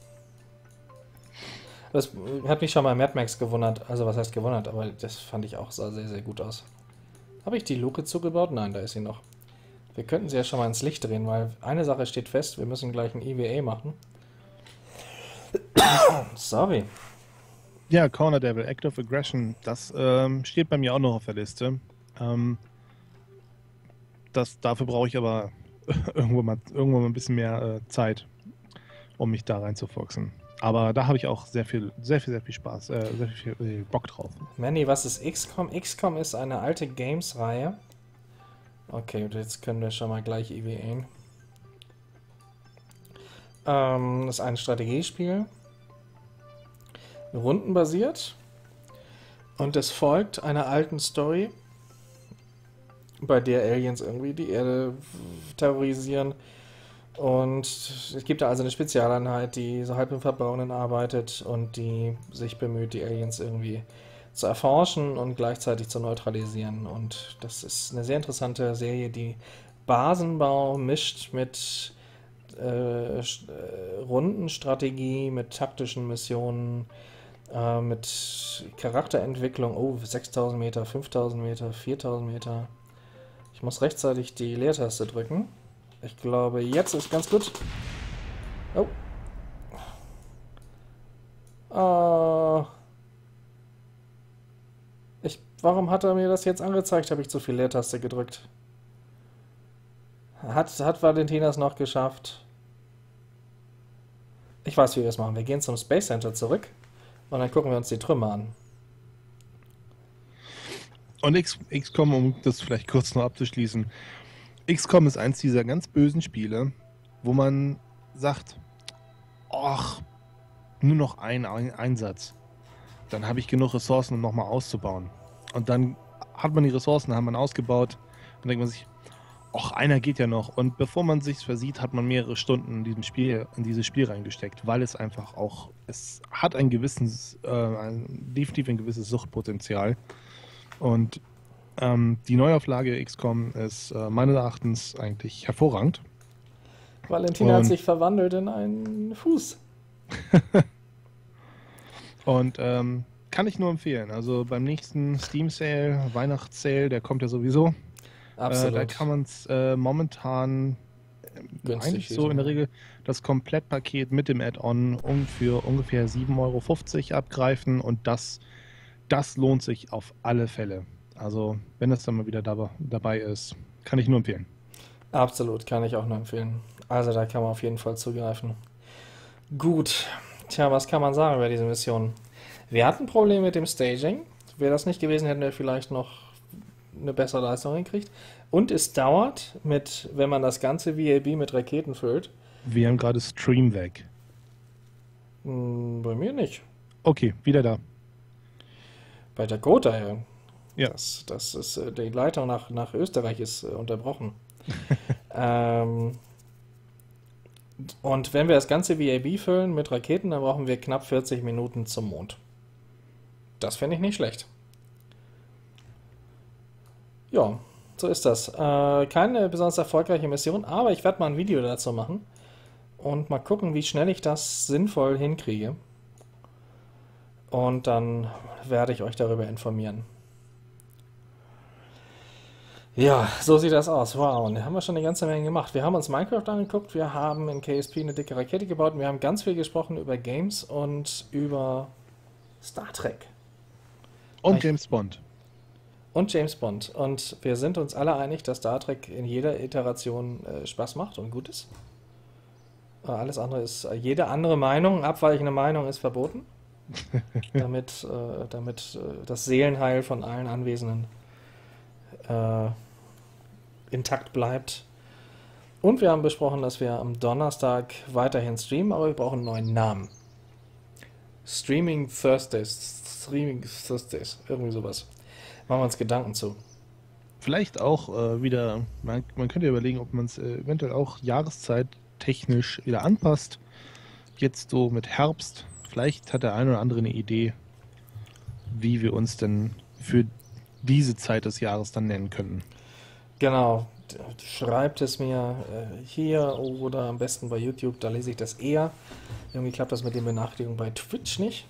Speaker 1: Das hat mich schon mal Mad Max gewundert. Also, was heißt gewundert? Aber das fand ich auch, sah sehr, sehr gut aus. Habe ich die Luke zugebaut? Nein, da ist sie noch. Wir könnten sie ja schon mal ins Licht drehen, weil eine Sache steht fest, wir müssen gleich ein E V A machen. Sorry.
Speaker 3: Ja, Corner Devil, Act of Aggression, das ähm, steht bei mir auch noch auf der Liste. Ähm, das, dafür brauche ich aber irgendwo mal, irgendwo mal ein bisschen mehr äh, Zeit, um mich da reinzufuchsen. Aber da habe ich auch sehr viel, sehr viel, sehr viel Spaß, äh, sehr viel äh, Bock drauf.
Speaker 1: Manny, was ist X COM? X COM ist eine alte Games-Reihe. Okay, und jetzt können wir schon mal gleich E V A. Ähm, das ist ein Strategiespiel. Rundenbasiert. Und es folgt einer alten Story, bei der Aliens irgendwie die Erde terrorisieren. Und es gibt da also eine Spezialeinheit, die so halb im Verborgenen arbeitet und die sich bemüht, die Aliens irgendwie zu erforschen und gleichzeitig zu neutralisieren. Und das ist eine sehr interessante Serie, die Basenbau mischt mit äh, Sch- äh, Rundenstrategie, mit taktischen Missionen, äh, mit Charakterentwicklung. Oh, sechstausend Meter, fünftausend Meter, viertausend Meter. Ich muss rechtzeitig die Leertaste drücken. Ich glaube, jetzt ist ganz gut. Oh. Ah. Ich, warum hat er mir das jetzt angezeigt? Habe ich zu viel Leertaste gedrückt. Hat, hat Valentina es noch geschafft? Ich weiß, wie wir es machen. Wir gehen zum Space Center zurück und dann gucken wir uns die Trümmer an.
Speaker 3: Und X, XCOM, um das vielleicht kurz noch abzuschließen, X COM ist eins dieser ganz bösen Spiele, wo man sagt, ach, nur noch ein, ein Einsatz. Dann habe ich genug Ressourcen, um nochmal auszubauen. Und dann hat man die Ressourcen, hat man ausgebaut, dann denkt man sich, ach, einer geht ja noch. Und bevor man sich versieht, hat man mehrere Stunden in diesem Spiel, in dieses Spiel reingesteckt, weil es einfach auch, es hat ein gewisses, äh, ein, definitiv ein gewisses Suchtpotenzial. Und ähm, die Neuauflage X COM ist äh, meines Erachtens eigentlich hervorragend.
Speaker 1: Valentina hat
Speaker 3: Und-
Speaker 1: sich verwandelt in einen Fuß.
Speaker 3: Und ähm, kann ich nur empfehlen. Also beim nächsten Steam Sale, Weihnachts-Sale, der kommt ja sowieso. Äh,
Speaker 1: Absolut.
Speaker 3: da kann man es äh, momentan äh,
Speaker 1: Günstig
Speaker 3: eigentlich so
Speaker 1: wieder.
Speaker 3: in der Regel das Komplettpaket mit dem Add-on um für ungefähr sieben Euro fünfzig abgreifen und das, das lohnt sich auf alle Fälle. Also wenn das dann mal wieder dabei, dabei ist, kann ich nur empfehlen.
Speaker 1: Absolut, kann ich auch nur empfehlen. Also da kann man auf jeden Fall zugreifen. Gut. Tja, was kann man sagen über diese Mission? Wir hatten Probleme mit dem Staging. Wäre das nicht gewesen, hätten wir vielleicht noch eine bessere Leistung hingekriegt. Und es dauert, mit, wenn man das ganze V A B mit Raketen füllt.
Speaker 3: Wir haben gerade Stream weg.
Speaker 1: Hm, bei mir nicht.
Speaker 3: Okay, wieder da.
Speaker 1: Bei Dakota, ja.
Speaker 3: Ja.
Speaker 1: Das, das ist, äh, die Leitung nach, nach Österreich ist äh, unterbrochen. ähm, und wenn wir das ganze V A B füllen mit Raketen, dann brauchen wir knapp vierzig Minuten zum Mond. Das finde ich nicht schlecht. Ja, so ist das. Äh, keine besonders erfolgreiche Mission, aber ich werde mal ein Video dazu machen und mal gucken, wie schnell ich das sinnvoll hinkriege. Und dann werde ich euch darüber informieren. Ja, so sieht das aus. Wow, und da haben wir schon eine ganze Menge gemacht. Wir haben uns Minecraft angeguckt, wir haben in K S P eine dicke Rakete gebaut und wir haben ganz viel gesprochen über Games und über Star Trek.
Speaker 3: Und
Speaker 1: Ich-
Speaker 3: James Bond.
Speaker 1: Und James Bond. Und wir sind uns alle einig, dass Star Trek in jeder Iteration äh, Spaß macht und gut ist. Äh, alles andere ist, äh, jede andere Meinung, abweichende Meinung ist verboten. damit äh, damit äh, das Seelenheil von allen Anwesenden äh, intakt bleibt. Und wir haben besprochen, dass wir am Donnerstag weiterhin streamen, aber wir brauchen einen neuen Namen. Streaming Thursdays. Streaming Thursdays. Irgendwie sowas. Machen wir uns Gedanken zu.
Speaker 3: Vielleicht auch äh, wieder, man, man könnte überlegen, ob man es äh, eventuell auch jahreszeittechnisch wieder anpasst. Jetzt so mit Herbst. Vielleicht hat der eine oder andere eine Idee, wie wir uns denn für diese Zeit des Jahres dann nennen können.
Speaker 1: Genau. D- Schreibt es mir äh, hier oder am besten bei YouTube, da lese ich das eher. Irgendwie klappt das mit den Benachrichtigungen bei Twitch nicht.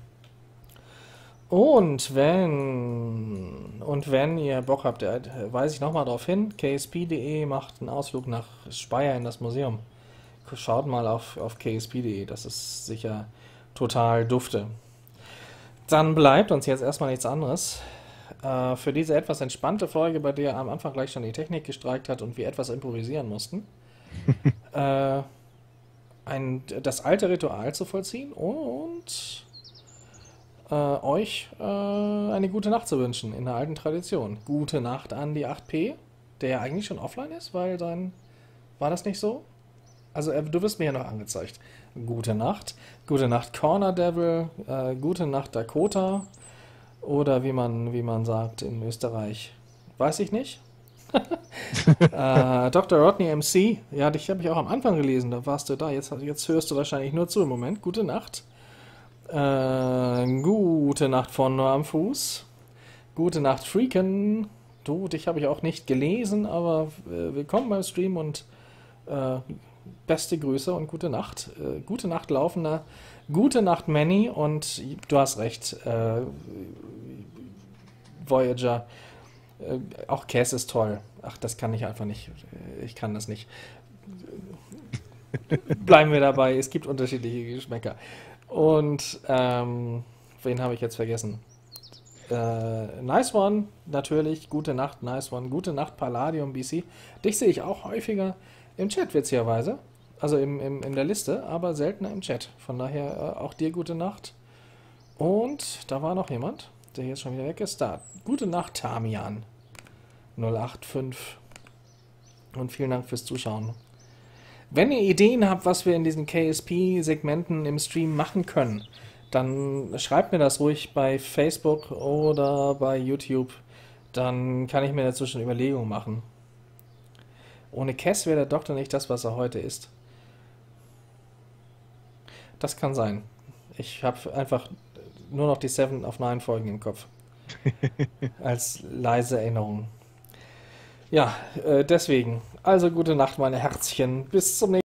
Speaker 1: Und wenn und wenn ihr Bock habt, äh, weise ich nochmal darauf hin, K S P punkt de macht einen Ausflug nach Speyer in das Museum. Schaut mal auf, auf K S P punkt de, das ist sicher total dufte. Dann bleibt uns jetzt erstmal nichts anderes. Äh, für diese etwas entspannte Folge, bei der am Anfang gleich schon die Technik gestreikt hat und wir etwas improvisieren mussten, äh, ein, das alte Ritual zu vollziehen und äh, euch äh, eine gute Nacht zu wünschen, in der alten Tradition. Gute Nacht an die acht P, der ja eigentlich schon offline ist, weil sein... War das nicht so? Also äh, du wirst mir ja noch angezeigt. Gute Nacht. Gute Nacht Corner Devil. Äh, gute Nacht Dakota. Oder wie man, wie man sagt in Österreich. Weiß ich nicht. äh, Doktor Rodney M C. Ja, dich habe ich auch am Anfang gelesen. Da warst du da. Jetzt, jetzt hörst du wahrscheinlich nur zu im Moment. Gute Nacht. Äh, gute Nacht von nur am Fuß. Gute Nacht Freaken. Du, dich habe ich auch nicht gelesen, aber äh, willkommen beim Stream und äh, beste Grüße und gute Nacht. Äh, gute Nacht, Laufender. Gute Nacht, Manny. Und du hast recht, äh, Voyager. Äh, auch Cass ist toll. Ach, das kann ich einfach nicht. Ich kann das nicht. Bleiben wir dabei. Es gibt unterschiedliche Geschmäcker. Und ähm, wen habe ich jetzt vergessen? Äh, nice One, natürlich. Gute Nacht, Nice One. Gute Nacht, Palladium B C. Dich sehe ich auch häufiger im Chat, witzigerweise. Also im, im, in der Liste, aber seltener im Chat. Von daher äh, auch dir gute Nacht. Und da war noch jemand, der jetzt schon wieder weg ist. Da. Gute Nacht, Tamian. null acht fünf. Und vielen Dank fürs Zuschauen. Wenn ihr Ideen habt, was wir in diesen K S P-Segmenten im Stream machen können, dann schreibt mir das ruhig bei Facebook oder bei YouTube. Dann kann ich mir dazu schon Überlegungen machen. Ohne Cass wäre der Doktor nicht das, was er heute ist. Das kann sein. Ich habe einfach nur noch die Seven of Nine Folgen im Kopf. Als leise Erinnerung. Ja, äh, deswegen. Also gute Nacht, meine Herzchen. Bis zum nächsten Mal.